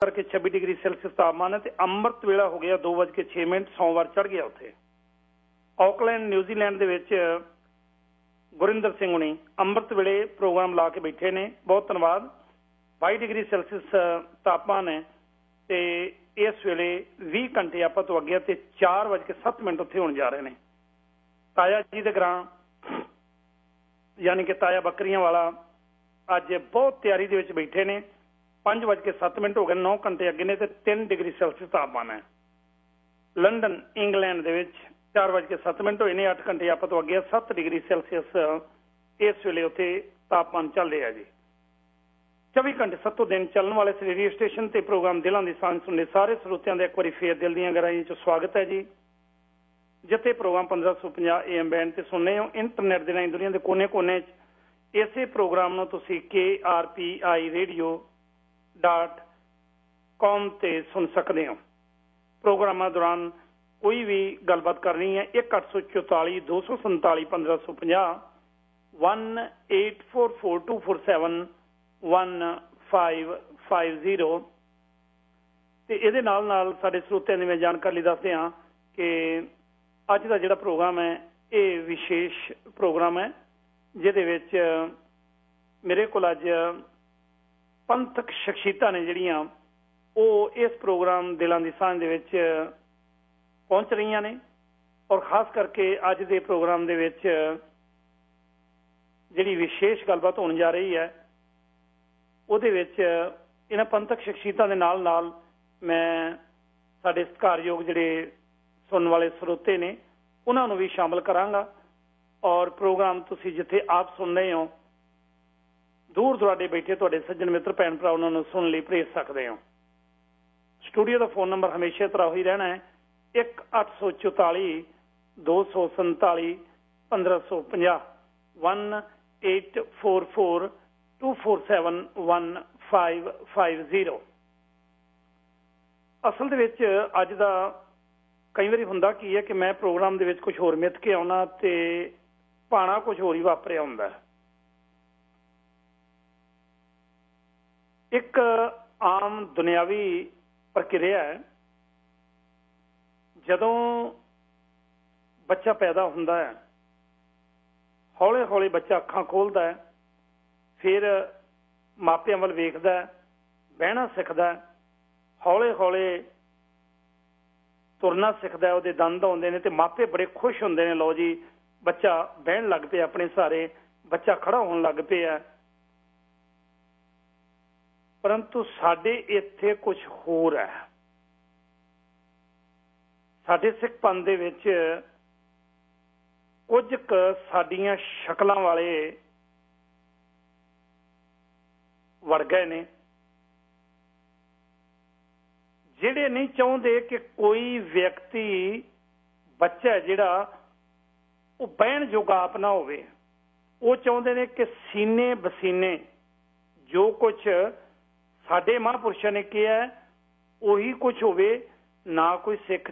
करके 26 degree Celsius तापमान है। तो अमृत वेला हो गया 2:06 सोमवार चढ़ गया उत्थे। ऑकलैंड न्यूजीलैंड दे विच गुरिंदर सिंह हुणी अमृत वेले प्रोग्राम ला के बैठे ने, बहुत धन्यवाद। 22 डिग्री सैल्सियस तापमान है तो इस वेले 20 घंटे आप तो अगे तो 4:07 उत्थे होने जा रहे हैं। ताया जी के ग्रां यानी कि ताया बकरियां वाला अज बहुत तैयारी दे विच बैठे ने। 5:07 हो गए, 9 घंटे अगे ने, तो 3 डिग्री सैल्सियस तापमान है। लंडन इंग्लैंड दे विच 4:07 होए ने, 8 घंटे आप तो अगे 7 डिग्री सैल्सियस इस वेले उत्थे तापमान चल रहा है जी। 24 घंटे 7 दिन चलने वाले इस रेडियो स्टेशन ते प्रोग्राम दिलों की सांझ सुनने सारे स्रोतियों का एक बार फिर दिल दी गहराइयों च स्वागत है जी। जिथे प्रोग्राम 1550 AM बैंड ते सुनने हो, इंटरनेट के राही दुनिया के कोने कोने इसे प्रोग्राम नूं तुसीं KRPI radio.com ते सुन सकते हो। प्रोग्रामां दौरान कोई भी गलबात करनी है 1844 247 1550 1844 247 ਤੇ ਇਹਦੇ ਨਾਲ ਸਾਡੇ ਸਰੋਤਿਆਂ ਦੀ ਮੈਂ ਜਾਣਕਾਰੀ ਦੱਸਦੇ ਹਾਂ ਕਿ ਅੱਜ ਦਾ ਜਿਹੜਾ ਪ੍ਰੋਗਰਾਮ ਹੈ ਇਹ ਵਿਸ਼ੇਸ਼ ਪ੍ਰੋਗਰਾਮ ਹੈ, ਜਿਹਦੇ ਵਿੱਚ ਮੇਰੇ ਕੋਲ ਅੱਜ ਪੰਥਕ ਸ਼ਖਸੀਅਤਾਂ ਨੇ ਜਿਹੜੀਆਂ ਉਹ ਇਸ ਪ੍ਰੋਗਰਾਮ ਦਿਲਾਂ ਦੀ ਸਾਂਝ ਦੇ ਵਿੱਚ ਪਹੁੰਚ ਰਹੀਆਂ ਨੇ। ਔਰ ਖਾਸ ਕਰਕੇ ਅੱਜ ਦੇ ਪ੍ਰੋਗਰਾਮ ਦੇ ਵਿੱਚ ਜਿਹੜੀ ਵਿਸ਼ੇਸ਼ ਗੱਲਬਾਤ ਹੋਣ ਜਾ ਰਹੀ ਹੈ ਉਹਦੇ ਵਿੱਚ ਇਹਨਾਂ ਪੰਥਕ ਸ਼ਖਸੀਅਤਾਂ ਦੇ ਨਾਲ ਮੈਂ ਸਾਡੇ ਸਤਿਕਾਰਯੋਗ ਜਿਹੜੇ ਸੁਣਨ ਵਾਲੇ ਸਰੋਤੇ ਨੇ ਉਹਨਾਂ ਨੂੰ ਵੀ ਸ਼ਾਮਲ ਕਰਾਂਗਾ। ਔਰ ਪ੍ਰੋਗਰਾਮ ਤੁਸੀਂ ਜਿੱਥੇ ਆਪ ਸੁਣ ਰਹੇ ਹੋ दूर दुराडे बैठे तुहाडे सज्जन मित्र भैन भरा उन्होंने सुन लई भेज सकते हो। स्टूडियो का फोन नंबर हमेशा तरह ही रहना है 1844 247 1550 1844 247 1550। असल दे विच अज दा कई बारी हुंदा की है कि मैं प्रोग्राम दे विच कुछ होर मिथ के आउणा ते भाणा कुछ होर ही वापरिया हुंदा है। एक आम दुनियावी प्रक्रिया है, जदों बच्चा पैदा होंदा है हौले हौले बच्चा अखां खोलदा है, फिर मापियां वल वेखदा है, बहना सिखदा है, हौले हौले तुरना सिखदा है, उहदे दंद आउंदे ने ते मापे बड़े खुश हुंदे ने, लो जी बच्चा बहन लग पिया अपने सारे, बच्चा खड़ा होण लग पिया। परंतु साडे इत्थे कुछ होर है। साडे सिख पंथ दे विच कुछ क साडीआं शक्लां वाले वड़ गए ने, जिहड़े नहीं चाहुंदे कि कोई व्यक्ति बच्चा जिहड़ा वो बहन जोगा आप ना होवे। वो चाहुंदे ने कि सीने बसीने जो कुछ साडे महापुरुषों ने किया है उही कुछ होवे, ना कोई सिख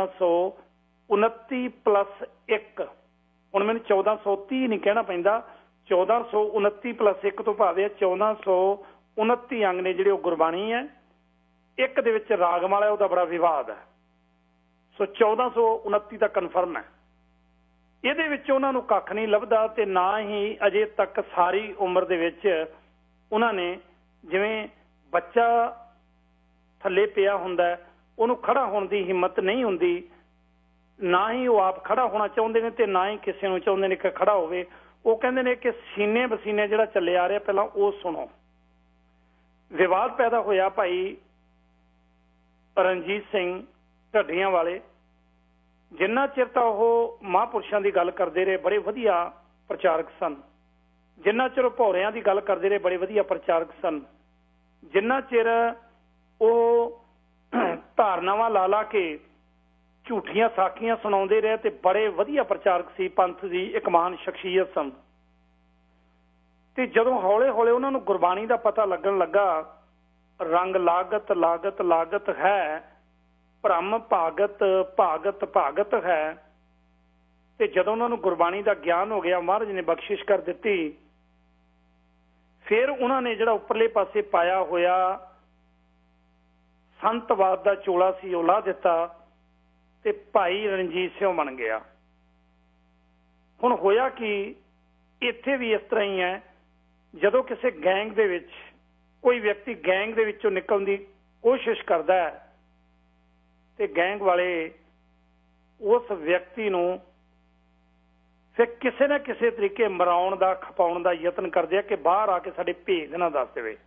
1429+1 हुण मैनूं 1430 नहीं कहना पैंदा, 1429+1 तो भावे 1429 अंग ने जिहड़े गुरबाणी है। एक दे विच रागमाला उहदा बड़ा विवाद है, सो 1429 तक कन्फर्म है। इहदे विच उहनां नूं कख नहीं लभदा ते ना ही अजे तक सारी उम्र दे विच उहनां ने जिवें बच्चा थले पिया हुंदा है उहनूं खड़ा होण दी हिम्मत नहीं हुंदी, ना ही वो आप खड़ा होना चाहुंदे ने ते ना ही किसी नूं चाहुंदे ने कि खड़ा होवे। वो कहंदे ने कि सीने बसीने जिहड़ा चले आ रहा पहलां वो सुनो। विवाद पैदा होया भाई रणजीत सिंह ढड्डियां वाले, जिन्ना चिर तां ओह महापुरुषां दी गल करदे रहे बड़े वधिया प्रचारक सन, जिन्ना चिर भौरियां दी गल करदे रहे बड़े वधिया प्रचारक सन, जिन्ना चिर वो धारनावां ला ला के झूठियां साखियां सुणाउंदे रहे ते बड़े वधिया प्रचारक सी, पंथ दी एक महान शख्सियत सन। ते जदों हौले हौले उन्हां नूं गुरबाणी दा पता लगन लगा, रंग लागत लागत लागत है, भ्रम भागत भागत भागत है, ते जदों उन्हां नूं गुरबाणी दा ज्ञान हो गया, महाराज ने बख्शिश कर दित्ती, फिर उन्होंने जिहड़ा उपरले पासे पाया होया संतवाद का चोला सी ਉਹ ਲਾ ਦਿੱਤਾ ਤੇ ਭਾਈ ਰਣਜੀਤ ਸਿੰਘ ਬਣ ਗਿਆ। ਹੁਣ ਹੋਇਆ कि ਇੱਥੇ ਵੀ ਇਸ ਤਰ੍ਹਾਂ ਹੀ ਹੈ, ਜਦੋਂ ਕਿਸੇ ਗੈਂਗ ਦੇ ਵਿੱਚ ਕੋਈ ਵਿਅਕਤੀ ਗੈਂਗ ਦੇ ਵਿੱਚੋਂ ਨਿਕਲਣ ਦੀ ਕੋਸ਼ਿਸ਼ ਕਰਦਾ ਹੈ ਤੇ ਗੈਂਗ ਵਾਲੇ ਉਸ ਵਿਅਕਤੀ ਨੂੰ ਫਿਰ ਕਿਸੇ ਨਾ ਕਿਸੇ ਤਰੀਕੇ ਮਰਾਉਣ ਦਾ ਖਪਾਉਣ ਦਾ ਯਤਨ ਕਰਦੇ ਆ ਕਿ ਬਾਹਰ ਆ ਕੇ ਸਾਡੇ ਭੇਦ ਨਾ ਦੱਸ ਦੇਵੇ।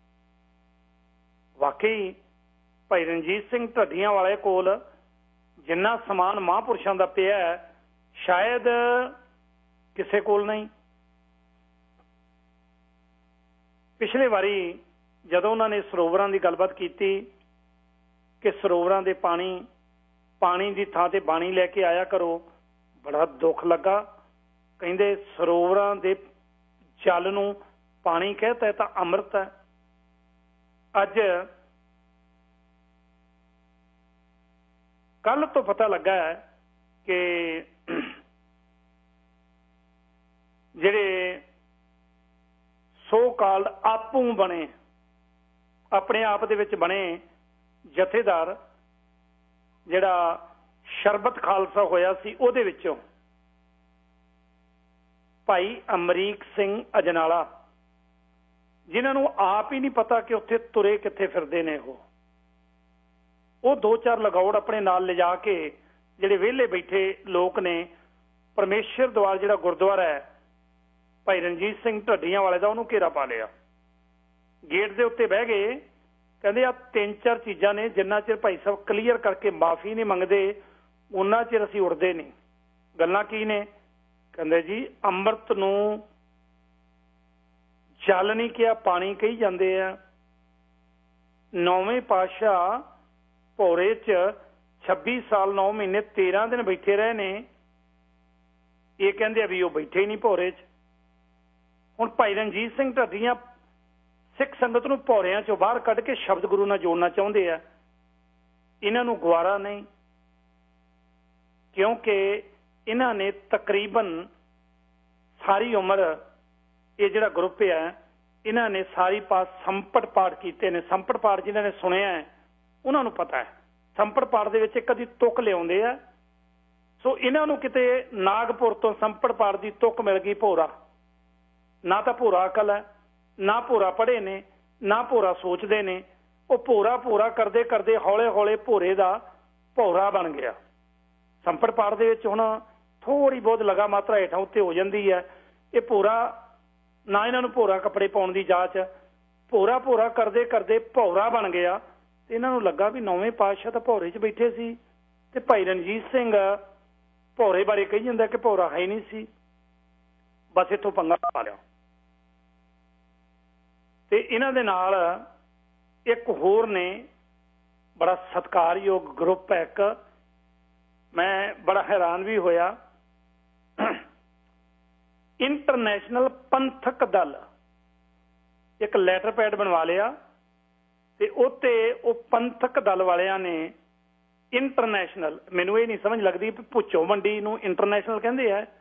ਵਾਕਈ ਭਾਈ ਰਣਜੀਤ ਸਿੰਘ ਢੱਡੀਆਂ ਵਾਲੇ ਕੋਲ ਜਿੰਨਾ ਸਮਾਨ ਮਹਾਂਪੁਰਸ਼ਾਂ ਦਾ ਪਿਆ ਸ਼ਾਇਦ ਕਿਸੇ ਕੋਲ ਨਹੀਂ। ਪਿਛਲੇ ਵਾਰੀ ਜਦੋਂ ਉਹਨਾਂ ਨੇ ਸਰੋਵਰਾਂ ਦੀ ਗੱਲਬਾਤ ਕੀਤੀ ਕਿ ਸਰੋਵਰਾਂ ਦੇ ਪਾਣੀ ਦੀ ਥਾਂ ਤੇ ਬਾਣੀ ਲੈ ਕੇ ਆਇਆ ਕਰੋ, ਬੜਾ ਦੁੱਖ ਲੱਗਾ। ਕਹਿੰਦੇ ਸਰੋਵਰਾਂ ਦੇ ਜਲ ਨੂੰ ਪਾਣੀ कहता है ਤਾਂ ਅੰਮ੍ਰਿਤ ਹੈ। ਅੱਜ ਕੱਲ ਤੋਂ ਪਤਾ ਲੱਗਾ ਹੈ ਕਿ ਜਿਹੜੇ ਸੋ ਕਾਲਡ ਆਪੂ ਬਣੇ, ਆਪਣੇ ਆਪ ਦੇ ਵਿੱਚ ਬਣੇ ਜਥੇਦਾਰ, ਜਿਹੜਾ ਸ਼ਰਬਤ ਖਾਲਸਾ ਹੋਇਆ ਸੀ ਉਹਦੇ ਵਿੱਚੋਂ ਭਾਈ ਅਮਰੀਕ ਸਿੰਘ ਅਜਨਾਲਾ, ਜਿਨ੍ਹਾਂ ਨੂੰ ਆਪ ਹੀ ਨਹੀਂ ਪਤਾ ਕਿ ਉੱਥੇ ਤੁਰੇ ਕਿੱਥੇ ਫਿਰਦੇ ਨੇ, ਉਹ ਦੋ ਚਾਰ ਲਗਾਉੜ ਆਪਣੇ ਨਾਲ ਲਿਜਾ ਕੇ ਜਿਹੜੇ ਵਿਹਲੇ ਬੈਠੇ ਲੋਕ ਨੇ ਪਰਮੇਸ਼ਰ ਦੁਆਰ ਜਿਹੜਾ ਗੁਰਦੁਆਰਾ ਹੈ ਭਾਈ ਰਣਜੀਤ ਸਿੰਘ ਢੱਡੀਆਂ ਵਾਲੇ ਦਾ, ਉਹਨੂੰ ਘੇਰਾ ਪਾ ਲਿਆ। ਗੇਟ ਦੇ ਉੱਤੇ ਬਹਿ ਗਏ, ਕਹਿੰਦੇ ਆ ਤਿੰਨ ਚਾਰ ਚੀਜ਼ਾਂ ਨੇ ਜਿੰਨਾ ਚਿਰ ਭਾਈ ਸਾਹਿਬ ਕਲੀਅਰ ਕਰਕੇ ਮਾਫੀ ਨਹੀਂ ਮੰਗਦੇ ਉਹਨਾਂ ਚਿਰ ਅਸੀਂ ਉੱਠਦੇ ਨਹੀਂ। ਗੱਲਾਂ ਕੀ ਨੇ? ਕਹਿੰਦੇ ਜੀ ਅੰਮ੍ਰਿਤ ਨੂੰ ਜਲ ਨਹੀਂ ਕਿਹਾ, ਪਾਣੀ ਕਹੀ ਜਾਂਦੇ ਆ। ਨੌਵੇਂ ਪਾਤਸ਼ਾਹ ਭੋਰੇ 'ਚ 26 ਸਾਲ 9 ਮਹੀਨੇ 13 ਦਿਨ ਬੈਠੇ ਰਹੇ ਨੇ, ਇਹ ਕਹਿੰਦੇ ਆ ਵੀ ਉਹ ਬੈਠੇ ਹੀ ਨਹੀਂ ਭੋਰੇ 'ਚ। ਹੁਣ ਭਾਈ ਰਣਜੀਤ ਸਿੰਘ ਢੱਡੀਆਂ ਸਿੱਖ ਸੰਗਤ ਨੂੰ ਭੌਰਿਆਂ ਚੋਂ ਬਾਹਰ ਕੱਢ ਕੇ ਸ਼ਬਦ ਗੁਰੂ ਨਾਲ ਜੋੜਨਾ ਚਾਹੁੰਦੇ ਆ। ਇਹਨਾਂ ਨੂੰ ਗਵਾਰਾ ਨਹੀਂ, ਕਿਉਂਕਿ ਇਹਨਾਂ ਨੇ ਤਕਰੀਬਨ ਸਾਰੀ ਉਮਰ ਇਹ ਜਿਹੜਾ ਗਰੁੱਪ ਹੈ ਇਹਨਾਂ ਨੇ ਸਾਰੀ ਪਾਸ ਸੰਪਟ ਪਾਠ ਕੀਤੇ ਨੇ। ਸੰਪਟ ਪਾਠ ਜਿਨ੍ਹਾਂ ਨੇ ਸੁਣਿਆ ਹੈ ਉਹਨਾਂ ਨੂੰ ਪਤਾ ਹੈ ਸੰਪਟ ਪਾਠ ਦੇ ਵਿੱਚ ਇੱਕ ਅੱਧੀ ਤੁਕ ਲਿਆਉਂਦੇ ਆ। ਸੋ ਇਹਨਾਂ ਨੂੰ ਕਿਤੇ ਨਾਗਪੁਰ ਤੋਂ ਸੰਪਟ ਪਾਠ ਦੀ ਤੁਕ ਮਿਲ ਗਈ ਭੋਰਾ। ਨਾ ਤਾਂ ਭੋਰਾ ਅਕਲ ਹੈ, ਨਾ ਭੋਰਾ ਪੜ੍ਹੇ ਨੇ, ਨਾ ਭੋਰਾ ਸੋਚਦੇ ਨੇ। ਉਹ ਭੋਰਾ ਕਰਦੇ ਕਰਦੇ ਹੌਲੇ ਹੌਲੇ ਭੋਰੇ ਦਾ ਭੌਰਾ ਬਣ ਗਿਆ। ਸੰਪਟ ਪਾਠ ਦੇ ਵਿੱਚ ਹੁਣ ਥੋੜੀ ਬਹੁਤ ਲਗਾ ਮਾਤਰਾ ਹੇਠਾਂ ਉੱਤੇ ਹੋ ਜਾਂਦੀ ਹੈ। ਇਹ ਭੋਰਾ ਨਾ, ਇਹਨਾਂ ਨੂੰ ਭੋਰਾ ਕੱਪੜੇ ਪਾਉਣ ਦੀ ਜਾਚ, ਭੋਰਾ ਕਰਦੇ ਕਰਦੇ ਭੌਰਾ ਬਣ ਗਿਆ। ਤੇ ਇਹਨਾਂ ਨੂੰ ਲੱਗਾ ਵੀ ਨੌਵੇਂ ਪਾਤਸ਼ਾਹ ਤਾਂ ਭੌਰੇ 'ਚ ਬੈਠੇ ਸੀ ਤੇ ਭਾਈ ਰਣਜੀਤ ਸਿੰਘ ਭੌਰੇ ਬਾਰੇ ਕਹੀ ਜਾਂਦਾ ਕਿ ਭੌਰਾ ਹੈ ਹੀ ਨਹੀਂ ਸੀ। ਬਸ ਇੱਥੋਂ ਪੰਗਾ ਪਾ ਲਿਆ। ਤੇ ਇਹਨਾਂ ਦੇ ਨਾਲ ਇੱਕ ਹੋਰ ਨੇ, ਬੜਾ ਸਤਿਕਾਰਯੋਗ ਗਰੁੱਪ ਹੈ ਇੱਕ, ਮੈਂ ਬੜਾ ਹੈਰਾਨ ਵੀ ਹੋਇਆ। ਇੰਟਰਨੈਸ਼ਨਲ ਪੰਥਕ ਦਲ ਇੱਕ ਲੈਟਰ ਪੈਡ ਬਣਵਾ ਲਿਆ ਤੇ ਉੱਤੇ ਉਹ ਪੰਥਕ ਦਲ ਵਾਲਿਆਂ ਨੇ ਇੰਟਰਨੈਸ਼ਨਲ, ਮੈਨੂੰ ਇਹ ਨਹੀਂ ਸਮਝ ਲੱਗਦੀ ਭੁੱਚੋ ਮੰਡੀ ਨੂੰ ਇੰਟਰਨੈਸ਼ਨਲ ਕਹਿੰਦੇ ਆ।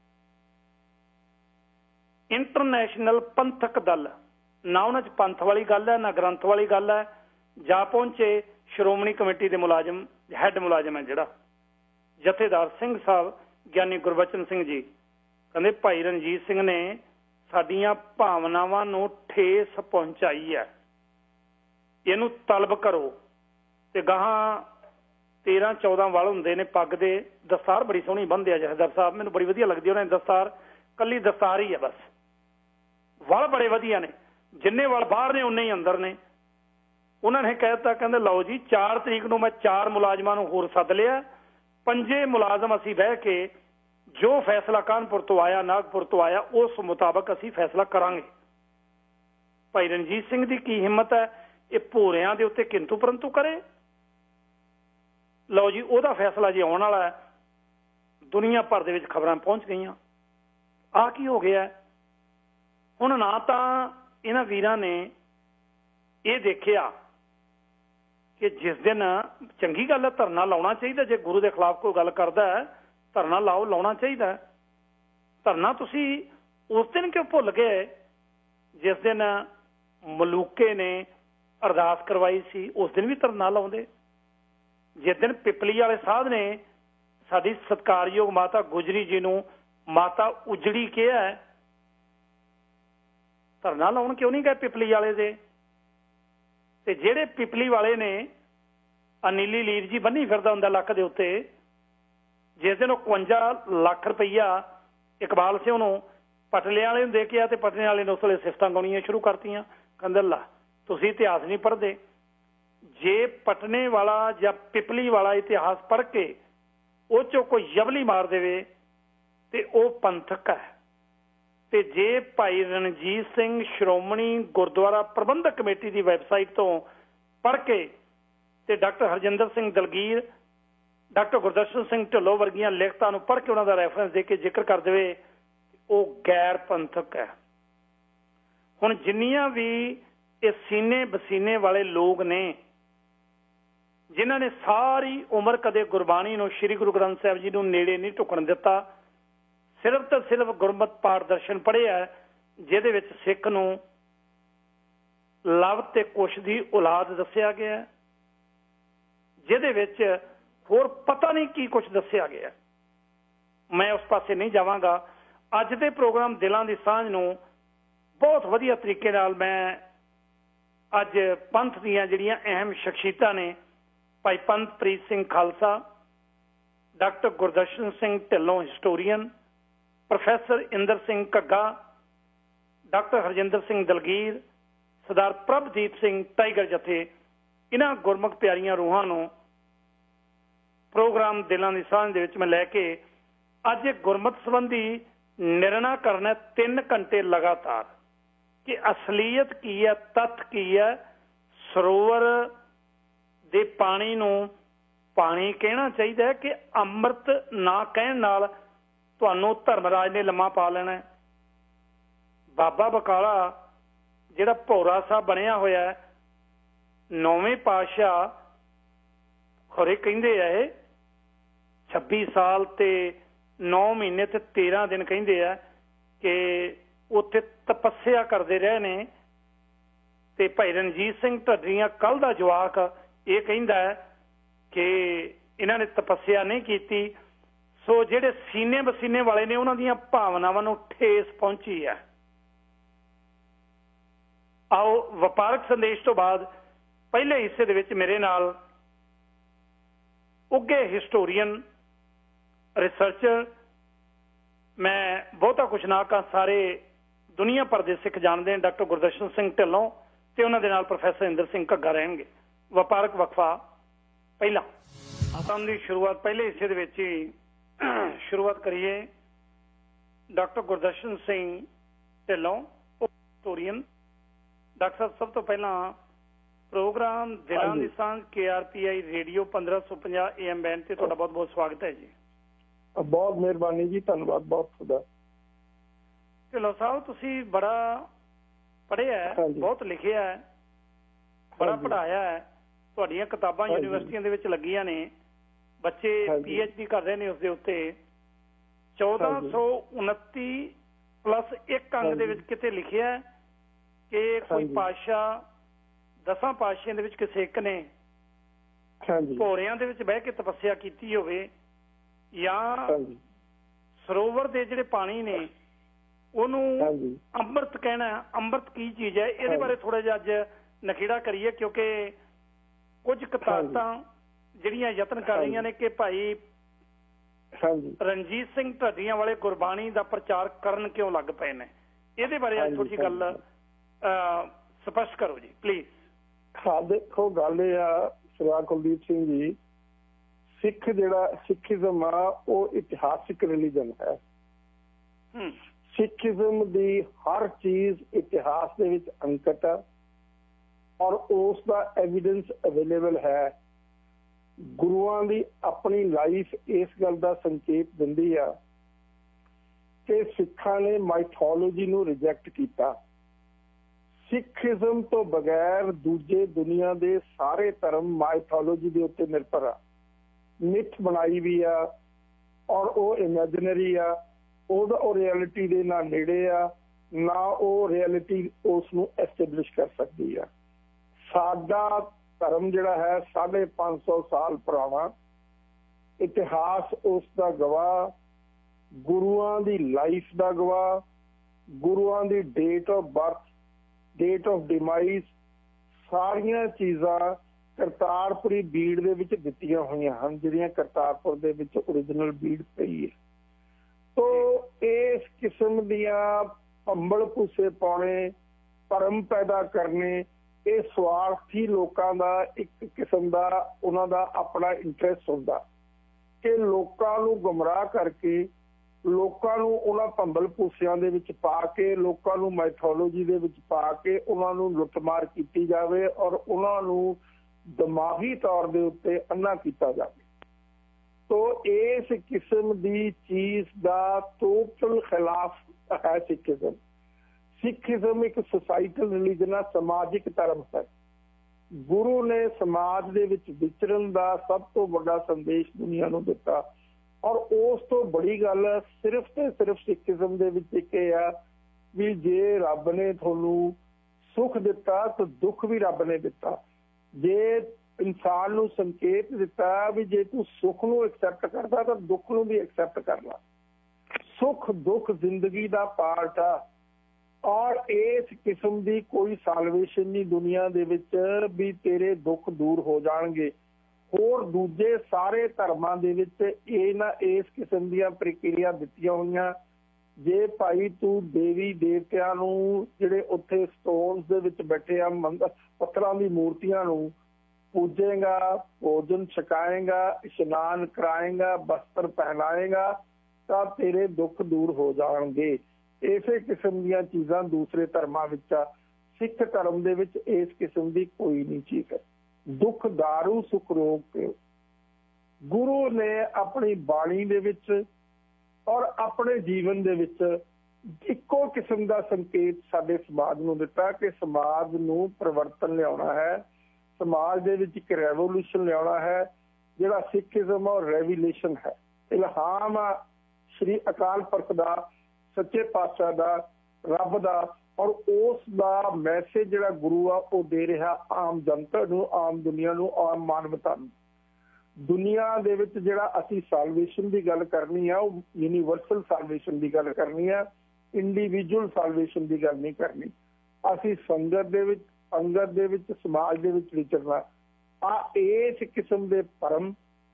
ਇੰਟਰਨੈਸ਼ਨਲ ਪੰਥਕ ਦਲ, ਨਾ ਉਹਨਾਂ 'ਚ ਪੰਥ ਵਾਲੀ ਗੱਲ ਹੈ ਨਾ ਗ੍ਰੰਥ ਵਾਲੀ ਗੱਲ ਹੈ। ਜਾ ਪਹੁੰਚੇ ਸ਼੍ਰੋਮਣੀ ਕਮੇਟੀ ਦੇ ਮੁਲਾਜ਼ਮ, ਹੈੱਡ ਮੁਲਾਜ਼ਮ ਹੈ ਜਿਹੜਾ ਜਥੇਦਾਰ ਸਿੰਘ ਸਾਹਿਬ ਗਿਆਨੀ ਗੁਰਬਚਨ ਸਿੰਘ ਜੀ, ਕਹਿੰਦੇ ਭਾਈ ਰਣਜੀਤ ਸਿੰਘ ਨੇ ਸਾਡੀਆਂ ਭਾਵਨਾਵਾਂ ਨੂੰ ਠੇਸ ਪਹੁੰਚਾਈ ਹੈ, ਇਹਨੂੰ ਤਲਬ ਕਰੋ। ਤੇ ਗਾਹਾਂ 13-14 ਵਾਲ ਹੁੰਦੇ ਨੇ ਪੱਗ ਦੇ, ਦਸਤਾਰ ਬੜੀ ਸੋਹਣੀ ਬੰਨ੍ਹਦੇ ਆ ਜਥੇਦਾਰ ਸਾਹਿਬ, ਮੈਨੂੰ ਬੜੀ ਵਧੀਆ ਲੱਗਦੀ ਉਹਨਾਂ ਦੀ ਦਸਤਾਰ। ਕੱਲੀ ਦਸਤਾਰ ਹੀ ਹੈ ਬਸ, ਵਾਲ ਬੜੇ ਵਧੀਆ ਨੇ, ਜਿੰਨੇ ਵਾਲ ਬਾਹਰ ਨੇ ਉਨੇ ਹੀ ਅੰਦਰ ਨੇ। ਉਹਨਾਂ ਨੇ ਕਹਿ ਦਿੱਤਾ, ਕਹਿੰਦੇ ਲਓ ਜੀ 4 ਤਰੀਕ ਨੂੰ ਮੈਂ 4 ਮੁਲਾਜ਼ਮਾਂ ਨੂੰ ਹੋਰ ਸੱਦ ਲਿਆ, 5 ਮੁਲਾਜ਼ਮ ਅਸੀਂ ਬਹਿ ਕੇ ਜੋ ਫੈਸਲਾ ਕਾਨਪੁਰ ਤੋਂ ਆਇਆ, ਨਾਗਪੁਰ ਤੋਂ ਆਇਆ, ਉਸ ਮੁਤਾਬਕ ਅਸੀਂ ਫੈਸਲਾ ਕਰਾਂਗੇ। ਭਾਈ ਰਣਜੀਤ ਸਿੰਘ ਦੀ ਕੀ ਹਿੰਮਤ ਹੈ, ਇਹ ਭੋਰਿਆਂ ਦੇ ਉੱਤੇ ਕਿੰਤੂ ਪਰੰਤੂ ਕਰੇ। ਲਓ ਜੀ ਉਹਦਾ ਫੈਸਲਾ ਜੇ ਆਉਣ ਵਾਲਾ ਹੈ, ਦੁਨੀਆ ਭਰ ਦੇ ਵਿੱਚ ਖਬਰਾਂ ਪਹੁੰਚ ਗਈਆਂ। ਆਹ ਕੀ ਹੋ ਗਿਆ? ਹੁਣ ਨਾ ਤਾਂ ਇਹਨਾਂ ਵੀਰਾਂ ਨੇ ਇਹ ਦੇਖਿਆ ਕਿ ਜਿਸ ਦਿਨ ਚੰਗੀ ਗੱਲ ਹੈ ਧਰਨਾ ਲਾਉਣਾ ਚਾਹੀਦਾ, ਜੇ ਗੁਰੂ ਦੇ ਖਿਲਾਫ ਕੋਈ ਗੱਲ ਕਰਦਾ ਹੈ ਧਰਨਾ ਲਾਓ, ਲਾਉਣਾ ਚਾਹੀਦਾ। ਧਰਨਾ ਤੁਸੀਂ ਉਸ ਦਿਨ ਕਿਉਂ ਭੁੱਲ ਗਏ ਜਿਸ ਦਿਨ ਮਲੂਕੇ ਨੇ अरदास करवाई सी उस दिन भी धरना लाउंदे। जिस दिन पिपली वाले साहब ने साडी सत्कारयोग माता गुजरी जी नूं माता उजड़ी कहा है, धरना लाउण क्यों नहीं गए पिपली वाले दे? ते जिहड़े पिपली वाले ने नीली लीर जी बन्नी फिरदा हुंदा लक दे उत्ते, जिस दिन 51 लाख रुपया इकबाल सिंह नूं पटले वाले नूं दे के आया ते पटले वाले ने उस वेले सिफतां गाउणियां शुरू करतीआं, कहंदे ला तुसीं इतिहास नहीं पढ़दे। जे पटने वाला या पिपली वाला इतिहास पढ़ के उह चों कोई यबली मार देवे ते ओह पंथक है। ते जे भाई रणजीत सिंह श्रोमणी गुरुद्वारा प्रबंधक कमेटी की वैबसाइट तो पढ़ के ते डॉक्टर हरजिंदर सिंह दलगीर, डॉक्टर गुरदर्शन सिंह ढिल्लों वर्गियां लिखतां नूं पढ़ के उन्हां दा रैफरेंस दे के जिक्र कर देवे, वो गैर पंथक है। हुण जिन्नियां भी ये सीने बसीने वाले लोग ने जिन्हां ने सारी उम्र कदे गुरबाणी नूं श्री गुरु ग्रंथ साहिब जी नूं नेड़े नहीं ढुकण दिता, सिर्फ तो सिर्फ गुरमत पाठ दर्शन पढ़िया जिहदे विच सिख नूं लव ते कुश दी औलाद दस्सिया गया, जिहदे विच होर पता नहीं की कुछ दस्सिया गया। मैं उस पासे नहीं जावांगा। अज दे प्रोग्राम दिलां दी सांझ नूं बहुत वधिया तरीके नाल मैं अज पंथ दीआं जिहड़ियां अहम शख्सियतां ने, भाई Panthpreet Singh Khalsa, doctor Gurdarshan Singh Dhillon historian, professor Inder Singh Ghagga, doctor Harjinder Singh Dalgir, Sardar Prabhdeep Singh tiger जथे, इन्हां गुरमुख प्यारियां रूहां नूं प्रोग्राम दिलां दी सांझ दे विच मैं लैके अज एक गुरमत संबंधी निर्णय करना 3 घंटे लगातार कि असलीयत की है, तत्थ की है, सरोवर दे पानी नूं पानी कहना चाहिए है कि अमृत ना कहण नाल तुहानूं धर्मराज ने लम्मा पा लेना है। बाबा बकाला जिहड़ा भौरा साहब बनिया होया है, 9वें पातशाह खरे कहिंदे आ 26 साल ते 9 महीने ते 13 दिन कहिंदे आ कि उत्थे तपस्या करते रहे ने। ते भाई रणजीत सिंह ढड्डरियां कल दा जवाक ये कहिंदा है कि इन्हां ने तपस्या नहीं कीती। सो जिहड़े सीने बसीने वाले ने उन्हां दीयां भावनावां नूं ठेस पहुंची है। आओ वपारक संदेश तो बाद पहले हिस्से दे विच मेरे नाल उगे हिस्टोरीअन रिसर्चर, मैं बहुता कुछ ना कहा, सारे दुनिया भर दे सिख जानते हैं, डॉक्टर गुरदर्शन सिंह ढिल्लों ते उन्हां दे नाल प्रोफैसर इंदर सिंह घग्गा रहणगे। वपारक वक्फा पहला आसाम की शुरुआत पहले हिस्से दे विच ही शुरुआत करिए। Doctor Gurdarshan Singh Dhillon historian. Doctor साहब सब तो पहला प्रोग्राम दिलां दी सांझ KRPI रेडियो 1550 AM बैंड ते तुहाडा बहुत बहुत स्वागत है जी। बहुत मेहरबानी जी, धन्यवाद बहुत खुदा। ढिल्लों साहब तुसी बड़ा पढ़िया है, बहुत लिखिया है, बड़ा पढ़ाया है, तुहाडीआं किताबां यूनिवर्सिटियां दे विच लगियां ने, बच्चे PhD कर रहे ने उस दे उत्ते। 1429 प्लस 1 अंग दे विच किते लिखिया है कि कोई पातशाह 10 पातशाहियां दे विच किसे एक ने भौरियां दे विच बह के तपस्या कीती होवे या सरोवर दे जिहड़े पानी ने ਉਹਨੂੰ ਅੰਮ੍ਰਿਤ ਕਹਿਣਾ। ਅੰਮ੍ਰਿਤ ਕੀ ਚੀਜ਼ ਹੈ, ਇਹਦੇ ਬਾਰੇ ਥੋੜਾ ਜਿਹਾ ਅੱਜ ਨਖੇੜਾ ਕਰੀਏ, ਕਿਉਂਕਿ ਕੁਝ ਕਿਤਾਬਾਂ ਜਿਹੜੀਆਂ ਯਤਨ ਕਰ ਰਹੀਆਂ ਨੇ ਕਿ ਭਾਈ ਰਣਜੀਤ ਸਿੰਘ ਢੱਡੀਆਂ ਵਾਲੇ ਗੁਰਬਾਣੀ ਦਾ ਪ੍ਰਚਾਰ ਕਰਨ ਕਿਉਂ ਲੱਗ ਪਏ ਨੇ, ਇਹਦੇ ਬਾਰੇ ਅੱਜ ਥੋੜੀ ਜਿਹੀ ਗੱਲ ਸਪਸ਼ਟ ਕਰੋ ਜੀ ਪਲੀਜ਼। ਹਾਂ ਦੇਖੋ, ਗੱਲ ਇਹ ਆ ਸਰਦਾਰ ਕੁਲਦੀਪ ਸਿੰਘ ਜੀ, ਸਿੱਖ ਜਿਹੜਾ ਸਿੱਖੀਜ਼ਮ ਆ ਉਹ ਇਤਿਹਾਸਿਕ ਰਿਲੀਜਨ ਹੈ। ਸਿੱਖੀਜ਼ਮ ਦੀ ਹਰ ਚੀਜ਼ ਇਤਿਹਾਸ ਦੇ ਵਿੱਚ ਅੰਕਿਤ ਹੈ ਔਰ ਉਸ ਦਾ ਐਵੀਡੈਂਸ ਅਵੇਲੇਬਲ ਹੈ। ਗੁਰੂਆਂ ਦੀ ਆਪਣੀ ਲਾਈਫ ਇਸ ਗੱਲ ਦਾ ਸੰਕੇਤ ਦਿੰਦੀ ਆ ਕਿ ਸਿੱਖਾਂ ਨੇ ਮਾਈਥੋਲੋਜੀ ਨੂੰ ਰਿਜੈਕਟ ਕੀਤਾ। ਸਿੱਖੀਜ਼ਮ ਤੋਂ ਬਗੈਰ ਦੂਜੇ ਦੁਨੀਆ ਦੇ ਸਾਰੇ ਧਰਮ ਮਾਈਥੋਲੋਜੀ ਦੇ ਉੱਤੇ ਨਿਰਭਰ ਆ, ਮਿਥ ਬਣਾਈ ਵੀ ਆ ਔਰ ਉਹ ਇਮੈਜਨਰੀ ਆ, ਉਹਦਾ ਉਹ ਰਿਐਲਿਟੀ ਦੇ ਨਾ ਨੇੜੇ ਆ, ਨਾ ਉਹ ਰਿਐਲਿਟੀ ਉਸ ਨੂੰ ਐਸਟੈਬਲਿਸ਼ ਕਰ ਸਕਦੀ ਆ। साडा धर्म जिहड़ा है 550 साल पुराना, इतिहास उसका गवाह, गुरुआं दी लाइफ दा गवाह, गुरुआं दी date of birth, date of demise, सारियां चीज़ां करतारपुरी बीड़ दे विच दित्तियां होईयां हन, जिहड़ियां करतारपुर दे विच ओरिजिनल बीड़ पई है। तो इस किस्म दियां पंबल भूसे पाने, भरम पैदा करने, ये स्वार्थी लोकां दा एक किस्म दा उन्हां दा अपना इंटरस्ट हुंदा कि लोकां नूं गुमराह करके, लोकां नूं उन्हां पंबल भूसियां दे विच पा के, लोकां नूं मैथोलॉजी दे विच पा के उन्हां नूं लुੱਟਮਾਰ कीती जावे और उन्हां नूं दिमागी तौर दे उत्ते अन्ना कीता जावे। तो इस किस्म दी चीज दा टोटल खिलाफ है सिखिज्म। सिखिज्म एक सोसाइटल रिलीजन है, समाजिक धर्म है। गुरु ने समाज दे विच विचरण दा सब तो बड़ा संदेश दुनिया नूं दिता और उस तो बड़ी गल सिर्फ ते सिर्फ सिखिज्म दे विच इक है भी जे रब ने तुहानूं सुख दिता तो दुख भी रब ने दिता। जे इंसान नूं संकेत दिता भी जे तू सुख नूं एक्सैप्ट करदा तो दुख नूं भी एक्सैप्ट कर ला। सुख दुख जिंदगी दा पार्ट आ और इस किस्म दी कोई साल्वेशन नहीं दुनिया दे विच भी तेरे दुख दूर हो जाणगे। होर दूजे सारे धर्मां दे विच इस किस्म दीयां प्रक्रिया दित्तियां होईयां। जे भाई तू देवी देवतियां नूं जिहड़े उत्थे स्टोन्स दे विच बैठे आ पत्थरां दी मूर्तियां नूं पूजेगा, भोजन छकाएगा, इशनान कराएगा, वस्त्र पहनाएगा तो तेरे दुख दूर हो जाएंगे। इसे किस्म दीयां चीज़ां दूसरे धर्मां विच आ, सिख धर्म दे विच इस किस्म दी कोई नहीं चीज़ है। दुख दारू सुख रोग के गुरु ने अपनी बाणी दे विच और अपने जीवन दे विच इक्को किस्म दा संकेत साडे समाज नूं दिता कि समाज नूं परिवर्तन लियाउणा है, समाज दे विच एक रेवोल्यूशन लियाउणा है। जिहड़ा सिखिज्म और रेवोल्यूशन है, इल्हाम आ श्री अकाल पुरख दा, सच्चे पातशाह दा, रब दा और उस दा मैसेज जिहड़ा गुरु आ वो दे रहा आम जनता नूं, आम दुनिया नूं, आम मानवता नूं। दुनिया दे विच जिहड़ा असीं साल्वेशन की गल करनी है वो यूनीवर्सल साल्वेशन की गल करनी है, इंडिविजुअल साल्वेशन की गल नहीं करनी। असीं संगत दे विच, अंगत दे विच, समाज दे विच विचरना। आ इस किस्म दे भरम,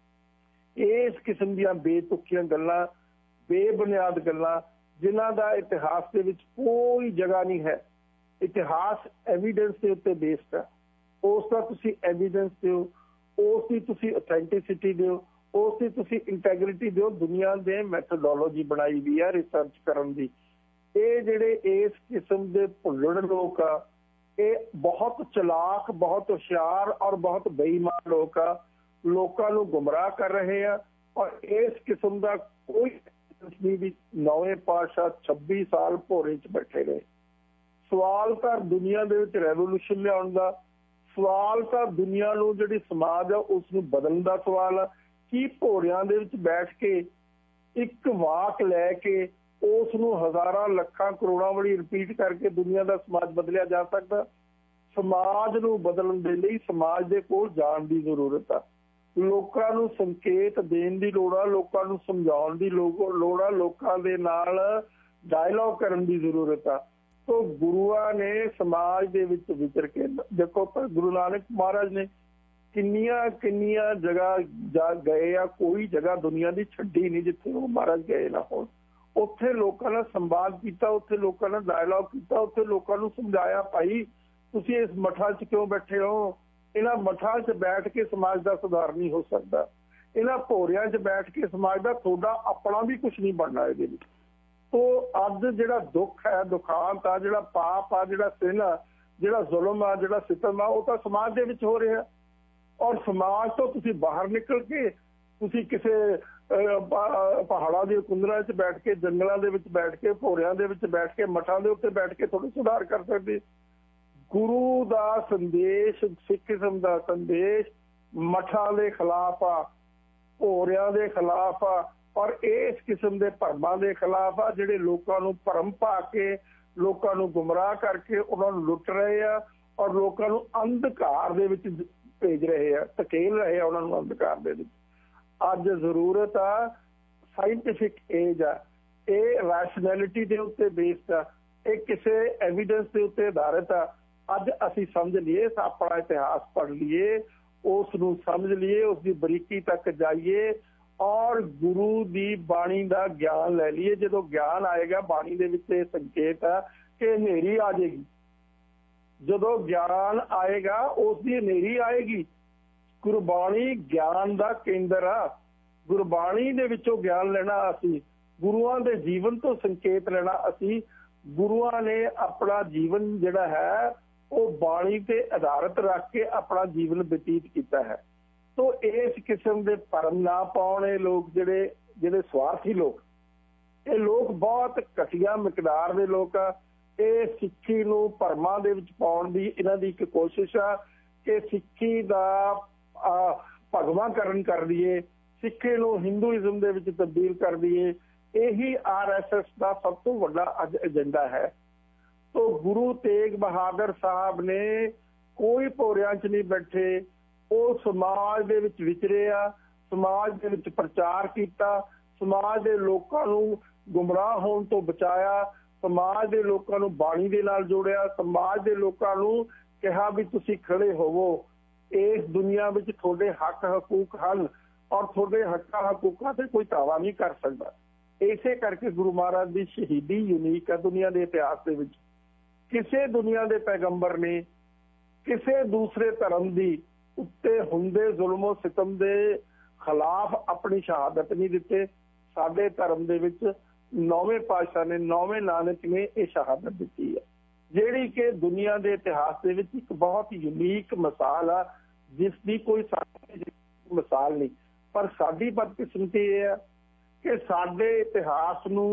इस किस्म दीयां बेतुकियां गल्लां, बेबुनियाद गल्लां जिन्हां दा इतिहास दे विच कोई जगह नहीं है। इतिहास एविडेंस के उत्ते बेस्ड है। उसका तुसीं एविडेंस दिओ, उसकी तुसीं ऑथेंटिसिटी दिओ, उसकी तुसीं इंटैग्रिटी दिओ। दुनिया दे मैथोडोलॉजी बनाई हुई है रिसर्च करन दी। ये जिहड़े इस किस्म दे भुल्लड़ लोग आ, ये बहुत चलाक, बहुत होशियार और बहुत बेईमान लोग आ, लोकां नूं गुमराह कर रहे हैं। और इस किस्म का कोई नहीं भी नौवें पातशाह 26 साल भोरे च बैठे रहे। सवाल तो दुनिया दे विच रेवोल्यूशन लियाउण दा, सवाल तो दुनिया नूं जिहड़ी समाज है उसनूं बदलण दा सवाल है। कि भोरियां दे विच बैठ के एक वाक लैके उसनूं हज़ारां लखां करोड़ां वाली रिपीट करके दुनिया का समाज बदलिया जा सकता? समाज नूं बदलण दे लई समाज दे कोल जाण दी जरूरत है। लोकां नूं संकेत देण दी लोड़ आ, लोकां नूं समझाउण दी लोड़ आ, लोकां दे नाल डायलॉग करन दी जरूरत आ। तो गुरुआं ने समाज दे विच विचर के देखो, पर गुरु नानक महाराज ने किन्नियां जगह जा गए आ, कोई जगह दुनिया दी छड्डी नहीं जिथे वो महाराज गए ना होण। उत्थे लोकां नाल संवाद कीता, उत्थे लोकां नाल डायलॉग कीता, उत्थे लोकां नूं समझाया भाई तुसीं इस मठां 'च क्यों बैठे हो? इन्हां मठां 'च बैठ के समाज का सुधार नहीं हो सकता। इन्हां भोरियां 'च बैठ के समाज का थोड़ा अपना भी कुछ नहीं बनना इहदे विच। तो अज जिहड़ा दुख है, दुखांत आ, जिहड़ा पाप आ, जिहड़ा सिन आ, जिहड़ा जुल्म आ, जिहड़ा सितम आ, वो तो समाज दे विच हो रहा। और समाज तो तुसीं बाहर निकल के तुसीं किसे पहाड़ां दे कुंदरां 'च बैठ के, जंगलां दे विच बैठ के, भोरियां दे विच बैठ के, मठां दे उत्ते बैठ के थोड़ी सुधार कर सकदे। गुरु दा संदेश, सिखिज्म दा संदेश मठां दे खिलाफ आ, भोरियां दे खिलाफ आ और इस किस्म के भरमां दे खिलाफ आ जिहड़े लोकां नूं भरम पा के, लोकां नूं गुमराह करके उन्हां नूं लुट रहे आ ਔਰ ਲੋਕਾਂ ਨੂੰ ਅੰਧਕਾਰ ਦੇ ਵਿੱਚ ਭੇਜ ਰਹੇ ਆ, ਧਕੇਲ ਰਹੇ ਆ ਉਹਨਾਂ ਨੂੰ ਅੰਧਕਾਰ ਦੇ ਵਿੱਚ। ਅੱਜ ਜ਼ਰੂਰਤ ਆ ਸਾਇੰਟੀਫਿਕ ਏਜ ਆ, ਇਹ ਰੈਸ਼ਨੈਲਿਟੀ ਦੇ ਉੱਤੇ ਬੇਸਡ ਆ, ਇਹ ਕਿਸੇ ਐਵੀਡੈਂਸ ਦੇ ਉੱਤੇ ਆਧਾਰਿਤ ਆ। ਅੱਜ ਅਸੀਂ ਸਮਝ ਲਈਏ, ਆਪਣਾ ਇਤਿਹਾਸ ਪੜ੍ਹ ਲਈਏ, ਉਸ ਨੂੰ ਸਮਝ ਲਈਏ, ਉਸ ਦੀ ਬਰੀਕੀ ਤੱਕ ਜਾਈਏ ਔਰ ਗੁਰੂ ਦੀ ਬਾਣੀ ਦਾ ਗਿਆਨ ਲੈ ਲਈਏ। ਜਦੋਂ ਗਿਆਨ ਆਏਗਾ, ਬਾਣੀ ਦੇ ਵਿੱਚ ਇਹ ਸੰਕੇਤ ਆ ਕਿ ਹਨੇਰੀ ਆ ਜਾਏਗੀ। ਜਦੋਂ ਗਿਆਨ ਆਏਗਾ ਉਸ ਦੀ ਹਨੇਰੀ ਆਏਗੀ। ਗੁਰਬਾਣੀ ਗਿਆਨ ਦਾ ਕੇਂਦਰ ਆ। ਗੁਰਬਾਣੀ ਦੇ ਵਿੱਚੋਂ ਗਿਆਨ ਲੈਣਾ ਅਸੀਂ, ਗੁਰੂਆਂ ਦੇ ਜੀਵਨ ਤੋਂ ਸੰਕੇਤ ਲੈਣਾ ਅਸੀਂ। ਗੁਰੂਆਂ ਨੇ ਆਪਣਾ ਜੀਵਨ ਜਿਹੜਾ ਹੈ ਉਹ ਬਾਣੀ ਤੇ ਆਧਾਰਿਤ ਰੱਖ ਕੇ ਆਪਣਾ ਜੀਵਨ ਬਤੀਤ ਕੀਤਾ ਹੈ। ਤੋ ਇਸ ਕਿਸਮ ਦੇ ਭਰਮ ਨਾ ਪਾਉਣ ਇਹ ਲੋਕ, ਜਿਹੜੇ ਸਵਾਰਥੀ ਲੋਕ, ਇਹ ਲੋਕ ਬਹੁਤ ਘਟੀਆ ਮਿਕਦਾਰ ਦੇ ਲੋਕ ਆ। ਇਹ ਸਿੱਖੀ ਨੂੰ ਭਰਮਾਂ ਦੇ ਵਿੱਚ ਪਾਉਣ ਦੀ ਇਹਨਾਂ ਦੀ ਇੱਕ ਕੋਸ਼ਿਸ਼ ਆ ਕਿ ਸਿੱਖੀ ਦਾ ਭਗਵਾਂਕਰਨ ਕਰ ਦਈਏ, ਸਿੱਖੀ ਨੂੰ ਹਿੰਦੂਇਜ਼ਮ ਦੇ ਵਿੱਚ ਤਬਦੀਲ ਕਰ ਦਈਏ। ਇਹੀ RSS ਦਾ ਸਭ ਤੋਂ ਵੱਡਾ ਅੱਜ ਏਜੰਡਾ ਹੈ। ਤੋ ਗੁਰੂ ਤੇਗ ਬਹਾਦਰ ਸਾਹਿਬ ਨੇ ਕੋਈ ਭੋਰਿਆਂ 'ਚ ਨਹੀਂ ਬੈਠੇ, ਉਹ ਸਮਾਜ ਦੇ ਵਿੱਚ ਵਿਚਰੇ ਆ, ਸਮਾਜ ਦੇ ਵਿੱਚ ਪ੍ਰਚਾਰ ਕੀਤਾ, ਸਮਾਜ ਦੇ ਲੋਕਾਂ ਨੂੰ ਗੁੰਮਰਾਹ ਹੋਣ ਤੋਂ ਬਚਾਇਆ, ਸਮਾਜ ਦੇ ਲੋਕਾਂ ਨੂੰ ਬਾਣੀ ਦੇ ਨਾਲ ਜੋੜਿਆ, ਸਮਾਜ ਦੇ ਲੋਕਾਂ ਨੂੰ ਕਿਹਾ ਵੀ ਤੁਸੀਂ ਖੜੇ ਹੋਵੋ, ਇਸ ਦੁਨੀਆ ਵਿੱਚ ਤੁਹਾਡੇ ਹੱਕ ਹਕੂਕ ਹਨ ਔਰ ਤੁਹਾਡੇ ਹੱਕਾਂ ਹਕੂਕਾਂ ਤੇ ਕੋਈ ਦਾਅਵਾ ਨਹੀਂ ਕਰ ਸਕਦਾ। ਇਸੇ ਕਰਕੇ ਗੁਰੂ ਮਹਾਰਾਜ ਦੀ ਸ਼ਹੀਦੀ ਯੂਨੀਕ ਹੈ ਦੁਨੀਆ ਦੇ ਇਤਿਹਾਸ ਦੇ ਵਿੱਚ। ਕਿਸੇ ਦੁਨੀਆ ਦੇ ਪੈਗੰਬਰ ਨੇ ਕਿਸੇ ਦੂਸਰੇ ਧਰਮ ਦੀ ਉੱਤੇ ਹੁੰਦੇ ਜ਼ੁਲਮੋ ਸਿਤਮ ਦੇ ਖਿਲਾਫ ਆਪਣੀ ਸ਼ਹਾਦਤ ਨਹੀਂ ਦਿੱਤੇ। ਸਾਡੇ ਧਰਮ ਦੇ ਵਿੱਚ 9ਵੇਂ ਪਾਤਸ਼ਾਹ ਨੇ, 9ਵੇਂ ਨਾਨਕ ਨੇ ਇਹ ਸ਼ਹਾਦਤ ਦਿੱਤੀ ਹੈ, ਜਿਹੜੀ ਕਿ ਦੁਨੀਆ ਦੇ ਇਤਿਹਾਸ ਦੇ ਵਿੱਚ ਇੱਕ ਬਹੁਤ ਯੂਨੀਕ ਮਿਸਾਲ ਆ, ਜਿਸ ਦੀ ਕੋਈ ਮਿਸਾਲ ਨਹੀਂ। ਪਰ ਸਾਡੀ ਬਦਕਿਸਮਤੀ ਇਹ ਹੈ ਕਿ ਸਾਡੇ ਇਤਿਹਾਸ ਨੂੰ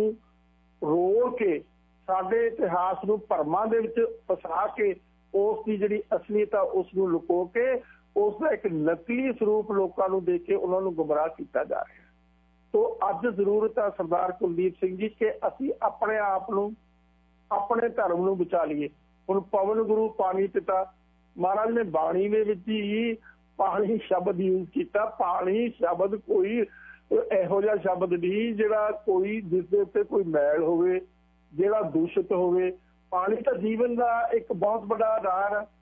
ਰੋਲ ਕੇ, ਸਾਡੇ ਇਤਿਹਾਸ ਨੂੰ ਭਰਮਾਂ ਦੇ ਵਿੱਚ ਫਸਾ ਕੇ, ਉਸ ਦੀ ਜਿਹੜੀ ਅਸਲੀਅਤ ਆ ਉਸ ਨੂੰ ਲੁਕੋ ਕੇ, ਉਸ ਦਾ ਇੱਕ ਨਕਲੀ ਸਰੂਪ ਲੋਕਾਂ ਨੂੰ ਦੇ ਕੇ ਉਹਨਾਂ ਨੂੰ ਗੁੰਮਰਾਹ ਕੀਤਾ ਜਾ ਰਿਹਾ। ਤੋ ਅੱਜ ਜ਼ਰੂਰਤ ਹੈ ਸਰਦਾਰ ਕੁਲਦੀਪ ਸਿੰਘ ਜੀ ਕਿ ਅਸੀਂ ਆਪਣੇ ਆਪ ਨੂੰ, ਆਪਣੇ ਧਰਮ ਨੂੰ ਬਚਾ ਲਈਏ। ਹੁਣ ਪਵਨ ਗੁਰੂ ਪਾਣੀ ਪਿਤਾ ਮਹਾਰਾਜ ਨੇ ਬਾਣੀ ਦੇ ਵਿੱਚ ਹੀ ਪਾਣੀ ਸ਼ਬਦ ਯੂਜ਼ ਕੀਤਾ। ਪਾਣੀ ਸ਼ਬਦ ਕੋਈ ਇਹੋ ਜਿਹਾ ਸ਼ਬਦ ਨਹੀਂ ਜਿਹੜਾ ਕੋਈ, ਜਿਸ ਦੇ ਉੱਤੇ ਕੋਈ ਮੈਲ ਹੋਵੇ, ਜਿਹੜਾ ਦੂਸ਼ਿਤ ਹੋਵੇ। ਪਾਣੀ ਤਾਂ ਜੀਵਨ ਦਾ ਇੱਕ ਬਹੁਤ ਵੱਡਾ ਆਧਾਰ ਹੈ।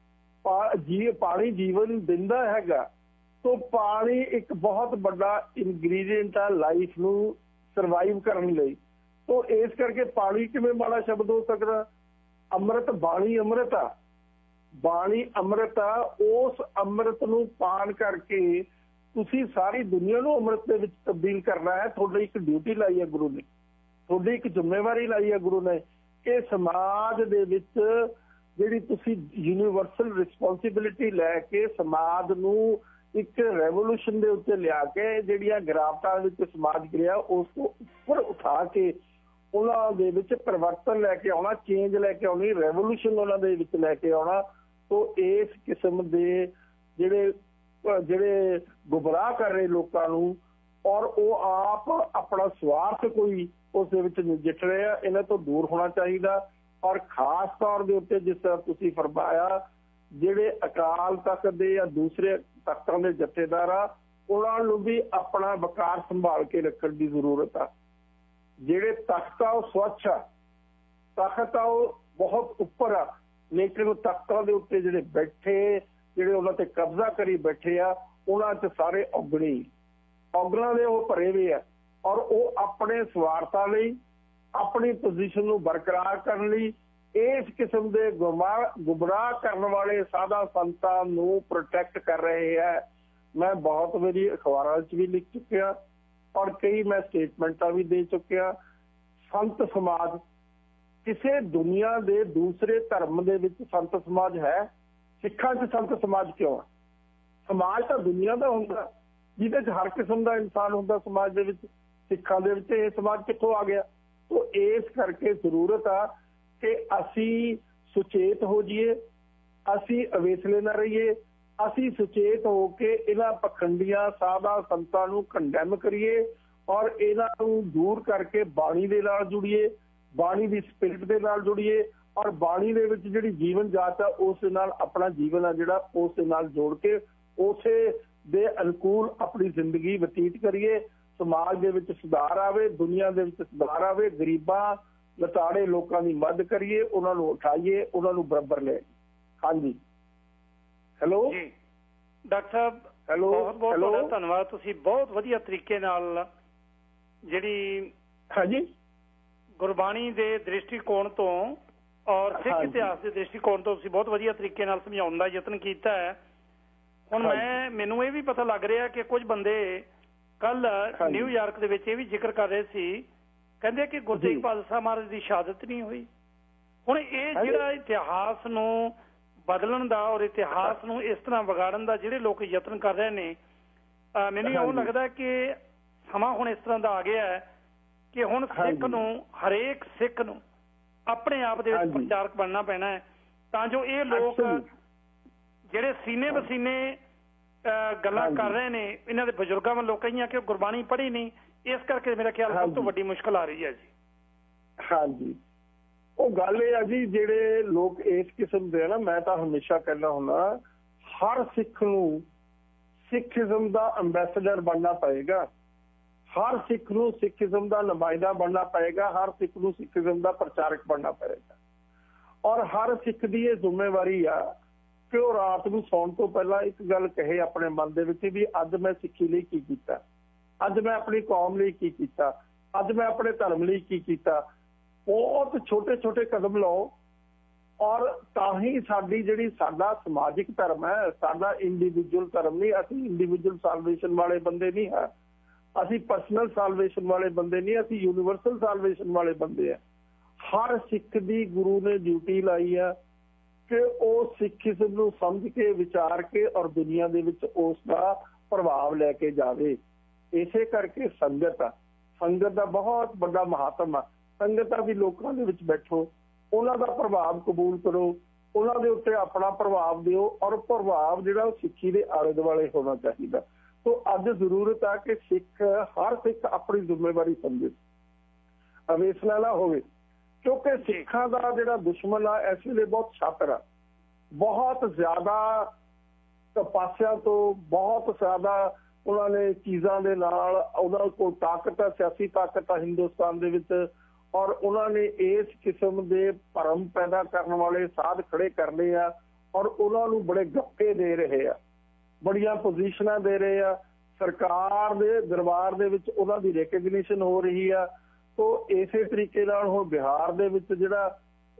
ਪਾਣੀ ਜੀਵਨ ਦਿੰਦਾ ਹੈਗਾ। ਤੋ ਪਾਣੀ ਇੱਕ ਬਹੁਤ ਵੱਡਾ ਇਨਗਰੀਡੀਐਂਟ ਆ ਲਾਈਫ ਨੂੰ ਸਰਵਾਈਵ ਕਰਨ ਲਈ। ਤੋ ਇਸ ਕਰਕੇ ਪਾਣੀ ਕਿਵੇਂ ਮਾੜਾ ਸ਼ਬਦ ਹੋ ਸਕਦਾ? ਅੰਮ੍ਰਿਤ, ਬਾਣੀ ਅੰਮ੍ਰਿਤ ਆ, ਬਾਣੀ ਅੰਮ੍ਰਿਤ ਆ। ਉਸ ਅੰਮ੍ਰਿਤ ਨੂੰ ਪਾਨ ਕਰਕੇ ਤੁਸੀਂ ਸਾਰੀ ਦੁਨੀਆ ਨੂੰ ਅੰਮ੍ਰਿਤ ਦੇ ਵਿੱਚ ਤਬਦੀਲ ਕਰਨਾ ਹੈ। ਤੁਹਾਡੀ ਇੱਕ ਡਿਊਟੀ ਲਾਈ ਹੈ ਗੁਰੂ ਨੇ, ਤੁਹਾਡੀ ਇੱਕ ਜ਼ਿੰਮੇਵਾਰੀ ਲਾਈ ਹੈ ਗੁਰੂ ਨੇ ਕਿ ਸਮਾਜ ਦੇ ਵਿੱਚ ਜਿਹੜੀ ਤੁਸੀਂ ਯੂਨੀਵਰਸਲ ਰਿਸਪੌਂਸਿਬਿਲਿਟੀ ਲੈ ਕੇ ਸਮਾਜ ਨੂੰ ਇੱਕ ਰੈਵੋਲੂਸ਼ਨ ਦੇ ਉੱਤੇ ਲਿਆ ਕੇ, ਜਿਹੜੀਆਂ ਗਿਰਾਵਟਾਂ ਵਿੱਚ ਸਮਾਜ ਗਿਰਿਆ ਉਸ ਤੋਂ ਉੱਪਰ ਉਠਾ ਕੇ ਉਹਨਾਂ ਦੇ ਵਿੱਚ ਪਰਿਵਰਤਨ ਲੈ ਕੇ ਆਉਣਾ, ਚੇਂਜ ਲੈ ਕੇ ਆਉਣੀ, ਰੈਵੋਲੂਸ਼ਨ ਉਹਨਾਂ ਦੇ ਵਿੱਚ ਲੈ ਕੇ ਆਉਣਾ। ਤੋ ਇਸ ਕਿਸਮ ਦੇ ਜਿਹੜੇ ਗੁੰਮਰਾਹ ਕਰ ਰਹੇ ਲੋਕਾਂ ਨੂੰ, ਔਰ ਉਹ ਆਪ ਆਪਣਾ ਸਵਾਰਥ ਕੋਈ ਉਸ ਦੇ ਵਿੱਚ ਨਜਿੱਠ ਰਹੇ ਆ, ਇਹਨਾਂ ਤੋਂ ਦੂਰ ਹੋਣਾ ਚਾਹੀਦਾ। ਔਰ ਖਾਸ ਤੌਰ ਦੇ ਉੱਤੇ ਜਿਸ ਤਰ੍ਹਾਂ ਤੁਸੀਂ ਫਰਮਾਇਆ, ਜਿਹੜੇ ਅਕਾਲ ਤਖਤ ਦੇ ਜਾਂ ਦੂਸਰੇ ਤਖਤਾਂ ਦੇ ਜਥੇਦਾਰ ਆ, ਉਹਨਾਂ ਨੂੰ ਵੀ ਆਪਣਾ ਵਕਾਰ ਸੰਭਾਲ ਕੇ ਰੱਖਣ ਦੀ ਜ਼ਰੂਰਤ ਆ। ਜਿਹੜੇ ਤਖਤ ਆ ਉਹ ਸਵੱਛ ਆ, ਤਖਤ ਆ ਉਹ ਬਹੁਤ ਉੱਪਰ ਆ, ਲੇਕਿਨ ਤਖਤਾਂ ਦੇ ਉੱਤੇ ਜਿਹੜੇ ਬੈਠੇ, ਜਿਹੜੇ ਉਹਨਾਂ ਤੇ ਕਬਜ਼ਾ ਕਰੀ ਬੈਠੇ ਆ, ਉਹਨਾਂ 'ਚ ਸਾਰੇ ਔਗਣਾਂ ਦੇ ਉਹ ਭਰੇ ਹੋਏ ਆ। ਔਰ ਉਹ ਆਪਣੇ ਸਵਾਰਥਾਂ ਲਈ, ਆਪਣੀ ਪੋਜੀਸ਼ਨ ਨੂੰ ਬਰਕਰਾਰ ਕਰਨ ਲਈ ਇਸ ਕਿਸਮ ਦੇ ਗੁੰਮਰਾਹ ਕਰਨ ਵਾਲੇ ਸਾਧਾ ਸੰਤਾਂ ਨੂੰ ਪ੍ਰੋਟੈਕਟ ਕਰ ਰਹੇ ਹੈ। ਮੈਂ ਬਹੁਤ ਵਾਰੀ ਅਖਬਾਰਾਂ 'ਚ ਵੀ ਲਿਖ ਚੁੱਕਿਆ ਔਰ ਕਈ ਮੈਂ ਸਟੇਟਮੈਂਟਾਂ ਵੀ ਦੇ ਚੁੱਕਿਆ। ਸੰਤ ਸਮਾਜ ਕਿਸੇ ਦੁਨੀਆ ਦੇ ਦੂਸਰੇ ਧਰਮ ਦੇ ਵਿੱਚ ਸੰਤ ਸਮਾਜ ਹੈ, ਸਿੱਖਾਂ 'ਚ ਸੰਤ ਸਮਾਜ ਕਿਉਂ ਹੈ? ਸਮਾਜ ਤਾਂ ਦੁਨੀਆ ਦਾ ਹੁੰਦਾ ਜਿਹਦੇ 'ਚ ਹਰ ਕਿਸਮ ਦਾ ਇਨਸਾਨ ਹੁੰਦਾ। ਸਮਾਜ ਦੇ ਵਿੱਚ, ਸਿੱਖਾਂ ਦੇ ਵਿੱਚ ਇਹ ਸਮਾਜ ਕਿੱਥੋਂ ਆ ਗਿਆ? ਤੋ ਇਸ ਕਰਕੇ ਜ਼ਰੂਰਤ ਆ ਕਿ ਅਸੀਂ ਸੁਚੇਤ ਹੋ ਜਾਈਏ, ਅਸੀਂ ਅਵੇਸਲੇ ਨਾ ਰਹੀਏ, ਅਸੀਂ ਸੁਚੇਤ ਹੋ ਕੇ ਇਹਨਾਂ ਪਖੰਡੀਆਂ ਸਾਧਾ ਸੰਤਾਂ ਨੂੰ ਕੰਡੈਮ ਕਰੀਏ ਔਰ ਇਹਨਾਂ ਨੂੰ ਦੂਰ ਕਰਕੇ ਬਾਣੀ ਦੇ ਨਾਲ ਜੁੜੀਏ, ਬਾਣੀ ਦੀ ਸਪਿਰਿਟ ਦੇ ਨਾਲ ਜੁੜੀਏ ਔਰ ਬਾਣੀ ਦੇ ਵਿੱਚ ਜਿਹੜੀ ਜੀਵਨ ਜਾਚ ਆ ਉਸ ਦੇ ਨਾਲ ਆਪਣਾ ਜੀਵਨ ਆ ਜਿਹੜਾ ਉਸ ਦੇ ਨਾਲ ਜੋੜ ਕੇ ਉਸੇ ਦੇ ਅਨੁਕੂਲ ਆਪਣੀ ਜ਼ਿੰਦਗੀ ਬਤੀਤ ਕਰੀਏ। ਸਮਾਜ ਦੇ ਵਿੱਚ ਸੁਧਾਰ ਆਵੇ, ਦੁਨੀਆ ਦੇ ਵਿੱਚ ਸੁਧਾਰ ਆਵੇ, ਗਰੀਬਾਂ ਲਤਾੜੇ ਲੋਕਾਂ ਦੀ ਮਦਦ ਕਰੀਏ, ਉਹਨਾਂ ਨੂੰ ਉਠਾਈਏ, ਉਹਨਾਂ ਨੂੰ ਬਰਾਬਰ ਲੈ। ਹਾਂਜੀ, ਹੈਲੋ ਜੀ ਡਾਕਟਰ ਸਾਹਿਬ, ਹੈਲੋ, ਬਹੁਤ ਬਹੁਤ ਤੁਹਾਡਾ ਧੰਨਵਾਦ। ਤੁਸੀਂ ਬਹੁਤ ਵਧੀਆ ਤਰੀਕੇ ਨਾਲ ਜਿਹੜੀ ਹਾਂਜੀ ਗੁਰਬਾਣੀ ਦੇ ਦ੍ਰਿਸ਼ਟੀਕੋਣ ਤੋਂ ਔਰ ਸਿੱਖ ਇਤਿਹਾਸ ਦੇ ਦ੍ਰਿਸ਼ਟੀਕੋਣ ਤੋਂ ਤੁਸੀਂ ਬਹੁਤ ਵਧੀਆ ਤਰੀਕੇ ਨਾਲ ਸਮਝਾਉਣ ਦਾ ਯਤਨ ਕੀਤਾ ਹੈ। ਹੁਣ ਮੈਨੂੰ ਇਹ ਵੀ ਪਤਾ ਲੱਗ ਰਿਹਾ ਕਿ ਕੁਝ ਬੰਦੇ ਕੱਲ ਨਿਊਯਾਰਕ ਦੇ ਵਿੱਚ ਇਹ ਵੀ ਜ਼ਿਕਰ ਕਰ ਰਹੇ ਸੀ, ਕਹਿੰਦੇ ਕਿ ਗੁਰੂ ਤੇਗ ਬਹਾਦਰ ਸਾਹਿਬ ਮਹਾਰਾਜ ਦੀ ਸ਼ਹਾਦਤ ਨਹੀਂ ਹੋਈ। ਹੁਣ ਇਹ ਜਿਹੜਾ ਇਤਿਹਾਸ ਨੂੰ ਬਦਲਣ ਦਾ ਔਰ ਇਤਿਹਾਸ ਨੂੰ ਇਸ ਤਰ੍ਹਾਂ ਵਿਗਾੜਨ ਦਾ ਜਿਹੜੇ ਲੋਕ ਯਤਨ ਕਰ ਰਹੇ ਨੇ, ਮੈਨੂੰ ਉਹ ਲੱਗਦਾ ਕਿ ਸਮਾਂ ਹੁਣ ਇਸ ਤਰ੍ਹਾਂ ਦਾ ਆ ਗਿਆ ਹੈ ਕਿ ਹੁਣ ਸਿੱਖ ਨੂੰ, ਹਰੇਕ ਸਿੱਖ ਨੂੰ ਆਪਣੇ ਆਪ ਦੇ ਵਿੱਚ ਪ੍ਰਚਾਰਕ ਬਣਨਾ ਪੈਣਾ ਹੈ, ਤਾਂ ਜੋ ਇਹ ਲੋਕ ਜਿਹੜੇ ਸੀਨੇ ਬਸੀਨੇ ਗੱਲਾਂ ਕਰ ਰਹੇ ਨੇ, ਇਹਨਾਂ ਦੇ ਬਜ਼ੁਰਗਾਂ ਵੱਲੋਂ ਕਹੀਆਂ ਕਿ ਗੁਰਬਾਣੀ ਪੜ੍ਹੀ ਨਹੀਂ, ਇਸ ਕਰਕੇ ਮੇਰਾ ਖਿਆਲ ਸਭ ਤੋਂ ਵੱਡੀ ਮੁਸ਼ਕਲ ਆ ਰਹੀ ਹੈ ਜੀ। ਹਾਂਜੀ, ਉਹ ਗੱਲ ਇਹ ਆ ਜੀ, ਜਿਹੜੇ ਲੋਕ ਇਸ ਕਿਸਮ ਦੇ ਨਾ, ਮੈਂ ਤਾਂ ਹਮੇਸ਼ਾ ਕਹਿੰਦਾ ਹੁੰਦਾ ਹਰ ਸਿੱਖ ਨੂੰ ਸਿੱਖੀਜ਼ਮ ਦਾ ਅੰਬੈਸਡਰ ਬਣਨਾ ਪਏਗਾ, ਹਰ ਸਿੱਖ ਨੂੰ ਸਿੱਖੀਜ਼ਮ ਦਾ ਨੁਮਾਇੰਦਾ ਬਣਨਾ ਪਏਗਾ, ਹਰ ਸਿੱਖ ਨੂੰ ਸਿੱਖੀਜ਼ਮ ਦਾ ਪ੍ਰਚਾਰਕ ਬਣਨਾ ਪਏਗਾ। ਔਰ ਹਰ ਸਿੱਖ ਦੀ ਇਹ ਜ਼ਿੰਮੇਵਾਰੀ ਆ ਕਿ ਉਹ ਰਾਤ ਨੂੰ ਸੌਣ ਤੋਂ ਪਹਿਲਾਂ ਇੱਕ ਗੱਲ ਕਹੇ ਆਪਣੇ ਮਨ ਦੇ ਵਿੱਚ ਵੀ ਅੱਜ ਮੈਂ ਸਿੱਖੀ ਲਈ ਕੀ ਕੀਤਾ, ਅੱਜ ਮੈਂ ਆਪਣੀ ਕੌਮ ਲਈ ਕੀ ਕੀਤਾ, ਅੱਜ ਮੈਂ ਆਪਣੇ ਧਰਮ ਲਈ ਕੀ ਕੀਤਾ। ਬਹੁਤ ਛੋਟੇ ਛੋਟੇ ਕਦਮ ਲਓ ਔਰ ਤਾਂ ਹੀ ਸਾਡੀ ਜਿਹੜੀ ਸਾਡਾ ਸਮਾਜਿਕ ਧਰਮ ਹੈ, ਸਾਡਾ ਇੰਡੀਵਿਜੂਅਲ ਧਰਮ ਨਹੀਂ, ਅਸੀਂ ਇੰਡੀਵਿਜੂਅਲ ਸਾਲਵੇਸ਼ਨ ਵਾਲੇ ਬੰਦੇ ਨਹੀਂ ਹਾਂ, ਅਸੀਂ ਪਰਸਨਲ ਸਾਲਵੇਸ਼ਨ ਵਾਲੇ ਬੰਦੇ ਨਹੀਂ, ਅਸੀਂ ਯੂਨੀਵਰਸਲ ਸਾਲਵੇਸ਼ਨ ਵਾਲੇ ਬੰਦੇ ਆ। ਹਰ ਸਿੱਖ ਦੀ ਗੁਰੂ ਨੇ ਡਿਊਟੀ ਲਾਈ ਆ ਕਿ ਉਹ ਸਿੱਖੀਜ਼ਮ ਨੂੰ ਸਮਝ ਕੇ, ਵਿਚਾਰ ਕੇ ਔਰ ਦੁਨੀਆ ਦੇ ਵਿੱਚ ਉਸ ਦਾ ਪ੍ਰਭਾਵ ਲੈ ਕੇ ਜਾਵੇ। ਇਸੇ ਕਰਕੇ ਸੰਗਤ ਆ, ਸੰਗਤ ਦਾ ਬਹੁਤ ਵੱਡਾ ਮਹੱਤਵ ਆ। ਸੰਗਤਾਂ ਵੀ ਲੋਕਾਂ ਦੇ ਵਿੱਚ ਬੈਠੋ, ਉਹਨਾਂ ਦਾ ਪ੍ਰਭਾਵ ਕਬੂਲ ਕਰੋ, ਉਹਨਾਂ ਦੇ ਉੱਤੇ ਆਪਣਾ ਪ੍ਰਭਾਵ ਦਿਓ ਔਰ ਪ੍ਰਭਾਵ ਜਿਹੜਾ ਉਹ ਸਿੱਖੀ ਦੇ ਆਲੇ ਦੁਆਲੇ ਹੋਣਾ ਚਾਹੀਦਾ। ਸੋ ਅੱਜ ਜ਼ਰੂਰਤ ਆ ਕਿ ਹਰ ਸਿੱਖ ਆਪਣੀ ਜ਼ਿੰਮੇਵਾਰੀ ਸਮਝੇ, ਅਵੇਸਲਾ ਨਾ ਹੋਵੇ, ਕਿਉਂਕਿ ਸਿੱਖਾਂ ਦਾ ਜਿਹੜਾ ਦੁਸ਼ਮਣ ਆ ਇਸ ਵੇਲੇ ਬਹੁਤ ਛਾਤਰ ਆ, ਬਹੁਤ ਜ਼ਿਆਦਾ ਤਪੱਸਿਆ ਤੋਂ, ਬਹੁਤ ਜ਼ਿਆਦਾ ਉਹਨਾਂ ਨੇ ਚੀਜ਼ਾਂ ਦੇ ਨਾਲ, ਉਹਨਾਂ ਕੋਲ ਤਾਕਤ ਆ, ਸਿਆਸੀ ਤਾਕਤ ਆ ਹਿੰਦੁਸਤਾਨ ਦੇ ਵਿੱਚ, ਔਰ ਉਹਨਾਂ ਨੇ ਇਸ ਕਿਸਮ ਦੇ ਭਰਮ ਪੈਦਾ ਕਰਨ ਵਾਲੇ ਸਾਧ ਖੜੇ ਕਰਨੇ ਆ ਔਰ ਉਹਨਾਂ ਨੂੰ ਬੜੇ ਗੱਪੇ ਦੇ ਰਹੇ ਆ, ਬੜੀਆਂ ਪੋਜੀਸ਼ਨਾਂ ਦੇ ਰਹੇ ਆ, ਸਰਕਾਰ ਦੇ ਦਰਬਾਰ ਦੇ ਵਿੱਚ ਉਹਨਾਂ ਦੀ ਰੈਕਗਨੀਸ਼ਨ ਹੋ ਰਹੀ ਆ। ਸੋ ਇਸੇ ਤਰੀਕੇ ਨਾਲ ਹੁਣ ਬਿਹਾਰ ਦੇ ਵਿੱਚ ਜਿਹੜਾ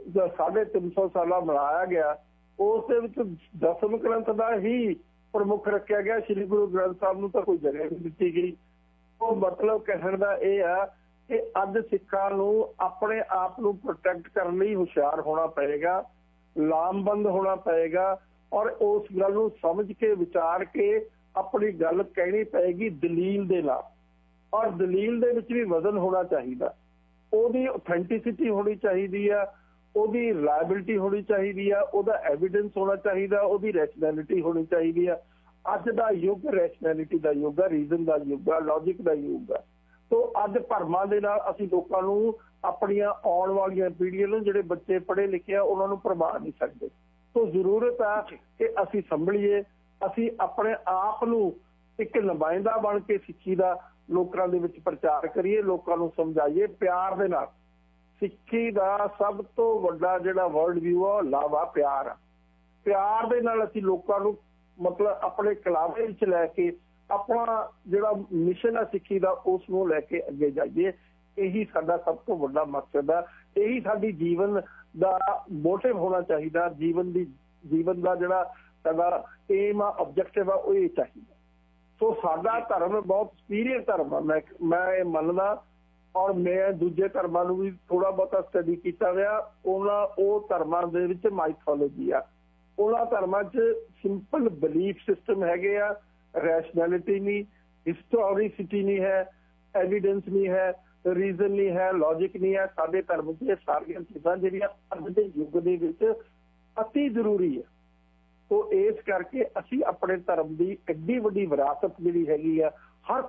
350 ਸਾਲਾ ਮਨਾਇਆ ਗਿਆ, ਉਸ ਦੇ ਵਿੱਚ ਦਸਮ ਗ੍ਰੰਥ ਦਾ ਹੀ ਪ੍ਰਮੁੱਖ ਰੱਖਿਆ ਗਿਆ, ਸ਼੍ਰੀ ਗੁਰੂ ਗ੍ਰੰਥ ਸਾਹਿਬ ਨੂੰ ਤਾਂ ਕੋਈ ਜਗ੍ਹਾ ਨਹੀਂ ਦਿੱਤੀ ਗਈ। ਉਹ ਮਤਲਬ ਕਹਿਣ ਦਾ ਇਹ ਆ ਕਿ ਅੱਜ ਸਿੱਖਾਂ ਨੂੰ ਆਪਣੇ ਆਪ ਨੂੰ ਪ੍ਰੋਟੈਕਟ ਕਰਨ ਲਈ ਹੁਸ਼ਿਆਰ ਹੋਣਾ ਪਏਗਾ, ਲਾਮਬੰਦ ਹੋਣਾ ਪਏਗਾ ਔਰ ਉਸ ਗੱਲ ਨੂੰ ਸਮਝ ਕੇ, ਵਿਚਾਰ ਕੇ ਆਪਣੀ ਗੱਲ ਕਹਿਣੀ ਪਏਗੀ ਦਲੀਲ ਦੇ ਨਾਲ। ਔਰ ਦਲੀਲ ਦੇ ਵਿੱਚ ਵੀ ਵਜ਼ਨ ਹੋਣਾ ਚਾਹੀਦਾ, ਉਹਦੀ ਆਥੈਂਟਿਸਿਟੀ ਹੋਣੀ ਚਾਹੀਦੀ ਆ, ਉਹਦੀ ਰਿਲਾਇਬਿਲਿਟੀ ਹੋਣੀ ਚਾਹੀਦੀ ਆ, ਉਹਦਾ ਐਵੀਡੈਂਸ ਹੋਣਾ ਚਾਹੀਦਾ, ਉਹਦੀ ਰੈਸ਼ਨੈਲਿਟੀ ਹੋਣੀ ਚਾਹੀਦੀ ਆ। ਅੱਜ ਦਾ ਯੁੱਗ ਰੈਸ਼ਨੈਲਿਟੀ ਦਾ ਯੁੱਗ ਆ, ਰੀਜ਼ਨ ਦਾ ਯੁੱਗ ਆ, ਲੌਜਿਕ ਦਾ ਯੁੱਗ ਆ। ਸੋ ਅੱਜ ਭਰਮਾਂ ਦੇ ਨਾਲ ਅਸੀਂ ਲੋਕਾਂ ਨੂੰ, ਆਪਣੀਆਂ ਆਉਣ ਵਾਲੀਆਂ ਪੀੜ੍ਹੀਆਂ ਨੂੰ, ਜਿਹੜੇ ਬੱਚੇ ਪੜ੍ਹੇ ਲਿਖੇ ਆ, ਉਹਨਾਂ ਨੂੰ ਭਰਮਾ ਨਹੀਂ ਸਕਦੇ। ਸੋ ਜ਼ਰੂਰਤ ਆ ਕਿ ਅਸੀਂ ਸੰਭਲੀਏ, ਅਸੀਂ ਆਪਣੇ ਆਪ ਨੂੰ ਇੱਕ ਨੁਮਾਇੰਦਾ ਬਣ ਕੇ ਸਿੱਖੀ ਦਾ ਲੋਕਾਂ ਦੇ ਵਿੱਚ ਪ੍ਰਚਾਰ ਕਰੀਏ, ਲੋਕਾਂ ਨੂੰ ਸਮਝਾਈਏ ਪਿਆਰ ਦੇ ਨਾਲ। ਸਿੱਖੀ ਦਾ ਸਭ ਤੋਂ ਵੱਡਾ ਜਿਹੜਾ ਵਰਲਡ ਵਿਊ ਆ, ਲਵ ਆ, ਪਿਆਰ ਆ। ਪਿਆਰ ਦੇ ਨਾਲ ਅਸੀਂ ਲੋਕਾਂ ਨੂੰ ਮਤਲਬ ਆਪਣੇ ਕਲਾਵੇ ਵਿੱਚ ਲੈ ਕੇ ਆਪਣਾ ਜਿਹੜਾ ਮਿਸ਼ਨ ਆ ਸਿੱਖੀ ਦਾ, ਉਸ ਨੂੰ ਲੈ ਕੇ ਅੱਗੇ ਜਾਈਏ। ਇਹੀ ਸਾਡਾ ਸਭ ਤੋਂ ਵੱਡਾ ਮਕਸਦ ਆ, ਇਹੀ ਸਾਡੀ ਜੀਵਨ ਦਾ ਮੋਟਿਵ ਹੋਣਾ ਚਾਹੀਦਾ। ਜੀਵਨ ਦਾ ਜਿਹੜਾ ਸਾਡਾ ਏਮ ਆ, ਆਬਜੈਕਟਿਵ ਆ, ਉਹ ਇਹ ਚਾਹੀਦਾ। ਸੋ ਸਾਡਾ ਧਰਮ ਬਹੁਤ ਸੁਪੀਰੀਅਰ ਧਰਮ ਆ, ਮੈਂ ਇਹ ਮੰਨਦਾ। ਔਰ ਮੈਂ ਦੂਜੇ ਧਰਮਾਂ ਨੂੰ ਵੀ ਥੋੜਾ ਬਹੁਤਾ ਸਟੱਡੀ ਕੀਤਾ ਗਿਆ। ਉਹ ਧਰਮਾਂ ਦੇ ਵਿੱਚ ਮਾਈਥੋਲੋਜੀ ਆ, ਉਹਨਾਂ ਧਰਮਾਂ 'ਚ ਸਿੰਪਲ ਬਲੀਫ ਸਿਸਟਮ ਹੈਗੇ ਆ, ਰੈਸ਼ਨੈਲਿਟੀ ਨਹੀਂ, ਹਿਸਟੋਰੀਸਿਟੀ ਨਹੀਂ ਹੈ, ਐਵੀਡੈਂਸ ਨਹੀਂ ਹੈ, ਰੀਜ਼ਨ ਨਹੀਂ ਹੈ, ਲੌਜਿਕ ਨਹੀਂ ਹੈ। ਸਾਡੇ ਧਰਮ 'ਚ ਇਹ ਸਾਰੀਆਂ ਚੀਜ਼ਾਂ ਜਿਹੜੀਆਂ ਅੱਜ ਦੇ ਯੁੱਗ ਦੇ ਵਿੱਚ ਅਤੀ ਜ਼ਰੂਰੀ ਹੈ। ਸੋ ਇਸ ਕਰਕੇ ਅਸੀਂ ਆਪਣੇ ਧਰਮ ਦੀ ਐਡੀ ਵੱਡੀ ਵਿਰਾਸਤ ਜਿਹੜੀ ਹੈਗੀ ਆ, ਹਰ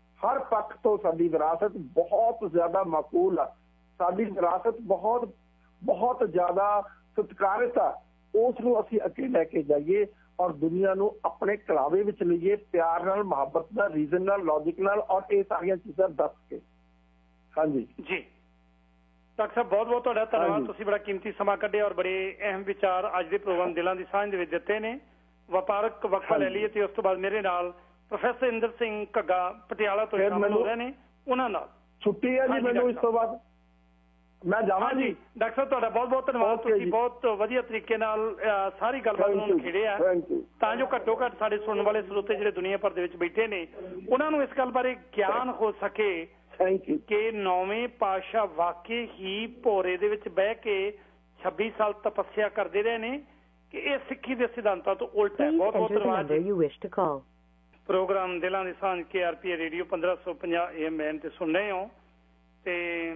ਪੱਖ ਤੋਂ ਸਾਡੀ ਵਿਰਾਸਤ ਬਹੁਤ ਜ਼ਿਆਦਾ ਮਾਕੂਲ ਆ। ਸਾਡੀ ਵਿਰਾਸਤ ਬਹੁਤ ਬਹੁਤ ਜ਼ਿਆਦਾ ਸਤਿਕਾਰਿਤ ਆ, ਉਸ ਨੂੰ ਅਸੀਂ ਅੱਗੇ ਲੈ ਕੇ ਜਾਈਏ ਔਰ ਦੁਨੀਆ ਨੂੰ ਆਪਣੇ ਕਲਾਵੇ ਵਿੱਚ ਲਈਏ, ਪਿਆਰ ਨਾਲ, ਮੁਹੱਬਤ ਨਾਲ, ਰੀਜ਼ਨ ਨਾਲ, ਲੌਜਿਕ ਨਾਲ, ਔਰ ਇਹ ਸਾਰੀਆਂ ਚੀਜ਼ਾਂ ਦੱਸ ਕੇ। ਹਾਂਜੀ ਜੀ ਡਾਕਟਰ ਸਾਹਿਬ, ਬਹੁਤ ਬਹੁਤ ਤੁਹਾਡਾ ਧੰਨਵਾਦ। ਤੁਸੀਂ ਬੜਾ ਕੀਮਤੀ ਸਮਾਂ ਕੱਢਿਆ ਔਰ ਬੜੇ ਅਹਿਮ ਵਿਚਾਰ ਅੱਜ ਦੇ ਪ੍ਰੋਗਰਾਮ ਦਿਲਾਂ ਦੀ ਸਾਂਝ ਦੇ ਵਿੱਚ ਦਿੱਤੇ ਨੇ। ਵਪਾਰਕ ਵਕਫਾ ਲੈ ਲਈਏ ਤੇ ਉਸ ਤੋਂ ਬਾਅਦ ਮੇਰੇ ਨਾਲ ਪ੍ਰੋਫੈਸਰ ਇੰਦਰ ਸਿੰਘ ਘੱਗਾ ਪਟਿਆਲਾ ਤੋਂ ਸ਼ਾਮਲ ਹੋ ਰਹੇ ਨੇ, ਉਹਨਾਂ ਨਾਲ ਛੁੱਟੀ ਹੈ ਜੀ ਮੈਨੂੰ। ਇਸ ਤੋਂ ਬਾਅਦ ਮੈਂ ਜਾਵਾਂ ਜੀ। ਡਾਕਟਰ ਸਾਹਿਬ ਤੁਹਾਡਾ ਬਹੁਤ ਬਹੁਤ ਧੰਨਵਾਦ। ਤੁਸੀਂ ਬਹੁਤ ਵਧੀਆ ਤਰੀਕੇ ਨਾਲ ਸਾਰੀ ਗੱਲਬਾਤ ਨੂੰ ਖੇੜਿਆ ਤਾਂ ਜੋ ਘੱਟੋ ਘੱਟ ਸਾਡੇ ਸੁਣਨ ਵਾਲੇ ਸਰੋਤੇ ਜਿਹੜੇ ਦੁਨੀਆ ਭਰ ਦੇ ਵਿੱਚ ਬੈਠੇ ਨੇ ਉਹਨਾਂ ਨੂੰ ਇਸ ਗੱਲ ਬਾਰੇ ਗਿਆਨ ਹੋ ਸਕੇ ਕਿ 9ਵੇਂ ਪਾਤਸ਼ਾਹ ਵਾਕਈ ਹੀ ਭੋਰੇ ਦੇ ਵਿੱਚ ਬਹਿ ਕੇ 26 ਸਾਲ ਤਪੱਸਿਆ ਕਰਦੇ ਰਹੇ ਨੇ ਕਿ ਇਹ ਸਿੱਖੀ ਦੇ ਸਿਧਾਂਤਾਂ ਤੋਂ ਉਲਟ ਹੈ। ਬਹੁਤ ਬਹੁਤ ਧੰਨਵਾਦ। ਪ੍ਰੋਗਰਾਮ ਦਿਲਾਂ ਦੀ ਸਾਂਝ KRPA ਰੇਡੀਓ 1550 AM ਬੈਂਡ ਤੇ ਸੁਣ ਰਹੇ ਹੋ ਤੇ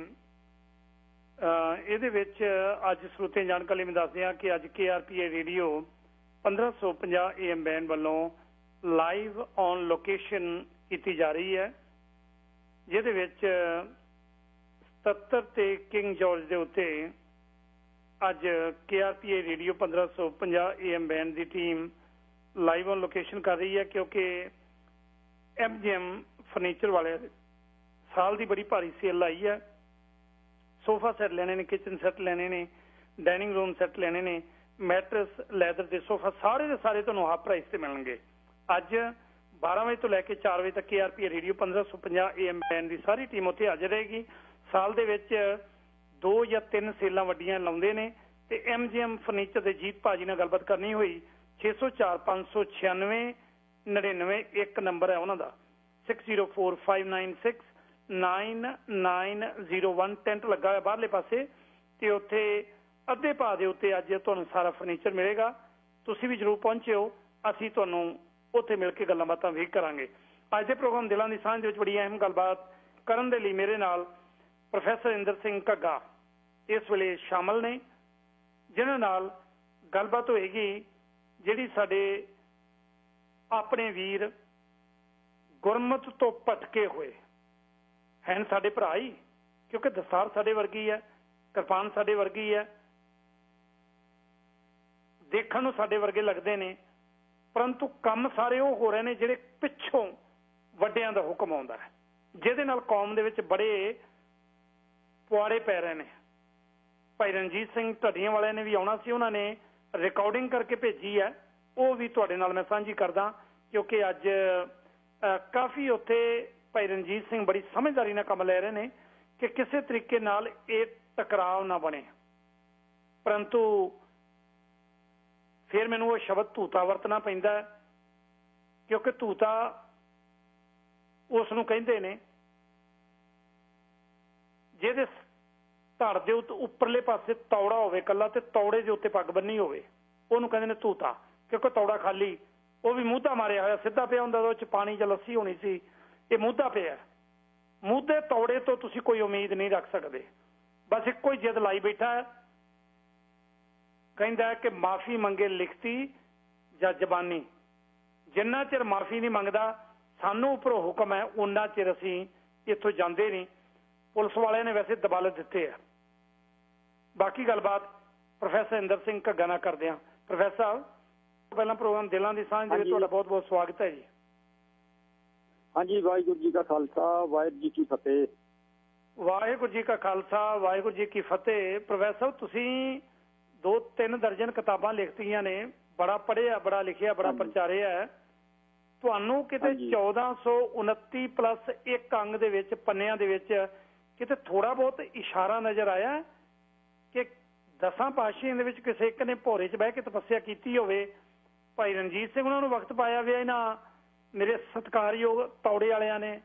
ਇਹਦੇ ਵਿੱਚ ਅੱਜ ਸਰੋਤਿਆਂ ਜਾਣਕਾਰੀ ਮੈਂ ਦੱਸਦੇ ਹਾਂ ਕਿ ਅੱਜ KRPA ਰੇਡੀਓ 1550 AM ਬੈਂਡ ਵੱਲੋਂ ਲਾਈਵ ਔਨ ਲੋਕੇਸ਼ਨ ਕੀਤੀ ਜਾ ਰਹੀ ਹੈ, ਜਿਹਦੇ ਵਿੱਚ 77 ਤੇ ਕਿੰਗ ਜਾਰਜ ਦੇ ਉੱਤੇ ਅੱਜ KRPA ਰੇਡੀਓ 1550 AM ਬੈਂਡ ਦੀ ਟੀਮ ਲਾਈਵ ਔਨ ਲੋਕੇਸ਼ਨ ਕਰ ਰਹੀ ਹੈ ਕਿਉਂਕਿ MGM ਫਰਨੀਚਰ ਵਾਲੇ ਸਾਲ ਦੀ ਬੜੀ ਭਾਰੀ ਸੇਲ ਆਈ ਹੈ। ਸੋਫਾ ਸੈੱਟ ਲੈਣੇ ਨੇ, ਕਿਚਨ ਸੈੱਟ ਲੈਣੇ ਨੇ, ਡਾਈਨਿੰਗ ਰੂਮ ਸੈੱਟ ਲੈਣੇ ਨੇ, ਮੈਟਰਸ, ਲੈਦਰ ਦੇ ਸੋਫਾ ਸਾਰੇ ਦੇ ਸਾਰੇ ਤੁਹਾਨੂੰ ਹਾਫ ਪ੍ਰਾਈਸ ਤੇ ਮਿਲਣਗੇ। ਅੱਜ 12 ਵਜੇ ਤੋਂ ਲੈ ਕੇ 4 ਵਜੇ ਤੱਕ KRPA ਰੇਡੀਓ 1550 AM ਬੈਂਡ ਦੀ ਸਾਰੀ ਟੀਮ ਉੱਥੇ ਹਾਜ਼ਰ ਰਹੇਗੀ। ਸਾਲ ਦੇ ਵਿੱਚ 2 ਜਾਂ 3 ਸੇਲਾਂ ਵੱਡੀਆਂ ਲਾਉਂਦੇ ਨੇ ਤੇ MGM ਫਰਨੀਚਰ ਦੇ ਜੀਤ ਭਾਜੀ ਨਾਲ ਗੱਲਬਾਤ ਕਰਨੀ ਹੋਈ 604 596 99 ਇੱਕ ਨੰਬਰ ਹੈ ਉਹਨਾਂ ਦਾ 604596 9901 ਟੈਂਟ ਲੱਗਾ ਹੋਇਆ ਬਾਹਰਲੇ ਪਾਸੇ ਤੇ ਉੱਥੇ ਅੱਧੇ ਭਾਅ ਦੇ ਉੱਤੇ ਅੱਜ ਤੁਹਾਨੂੰ ਸਾਰਾ ਫਰਨੀਚਰ ਮਿਲੇਗਾ। ਤੁਸੀਂ ਵੀ ਜਰੂਰ ਪਹੁੰਚਿਓ, ਅਸੀਂ ਤੁਹਾਨੂੰ ਉੱਥੇ ਮਿਲ ਕੇ ਗੱਲਾਂ ਬਾਤਾਂ ਵੀ ਕਰਾਂਗੇ। ਅੱਜ ਦੇ ਪ੍ਰੋਗਰਾਮ ਦਿਲਾਂ ਦੀ ਸਾਂਝ ਦੇ ਵਿੱਚ ਬੜੀ ਅਹਿਮ ਗੱਲਬਾਤ ਕਰਨ ਦੇ ਲਈ ਮੇਰੇ ਨਾਲ ਪ੍ਰੋਫੈਸਰ ਇੰਦਰ ਸਿੰਘ ਘੱਗਾ ਇਸ ਵੇਲੇ ਸ਼ਾਮਲ ਨੇ, ਜਿਨ੍ਹਾਂ ਨਾਲ ਗੱਲਬਾਤ ਹੋਏਗੀ ਜਿਹੜੀ ਸਾਡੇ ਆਪਣੇ ਵੀਰ ਗੁਰਮਤ ਤੋਂ ਭਟਕੇ ਹੋਏ ਹਨ, ਸਾਡੇ ਭਰਾ ਹੀ, ਕਿਉਂਕਿ ਦਸਤਾਰ ਸਾਡੇ ਵਰਗੀ ਹੈ, ਕਿਰਪਾਨ ਸਾਡੇ ਵਰਗੀ ਹੈ, ਦੇਖਣ ਨੂੰ ਸਾਡੇ ਵਰਗੇ ਲੱਗਦੇ ਨੇ, ਪਰੰਤੂ ਕੰਮ ਸਾਰੇ ਉਹ ਹੋ ਰਹੇ ਨੇ ਜਿਹੜੇ ਪਿੱਛੋਂ ਵੱਡਿਆਂ ਦਾ ਹੁਕਮ ਆਉਂਦਾ ਹੈ, ਜਿਹਦੇ ਨਾਲ ਕੌਮ ਦੇ ਵਿੱਚ ਬੜੇ ਪੁਆੜੇ ਪੈ ਰਹੇ ਨੇ। ਭਾਈ ਰਣਜੀਤ ਸਿੰਘ ਢੱਡੀਆਂ ਵਾਲਿਆਂ ਨੇ ਵੀ ਆਉਣਾ ਸੀ, ਉਹਨਾਂ ਨੇ ਰਿਕਾਰਡਿੰਗ ਕਰਕੇ ਭੇਜੀ ਹੈ, ਉਹ ਵੀ ਤੁਹਾਡੇ ਨਾਲ ਮੈਂ ਸਾਂਝੀ ਕਰਦਾ ਕਿਉਂਕਿ ਅੱਜ ਕਾਫੀ ਉੱਥੇ ਭਾਈ ਰਣਜੀਤ ਸਿੰਘ ਬੜੀ ਸਮਝਦਾਰੀ ਨਾਲ ਕੰਮ ਲੈ ਰਹੇ ਨੇ ਕਿ ਕਿਸੇ ਤਰੀਕੇ ਨਾਲ ਇਹ ਟਕਰਾਅ ਨਾ ਬਣੇ। ਪਰੰਤੂ ਫਿਰ ਮੈਨੂੰ ਉਹ ਸ਼ਬਦ ਧੂਤਾ ਵਰਤਣਾ ਪੈਂਦਾ ਕਿਉਂਕਿ ਧੂਤਾ ਉਸ ਨੂੰ ਕਹਿੰਦੇ ਨੇ ਜਿਹਦੇ ਧੜ ਦੇ ਉੱਪਰਲੇ ਪਾਸੇ ਤੌੜਾ ਹੋਵੇ ਕੱਲਾ ਤੇ ਤੌੜੇ ਦੇ ਉੱਤੇ ਪੱਗ ਬੰਨੀ ਹੋਵੇ, ਉਹਨੂੰ ਕਹਿੰਦੇ ਨੇ ਧੂਤਾ। ਕਿਉਂਕਿ ਤੌੜਾ ਖਾਲੀ, ਉਹ ਵੀ ਮੂਧਾ ਮਾਰਿਆ ਹੋਇਆ, ਸਿੱਧਾ ਪਿਆ ਹੁੰਦਾ, ਉਹਦੇ ਚ ਪਾਣੀ ਜਾਂ ਲੱਸੀ ਹੋਣੀ ਸੀ, ਇਹ ਮੂਧਾ ਪਿਆ। ਮੂਧੇ ਤੌੜੇ ਤੋਂ ਤੁਸੀਂ ਕੋਈ ਉਮੀਦ ਨਹੀਂ ਰੱਖ ਸਕਦੇ। ਬਸ ਇੱਕੋ ਹੀ ਜਿੱਦ ਲਾਈ ਬੈਠਾ ਹੈ, ਕਹਿੰਦਾ ਕਿ ਮਾਫੀ ਮੰਗੇ ਲਿਖਤੀ ਜਾਂ ਜ਼ਬਾਨੀ। ਜਿੰਨਾ ਚਿਰ ਮਾਫੀ ਨਹੀਂ ਮੰਗਦਾ, ਸਾਨੂੰ ਉੱਪਰੋਂ ਹੁਕਮ ਹੈ, ਉਨਾ ਚਿਰ ਅਸੀਂ ਇੱਥੋਂ ਜਾਂਦੇ ਨਹੀਂ। ਪੁਲਿਸ ਵਾਲਿਆਂ ਨੇ ਵੈਸੇ ਦਬਾਲਤ ਦਿੱਤੇ ਆ। ਬਾਕੀ ਗੱਲਬਾਤ ਪ੍ਰੋਫੈਸਰ ਇੰਦਰ ਸਿੰਘ ਘੱਗਾ ਨਾਲ ਕਰਦੇ ਹਾਂ। ਪ੍ਰੋਫੈਸਰ ਸਾਹਿਬ, ਪਹਿਲਾਂ ਪ੍ਰੋਗਰਾਮ ਦਿਲਾਂ ਦੀ ਸਾਂਝ ਦੇ ਵਿੱਚ ਤੁਹਾਡਾ ਬਹੁਤ ਬਹੁਤ ਸਵਾਗਤ ਹੈ ਜੀ। ਹਾਂਜੀ, ਵਾਹਿਗੁਰੂ ਜੀ ਕਾ ਖਾਲਸਾ, ਵਾਹਿਗੁਰੂ ਜੀ ਕੀ ਫਤਿਹ। ਵਾਹਿਗੁਰੂ ਜੀ ਕਾ ਖਾਲਸਾ, ਵਾਹਿਗੁਰੂ ਜੀ ਕੀ ਫਤਿਹ। ਪ੍ਰੋਫੈਸਰ ਸਾਹਿਬ, ਤੁਸੀਂ 2-3 ਦਰਜਨ ਕਿਤਾਬਾਂ ਲਿਖਤੀਆਂ ਨੇ, ਬੜਾ ਪੜ੍ਹਿਆ, ਬੜਾ ਲਿਖਿਆ, ਬੜਾ ਪ੍ਰਚਾਰਿਆ। ਤੁਹਾਨੂੰ ਕਿਤੇ 1429 ਪਲੱਸ ਇੱਕ ਅੰਗ ਦੇ ਵਿੱਚ, ਪੰਨਿਆਂ ਦੇ ਵਿੱਚ ਕਿਤੇ ਥੋੜਾ ਬਹੁਤ ਇਸ਼ਾਰਾ ਨਜ਼ਰ ਆਇਆ ਕਿ 10 ਪਾਤਸ਼ਾਹੀਆਂ ਦੇ ਵਿੱਚ ਕਿਸੇ ਇੱਕ ਨੇ ਭੋਰੇ 'ਚ ਬਹਿ ਕੇ ਤਪੱਸਿਆ ਕੀਤੀ ਹੋਵੇ? ਭਾਈ ਰਣਜੀਤ ਸਿੰਘ ਉਹਨਾਂ ਨੂੰ ਵਕਤ ਪਾਇਆ ਹੋਇਆ ਇਹਨਾਂ ਮੇਰੇ ਸਤਿਕਾਰਯੋਗ ਤੌੜੇ ਵਾਲਿਆਂ ਨੇ?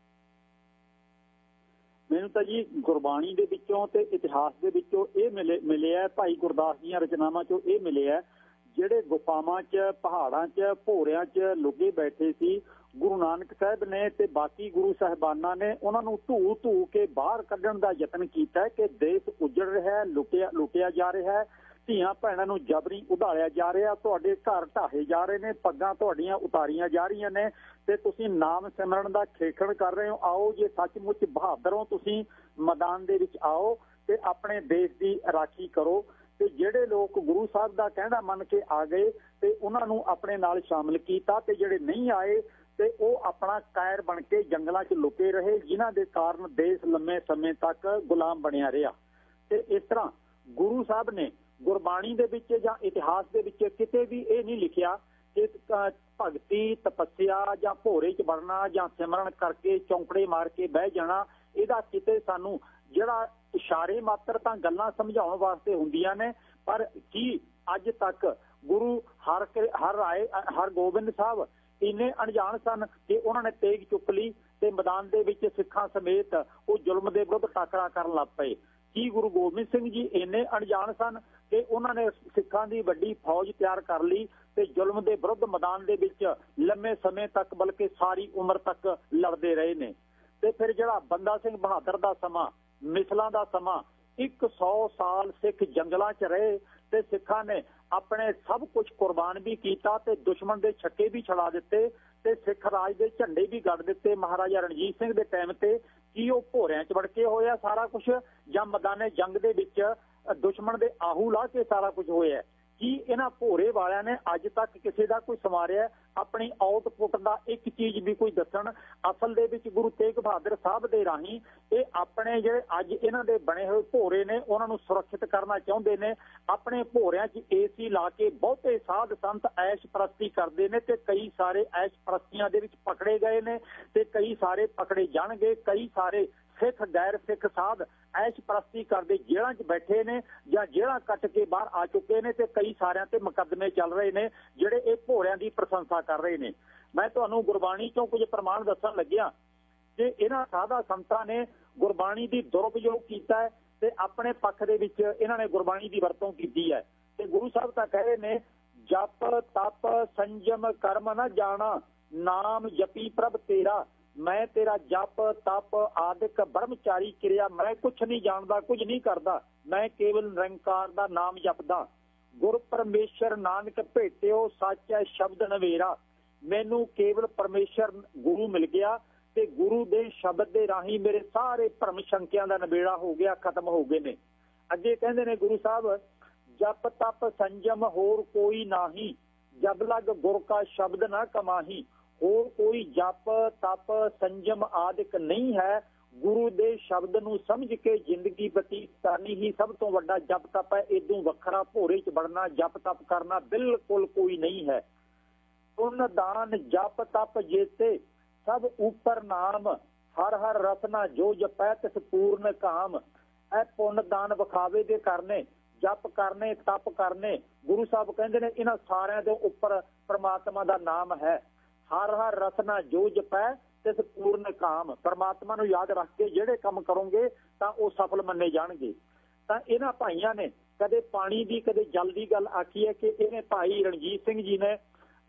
ਮੈਨੂੰ ਤਾਂ ਜੀ ਗੁਰਬਾਣੀ ਦੇ ਵਿੱਚੋਂ ਤੇ ਇਤਿਹਾਸ ਦੇ ਵਿੱਚੋਂ ਇਹ ਮਿਲਿਆ, ਭਾਈ ਗੁਰਦਾਸ ਦੀਆਂ ਰਚਨਾਵਾਂ ਚੋਂ ਇਹ ਮਿਲਿਆ, ਜਿਹੜੇ ਗੁਫਾਵਾਂ 'ਚ, ਪਹਾੜਾਂ 'ਚ, ਭੋਰਿਆਂ 'ਚ ਲੁਕੇ ਬੈਠੇ ਸੀ, ਗੁਰੂ ਨਾਨਕ ਸਾਹਿਬ ਨੇ ਤੇ ਬਾਕੀ ਗੁਰੂ ਸਾਹਿਬਾਨਾਂ ਨੇ ਉਹਨਾਂ ਨੂੰ ਧੂ ਕੇ ਬਾਹਰ ਕੱਢਣ ਦਾ ਯਤਨ ਕੀਤਾ ਕਿ ਦੇਸ਼ ਉਜੜ ਰਿਹਾ ਹੈ, ਲੁੱਟਿਆ ਜਾ ਰਿਹਾ ਹੈ, ਧੀਆਂ ਭੈਣਾਂ ਨੂੰ ਜਬਰੀ ਉਧਾਰਿਆ ਜਾ ਰਿਹਾ, ਤੁਹਾਡੇ ਘਰ ਢਾਹੇ ਜਾ ਰਹੇ ਨੇ, ਪੱਗਾਂ ਤੁਹਾਡੀਆਂ ਉਤਾਰੀਆਂ ਜਾ ਰਹੀਆਂ ਨੇ ਤੇ ਤੁਸੀਂ ਨਾਮ ਸਿਮਰਨ ਦਾ ਖੇਖਣ ਕਰ ਰਹੇ ਹੋ। ਆਓ ਜੇ ਸੱਚਮੁੱਚ ਬਹਾਦਰ ਹੋ ਤੁਸੀਂ, ਮੈਦਾਨ ਦੇ ਵਿੱਚ ਆਓ ਤੇ ਆਪਣੇ ਦੇਸ਼ ਦੀ ਰਾਖੀ ਕਰੋ। ਤੇ ਜਿਹੜੇ ਲੋਕ ਗੁਰੂ ਸਾਹਿਬ ਦਾ ਕਹਿਣਾ ਮੰਨ ਕੇ ਆ ਗਏ ਤੇ ਉਹਨਾਂ ਨੂੰ ਆਪਣੇ ਨਾਲ ਸ਼ਾਮਲ ਕੀਤਾ, ਤੇ ਜਿਹੜੇ ਨਹੀਂ ਆਏ ਤੇ ਉਹ ਆਪਣਾ ਕਾਇਰ ਬਣ ਕੇ ਜੰਗਲਾਂ 'ਚ ਲੁਕੇ ਰਹੇ, ਜਿਨ੍ਹਾਂ ਦੇ ਕਾਰਨ ਦੇਸ਼ ਲੰਮੇ ਸਮੇਂ ਤੱਕ ਗੁਲਾਮ ਬਣਿਆ ਰਿਹਾ। ਤੇ ਇਸ ਤਰ੍ਹਾਂ ਗੁਰੂ ਸਾਹਿਬ ਨੇ ਗੁਰਬਾਣੀ ਦੇ ਵਿੱਚ ਜਾਂ ਇਤਿਹਾਸ ਦੇ ਵਿੱਚ ਕਿਤੇ ਵੀ ਇਹ ਨਹੀਂ ਲਿਖਿਆ ਕਿ ਭਗਤੀ, ਤਪੱਸਿਆ ਜਾਂ ਭੋਰੇ 'ਚ ਵੜਨਾ ਜਾਂ ਸਿਮਰਨ ਕਰਕੇ ਚੌਂਕੜੇ ਮਾਰ ਕੇ ਬਹਿ ਜਾਣਾ, ਇਹਦਾ ਕਿਤੇ ਸਾਨੂੰ ਜਿਹੜਾ ਇਸ਼ਾਰੇ ਮਾਤਰ ਤਾਂ ਗੱਲਾਂ ਸਮਝਾਉਣ ਵਾਸਤੇ ਹੁੰਦੀਆਂ ਨੇ, ਪਰ ਕੀ ਅੱਜ ਤੱਕ ਗੁਰੂ ਹਰਗੋਬਿੰਦ ਸਾਹਿਬ ਇੰਨੇ ਅਣਜਾਣ ਸਨ ਕਿ ਉਹਨਾਂ ਨੇ ਤੇਗ ਚੁੱਕ ਲਈ ਤੇ ਮੈਦਾਨ ਦੇ ਵਿੱਚ ਸਿੱਖਾਂ ਸਮੇਤ ਉਹ ਜ਼ੁਲਮ ਦੇ ਵਿਰੁੱਧ ਟਾਕਰਾ ਕਰਨ ਲੱਗ ਪਏ? ਕੀ ਗੁਰੂ ਗੋਬਿੰਦ ਸਿੰਘ ਜੀ ਇੰਨੇ ਅਣਜਾਣ ਸਨ ਕਿ ਉਹਨਾਂ ਨੇ ਸਿੱਖਾਂ ਦੀ ਵੱਡੀ ਫੌਜ ਤਿਆਰ ਕਰ ਲਈ ਤੇ ਜ਼ੁਲਮ ਦੇ ਵਿਰੁੱਧ ਮੈਦਾਨ ਦੇ ਵਿੱਚ ਲੰਮੇ ਸਮੇਂ ਤੱਕ, ਬਲਕਿ ਸਾਰੀ ਉਮਰ ਤੱਕ ਲੜਦੇ ਰਹੇ ਨੇ? ਤੇ ਫਿਰ ਜਿਹੜਾ ਬੰਦਾ ਸਿੰਘ ਬਹਾਦਰ ਦਾ ਸਮਾਂ, ਮਿਸਲਾਂ ਦਾ ਸਮਾਂ, 100 ਸਾਲ ਸਿੱਖ ਜੰਗਲਾਂ 'ਚ ਰਹੇ ਤੇ ਸਿੱਖਾਂ ਨੇ ਆਪਣੇ ਸਭ ਕੁਝ ਕੁਰਬਾਨ ਵੀ ਕੀਤਾ ਤੇ ਦੁਸ਼ਮਣ ਦੇ ਛੱਕੇ ਵੀ ਛੁਡਾ ਦਿੱਤੇ ਤੇ ਸਿੱਖ ਰਾਜ ਦੇ ਝੰਡੇ ਵੀ ਗੱਡ ਦਿੱਤੇ ਮਹਾਰਾਜਾ ਰਣਜੀਤ ਸਿੰਘ ਦੇ ਟਾਈਮ ਤੇ। ਕੀ ਉਹ ਭੋਰਿਆਂ 'ਚ ਵੜ ਕੇ ਹੋਇਆ ਸਾਰਾ ਕੁਝ, ਜਾਂ ਮੈਦਾਨੇ ਜੰਗ ਦੇ ਵਿੱਚ ਦੁਸ਼ਮਣ ਦੇ ਆਹੂ ਲਾ ਕੇ ਸਾਰਾ ਕੁਝ ਹੋਇਆ? ਕੀ ਇਹਨਾਂ ਭੋਰੇ ਵਾਲਿਆਂ ਨੇ ਅੱਜ ਤੱਕ ਕਿਸੇ ਦਾ ਕੋਈ ਸਮਾਰਿਆ? ਆਪਣੀ ਆਊਟਪੁੱਟ ਦਾ ਇੱਕ ਚੀਜ਼ ਵੀ ਕੋਈ ਦੱਸਣ? ਅਸਲ ਦੇ ਵਿੱਚ ਗੁਰੂ ਤੇਗ ਬਹਾਦਰ ਸਾਹਿਬ ਦੇ ਰਾਹੀਂ ਇਹ ਆਪਣੇ ਜਿਹੜੇ ਅੱਜ ਇਹਨਾਂ ਦੇ ਬਣੇ ਹੋਏ ਭੋਰੇ ਨੇ ਉਹਨਾਂ ਨੂੰ ਸੁਰੱਖਿਅਤ ਕਰਨਾ ਚਾਹੁੰਦੇ ਨੇ। ਆਪਣੇ ਭੋਰਿਆਂ 'ਚ ਏਸੀ ਲਾ ਕੇ ਬਹੁਤੇ ਸਾਧ ਸੰਤ ਐਸ਼ ਪ੍ਰਸਤੀ ਕਰਦੇ ਨੇ ਤੇ ਕਈ ਸਾਰੇ ਐਸ਼ ਪ੍ਰਸਤੀਆਂ ਦੇ ਵਿੱਚ ਪਕੜੇ ਗਏ ਨੇ ਤੇ ਕਈ ਸਾਰੇ ਪਕੜੇ ਜਾਣਗੇ। ਕਈ ਸਾਰੇ ਸਿੱਖ ਗੈਰ ਸਿੱਖ ਸਾਧ ਐਸ਼ ਪ੍ਰਸਤੀ ਕਰਦੇ ਜੇਲ੍ਹਾਂ 'ਚ ਬੈਠੇ ਨੇ ਜਾਂ ਜੇਲ੍ਹਾਂ ਕੱਟ ਕੇ ਬਾਹਰ ਆ ਚੁੱਕੇ ਨੇ ਤੇ ਕਈ ਸਾਰਿਆਂ ਤੇ ਮੁਕੱਦਮੇ ਚੱਲ ਰਹੇ ਨੇ ਜਿਹੜੇ ਇਹ ਭੋਰਿਆਂ ਦੀ ਪ੍ਰਸ਼ੰਸਾ ਕਰ ਰਹੇ ਨੇ। ਮੈਂ ਤੁਹਾਨੂੰ ਗੁਰਬਾਣੀ ਚੋਂ ਕੁਝ ਪ੍ਰਮਾਣ ਦੱਸਣ ਲੱਗਿਆ ਕਿ ਇਹਨਾਂ ਸਾਧਾ ਸੰਤਾਂ ਨੇ ਗੁਰਬਾਣੀ ਦੀ ਦੁਰਉਪਯੋਗ ਕੀਤਾ ਹੈ ਤੇ ਆਪਣੇ ਪੱਖ ਦੇ ਵਿੱਚ ਇਹਨਾਂ ਨੇ ਗੁਰਬਾਣੀ ਦੀ ਵਰਤੋਂ ਕੀਤੀ ਹੈ। ਤੇ ਗੁਰੂ ਸਾਹਿਬ ਤਾਂ ਕਹਿ ਰਹੇ ਨੇ, ਜਪ ਤਪ ਸੰਜਮ ਕਰਮ ਨਾ ਜਾਣਾ, ਨਾਮ ਜਪੀ ਪ੍ਰਭ ਤੇਰਾ, ਮੈਂ ਤੇਰਾ ਜਪ ਤਪ ਆਦਿਕ ਬ੍ਰਹਮਚਾਰੀ ਕਿਰਿਆ, ਮੈਂ ਕੁਛ ਨਹੀਂ ਜਾਣਦਾ, ਕੁਝ ਨਹੀਂ ਕਰਦਾ, ਮੈਂ ਕੇਵਲ ਨਿਰੰਕਾਰ ਦਾ ਨਾਮ ਜਪਦਾ। ਗੁਰ ਪਰਮੇਸ਼ਰ ਨਾਨਕ ਭੇਟਿਓ, ਸੱਚ ਹੈ ਸ਼ਬਦ ਨਵੇਰਾ, ਮੈਨੂੰ ਕੇਵਲ ਪਰਮੇਸ਼ਰ ਗੁਰੂ ਮਿਲ ਗਿਆ ਤੇ ਗੁਰੂ ਦੇ ਸ਼ਬਦ ਦੇ ਰਾਹੀਂ ਮੇਰੇ ਸਾਰੇ ਭਰਮ ਸ਼ੰਕਿਆਂ ਦਾ ਨਿਬੇੜਾ ਹੋ ਗਿਆ, ਖਤਮ ਹੋ ਗਏ ਨੇ। ਅੱਗੇ ਕਹਿੰਦੇ ਨੇ ਗੁਰੂ ਸਾਹਿਬ, ਜਪ ਤਪ ਸੰਜਮ ਹੋਰ ਕੋਈ ਨਾਹੀ, ਜਬ ਲਗ ਗੁਰ ਕਾ ਸ਼ਬਦ ਨਾ ਕਮਾਹੀ, ਹੋਰ ਕੋਈ ਜਪ ਤਪ ਸੰਜਮ ਆਦਿਕ ਨਹੀਂ ਹੈ, ਗੁਰੂ ਦੇ ਸ਼ਬਦ ਨੂੰ ਸਮਝ ਕੇ ਜ਼ਿੰਦਗੀ ਬਤੀਤ ਕਰਨੀ ਹੀ ਸਭ ਤੋਂ ਵੱਡਾ ਜਪ ਤਪ ਹੈ। ਇਦੋਂ ਵੱਖਰਾ ਭੋਰੇ 'ਚ ਵੜਨਾ, ਜਪ ਤਪ ਕਰਨਾ ਬਿਲਕੁਲ ਕੋਈ ਨਹੀਂ ਹੈ। ਪੁੰਨ ਦਾਨ ਜਪ ਤਪ ਜੇਤੇ, ਸਭ ਉੱਪਰ ਨਾਮ, ਹਰ ਹਰ ਰਸਨਾ ਜੋ ਜਪੈ ਤਿਸ ਪੂਰਨ ਕਾਮ। ਇਹ ਪੁੰਨ ਦਾਨ ਵਿਖਾਵੇ ਦੇ ਕਰਨੇ, ਜਪ ਕਰਨੇ, ਤਪ ਕਰਨੇ, ਗੁਰੂ ਸਾਹਿਬ ਕਹਿੰਦੇ ਨੇ ਇਹਨਾਂ ਸਾਰਿਆਂ ਦੇ ਉੱਪਰ ਪ੍ਰਮਾਤਮਾ ਦਾ ਨਾਮ ਹੈ। ਹਰ ਹਰ ਰਸਨਾ ਜੋ ਜਪੈ ਤਿਸ ਪੂਰਨ ਕਾਮ, ਪਰਮਾਤਮਾ ਨੂੰ ਯਾਦ ਰੱਖ ਕੇ ਜਿਹੜੇ ਕੰਮ ਕਰੋਗੇ ਤਾਂ ਉਹ ਸਫਲ ਮੰਨੇ ਜਾਣਗੇ। ਤਾਂ ਇਹਨਾਂ ਭਾਈਆਂ ਨੇ ਕਦੇ ਪਾਣੀ ਦੀ ਕਦੇ ਜਲ ਦੀ ਗੱਲ ਆਖੀ ਹੈ ਕਿ ਇਹਨੇ ਭਾਈ ਰਣਜੀਤ ਸਿੰਘ ਜੀ ਨੇ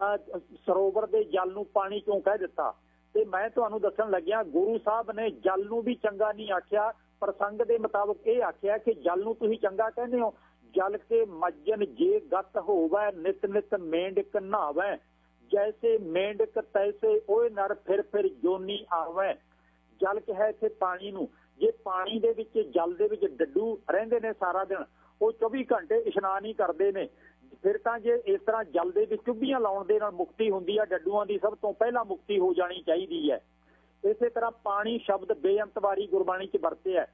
ਸਰੋਵਰ ਦੇ ਜਲ ਨੂੰ ਪਾਣੀ ਕਿਉਂ ਕਹਿ ਦਿੱਤਾ। ਤੇ ਮੈਂ ਤੁਹਾਨੂੰ ਦੱਸਣ ਲੱਗਿਆ, ਗੁਰੂ ਸਾਹਿਬ ਨੇ ਜਲ ਨੂੰ ਵੀ ਚੰਗਾ ਨਹੀਂ ਆਖਿਆ, ਪ੍ਰਸੰਗ ਦੇ ਮੁਤਾਬਕ ਇਹ ਆਖਿਆ ਕਿ ਜਲ ਨੂੰ ਤੁਸੀਂ ਚੰਗਾ ਕਹਿੰਦੇ ਹੋ। ਜਲ ਕੇ ਮੱਜਨ ਜੇ ਗਤ ਹੋਵੈ, ਨਿਤ ਨਿਤ ਮੇਂਢਕ ਨਹਾਵੈ, ਜੈਸੇ ਮੇਂਢਕ ਤੈਸੇ ਓਏ ਨਰ ਫਿਰ ਫਿਰ ਜੋਨੀ ਆਵੈ। ਜਲ ਕਿਹਾ ਇੱਥੇ ਪਾਣੀ ਨੂੰ। ਜੇ ਪਾਣੀ ਦੇ ਵਿੱਚ, ਜਲ ਦੇ ਵਿੱਚ ਡੱਡੂ ਰਹਿੰਦੇ ਨੇ ਸਾਰਾ ਦਿਨ, ਉਹ 24 ਘੰਟੇ ਇਸ਼ਨਾਨ ਹੀ ਕਰਦੇ ਨੇ, ਫਿਰ ਤਾਂ ਜੇ ਇਸ ਤਰ੍ਹਾਂ ਜਲ ਦੇ ਵਿੱਚ ਚੁੱਭੀਆਂ ਲਾਉਣ ਦੇ ਨਾਲ ਮੁਕਤੀ ਹੁੰਦੀ ਹੈ, ਡੱਡੂਆਂ ਦੀ ਸਭ ਤੋਂ ਪਹਿਲਾਂ ਮੁਕਤੀ ਹੋ ਜਾਣੀ ਚਾਹੀਦੀ ਹੈ। ਇਸੇ ਤਰ੍ਹਾਂ ਪਾਣੀ ਸ਼ਬਦ ਬੇਅੰਤ ਵਾਰੀ ਗੁਰਬਾਣੀ 'ਚ ਵਰਤਿਆ।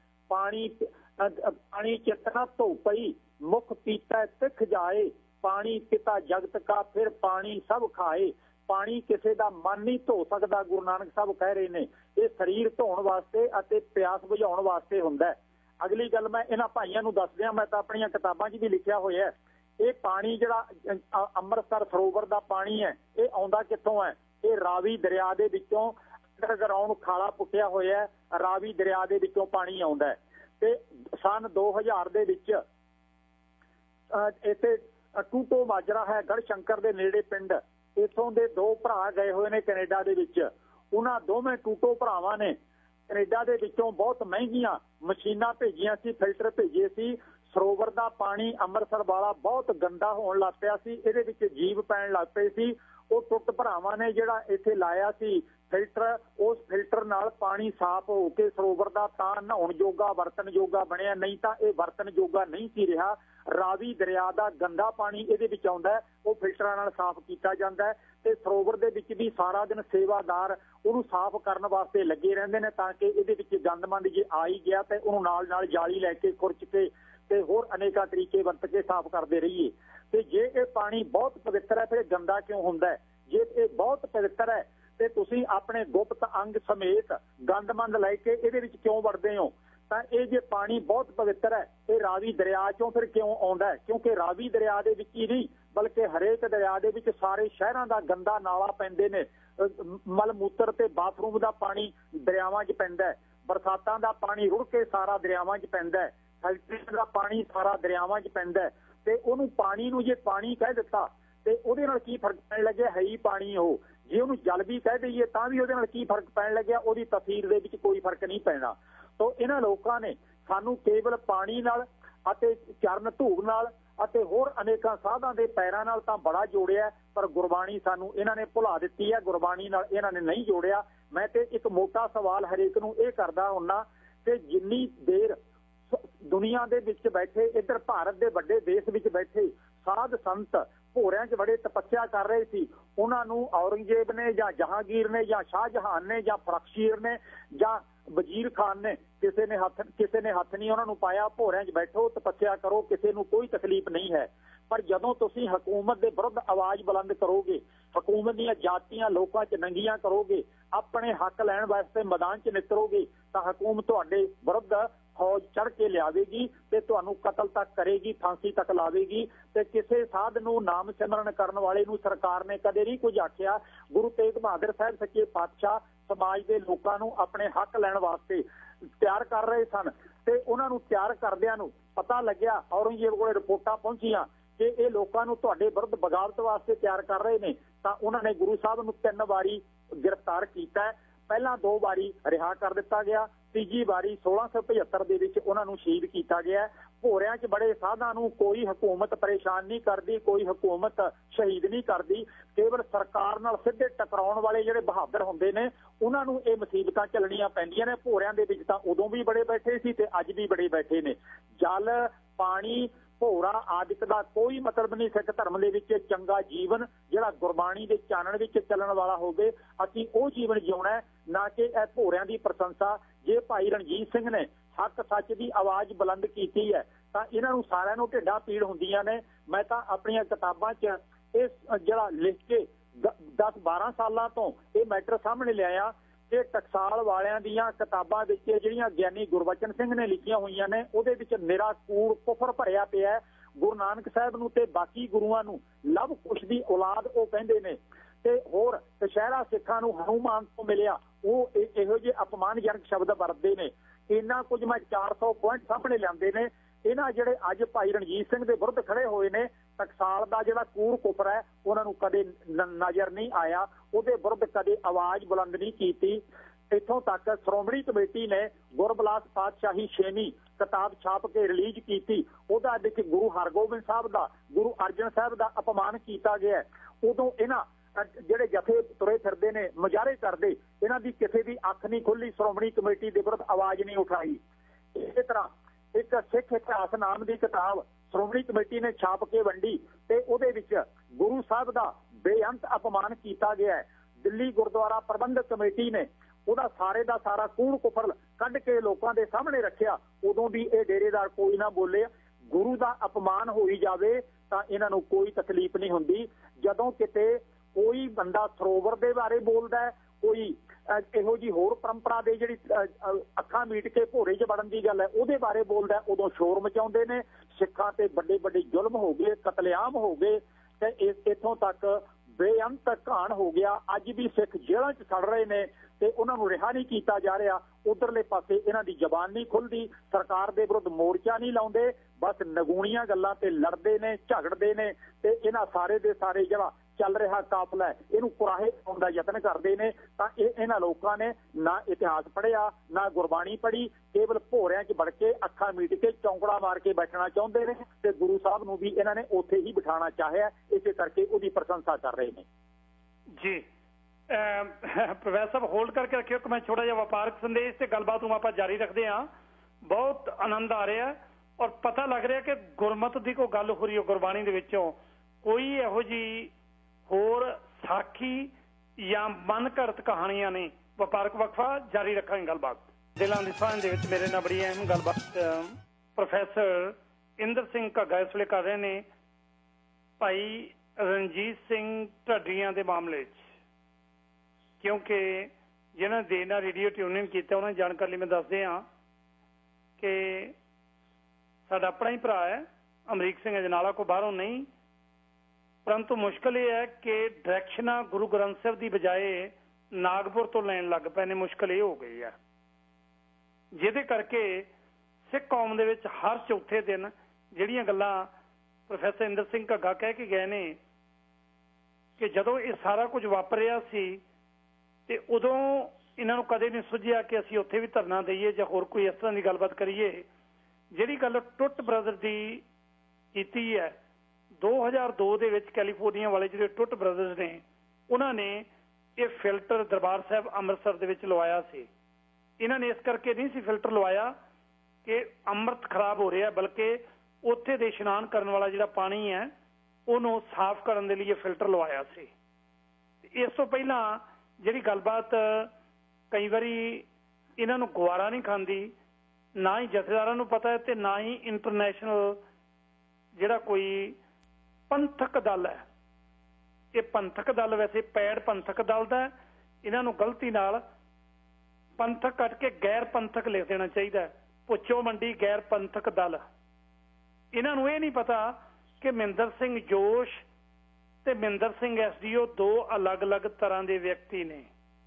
ਪਾਣੀ ਚਿਤਨਾ ਧੋ ਪਈ, ਮੁਖ ਪੀਤਾ ਤਿਖ ਜਾਏ, ਪਾਣੀ ਪਿਤਾ ਜਗਤ ਕਾ ਫਿਰ ਪਾਣੀ ਸਭ ਖਾਏ। ਪਾਣੀ ਕਿਸੇ ਦਾ ਮਨ ਨਹੀਂ ਧੋ ਸਕਦਾ, ਗੁਰੂ ਨਾਨਕ ਸਾਹਿਬ ਕਹਿ ਰਹੇ ਨੇ। ਇਹ ਸਰੀਰ ਧੋਣ ਵਾਸਤੇ ਅਤੇ ਪਿਆਸ ਬੁਝਾਉਣ ਵਾਸਤੇ ਹੁੰਦਾ। ਅਗਲੀ ਗੱਲ ਮੈਂ ਇਹਨਾਂ ਭਾਈਆਂ ਨੂੰ ਦੱਸ ਦਿਆਂ, ਮੈਂ ਤਾਂ ਆਪਣੀਆਂ ਕਿਤਾਬਾਂ 'ਚ ਵੀ ਲਿਖਿਆ ਹੋਇਆ, ਇਹ ਪਾਣੀ ਜਿਹੜਾ ਅੰਮ੍ਰਿਤਸਰ ਸਰੋਵਰ ਦਾ ਪਾਣੀ ਹੈ, ਇਹ ਆਉਂਦਾ ਕਿੱਥੋਂ ਹੈ? ਇਹ ਰਾਵੀ ਦਰਿਆ ਦੇ ਵਿੱਚੋਂ ਅੰਡਰਗਰਾਉਂਡ ਖਾਲਾ ਪੁੱਟਿਆ ਹੋਇਆ, ਰਾਵੀ ਦਰਿਆ ਦੇ ਵਿੱਚੋਂ ਪਾਣੀ ਆਉਂਦਾ। ਤੇ ਸਨ 2000 ਦੇ ਵਿੱਚ ਇੱਥੇ ਟੂਟੋ ਮਾਜਰਾ ਹੈ, ਗੜਸ਼ੰਕਰ ਦੇ ਨੇੜੇ ਪਿੰਡ, ਇੱਥੋਂ ਦੇ 2 ਭਰਾ ਗਏ ਹੋਏ ਨੇ ਕੈਨੇਡਾ ਦੇ ਵਿੱਚ। ਉਹਨਾਂ ਦੋਵੇਂ ਟੂਟੋ ਭਰਾਵਾਂ ਨੇ ਕੈਨੇਡਾ ਦੇ ਵਿੱਚੋਂ ਬਹੁਤ ਮਹਿੰਗੀਆਂ ਮਸ਼ੀਨਾਂ ਭੇਜੀਆਂ ਸੀ, ਫਿਲਟਰ ਭੇਜੇ ਸੀ। ਸਰੋਵਰ ਦਾ ਪਾਣੀ ਅੰਮ੍ਰਿਤਸਰ ਵਾਲਾ ਬਹੁਤ ਗੰਦਾ ਹੋਣ ਲੱਗ ਪਿਆ ਸੀ, ਇਹਦੇ ਵਿੱਚ ਜੀਵ ਪੈਣ ਲੱਗ ਪਏ ਸੀ। ਉਹ ਟੁੱਟ ਭਰਾਵਾਂ ਨੇ ਜਿਹੜਾ ਇੱਥੇ ਲਾਇਆ ਸੀ ਫਿਲਟਰ, ਉਸ ਫਿਲਟਰ ਨਾਲ ਪਾਣੀ ਸਾਫ਼ ਹੋ ਕੇ ਸਰੋਵਰ ਦਾ ਤਾਂ ਨਹਾਉਣ ਜੋਗਾ ਵਰਤਨ ਜੋਗਾ ਬਣਿਆ, ਨਹੀਂ ਤਾਂ ਇਹ ਵਰਤਨ ਜੋਗਾ ਨਹੀਂ ਸੀ ਰਿਹਾ। ਰਾਵੀ ਦਰਿਆ ਦਾ ਗੰਦਾ ਪਾਣੀ ਇਹਦੇ ਵਿੱਚ ਆਉਂਦਾ ਹੈ, ਉਹ ਫਿਲਟਰਾਂ ਨਾਲ ਸਾਫ਼ ਕੀਤਾ ਜਾਂਦਾ ਹੈ ਤੇ ਸਰੋਵਰ ਦੇ ਵਿੱਚ ਵੀ ਸਾਰਾ ਦਿਨ ਸੇਵਾਦਾਰ ਉਹਨੂੰ ਸਾਫ਼ ਕਰਨ ਵਾਸਤੇ ਲੱਗੇ ਰਹਿੰਦੇ ਨੇ ਤਾਂ ਕਿ ਇਹਦੇ ਵਿੱਚ ਗੰਦਮੰਦ ਜੇ ਆ ਹੀ ਗਿਆ ਤੇ ਉਹਨੂੰ ਨਾਲ ਜਾਲੀ ਲੈ ਕੇ ਖੁਰਚ ਕੇ ਤੇ ਹੋਰ ਅਨੇਕਾਂ ਤਰੀਕੇ ਵਰਤ ਕੇ ਸਾਫ਼ ਕਰਦੇ ਰਹੀਏ। ਤੇ ਜੇ ਇਹ ਪਾਣੀ ਬਹੁਤ ਪਵਿੱਤਰ ਹੈ ਫਿਰ ਗੰਦਾ ਕਿਉਂ ਹੁੰਦਾ ਹੈ? ਜੇ ਇਹ ਬਹੁਤ ਪਵਿੱਤਰ ਹੈ ਤੇ ਤੁਸੀਂ ਆਪਣੇ ਗੁਪਤ ਅੰਗ ਸਮੇਤ ਗੰਦਮੰਦ ਲੈ ਕੇ ਇਹਦੇ ਵਿੱਚ ਕਿਉਂ ਵੜਦੇ ਹੋ? ਤਾਂ ਇਹ ਜੇ ਪਾਣੀ ਬਹੁਤ ਪਵਿੱਤਰ ਹੈ ਇਹ ਰਾਵੀ ਦਰਿਆ ਚੋਂ ਫਿਰ ਕਿਉਂ ਆਉਂਦਾ ਹੈ? ਕਿਉਂਕਿ ਰਾਵੀ ਦਰਿਆ ਦੇ ਵਿੱਚ ਹੀ ਨਹੀਂ ਬਲਕਿ ਹਰੇਕ ਦਰਿਆ ਦੇ ਵਿੱਚ ਸਾਰੇ ਸ਼ਹਿਰਾਂ ਦਾ ਗੰਦਾ ਨਾਲਾ ਪੈਂਦੇ ਨੇ, ਮਲ ਮੂਤਰ ਤੇ ਬਾਥਰੂਮ ਦਾ ਪਾਣੀ ਦਰਿਆਵਾਂ 'ਚ ਪੈਂਦਾ ਹੈ, ਬਰਸਾਤਾਂ ਦਾ ਪਾਣੀ ਰੁੜ ਕੇ ਸਾਰਾ ਦਰਿਆਵਾਂ 'ਚ ਪੈਂਦਾ ਹੈ, ਫੈਕਟਰੀਆਂ ਦਾ ਪਾਣੀ ਸਾਰਾ ਦਰਿਆਵਾਂ 'ਚ ਪੈਂਦਾ ਹੈ। ਤੇ ਉਹਨੂੰ ਪਾਣੀ ਨੂੰ ਜੇ ਪਾਣੀ ਕਹਿ ਦਿੱਤਾ ਤੇ ਉਹਦੇ ਨਾਲ ਕੀ ਫਰਕ ਪੈਣ ਲੱਗਿਆ? ਹੈ ਹੀ ਪਾਣੀ ਉਹ। ਜੇ ਉਹਨੂੰ ਜਲ ਵੀ ਕਹਿ ਦਈਏ ਤਾਂ ਵੀ ਉਹਦੇ ਨਾਲ ਕੀ ਫਰਕ ਪੈਣ ਲੱਗਿਆ? ਉਹਦੀ ਤਸਵੀਰ ਦੇ ਵਿੱਚ ਕੋਈ ਫਰਕ ਨਹੀਂ ਪੈਣਾ। ਤਾਂ ਇਹਨਾਂ ਲੋਕਾਂ ਨੇ ਸਾਨੂੰ ਕੇਵਲ ਪਾਣੀ ਨਾਲ ਅਤੇ ਚਰਨ ਧੂੜ ਨਾਲ ਅਤੇ ਹੋਰ ਅਨੇਕਾਂ ਸਾਧਾਂ ਦੇ ਪੈਰਾਂ ਨਾਲ ਤਾਂ ਬੜਾ ਜੋੜਿਆ, ਪਰ ਗੁਰਬਾਣੀ ਸਾਨੂੰ ਇਹਨਾਂ ਨੇ ਭੁਲਾ ਦਿੱਤੀ ਹੈ, ਗੁਰਬਾਣੀ ਨਾਲ ਇਹਨਾਂ ਨੇ ਨਹੀਂ ਜੋੜਿਆ। ਮੈਂ ਤੇ ਇੱਕ ਮੋਟਾ ਸਵਾਲ ਹਰੇਕ ਨੂੰ ਇਹ ਕਰਦਾ ਹੁੰਨਾ ਕਿ ਜਿੰਨੀ ਦੇਰ ਦੁਨੀਆ ਦੇ ਵਿੱਚ ਬੈਠੇ, ਇੱਧਰ ਭਾਰਤ ਦੇ ਵੱਡੇ ਦੇਸ਼ ਵਿੱਚ ਬੈਠੇ ਸਾਧ ਸੰਤ ਭੋਰਿਆਂ 'ਚ ਬੜੇ ਤਪੱਸਿਆ ਕਰ ਰਹੇ ਸੀ, ਉਹਨਾਂ ਨੂੰ ਔਰੰਗਜ਼ੇਬ ਨੇ ਜਾਂ ਜਹਾਂਗੀਰ ਨੇ ਜਾਂ ਸ਼ਾਹਜਹਾਨ ਨੇ ਜਾਂ ਫਰਖਸ਼ੀਰ ਨੇ ਜਾਂ ਵਜ਼ੀਰ ਖਾਨ ਨੇ ਕਿਸੇ ਨੇ ਹੱਥ ਨਹੀਂ ਉਹਨਾਂ ਨੂੰ ਪਾਇਆ। ਭੋਰਿਆਂ 'ਚ ਬੈਠੋ, ਤਪੱਸਿਆ ਕਰੋ, ਕਿਸੇ ਨੂੰ ਕੋਈ ਤਕਲੀਫ ਨਹੀਂ ਹੈ। ਪਰ ਜਦੋਂ ਤੁਸੀਂ ਹਕੂਮਤ ਦੇ ਵਿਰੁੱਧ ਆਵਾਜ਼ ਬੁਲੰਦ ਕਰੋਗੇ, ਹਕੂਮਤ ਦੀਆਂ ਜਾਤੀਆਂ ਲੋਕਾਂ 'ਚ ਨੰਗੀਆਂ ਕਰੋਗੇ, ਆਪਣੇ ਹੱਕ ਲੈਣ ਵਾਸਤੇ ਮੈਦਾਨ 'ਚ ਨਿਕਲੋਗੇ ਤਾਂ ਹਕੂਮਤ ਤੁਹਾਡੇ ਵਿਰੁੱਧ ਫੌਜ ਚੜ੍ਹ ਕੇ ਲਿਆਵੇਗੀ ਤੇ ਤੁਹਾਨੂੰ ਕਤਲ ਤੱਕ ਕਰੇਗੀ, ਫਾਂਸੀ ਤੱਕ ਲਾਵੇਗੀ। ਤੇ ਕਿਸੇ ਸਾਧ ਨੂੰ ਨਾਮ ਸਿਮਰਨ ਕਰਨ ਵਾਲੇ ਨੂੰ ਸਰਕਾਰ ਨੇ ਕਦੇ ਨਹੀਂ ਕੁਝ ਆਖਿਆ। ਗੁਰੂ ਤੇਗ ਬਹਾਦਰ ਸਾਹਿਬ ਸੱਚੇ ਪਾਤਸ਼ਾਹ ਸਮਾਜ ਦੇ ਲੋਕਾਂ ਨੂੰ ਆਪਣੇ ਹੱਕ ਲੈਣ ਵਾਸਤੇ ਤਿਆਰ ਕਰ ਰਹੇ ਸਨ ਤੇ ਉਹਨਾਂ ਨੂੰ ਤਿਆਰ ਕਰਦਿਆਂ ਨੂੰ ਪਤਾ ਲੱਗਿਆ, ਔਰੰਗਜ਼ੇਬ ਕੋਲੇ ਰਿਪੋਰਟਾਂ ਪਹੁੰਚੀਆਂ ਕਿ ਇਹ ਲੋਕਾਂ ਨੂੰ ਤੁਹਾਡੇ ਵਿਰੁੱਧ ਬਗਾਵਤ ਵਾਸਤੇ ਤਿਆਰ ਕਰ ਰਹੇ ਨੇ, ਤਾਂ ਉਹਨਾਂ ਨੇ ਗੁਰੂ ਸਾਹਿਬ ਨੂੰ 3 ਵਾਰੀ ਗ੍ਰਿਫਤਾਰ ਕੀਤਾ। ਪਹਿਲਾਂ 2 ਵਾਰੀ ਰਿਹਾ ਕਰ ਦਿੱਤਾ ਗਿਆ, ਤੀਜੀ ਵਾਰੀ 1675 ਦੇ ਵਿੱਚ ਉਹਨਾਂ ਨੂੰ ਸ਼ਹੀਦ ਕੀਤਾ ਗਿਆ। ਭੋਰਿਆਂ 'ਚ ਬੜੇ ਸਾਧਾਂ ਨੂੰ ਕੋਈ ਹਕੂਮਤ ਪਰੇਸ਼ਾਨ ਨਹੀਂ ਕਰਦੀ, ਕੋਈ ਹਕੂਮਤ ਸ਼ਹੀਦ ਨਹੀਂ ਕਰਦੀ, ਕੇਵਲ ਸਰਕਾਰ ਨਾਲ ਸਿੱਧੇ ਟਕਰਾਉਣ ਵਾਲੇ ਜਿਹੜੇ ਬਹਾਦਰ ਹੁੰਦੇ ਨੇ ਉਹਨਾਂ ਨੂੰ ਇਹ ਮੁਸੀਬਤਾਂ ਝੱਲਣੀਆਂ ਪੈਂਦੀਆਂ ਨੇ। ਭੋਰਿਆਂ ਦੇ ਵਿੱਚ ਤਾਂ ਉਦੋਂ ਵੀ ਬੜੇ ਬੈਠੇ ਸੀ ਤੇ ਅੱਜ ਵੀ ਬੜੇ ਬੈਠੇ ਨੇ। ਜਲ, ਪਾਣੀ, ਭੋਰਾ ਆਦਿਕ ਦਾ ਕੋਈ ਮਤਲਬ ਨਹੀਂ ਸਿੱਖ ਧਰਮ ਦੇ ਵਿੱਚ। ਚੰਗਾ ਜੀਵਨ ਜਿਹੜਾ ਗੁਰਬਾਣੀ ਦੇ ਚਾਨਣ ਵਿੱਚ ਚੱਲਣ ਵਾਲਾ ਹੋਵੇ, ਅਸੀਂ ਉਹ ਜੀਵਨ ਜਿਉਣਾ, ਨਾ ਕਿ ਇਹ ਭੋਰਿਆਂ ਦੀ ਪ੍ਰਸ਼ੰਸਾ। ਜੇ ਭਾਈ ਰਣਜੀਤ ਸਿੰਘ ਨੇ ਹੱਕ ਸੱਚ ਦੀ ਆਵਾਜ਼ ਬੁਲੰਦ ਕੀਤੀ ਹੈ ਤਾਂ ਇਹਨਾਂ ਨੂੰ ਸਾਰਿਆਂ ਨੂੰ ਢਿੱਡਾਂ ਪੀੜ ਹੁੰਦੀਆਂ ਨੇ। ਮੈਂ ਤਾਂ ਆਪਣੀਆਂ ਕਿਤਾਬਾਂ 'ਚ ਇਹ ਜਿਹੜਾ ਲਿਖ ਕੇ 10-12 ਸਾਲਾਂ ਤੋਂ ਇਹ ਮੈਟਰ ਸਾਹਮਣੇ ਲਿਆਇਆ ਕਿ ਟਕਸਾਲ ਵਾਲਿਆਂ ਦੀਆਂ ਕਿਤਾਬਾਂ ਵਿੱਚ ਜਿਹੜੀਆਂ ਗਿਆਨੀ ਗੁਰਬਚਨ ਸਿੰਘ ਨੇ ਲਿਖੀਆਂ ਹੋਈਆਂ ਨੇ ਉਹਦੇ ਵਿੱਚ ਨਿਰਾ ਕੂੜ ਕੁਫਰ ਭਰਿਆ ਪਿਆ। ਗੁਰੂ ਨਾਨਕ ਸਾਹਿਬ ਨੂੰ ਤੇ ਬਾਕੀ ਗੁਰੂਆਂ ਨੂੰ ਲਵ ਕੁਸ਼ ਦੀ ਔਲਾਦ ਉਹ ਕਹਿੰਦੇ ਨੇ ਤੇ ਹੋਰ ਕਸ਼ਹਿਰਾ ਸਿੱਖਾਂ ਨੂੰ ਹਨੂਮਾਨ ਤੋਂ ਮਿਲਿਆ, ਉਹ ਇਹੋ ਜਿਹੇ ਅਪਮਾਨਜਨਕ ਸ਼ਬਦ ਵਰਤਦੇ ਨੇ। ਇੰਨਾ ਕੁਝ ਮੈਂ 400 ਪੁਆਇੰਟ ਸਾਹਮਣੇ ਲਿਆਂਦੇ ਨੇ। ਇਹਨਾਂ ਜਿਹੜੇ ਅੱਜ ਭਾਈ ਰਣਜੀਤ ਸਿੰਘ ਦੇ ਵਿਰੁੱਧ ਖੜੇ ਹੋਏ ਨੇ, ਟਕਸਾਲ ਦਾ ਜਿਹੜਾ ਕੂੜ ਕੁਫਰ ਹੈ ਉਹਨਾਂ ਨੂੰ ਕਦੇ ਨਜ਼ਰ ਨਹੀਂ ਆਇਆ, ਉਹਦੇ ਵਿਰੁੱਧ ਕਦੇ ਆਵਾਜ਼ ਬੁਲੰਦ ਨਹੀਂ ਕੀਤੀ। ਇੱਥੋਂ ਤੱਕ ਸ਼੍ਰੋਮਣੀ ਕਮੇਟੀ ਨੇ ਗੁਰਬਿਲਾਸ ਪਾਤਸ਼ਾਹੀ 6ਵੀਂ ਕਿਤਾਬ ਛਾਪ ਕੇ ਰਿਲੀਜ਼ ਕੀਤੀ, ਉਹਦਾ ਵਿੱਚ ਗੁਰੂ ਹਰਗੋਬਿੰਦ ਸਾਹਿਬ ਦਾ, ਗੁਰੂ ਅਰਜਨ ਸਾਹਿਬ ਦਾ ਅਪਮਾਨ ਕੀਤਾ ਗਿਆ। ਉਦੋਂ ਇਹਨਾਂ ਜਿਹੜੇ ਜਥੇ ਤੁਰੇ ਫਿਰਦੇ ਨੇ, ਮੁਜ਼ਾਹਰੇ ਕਰਦੇ, ਇਹਨਾਂ ਦੀ ਕਿਸੇ ਦੀ ਅੱਖ ਨਹੀਂ ਖੁੱਲੀ, ਸ਼੍ਰੋਮਣੀ ਕਮੇਟੀ ਦੇ ਵਿਰੁੱਧ ਆਵਾਜ਼ ਨਹੀਂ ਉਠਾਈ। ਇਸੇ ਤਰ੍ਹਾਂ ਇੱਕ ਸਿੱਖ ਇਤਿਹਾਸ ਨਾਮ ਦੀ ਕਿਤਾਬ ਸ਼੍ਰੋਮਣੀ ਕਮੇਟੀ ਨੇ ਛਾਪ ਕੇ ਵੰਡੀ ਤੇ ਉਹਦੇ ਵਿੱਚ ਗੁਰੂ ਸਾਹਿਬ ਦਾ ਬੇਅੰਤ ਅਪਮਾਨ ਕੀਤਾ ਗਿਆ। ਦਿੱਲੀ ਗੁਰਦੁਆਰਾ ਪ੍ਰਬੰਧਕ ਕਮੇਟੀ ਨੇ ਉਹਦਾ ਸਾਰੇ ਦਾ ਸਾਰਾ ਕੂੜ ਕੁਫਰ ਕੱਢ ਕੇ ਲੋਕਾਂ ਦੇ ਸਾਹਮਣੇ ਰੱਖਿਆ। ਉਦੋਂ ਵੀ ਇਹ ਡੇਰੇਦਾਰ ਕੋਈ ਨਾ ਬੋਲੇ। ਗੁਰੂ ਦਾ ਅਪਮਾਨ ਹੋਈ ਜਾਵੇ ਤਾਂ ਇਹਨਾਂ ਨੂੰ ਕੋਈ ਤਕਲੀਫ ਨਹੀਂ ਹੁੰਦੀ। ਜਦੋਂ ਕਿਤੇ ਕੋਈ ਬੰਦਾ ਸਰੋਵਰ ਦੇ ਬਾਰੇ ਬੋਲਦਾ ਹੈ, ਕੋਈ ਇਹੋ ਜਿਹੀ ਹੋਰ ਪਰੰਪਰਾ ਦੇ ਜਿਹੜੀ ਅੱਖਾਂ ਮੀਟ ਕੇ ਭੋਰੇ 'ਚ ਵੜਨ ਦੀ ਗੱਲ ਹੈ ਉਹਦੇ ਬਾਰੇ ਬੋਲਦਾ, ਉਦੋਂ ਸ਼ੋਰ ਮਚਾਉਂਦੇ ਨੇ। ਸਿੱਖਾਂ ਤੇ ਵੱਡੇ ਵੱਡੇ ਜ਼ੁਲਮ ਹੋ ਗਏ, ਕਤਲੇਆਮ ਹੋ ਗਏ ਤੇ ਇੱਥੋਂ ਤੱਕ ਬੇਅੰਤ ਘਾਣ ਹੋ ਗਿਆ। ਅੱਜ ਵੀ ਸਿੱਖ ਜੇਲ੍ਹਾਂ 'ਚ ਸੜ ਰਹੇ ਨੇ ਤੇ ਉਹਨਾਂ ਨੂੰ ਰਿਹਾ ਨਹੀਂ ਕੀਤਾ ਜਾ ਰਿਹਾ। ਉਧਰਲੇ ਪਾਸੇ ਇਹਨਾਂ ਦੀ ਜ਼ਬਾਨ ਨਹੀਂ ਖੁੱਲਦੀ, ਸਰਕਾਰ ਦੇ ਵਿਰੁੱਧ ਮੋਰਚਾ ਨਹੀਂ ਲਾਉਂਦੇ, ਬਸ ਨਗੂਣੀਆਂ ਗੱਲਾਂ ਤੇ ਲੜਦੇ ਨੇ, ਝਗੜਦੇ ਨੇ ਤੇ ਇਹਨਾਂ ਸਾਰੇ ਦੇ ਸਾਰੇ ਜਿਹੜਾ ਚੱਲ ਰਿਹਾ ਕਾਫਲਾ ਇਹਨੂੰ ਕੁਰਾਹੇ ਪਾਉਣ ਦਾ ਯਤਨ ਕਰਦੇ ਨੇ। ਤਾਂ ਇਹਨਾਂ ਲੋਕਾਂ ਨੇ ਨਾ ਇਤਿਹਾਸ ਪੜ੍ਹਿਆ, ਨਾ ਗੁਰਬਾਣੀ ਪੜ੍ਹੀ, ਕੇਵਲ ਭੋਰਿਆਂ 'ਚ ਵੜ ਕੇ ਅੱਖਾਂ ਮੀਟ ਕੇ ਚੌਂਕੜਾ ਮਾਰ ਕੇ ਬੈਠਣਾ ਚਾਹੁੰਦੇ ਨੇ ਤੇ ਗੁਰੂ ਸਾਹਿਬ ਨੂੰ ਵੀ ਇਹਨਾਂ ਨੇ ਉੱਥੇ ਹੀ ਬਿਠਾਉਣਾ ਚਾਹਿਆ। ਇਸੇ ਕਰਕੇ ਉਹਦੀ ਪ੍ਰਸ਼ੰਸਾ ਕਰ ਰਹੇ ਨੇ। जी प्रोफेसर साहब होल्ड करके रखियो कि मैं छोटा जिहा वपारक संदेश से गलबात ਨੂੰ ਆਪਾਂ ਜਾਰੀ ਰੱਖਦੇ ਹਾਂ। बहुत आनंद आ रहा और पता लग रहा कि गुरमत की कोई गल हो रही है गुरबाणी के विचों कोई इहो जी होर साखी या मन घड़त कहानियां नहीं। वपारक वक्फा जारी रखांगे गलबात दिलों की सांझ दे विच मेरे नाल बड़ी अहम गलबात प्रोफैसर इंद्र सिंह घग्गा इस वेले कर रहे ने भाई रणजीत सिंह ढड्डियां के मामले क्योंकि जिन्होंने देर नाल रेडियो ट्यूनिंग किया उन्होंने जानकारी मैं दसदे हाँ कि साडा अपना ही भरा है अमरीक सिंह अजनाला को बाहरों नहीं, परंतु मुश्किल यह है कि डायरैक्शन गुरु ग्रंथ साहिब की बजाय नागपुर तो लैन लग पे ने। मुश्किल ये हो गई है जिहदे करके सिख कौम दे विच हर चौथे दिन जिहड़ियां गल्लां प्रोफैसर इंद्र सिंह घग्गा कह के गए ने कि जदों ये सारा कुछ वापरिया सी ते उदों इन्हां नूं कदे नहीं सुझिया कि असीं उत्थे भी धरना दईए जां होर कोई इस तरह की गलबात करिए। जिहड़ी गल टुट ब्रदर की कीती है 2002 दे विच कैलीफोर्निया वाले जिहड़े टुट ब्रदर्स ने उन्होंने ये फिल्टर दरबार साहब अमृतसर दे विच लवाया सी। इन्हां ने इस करके नहीं सी फिल्टर लवाया कि अमृत खराब हो रहा है, बल्कि उत्थे दे इशनान करने वाला जिहड़ा पानी है उन्होंने साफ करने के लिए फिल्टर लवाया सी। इस तो पहला जिहड़ी गलबात कई बारी इन्हां नूं गवारा नहीं खांदी, ना ही जथेदारां नूं पता है ते ना ही इंटरनेशनल जिहड़ा कोई पंथक दल है। ये पंथक दल वैसे पैड़ पंथक दल दा है, इन्हां नूं गलती नाल पंथक कट के गैर पंथक लिख देना चाहिए। पुछो मंडी गैर पंथक दल। इन्हां नूं ये नहीं पता कि महिंदर सिंह जोश ते महिंदर सिंह SDO दो अलग अलग तरह के व्यक्ति ने।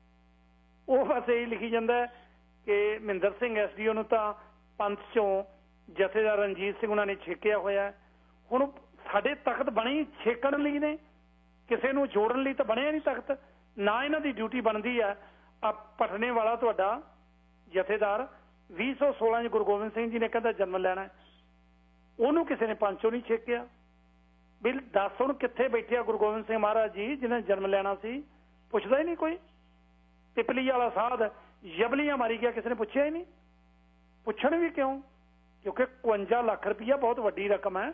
वो बस यही लिखी जाता है कि महिंदर सिंह SDO नूं तां पंथ चों जथेदार रणजीत सिंह उन्होंने छेकिया होया। हुण साडे तख्त बने ही छेकण लई ने, किसी नूं जोड़न लई तां बणिया नहीं तख्त। ना इन्हां दी ड्यूटी बनदी है। पटने वाला तुहाडा जथेदार 2016 गुरु गोबिंद सिंह जी ने कहता जन्म लैना, उन्होंने किसी ने पंचों नहीं छेकिया। बिल दस हुण कित्थे बैठे गुरु गोबिंद सिंह महाराज जी जिन्हें जन्म लैना सी? पुछदा ही नहीं कोई। पिपली वाला साध यबलियां मारी गया, किसी ने पूछा ही नहीं। पुछण भी क्यों? क्योंकि 52 लाख रुपया बहुत वड्डी रकम है।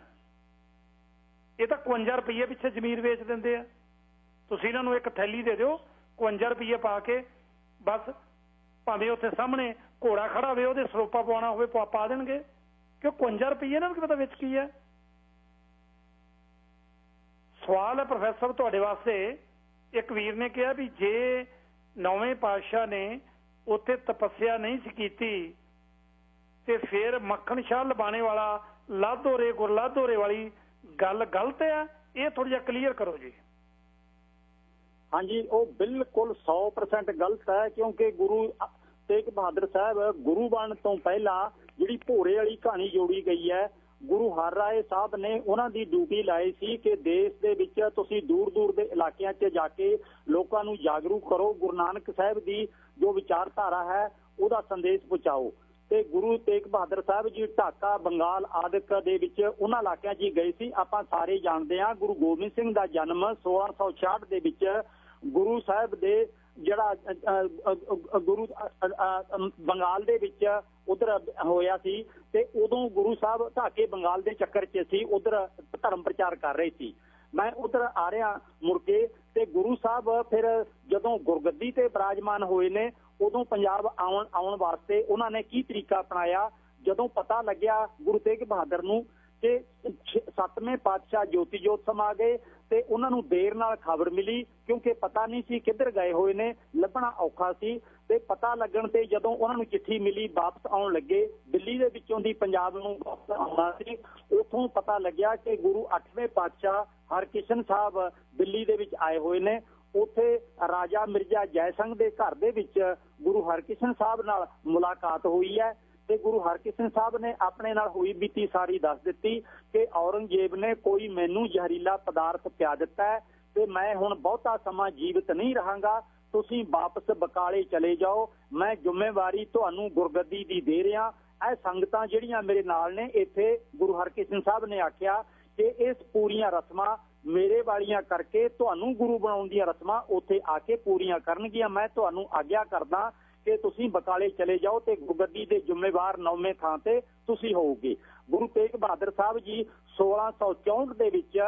ये तो 52 रुपये पिछे जमीन वेच देंगे आ। तुसीं इन्हां नूं एक थैली दे दिओ 52 रुपये पा के, बस भावें उत्थे सामने घोड़ा खड़ा होवे उहदे सरोपा पवाउणा होवे पा देणगे। क्यों 52 रुपये इन्हां नूं की पता विच की है। सवाल है प्रोफैसर साहब तुहाडे वास्ते। एक वीर ने कहा भी जे 9वें पातशाह ने उत्थे तपस्या नहीं सी कीती ते फिर मक्खन शाह लबाने वाला लाधोरे गुरलाधोरे वाली गल गलत है। ये थोड़ा जिहा क्लीयर करो जी। हाँ जी, वो बिल्कुल 100% गलत है, क्योंकि गुरु तेग बहादुर साहब गुरु बन तो पहला जिहड़ी भोरे वाली कहानी जोड़ी गई है, गुरु हर राय साहब ने उन्हां दी ड्यूटी लाई सी कि देश दे विच तुसीं दूर दूर दे इलाकिਆਂ 'ਚ जाके लोकां नूं जागरूक करो, गुरु नानक साहब दी जो विचारधारा है ਉਹਦਾ संदेश पहुंचाओ। ਤੇ गुरु तेग बहादुर साहब जी ढाका बंगाल आदिक ਦੇ ਵਿੱਚ ਉਹਨਾਂ ਇਲਾਕਿਆਂ 'ਚ ਗਏ ਸੀ। ਆਪਾਂ ਸਾਰੇ ਜਾਣਦੇ ਹਾਂ ਗੁਰੂ ਗੋਬਿੰਦ ਸਿੰਘ ਦਾ ਜਨਮ 1666 ਦੇ ਵਿੱਚ ਗੁਰੂ ਸਾਹਿਬ ਦੇ ਜਿਹੜਾ ਗੁਰੂ ਬੰਗਾਲ ਦੇ ਵਿੱਚ ਉਧਰ ਹੋਇਆ ਸੀ ਤੇ ਉਦੋਂ ਗੁਰੂ ਸਾਹਿਬ ਢਾਕੇ ਬੰਗਾਲ ਦੇ ਚੱਕਰ 'ਚ ਸੀ, ਉਧਰ ਧਰਮ ਪ੍ਰਚਾਰ ਕਰ ਰਹੇ ਸੀ। ਮੈਂ ਉਧਰ ਆ ਰਿਹਾ ਮੁੜ ਕੇ ਤੇ ਗੁਰੂ ਸਾਹਿਬ ਫਿਰ ਜਦੋਂ ਗੁਰਗੱਦੀ ਤੇ ਬਿਰਾਜਮਾਨ ਹੋਏ ਨੇ ਉਦੋਂ ਪੰਜਾਬ ਆਉਣ ਵਾਸਤੇ ਉਹਨਾਂ ਨੇ ਕੀ ਤਰੀਕਾ ਅਪਣਾਇਆ। ਜਦੋਂ ਪਤਾ ਲੱਗਿਆ ਗੁਰੂ ਤੇਗ ਬਹਾਦਰ ਨੂੰ ਕਿ 7ਵੇਂ ਪਾਤਸ਼ਾਹ ਜੋਤੀ ਜੋਤ ਸਮਾ ਗਏ ਤੇ ਉਹਨਾਂ ਨੂੰ ਦੇਰ ਨਾਲ ਖਬਰ ਮਿਲੀ, ਕਿਉਂਕਿ ਪਤਾ ਨਹੀਂ ਸੀ ਕਿੱਧਰ ਗਏ ਹੋਏ ਨੇ, ਲੱਭਣਾ ਔਖਾ ਸੀ। ਤੇ ਪਤਾ ਲੱਗਣ ਤੇ ਜਦੋਂ ਉਹਨਾਂ ਨੂੰ ਚਿੱਠੀ ਮਿਲੀ ਵਾਪਸ ਆਉਣ ਲੱਗੇ, ਦਿੱਲੀ ਦੇ ਵਿੱਚੋਂ ਦੀ ਪੰਜਾਬ ਨੂੰ ਵਾਪਸ ਆਉਣਾ ਸੀ, ਉੱਥੋਂ ਪਤਾ ਲੱਗਿਆ ਕਿ ਗੁਰੂ 8ਵੇਂ ਪਾਤਸ਼ਾਹ ਹਰਕ੍ਰਿਸ਼ਨ ਸਾਹਿਬ ਦਿੱਲੀ ਦੇ ਵਿੱਚ ਆਏ ਹੋਏ ਨੇ। ਉੱਥੇ ਰਾਜਾ ਮਿਰਜ਼ਾ ਜੈ ਸਿੰਘ ਦੇ ਘਰ ਦੇ ਵਿੱਚ ਗੁਰੂ ਹਰਕ੍ਰਿਸ਼ਨ ਸਾਹਿਬ ਨਾਲ ਮੁਲਾਕਾਤ ਹੋਈ ਹੈ ਤੇ ਗੁਰੂ ਹਰਕ੍ਰਿਸ਼ਨ ਸਾਹਿਬ ਨੇ ਆਪਣੇ ਨਾਲ ਹੋਈ ਬੀਤੀ ਸਾਰੀ ਦੱਸ ਦਿੱਤੀ ਕਿ ਔਰੰਗਜ਼ੇਬ ਨੇ ਕੋਈ ਮੈਨੂੰ ਜ਼ਹਿਰੀਲਾ ਪਦਾਰਥ ਪਿਆ ਦਿੱਤਾ ਹੈ ਤੇ ਮੈਂ ਹੁਣ ਬਹੁਤਾ ਸਮਾਂ ਜੀਵਤ ਨਹੀਂ ਰਹਾਂਗਾ, ਤੁਸੀਂ ਵਾਪਸ ਬਕਾਲੇ ਚਲੇ ਜਾਓ, ਮੈਂ ਜ਼ਿੰਮੇਵਾਰੀ ਤੁਹਾਨੂੰ ਗੁਰਗੱਦੀ ਦੀ ਦੇ ਰਿਹਾ। ਇਹ ਸੰਗਤਾਂ ਜਿਹੜੀਆਂ ਮੇਰੇ ਨਾਲ ਨੇ ਇੱਥੇ ਗੁਰੂ ਹਰਕ੍ਰਿਸ਼ਨ ਸਾਹਿਬ ਨੇ ਆਖਿਆ ਕਿ ਇਸ ਪੂਰੀਆਂ ਰਸਮਾਂ ਮੇਰੇ ਵਾਲੀਆਂ ਕਰਕੇ ਤੁਹਾਨੂੰ ਗੁਰੂ ਬਣਾਉਣ ਦੀਆਂ ਰਸਮਾਂ ਉੱਥੇ ਆ ਕੇ ਪੂਰੀਆਂ ਕਰਨਗੀਆਂ। ਮੈਂ ਤੁਹਾਨੂੰ ਆਗਿਆ ਕਰਦਾ ਕਿ ਤੁਸੀਂ ਬਕਾਲੇ ਚਲੇ ਜਾਓ ਤੇ ਗੁਰਗੱਦੀ ਦੇ ਜ਼ਿੰਮੇਵਾਰ 9ਵੇਂ ਥਾਂ ਤੇ ਤੁਸੀਂ ਹੋਵੋਗੇ। ਗੁਰੂ ਤੇਗ ਬਹਾਦਰ ਸਾਹਿਬ ਜੀ 1664 ਦੇ ਵਿੱਚ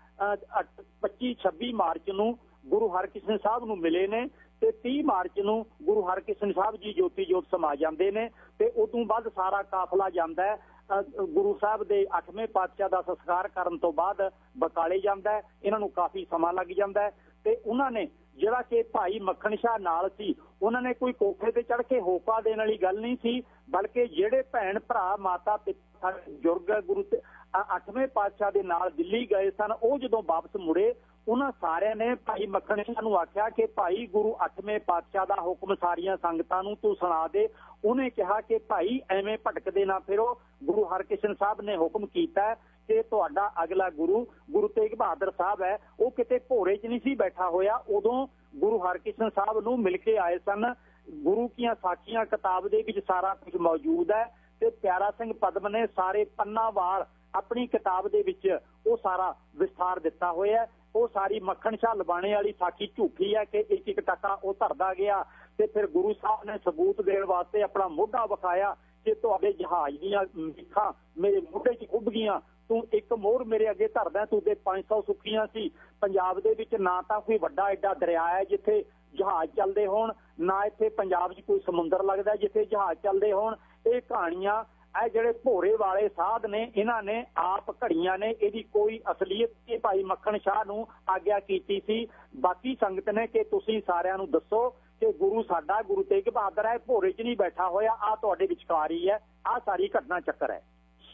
25-26 ਮਾਰਚ ਨੂੰ ਗੁਰੂ ਹਰਕ੍ਰਿਸ਼ਨ ਸਾਹਿਬ ਨੂੰ ਮਿਲੇ ਨੇ ਤੇ 30 ਮਾਰਚ ਨੂੰ ਗੁਰੂ ਹਰਕ੍ਰਿਸ਼ਨ ਸਾਹਿਬ ਜੀ ਜੋਤੀ ਜੋਤ ਸਮਾ ਜਾਂਦੇ ਨੇ ਤੇ ਉਦੋਂ ਬਾਅਦ ਸਾਰਾ ਕਾਫਲਾ ਜਾਂਦਾ ਹੈ ਗੁਰੂ ਸਾਹਿਬ ਦੇ 8ਵੇਂ ਪਾਤਸ਼ਾਹ ਦਾ ਸੰਸਕਾਰ ਕਰਨ ਤੋਂ ਬਾਅਦ ਬਕਾਲੇ ਜਾਂਦਾ ਹੈ। ਇਹਨਾਂ ਨੂੰ ਕਾਫੀ ਸਮਾਂ ਲੱਗ ਜਾਂਦਾ ਹੈ ਤੇ ਉਹਨਾਂ ਨੇ ਜਿਹੜਾ ਕਿ ਭਾਈ ਮੱਖਣ ਸ਼ਾਹ ਨਾਲ ਸੀ, ਉਹਨਾਂ ਨੇ ਕੋਈ ਕੋਠੇ ਤੇ ਚੜ੍ਹ ਕੇ ਹੋਕਾ ਦੇਣ ਵਾਲੀ ਗੱਲ ਨਹੀਂ ਸੀ, ਬਲਕਿ ਜਿਹੜੇ ਭੈਣ ਭਰਾ ਮਾਤਾ ਪਿਤਾ ਬਜ਼ੁਰਗ ਗੁਰੂ 8ਵੇਂ ਪਾਤਸ਼ਾਹ ਦੇ ਨਾਲ ਦਿੱਲੀ ਗਏ ਸਨ, ਉਹ ਜਦੋਂ ਵਾਪਸ ਮੁੜੇ ਉਹਨਾਂ ਸਾਰਿਆਂ ਨੇ ਭਾਈ ਮੱਖਣ ਸ਼ਾਹ ਨੂੰ ਆਖਿਆ ਕਿ ਭਾਈ ਗੁਰੂ 8ਵੇਂ ਪਾਤਸ਼ਾਹ ਦਾ ਹੁਕਮ ਸਾਰੀਆਂ ਸੰਗਤਾਂ ਨੂੰ ਤੂੰ ਸੁਣਾ ਦੇ। ਉਹਨੇ ਕਿਹਾ ਕਿ ਭਾਈ ਐਵੇਂ ਭਟਕਦੇ ਨਾ ਫਿਰੋ, ਗੁਰੂ ਹਰਕ੍ਰਿਸ਼ਨ ਸਾਹਿਬ ਨੇ ਹੁਕਮ ਕੀਤਾ ਕਿ ਤੁਹਾਡਾ ਅਗਲਾ ਗੁਰੂ ਗੁਰੂ ਤੇਗ ਬਹਾਦਰ ਸਾਹਿਬ ਹੈ, ਉਹ ਕਿਤੇ ਭੋਰੇ 'ਚ ਨਹੀਂ ਸੀ ਬੈਠਾ ਹੋਇਆ। ਉਦੋਂ ਗੁਰੂ ਹਰਕ੍ਰਿਸ਼ਨ ਸਾਹਿਬ ਨੂੰ ਮਿਲ ਕੇ ਆਏ ਸਨ। ਗੁਰੂ ਕੀਆਂ ਸਾਖੀਆਂ ਕਿਤਾਬ ਦੇ ਵਿੱਚ ਸਾਰਾ ਕੁਝ ਮੌਜੂਦ ਹੈ ਤੇ ਪਿਆਰਾ ਸਿੰਘ ਪਦਮ ਨੇ ਸਾਰੇ ਪੰਨਾਵਾਰ ਆਪਣੀ ਕਿਤਾਬ ਦੇ ਵਿੱਚ ਉਹ ਸਾਰਾ ਵਿਸਥਾਰ ਦਿੱਤਾ ਹੋਇਆ। ਉਹ ਸਾਰੀ ਮੱਖਣ ਸ਼ਾਹ ਲਬਾਣੇ ਵਾਲੀ ਸਾਖੀ ਝੂਠੀ ਹੈ ਕਿ ਇੱਕ ਇੱਕ ਟਕਾ ਉਹ ਧਰਦਾ ਗਿਆ ਤੇ ਫਿਰ ਗੁਰੂ ਸਾਹਿਬ ਨੇ ਸਬੂਤ ਦੇਣ ਵਾਸਤੇ ਆਪਣਾ ਮੋਢਾ ਵਿਖਾਇਆ ਕਿ ਤੁਹਾਡੇ ਜਹਾਜ਼ ਦੀਆਂ ਮਿੱਖਾਂ ਮੇਰੇ ਮੋਢੇ 'ਚ ਉੱਭ ਗਈਆਂ, ਤੂੰ ਇੱਕ ਮੋਹਰ ਮੇਰੇ ਅੱਗੇ ਧਰਦਾ, ਤੂੰ ਤੇ 500 ਸੁੱਖੀਆਂ ਸੀ। ਪੰਜਾਬ ਦੇ ਵਿੱਚ ਨਾ ਤਾਂ ਕੋਈ ਵੱਡਾ ਐਡਾ ਦਰਿਆ ਹੈ ਜਿੱਥੇ ਜਹਾਜ਼ ਚੱਲਦੇ ਹੋਣ, ਨਾ ਇੱਥੇ ਪੰਜਾਬ 'ਚ ਕੋਈ ਸਮੁੰਦਰ ਲੱਗਦਾ ਜਿੱਥੇ ਜਹਾਜ਼ ਚੱਲਦੇ ਹੋਣ। ਇਹ ਕਹਾਣੀਆਂ ਇਹ ਜਿਹੜੇ ਭੋਰੇ ਵਾਲੇ ਸਾਧ ਨੇ ਇਹਨਾਂ ਨੇ ਆਪ ਘੜੀਆਂ ਨੇ, ਇਹਦੀ ਕੋਈ ਅਸਲੀਅਤ ਇਹ ਭਾਈ ਮੱਖਣ ਸ਼ਾਹ ਨੂੰ ਆਗਿਆ ਕੀਤੀ ਸੀ। ਬਾਕੀ ਸੰਗਤ ਨੇ ਕਿ ਤੁਸੀਂ ਸਾਰਿਆਂ ਨੂੰ ਦੱਸੋ ਕਿ ਗੁਰੂ ਸਾਡਾ ਗੁਰੂ ਤੇਗ ਬਹਾਦਰ ਹੈ, ਭੋਰੇ 'ਚ ਨਹੀਂ ਬੈਠਾ ਹੋਇਆ, ਆਹ ਤੁਹਾਡੇ ਵਿਚਕਾਰ ਹੀ ਹੈ, ਆਹ ਸਾਰੀ ਘਟਨਾ ਚੱਕਰ ਹੈ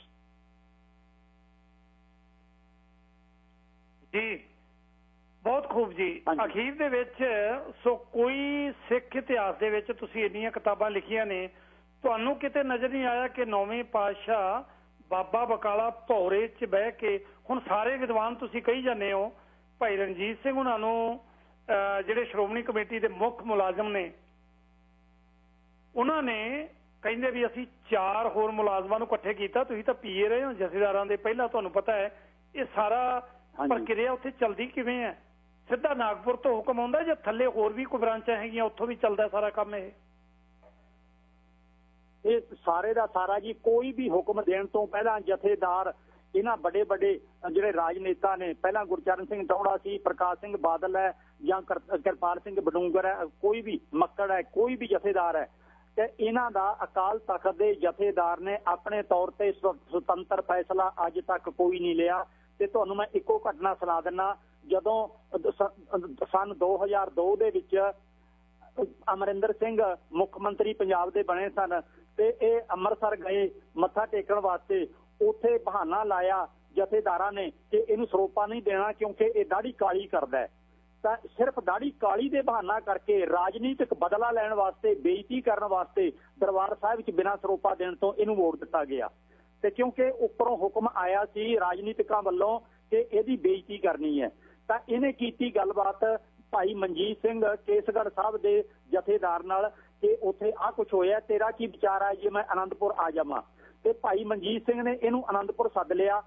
ਜੀ। ਬਹੁਤ ਖੂਬ ਜੀ। ਅਖੀਰ ਦੇ ਵਿੱਚ ਸੋ ਕੋਈ ਸਿੱਖ ਇਤਿਹਾਸ ਦੇ ਵਿੱਚ ਤੁਸੀਂ ਇੰਨੀਆਂ ਕਿਤਾਬਾਂ ਲਿਖੀਆਂ ਨੇ, ਤੁਹਾਨੂੰ ਕਿਤੇ ਨਜ਼ਰ ਨਹੀਂ ਆਇਆ ਕਿ 9ਵੇਂ ਪਾਤਸ਼ਾਹ ਬਾਬਾ ਬਕਾਲਾ ਭੌਰੇ 'ਚ ਬਹਿ ਕੇ, ਹੁਣ ਸਾਰੇ ਵਿਦਵਾਨ ਤੁਸੀਂ ਕਹੀ ਜਾਂਦੇ ਹੋ, ਭਾਈ ਰਣਜੀਤ ਸਿੰਘ ਉਹਨਾਂ ਨੂੰ ਜਿਹੜੇ ਸ਼੍ਰੋਮਣੀ ਕਮੇਟੀ ਦੇ ਮੁੱਖ ਮੁਲਾਜ਼ਮ ਨੇ, ਉਹਨਾਂ ਨੇ ਕਹਿੰਦੇ ਵੀ ਅਸੀਂ 4 ਹੋਰ ਮੁਲਾਜ਼ਮਾਂ ਨੂੰ ਇਕੱਠੇ ਕੀਤਾ। ਤੁਸੀਂ ਤਾਂ ਪੀਏ ਰਹੇ ਹੋ ਜਥੇਦਾਰਾਂ ਦੇ, ਪਹਿਲਾਂ ਤੁਹਾਨੂੰ ਪਤਾ ਹੈ ਇਹ ਸਾਰਾ ਪ੍ਰਕਿਰਿਆ ਉੱਥੇ ਚੱਲਦੀ ਕਿਵੇਂ ਹੈ? ਸਿੱਧਾ ਨਾਗਪੁਰ ਤੋਂ ਹੁਕਮ ਆਉਂਦਾ ਜਾਂ ਥੱਲੇ ਹੋਰ ਵੀ ਕੋਈ ਬ੍ਰਾਂਚਾਂ ਹੈਗੀਆਂ ਉੱਥੋਂ ਵੀ ਚੱਲਦਾ ਸਾਰਾ ਕੰਮ? ਇਹ ਸਾਰੇ ਦਾ ਸਾਰਾ ਜੀ ਕੋਈ ਵੀ ਹੁਕਮ ਦੇਣ ਤੋਂ ਪਹਿਲਾਂ ਜਥੇਦਾਰ ਇਹਨਾਂ ਵੱਡੇ ਵੱਡੇ ਜਿਹੜੇ ਰਾਜਨੇਤਾ ਨੇ, ਪਹਿਲਾਂ ਗੁਰਚਰਨ ਸਿੰਘ ਦੌੜਾ ਸੀ, ਪ੍ਰਕਾਸ਼ ਸਿੰਘ ਬਾਦਲ ਹੈ ਜਾਂ ਕਿਰਪਾਲ ਸਿੰਘ ਬਡੂੰਗਰ ਹੈ, ਕੋਈ ਵੀ ਮੱਕੜ ਹੈ, ਕੋਈ ਵੀ ਜਥੇਦਾਰ ਹੈ, ਤੇ ਇਹਨਾਂ ਦਾ ਅਕਾਲ ਤਖਤ ਦੇ ਜਥੇਦਾਰ ਨੇ ਆਪਣੇ ਤੌਰ ਤੇ ਸੁਤੰਤਰ ਫੈਸਲਾ ਅੱਜ ਤੱਕ ਕੋਈ ਨਹੀਂ ਲਿਆ। ਤੇ ਤੁਹਾਨੂੰ ਮੈਂ ਇੱਕੋ ਘਟਨਾ ਸੁਣਾ ਦਿੰਦਾ। ਜਦੋਂ ਸਨ 2002 ਦੇ ਵਿੱਚ ਅਮਰਿੰਦਰ ਸਿੰਘ ਮੁੱਖ ਮੰਤਰੀ ਪੰਜਾਬ ਦੇ ਬਣੇ ਸਨ ਤੇ ਇਹ ਅੰਮ੍ਰਿਤਸਰ ਗਏ ਮੱਥਾ ਟੇਕਣ ਵਾਸਤੇ, ਉੱਥੇ ਬਹਾਨਾ ਲਾਇਆ ਜਥੇਦਾਰਾਂ ਨੇ ਕਿ ਇਹਨੂੰ ਸਰੋਪਾ ਨਹੀਂ ਦੇਣਾ ਕਿਉਂਕਿ ਇਹ ਦਾੜੀ ਕਾਲੀ ਕਰਦਾ ਹੈ। ਤਾਂ ਸਿਰਫ ਦਾੜੀ ਕਾਲੀ ਦੇ ਬਹਾਨਾ ਕਰਕੇ ਰਾਜਨੀਤਿਕ ਬਦਲਾ ਲੈਣ ਵਾਸਤੇ, ਬੇਇੱਜ਼ਤੀ ਕਰਨ ਵਾਸਤੇ ਦਰਬਾਰ ਸਾਹਿਬ ਵਿੱਚ ਬਿਨਾਂ ਸਰੋਪਾ ਦੇਣ ਤੋਂ ਇਹਨੂੰ ਵੋਟ ਦਿੱਤਾ ਗਿਆ। ਤੇ ਕਿਉਂਕਿ ਉੱਪਰੋਂ ਹੁਕਮ ਆਇਆ ਸੀ ਰਾਜਨੀਤਿਕਾਂ ਵੱਲੋਂ ਕਿ ਇਹਦੀ ਬੇਇੱਜ਼ਤੀ ਕਰਨੀ ਹੈ, ਤਾਂ ਇਹਨੇ ਕੀਤੀ ਗੱਲਬਾਤ ਭਾਈ ਮਨਜੀਤ ਸਿੰਘ ਕੇਸਗੜ੍ਹ ਸਾਹਿਬ ਦੇ ਜਥੇਦਾਰ ਨਾਲ ਕਿ ਉੱਥੇ ਆਹ ਕੁਛ ਹੋਇਆ, ਤੇਰਾ ਕੀ ਵਿਚਾਰ ਹੈ ਜੇ ਮੈਂ ਆਨੰਦਪੁਰ ਆ ਜਾਵਾਂ? ਤੇ ਭਾਈ ਮਨਜੀਤ ਸਿੰਘ ਨੇ ਇਹਨੂੰ ਆਨੰਦਪੁਰ ਸੱਦ ਲਿਆ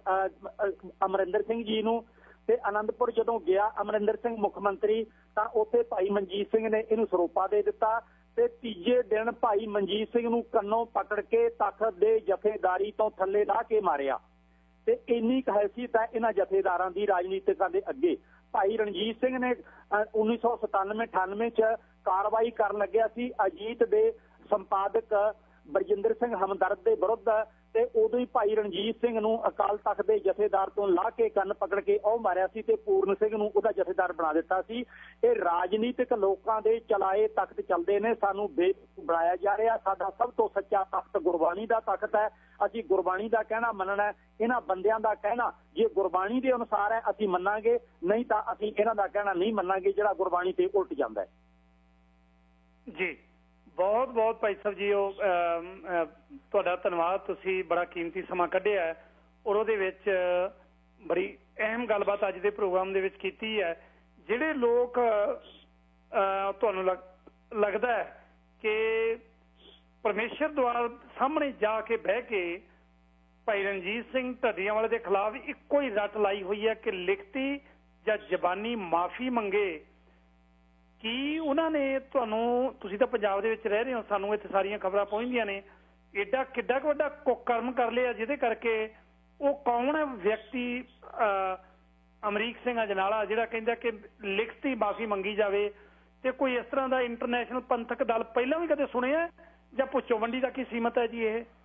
ਅਮਰਿੰਦਰ ਸਿੰਘ ਜੀ ਨੂੰ। ਤੇ ਆਨੰਦਪੁਰ ਜਦੋਂ ਗਿਆ ਅਮਰਿੰਦਰ ਸਿੰਘ ਮੁੱਖ ਮੰਤਰੀ, ਤਾਂ ਉੱਥੇ ਭਾਈ ਮਨਜੀਤ ਸਿੰਘ ਨੇ ਇਹਨੂੰ ਸਰੋਪਾ ਦੇ ਦਿੱਤਾ। ਤੇ ਤੀਜੇ ਦਿਨ ਭਾਈ ਮਨਜੀਤ ਸਿੰਘ ਨੂੰ ਕੰਨੋਂ ਪਕੜ ਕੇ ਤਖਤ ਦੇ ਜਥੇਦਾਰੀ ਤੋਂ ਥੱਲੇ ਲਾ ਕੇ ਮਾਰਿਆ। ਤੇ ਇੰਨੀ ਕੁ ਹੈਸੀਅਤ ਹੈ ਇਹਨਾਂ ਜਥੇਦਾਰਾਂ ਦੀ ਰਾਜਨੀਤਿਕਾਂ ਦੇ ਅੱਗੇ। ਭਾਈ ਰਣਜੀਤ ਸਿੰਘ ਨੇ 1997-98 ਚ ਕਾਰਵਾਈ ਕਰਨ ਲੱਗਿਆ ਸੀ ਅਜੀਤ ਦੇ ਸੰਪਾਦਕ ਬਰਜਿੰਦਰ ਸਿੰਘ ਹਮਦਰਦ ਦੇ ਵਿਰੁੱਧ, ਤੇ ਉਦੋਂ ਹੀ ਭਾਈ ਰਣਜੀਤ ਸਿੰਘ ਨੂੰ ਅਕਾਲ ਤਖਤ ਦੇ ਜਥੇਦਾਰ ਤੋਂ ਲਾ ਕੇ ਕੰਨ ਪਕੜ ਕੇ ਉਹ ਮਾਰਿਆ ਸੀ ਤੇ ਪੂਰਨ ਸਿੰਘ ਨੂੰ ਉਹਦਾ ਜਥੇਦਾਰ ਬਣਾ ਦਿੱਤਾ ਸੀ। ਇਹ ਰਾਜਨੀਤਿਕ ਲੋਕਾਂ ਦੇ ਚਲਾਏ ਤਖਤ ਚੱਲਦੇ ਨੇ, ਸਾਨੂੰ ਬੇਵਕੂਫ ਬਣਾਇਆ ਜਾ ਰਿਹਾ। ਸਾਡਾ ਸਭ ਤੋਂ ਸੱਚਾ ਤਖਤ ਗੁਰਬਾਣੀ ਦਾ ਤਖਤ ਹੈ, ਅਸੀਂ ਗੁਰਬਾਣੀ ਦਾ ਕਹਿਣਾ ਮੰਨਣਾ। ਇਹਨਾਂ ਬੰਦਿਆਂ ਦਾ ਕਹਿਣਾ ਜੇ ਗੁਰਬਾਣੀ ਦੇ ਅਨੁਸਾਰ ਹੈ ਅਸੀਂ ਮੰਨਾਂਗੇ, ਨਹੀਂ ਤਾਂ ਅਸੀਂ ਇਹਨਾਂ ਦਾ ਕਹਿਣਾ ਨਹੀਂ ਮੰਨਾਂਗੇ ਜਿਹੜਾ ਗੁਰਬਾਣੀ ਤੇ ਉਲਟ ਜਾਂਦਾ ਹੈ ਜੀ। ਬਹੁਤ ਬਹੁਤ ਭਾਈ ਸਾਹਿਬ ਜੀ ਉਹ ਤੁਹਾਡਾ ਧੰਨਵਾਦ, ਤੁਸੀਂ ਬੜਾ ਕੀਮਤੀ ਸਮਾਂ ਕੱਢਿਆ ਔਰ ਉਹਦੇ ਵਿੱਚ ਬੜੀ ਅਹਿਮ ਗੱਲਬਾਤ ਅੱਜ ਦੇ ਪ੍ਰੋਗਰਾਮ ਦੇ ਵਿੱਚ ਕੀਤੀ ਹੈ। ਜਿਹੜੇ ਲੋਕ ਤੁਹਾਨੂੰ ਲੱਗਦਾ ਹੈ ਕਿ ਪਰਮੇਸ਼ਰ ਦੁਆਰਾ ਸਾਹਮਣੇ ਜਾ ਕੇ ਬਹਿ ਕੇ ਭਾਈ ਰਣਜੀਤ ਸਿੰਘ ਢੱਡੀਆਂ ਵਾਲੇ ਦੇ ਖਿਲਾਫ ਇੱਕੋ ਹੀ ਰੱਟ ਲਾਈ ਹੋਈ ਹੈ ਕਿ ਲਿਖਤੀ ਜਾਂ ਜ਼ਬਾਨੀ ਮਾਫੀ ਮੰਗੇ। ਕੀ ਉਹਨਾਂ ਨੇ ਤੁਹਾਨੂੰ, ਤੁਸੀਂ ਤਾਂ ਪੰਜਾਬ ਦੇ ਵਿੱਚ ਰਹਿ ਰਹੇ ਹੋ, ਸਾਨੂੰ ਇੱਥੇ ਸਾਰੀਆਂ ਖਬਰਾਂ ਪਹੁੰਚਦੀਆਂ ਨੇ, ਏਡਾ ਕਿੱਡਾ ਕੁ ਵੱਡਾ ਕੁਕਰਮ ਕਰ ਲਿਆ ਜਿਹਦੇ ਕਰਕੇ ਉਹ ਕੌਣ ਹੈ ਵਿਅਕਤੀ ਅਮਰੀਕ ਸਿੰਘ ਅਜਨਾਲਾ ਜਿਹੜਾ ਕਹਿੰਦਾ ਕਿ ਲਿਖਤੀ ਮਾਫੀ ਮੰਗੀ ਜਾਵੇ? ਤੇ ਕੋਈ ਇਸ ਤਰ੍ਹਾਂ ਦਾ ਇੰਟਰਨੈਸ਼ਨਲ ਪੰਥਕ ਦਲ ਪਹਿਲਾਂ ਵੀ ਕਦੇ ਸੁਣਿਆ ਜਾਂ ਭੁੱਚੋਵੰਡੀ ਤੱਕ ਹੀ ਸੀਮਤ ਹੈ ਜੀ ਇਹ?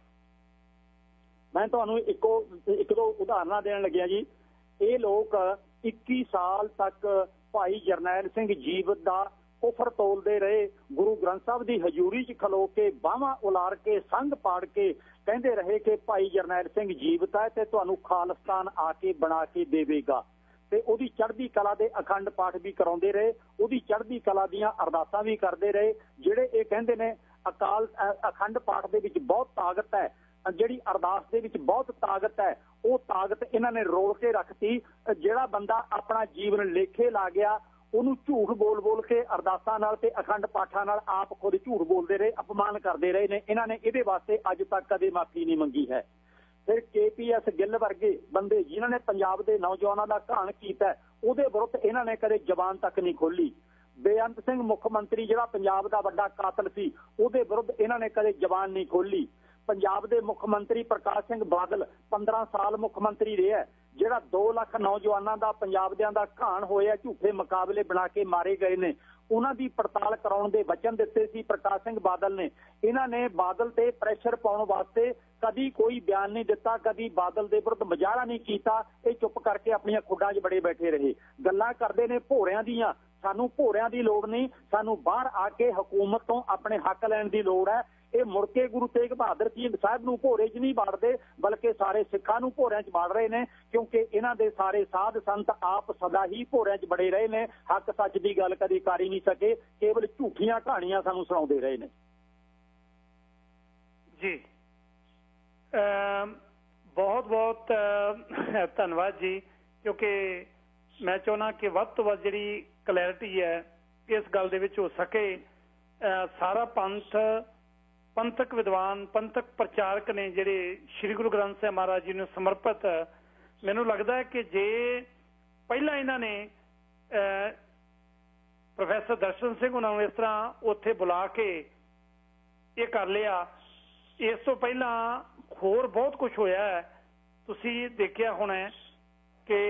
ਮੈਂ ਤੁਹਾਨੂੰ ਇੱਕ ਦੋ ਉਦਾਹਰਨਾਂ ਦੇਣ ਲੱਗਿਆ ਜੀ। ਇਹ ਲੋਕ 21 ਸਾਲ ਤੱਕ ਭਾਈ ਜਰਨੈਲ ਸਿੰਘ ਜੀਵਤ ਦਾ ਕੁਫਰ ਤੋਲਦੇ ਰਹੇ, ਗੁਰੂ ਗ੍ਰੰਥ ਸਾਹਿਬ ਦੀ ਹਜ਼ੂਰੀ 'ਚ ਖਲੋ ਕੇ ਬਾਹਾਂ ਉਲਾਰ ਕੇ ਸੰਘ ਪਾੜ ਕੇ ਕਹਿੰਦੇ ਰਹੇ ਕਿ ਭਾਈ ਜਰਨੈਲ ਸਿੰਘ ਜੀਵਤ ਹੈ ਤੇ ਤੁਹਾਨੂੰ ਖਾਲਿਸਤਾਨ ਆ ਕੇ ਬਣਾ ਕੇ ਦੇਵੇਗਾ, ਤੇ ਉਹਦੀ ਚੜ੍ਹਦੀ ਕਲਾ ਦੇ ਅਖੰਡ ਪਾਠ ਵੀ ਕਰਾਉਂਦੇ ਰਹੇ, ਉਹਦੀ ਚੜ੍ਹਦੀ ਕਲਾ ਦੀਆਂ ਅਰਦਾਸਾਂ ਵੀ ਕਰਦੇ ਰਹੇ। ਜਿਹੜੇ ਇਹ ਕਹਿੰਦੇ ਨੇ ਅਖੰਡ ਪਾਠ ਦੇ ਵਿੱਚ ਬਹੁਤ ਤਾਕਤ ਹੈ, ਜਿਹੜੀ ਅਰਦਾਸ ਦੇ ਵਿੱਚ ਬਹੁਤ ਤਾਕਤ ਹੈ, ਉਹ ਤਾਕਤ ਇਹਨਾਂ ਨੇ ਰੋਲ ਕੇ ਰੱਖਤੀ। ਜਿਹੜਾ ਬੰਦਾ ਆਪਣਾ ਜੀਵਨ ਲੇਖੇ ਲਾ ਗਿਆ ਉਹਨੂੰ ਝੂਠ ਬੋਲ ਕੇ ਅਰਦਾਸਾਂ ਨਾਲ ਤੇ ਅਖੰਡ ਪਾਠਾਂ ਨਾਲ ਆਪ ਖੁਦ ਝੂਠ ਬੋਲਦੇ ਰਹੇ, ਅਪਮਾਨ ਕਰਦੇ ਰਹੇ ਨੇ। ਇਹਨਾਂ ਨੇ ਇਹਦੇ ਵਾਸਤੇ ਅੱਜ ਤੱਕ ਕਦੇ ਮਾਫੀ ਨਹੀਂ ਮੰਗੀ ਹੈ। ਫਿਰ KPS ਗਿੱਲ ਵਰਗੇ ਬੰਦੇ ਜਿਨ੍ਹਾਂ ਨੇ ਪੰਜਾਬ ਦੇ ਨੌਜਵਾਨਾਂ ਦਾ ਘਾਣ ਕੀਤਾ, ਉਹਦੇ ਵਿਰੁੱਧ ਇਹਨਾਂ ਨੇ ਕਦੇ ਜ਼ਬਾਨ ਤੱਕ ਨਹੀਂ ਖੋਲੀ। ਬੇਅੰਤ ਸਿੰਘ ਮੁੱਖ ਮੰਤਰੀ ਜਿਹੜਾ ਪੰਜਾਬ ਦਾ ਵੱਡਾ ਕਾਤਲ ਸੀ, ਉਹਦੇ ਵਿਰੁੱਧ ਇਹਨਾਂ ਨੇ ਕਦੇ ਜ਼ਬਾਨ ਨਹੀਂ ਖੋਲੀ। ਪੰਜਾਬ ਦੇ ਮੁੱਖ ਮੰਤਰੀ ਪ੍ਰਕਾਸ਼ ਸਿੰਘ ਬਾਦਲ 15 ਸਾਲ ਮੁੱਖ ਮੰਤਰੀ ਰਿਹਾ, ਜਿਹੜਾ 2 ਲੱਖ ਨੌਜਵਾਨਾਂ ਦਾ ਪੰਜਾਬ ਦਿਆਂ ਦਾ ਘਾਣ ਹੋਇਆ, ਝੂਠੇ ਮੁਕਾਬਲੇ ਬਣਾ ਕੇ ਮਾਰੇ ਗਏ ਨੇ, ਉਹਨਾਂ ਦੀ ਪੜਤਾਲ ਕਰਾਉਣ ਦੇ ਵਚਨ ਦਿੱਤੇ ਸੀ ਪ੍ਰਕਾਸ਼ ਸਿੰਘ ਬਾਦਲ ਨੇ। ਇਹਨਾਂ ਨੇ ਬਾਦਲ ਤੇ ਪ੍ਰੈਸ਼ਰ ਪਾਉਣ ਵਾਸਤੇ ਕਦੀ ਕੋਈ ਬਿਆਨ ਨਹੀਂ ਦਿੱਤਾ, ਕਦੀ ਬਾਦਲ ਦੇ ਵਿਰੁੱਧ ਮੁਜ਼ਾਹਰਾ ਨਹੀਂ ਕੀਤਾ। ਇਹ ਚੁੱਪ ਕਰਕੇ ਆਪਣੀਆਂ ਖੁੱਡਾਂ 'ਚ ਬੜੇ ਬੈਠੇ ਰਹੇ। ਗੱਲਾਂ ਕਰਦੇ ਨੇ ਭੋਰਿਆਂ ਦੀਆਂ, ਸਾਨੂੰ ਭੋਰਿਆਂ ਦੀ ਲੋੜ ਨਹੀਂ, ਸਾਨੂੰ ਬਾਹਰ ਆ ਕੇ ਹਕੂਮਤ ਤੋਂ ਆਪਣੇ ਹੱਕ ਲੈਣ ਦੀ ਲੋੜ ਹੈ। ਇਹ ਮੁੜ ਕੇ ਗੁਰੂ ਤੇਗ ਬਹਾਦਰ ਜੀ ਸਾਹਿਬ ਨੂੰ ਭੋਰੇ 'ਚ ਨਹੀਂ ਬਾੜਦੇ, ਬਲਕਿ ਸਾਰੇ ਸਿੱਖਾਂ ਨੂੰ ਭੋਰਿਆਂ 'ਚ ਬਾੜ ਰਹੇ ਨੇ, ਕਿਉਂਕਿ ਇਹਨਾਂ ਦੇ ਸਾਰੇ ਸਾਧ ਸੰਤ ਆਪ ਸਦਾ ਹੀ ਭੋਰਿਆਂ 'ਚ ਬੜੇ ਰਹੇ ਨੇ, ਹੱਕ ਸੱਚ ਦੀ ਗੱਲ ਕਦੀ ਕਰ ਹੀ ਨਹੀਂ ਸਕੇ, ਕੇਵਲ ਝੂਠੀਆਂ ਕਹਾਣੀਆਂ ਸਾਨੂੰ ਸੁਣਾਉਂਦੇ ਰਹੇ ਨੇ ਜੀ। ਬਹੁਤ ਬਹੁਤ ਧੰਨਵਾਦ ਜੀ, ਕਿਉਂਕਿ ਮੈਂ ਚਾਹੁੰਦਾ ਕਿ ਵੱਧ ਤੋਂ ਵੱਧ ਜਿਹੜੀ ਕਲੈਰਿਟੀ ਹੈ ਇਸ ਗੱਲ ਦੇ ਵਿੱਚ ਹੋ ਸਕੇ। ਸਾਰਾ ਪੰਥਕ ਵਿਦਵਾਨ, ਪੰਥਕ ਪ੍ਰਚਾਰਕ ਨੇ ਜਿਹੜੇ ਸ਼੍ਰੀ ਗੁਰੂ ਗ੍ਰੰਥ ਸਾਹਿਬ ਮਹਾਰਾਜ ਜੀ ਨੂੰ ਸਮਰਪਿਤ, ਮੈਨੂੰ ਲੱਗਦਾ ਹੈ ਕਿ ਜੇ ਪਹਿਲਾਂ ਇਹਨਾਂ ਨੇ ਪ੍ਰੋਫੈਸਰ ਦਰਸ਼ਨ ਸਿੰਘ ਉਹਨਾਂ ਨੂੰ ਇਸ ਤਰ੍ਹਾਂ ਉੱਥੇ ਬੁਲਾ ਕੇ ਇਹ ਕਰ ਲਿਆ, ਇਸ ਤੋਂ ਪਹਿਲਾਂ ਹੋਰ ਬਹੁਤ ਕੁਝ ਹੋਇਆ ਹੈ। ਤੁਸੀਂ ਦੇਖਿਆ ਹੋਣਾ ਕਿ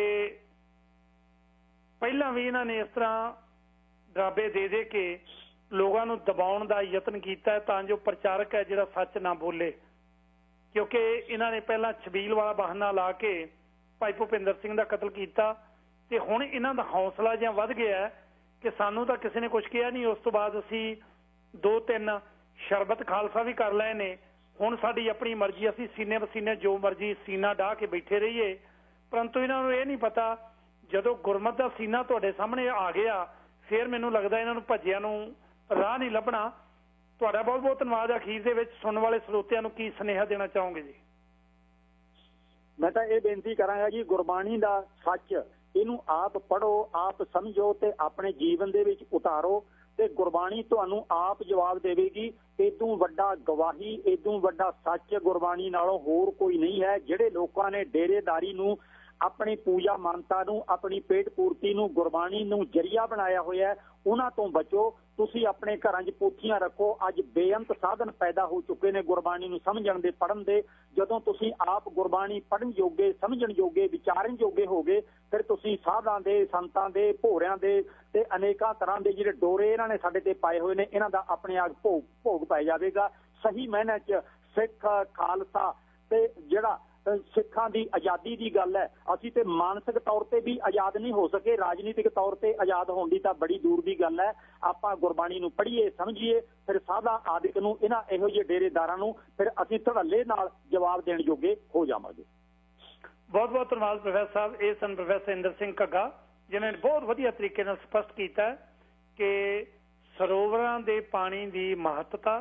ਪਹਿਲਾਂ ਵੀ ਇਹਨਾਂ ਨੇ ਇਸ ਤਰ੍ਹਾਂ ਡਰਾਬੇ ਦੇ ਕੇ ਲੋਕਾਂ ਨੂੰ ਦਬਾਉਣ ਦਾ ਯਤਨ ਕੀਤਾ ਤਾਂ ਜੋ ਪ੍ਰਚਾਰਕ ਹੈ ਜਿਹੜਾ ਸੱਚ ਨਾ ਬੋਲੇ, ਕਿਉਂਕਿ ਇਹਨਾਂ ਨੇ ਪਹਿਲਾਂ ਛਬੀਲ ਵਾਲਾ ਬਹਾਨਾ ਲਾ ਕੇ ਭਾਈ ਭੁਪਿੰਦਰ ਸਿੰਘ ਦਾ ਕਤਲ ਕੀਤਾ, ਤੇ ਹੁਣ ਇਹਨਾਂ ਦਾ ਹੌਸਲਾ ਜਿਹਾ ਵੱਧ ਗਿਆ ਕਿ ਸਾਨੂੰ ਤਾਂ ਕਿਸੇ ਨੇ ਕੁਝ ਕਿਹਾ ਨਹੀਂ। ਉਸ ਤੋਂ ਬਾਅਦ ਅਸੀਂ 2-3 ਸ਼ਰਬਤ ਖਾਲਸਾ ਵੀ ਕਰ ਲਏ ਨੇ, ਹੁਣ ਸਾਡੀ ਆਪਣੀ ਮਰਜ਼ੀ, ਅਸੀਂ ਸੀਨੇ ਪਸੀਨੇ ਜੋ ਮਰਜ਼ੀ ਸੀਨਾ ਡਾਹ ਕੇ ਬੈਠੇ ਰਹੀਏ। ਪਰੰਤੂ ਇਹਨਾਂ ਨੂੰ ਇਹ ਨਹੀਂ ਪਤਾ ਜਦੋਂ ਗੁਰਮਤ ਦਾ ਸੀਨਾ ਤੁਹਾਡੇ ਸਾਹਮਣੇ ਆ ਗਿਆ, ਫਿਰ ਮੈਨੂੰ ਲੱਗਦਾ ਇਹਨਾਂ ਨੂੰ ਭੱਜਿਆਂ ਨੂੰ ਰਾਹ ਨਹੀਂ ਲੱਭਣਾ। ਤੁਹਾਡਾ ਬਹੁਤ ਬਹੁਤ ਧੰਨਵਾਦ। ਅਖੀਰ ਦੇ ਵਿੱਚ ਸੁਣਨ ਵਾਲੇ ਸਰੋਤਿਆਂ ਨੂੰ ਕੀ ਸੁਨੇਹਾ ਦੇਣਾ ਚਾਹੋਗੇ ਜੀ? ਮੈਂ ਤਾਂ ਇਹ ਬੇਨਤੀ ਕਰਾਂਗਾ ਜੀ, ਗੁਰਬਾਣੀ ਦਾ ਸੱਚ ਇਹਨੂੰ ਆਪ ਪੜ੍ਹੋ, ਆਪ ਸਮਝੋ ਤੇ ਆਪਣੇ ਜੀਵਨ ਦੇ ਵਿੱਚ ਉਤਾਰੋ, ਤੇ ਗੁਰਬਾਣੀ ਤੁਹਾਨੂੰ ਆਪ ਜਵਾਬ ਦੇਵੇਗੀ। ਇਦੋਂ ਵੱਡਾ ਗਵਾਹੀ, ਇਦੋਂ ਵੱਡਾ ਸੱਚ ਗੁਰਬਾਣੀ ਨਾਲੋਂ ਹੋਰ ਕੋਈ ਨਹੀਂ ਹੈ। ਜਿਹੜੇ ਲੋਕਾਂ ਨੇ ਡੇਰੇਦਾਰੀ ਨੂੰ, ਆਪਣੀ ਪੂਜਾ ਮਾਨਤਾ ਨੂੰ, ਆਪਣੀ ਪੇਟ ਪੂਰਤੀ ਨੂੰ ਗੁਰਬਾਣੀ ਨੂੰ ਜਰੀਆ ਬਣਾਇਆ ਹੋਇਆ, ਉਹਨਾਂ ਤੋਂ ਬਚੋ। ਤੁਸੀਂ ਆਪਣੇ ਘਰਾਂ 'ਚ ਪੋਥੀਆਂ ਰੱਖੋ। ਅੱਜ ਬੇਅੰਤ ਸਾਧਨ ਪੈਦਾ ਹੋ ਚੁੱਕੇ ਨੇ ਗੁਰਬਾਣੀ ਨੂੰ ਸਮਝਣ ਦੇ, ਪੜ੍ਹਨ ਦੇ। ਜਦੋਂ ਤੁਸੀਂ ਆਪ ਗੁਰਬਾਣੀ ਪੜ੍ਹਨ ਜੋਗੇ, ਸਮਝਣ ਜੋਗੇ, ਵਿਚਾਰਨ ਜੋਗੇ ਹੋਗੇ, ਫਿਰ ਤੁਸੀਂ ਸਾਧਾਂ ਦੇ, ਸੰਤਾਂ ਦੇ, ਭੋਰਿਆਂ ਦੇ ਤੇ ਅਨੇਕਾਂ ਤਰ੍ਹਾਂ ਦੇ ਜਿਹੜੇ ਡੋਰੇ ਇਹਨਾਂ ਨੇ ਸਾਡੇ ਤੇ ਪਾਏ ਹੋਏ ਨੇ, ਇਹਨਾਂ ਦਾ ਆਪਣੇ ਆਪ ਭੋਗ ਪੈ ਜਾਵੇਗਾ। ਸਹੀ ਮਾਇਨੇ 'ਚ ਸਿੱਖ, ਖਾਲਸਾ ਤੇ ਜਿਹੜਾ ਸਿੱਖਾਂ ਦੀ ਆਜ਼ਾਦੀ ਦੀ ਗੱਲ ਹੈ, ਅਸੀਂ ਤੇ ਮਾਨਸਿਕ ਤੌਰ ਤੇ ਵੀ ਆਜ਼ਾਦ ਨਹੀਂ ਹੋ ਸਕੇ, ਰਾਜਨੀਤਿਕ ਤੌਰ ਤੇ ਆਜ਼ਾਦ ਹੋਣ ਦੀ ਤਾਂ ਬੜੀ ਦੂਰ ਦੀ ਗੱਲ ਹੈ। ਆਪਾਂ ਗੁਰਬਾਣੀ ਨੂੰ ਪੜ੍ਹੀਏ, ਸਮਝੀਏ, ਫਿਰ ਸਾਧਾ ਆਦਿਕ ਨੂੰ, ਇਹਨਾਂ ਇਹੋ ਜਿਹੇ ਡੇਰੇਦਾਰਾਂ ਨੂੰ ਫਿਰ ਅਸੀਂ ਧੜੱਲੇ ਨਾਲ ਜਵਾਬ ਦੇਣ ਜੋਗੇ ਹੋ ਜਾਵਾਂਗੇ। ਬਹੁਤ ਬਹੁਤ ਧੰਨਵਾਦ ਪ੍ਰੋਫੈਸਰ ਸਾਹਿਬ। ਇਹ ਸਨ ਪ੍ਰੋਫੈਸਰ ਇੰਦਰ ਸਿੰਘ ਘੱਗਾ, ਜਿਨ੍ਹਾਂ ਨੇ ਬਹੁਤ ਵਧੀਆ ਤਰੀਕੇ ਨਾਲ ਸਪਸ਼ਟ ਕੀਤਾ ਕਿ ਸਰੋਵਰਾਂ ਦੇ ਪਾਣੀ ਦੀ ਮਹੱਤਤਾ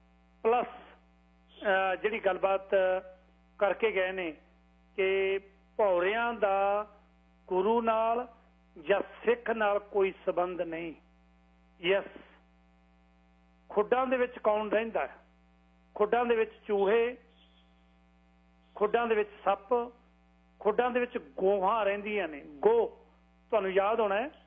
ਪਲੱਸ ਜਿਹੜੀ ਗੱਲਬਾਤ ਕਰਕੇ ਗਏ ਨੇ ਕਿ ਭੌਰਿਆਂ ਦਾ ਗੁਰੂ ਨਾਲ ਜਾਂ ਸਿੱਖ ਨਾਲ ਕੋਈ ਸਬੰਧ ਨਹੀਂ। ਯਸ, ਖੁੱਡਾਂ ਦੇ ਵਿੱਚ ਕੌਣ ਰਹਿੰਦਾ? ਖੁੱਡਾਂ ਦੇ ਵਿੱਚ ਚੂਹੇ, ਖੁੱਡਾਂ ਦੇ ਵਿੱਚ ਸੱਪ, ਖੁੱਡਾਂ ਦੇ ਵਿੱਚ ਗੋਹਾਂ ਰਹਿੰਦੀਆਂ ਨੇ। ਗੋ ਤੁਹਾਨੂੰ ਯਾਦ ਹੋਣਾ ਹੈ।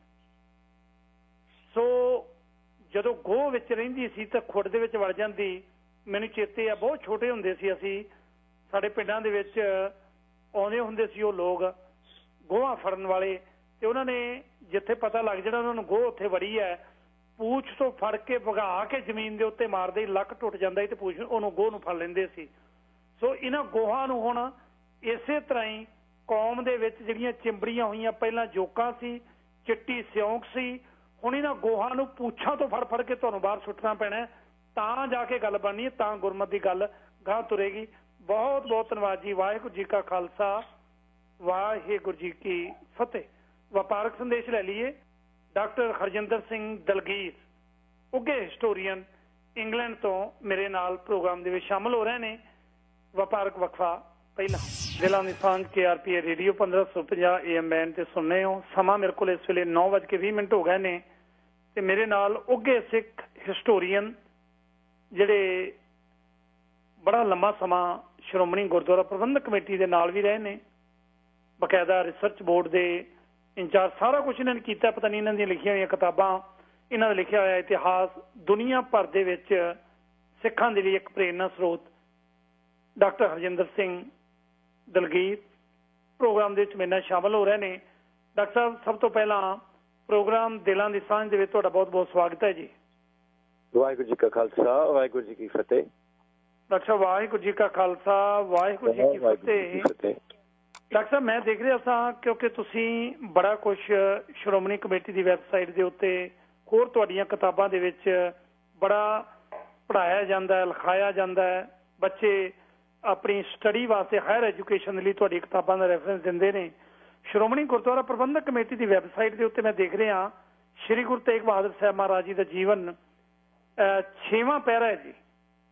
ਸੋ ਜਦੋਂ ਗੋਹ ਵਿੱਚ ਰਹਿੰਦੀ ਸੀ ਤਾਂ ਖੁੱਡ ਦੇ ਵਿੱਚ ਵੜ ਜਾਂਦੀ। ਮੈਨੂੰ ਚੇਤੇ ਆ, ਬਹੁਤ ਛੋਟੇ ਹੁੰਦੇ ਸੀ ਅਸੀਂ, ਸਾਡੇ ਪਿੰਡਾਂ ਦੇ ਵਿੱਚ ਆਉਂਦੇ ਹੁੰਦੇ ਸੀ ਉਹ ਲੋਕ ਗੋਹਾ ਫੜਨ ਵਾਲੇ, ਤੇ ਉਹਨਾਂ ਨੇ ਜਿੱਥੇ ਪਤਾ ਲੱਗ ਜਾਣਾ ਉਹਨਾਂ ਨੂੰ ਗੋਹ ਉੱਥੇ ਵੜੀ ਹੈ, ਪੂਛ ਤੋਂ ਫੜ ਕੇ ਵਗਾ ਕੇ ਜ਼ਮੀਨ ਦੇ ਉੱਤੇ ਮਾਰਦੇ, ਲੱਕ ਟੁੱਟ ਜਾਂਦਾ ਤੇ ਪੂਛ ਉਹਨੂੰ ਗੋਹ ਨੂੰ ਫੜ ਲੈਂਦੇ ਸੀ। ਸੋ ਇਹਨਾਂ ਗੋਹਾਂ ਨੂੰ ਹੁਣ ਇਸੇ ਤਰ੍ਹਾਂ ਹੀ ਕੌਮ ਦੇ ਵਿੱਚ ਜਿਹੜੀਆਂ ਚਿੰਬੜੀਆਂ ਹੋਈਆਂ ਪਹਿਲਾਂ ਜੋਕਾਂ ਸੀ, ਚਿੱਟੀ ਸਿਉਂਕ ਸੀ, ਹੁਣ ਇਹਨਾਂ ਗੋਹਾਂ ਨੂੰ ਪੂਛਾਂ ਤੋਂ ਫੜ ਫੜ ਕੇ ਤੁਹਾਨੂੰ ਬਾਹਰ ਸੁੱਟਣਾ ਪੈਣਾ, ਤਾਂ ਜਾ ਕੇ ਗੱਲ ਬਣਨੀ ਹੈ, ਤਾਂ ਗੁਰਮਤ ਦੀ ਗੱਲ ਗਾਂਹ ਤੁਰੇਗੀ। ਬਹੁਤ ਬਹੁਤ ਧੰਨਵਾਦ ਜੀ। ਵਾਹਿਗੁਰੂ ਜੀ ਕਾ ਖਾਲਸਾ, ਵਾਹਿਗੁਰੂ ਜੀ ਕੀ ਫਤਿਹ। ਵਪਾਰਕ ਸੰਦੇਸ਼ ਲੈ ਲਈਏ। ਡਾਕਟਰ ਹਰਜਿੰਦਰ ਸਿੰਘ ਦਲਗੀਰ, ਉੱਘੇ ਹਿਸਟੋਰੀਅਨ, ਇੰਗਲੈਂਡ ਤੋਂ ਮੇਰੇ ਨਾਲ ਪ੍ਰੋਗਰਾਮ ਦੇ ਵਿੱਚ ਸ਼ਾਮਲ ਹੋ ਰਹੇ ਨੇ। ਵਪਾਰਕ ਵਕਫਾ ਪਹਿਲਾਂ ਜ਼ਿਲ੍ਹਾ ਨਿਸ਼ਾਨ KRPA ਰੇਡੀਓ 1550 AM ਬੈਂਡ ਤੇ ਸੁਣਨੇ ਹੋ। ਸਮਾਂ ਮੇਰੇ ਕੋਲ ਇਸ ਵੇਲੇ 9:20 ਹੋ ਗਏ ਨੇ ਤੇ ਮੇਰੇ ਨਾਲ ਉੱਘੇ ਸਿੱਖ ਹਿਸਟੋਰੀਅਨ ਜਿਹੜੇ ਬੜਾ ਲੰਮਾ ਸਮਾਂ ਸ਼੍ਰੋਮਣੀ ਗੁਰਦੁਆਰਾ ਪ੍ਰਬੰਧਕ ਕਮੇਟੀ ਦੇ ਨਾਲ ਵੀ ਰਹੇ ਨੇ, ਬਕਾਇਦਾ ਰਿਸਰਚ ਬੋਰਡ ਦੇ ਇੰਚਾਰਜ, ਸਾਰਾ ਕੁਝ ਇਹਨਾਂ ਨੇ ਕੀਤਾ। ਪਤਾ ਨਹੀਂ ਇਹਨਾਂ ਦੀਆਂ ਲਿਖੀਆਂ ਹੋਈਆਂ ਕਿਤਾਬਾਂ, ਇਹਨਾਂ ਦਾ ਲਿਖਿਆ ਹੋਇਆ ਇਤਿਹਾਸ ਦੁਨੀਆ ਭਰ ਦੇ ਵਿੱਚ ਸਿੱਖਾਂ ਦੇ ਲਈ ਇੱਕ ਪ੍ਰੇਰਨਾ ਸਰੋਤ। ਡਾਕਟਰ ਹਰਜਿੰਦਰ ਸਿੰਘ ਦਲਗੀਰ ਪ੍ਰੋਗਰਾਮ ਦੇ ਵਿੱਚ ਮੇਰੇ ਨਾਲ ਸ਼ਾਮਲ ਹੋ ਰਹੇ ਨੇ। ਡਾਕਟਰ ਸਾਹਿਬ, ਸਭ ਤੋਂ ਪਹਿਲਾਂ ਪ੍ਰੋਗਰਾਮ ਦਿਲਾਂ ਦੀ ਸਾਂਝ ਦੇ ਵਿੱਚ ਤੁਹਾਡਾ ਬਹੁਤ ਬਹੁਤ ਸਵਾਗਤ ਹੈ ਜੀ। ਵਾਹਿਗੁਰੂ ਜੀ ਕਾ ਖਾਲਸਾ, ਵਾਹਿਗੁਰੂ ਜੀ ਕੀ ਫਤਿਹ। ਡਾਕਟਰ ਸਾਹਿਬ, ਵਾਹਿਗੁਰੂ ਜੀ ਕਾ ਖਾਲਸਾ, ਵਾਹਿਗੁਰੂ ਜੀ ਕੀ ਫਤਿਹ। ਡਾਕਟਰ ਸਾਹਿਬ, ਮੈਂ ਦੇਖ ਰਿਹਾ ਸਾਂ ਕਿਉਂਕਿ ਤੁਸੀਂ ਬੜਾ ਕੁਝ ਸ਼੍ਰੋਮਣੀ ਕਮੇਟੀ ਦੀ ਵੈਬਸਾਈਟ ਦੇ ਉੱਤੇ, ਹੋਰ ਤੁਹਾਡੀਆਂ ਕਿਤਾਬਾਂ ਦੇ ਵਿੱਚ ਬੜਾ ਪੜ੍ਹਾਇਆ ਜਾਂਦਾ ਹੈ, ਲਿਖਾਇਆ ਜਾਂਦਾ ਹੈ। ਬੱਚੇ ਆਪਣੀ ਸਟੱਡੀ ਵਾਸਤੇ, ਹਾਇਰ ਐਜੂਕੇਸ਼ਨ ਦੇ ਲਈ ਤੁਹਾਡੀ ਕਿਤਾਬਾਂ ਦਾ ਰੈਫਰੈਂਸ ਦਿੰਦੇ ਨੇ। ਸ਼੍ਰੋਮਣੀ ਗੁਰਦੁਆਰਾ ਪ੍ਰਬੰਧਕ ਕਮੇਟੀ ਦੀ ਵੈਬਸਾਈਟ ਦੇ ਉੱਤੇ ਮੈਂ ਦੇਖ ਰਿਹਾ ਸ਼੍ਰੀ ਗੁਰੂ ਤੇਗ ਬਹਾਦਰ ਸਾਹਿਬ ਮਹਾਰਾਜ ਜੀ ਦਾ ਜੀਵਨ 6ਵਾਂ ਪਹਿਰਾ ਹੈ ਜੀ।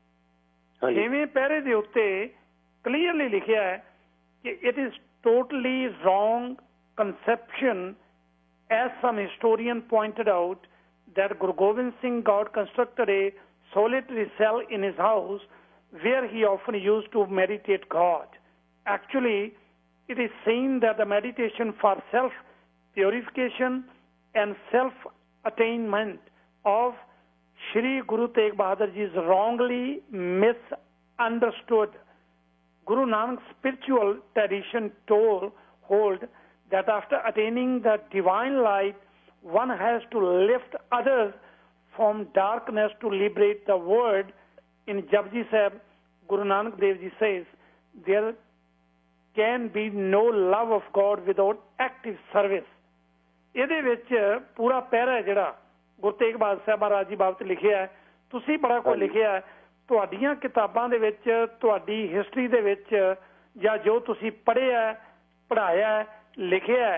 6ਵੇਂ ਪਹਿਰੇ ਦੇ ਉੱਤੇ ਕਲੀਅਰਲੀ ਲਿਖਿਆ ਹੈ ਕਿ it is totally wrong conception, as some historian pointed out, that Guru Gobind Singh God constructed a solitary cell in his house where he often used to meditate God. Actually, it is seen that the meditation for self-purification and self-attainment of Shri Guru Tegh Bahadur Ji is wrongly misunderstood. Guru Nanak's spiritual tradition hold that after attaining the divine light, one has to lift others from darkness to liberate the world. In Japji Sahib, Guru Nanak Dev Ji says, there can be no love of God without active service. ਇਹਦੇ ਵਿੱਚ ਪੂਰਾ ਪਹਿਰਾ ਜਿਹੜਾ ਗੁਰੂ ਤੇਗ ਬਹਾਦਰ ਸਾਹਿਬ ਮਹਾਰਾਜ ਜੀ ਬਾਬਤ ਲਿਖਿਆ ਹੈ, ਤੁਸੀਂ ਬੜਾ ਕੁਝ ਲਿਖਿਆ ਹੈ ਤੁਹਾਡੀਆਂ ਕਿਤਾਬਾਂ ਦੇ ਵਿੱਚ, ਤੁਹਾਡੀ ਹਿਸਟਰੀ ਦੇ ਵਿੱਚ, ਜਾਂ ਜੋ ਤੁਸੀਂ ਪੜ੍ਹਿਆ, ਪੜ੍ਹਾਇਆ, ਲਿਖਿਆ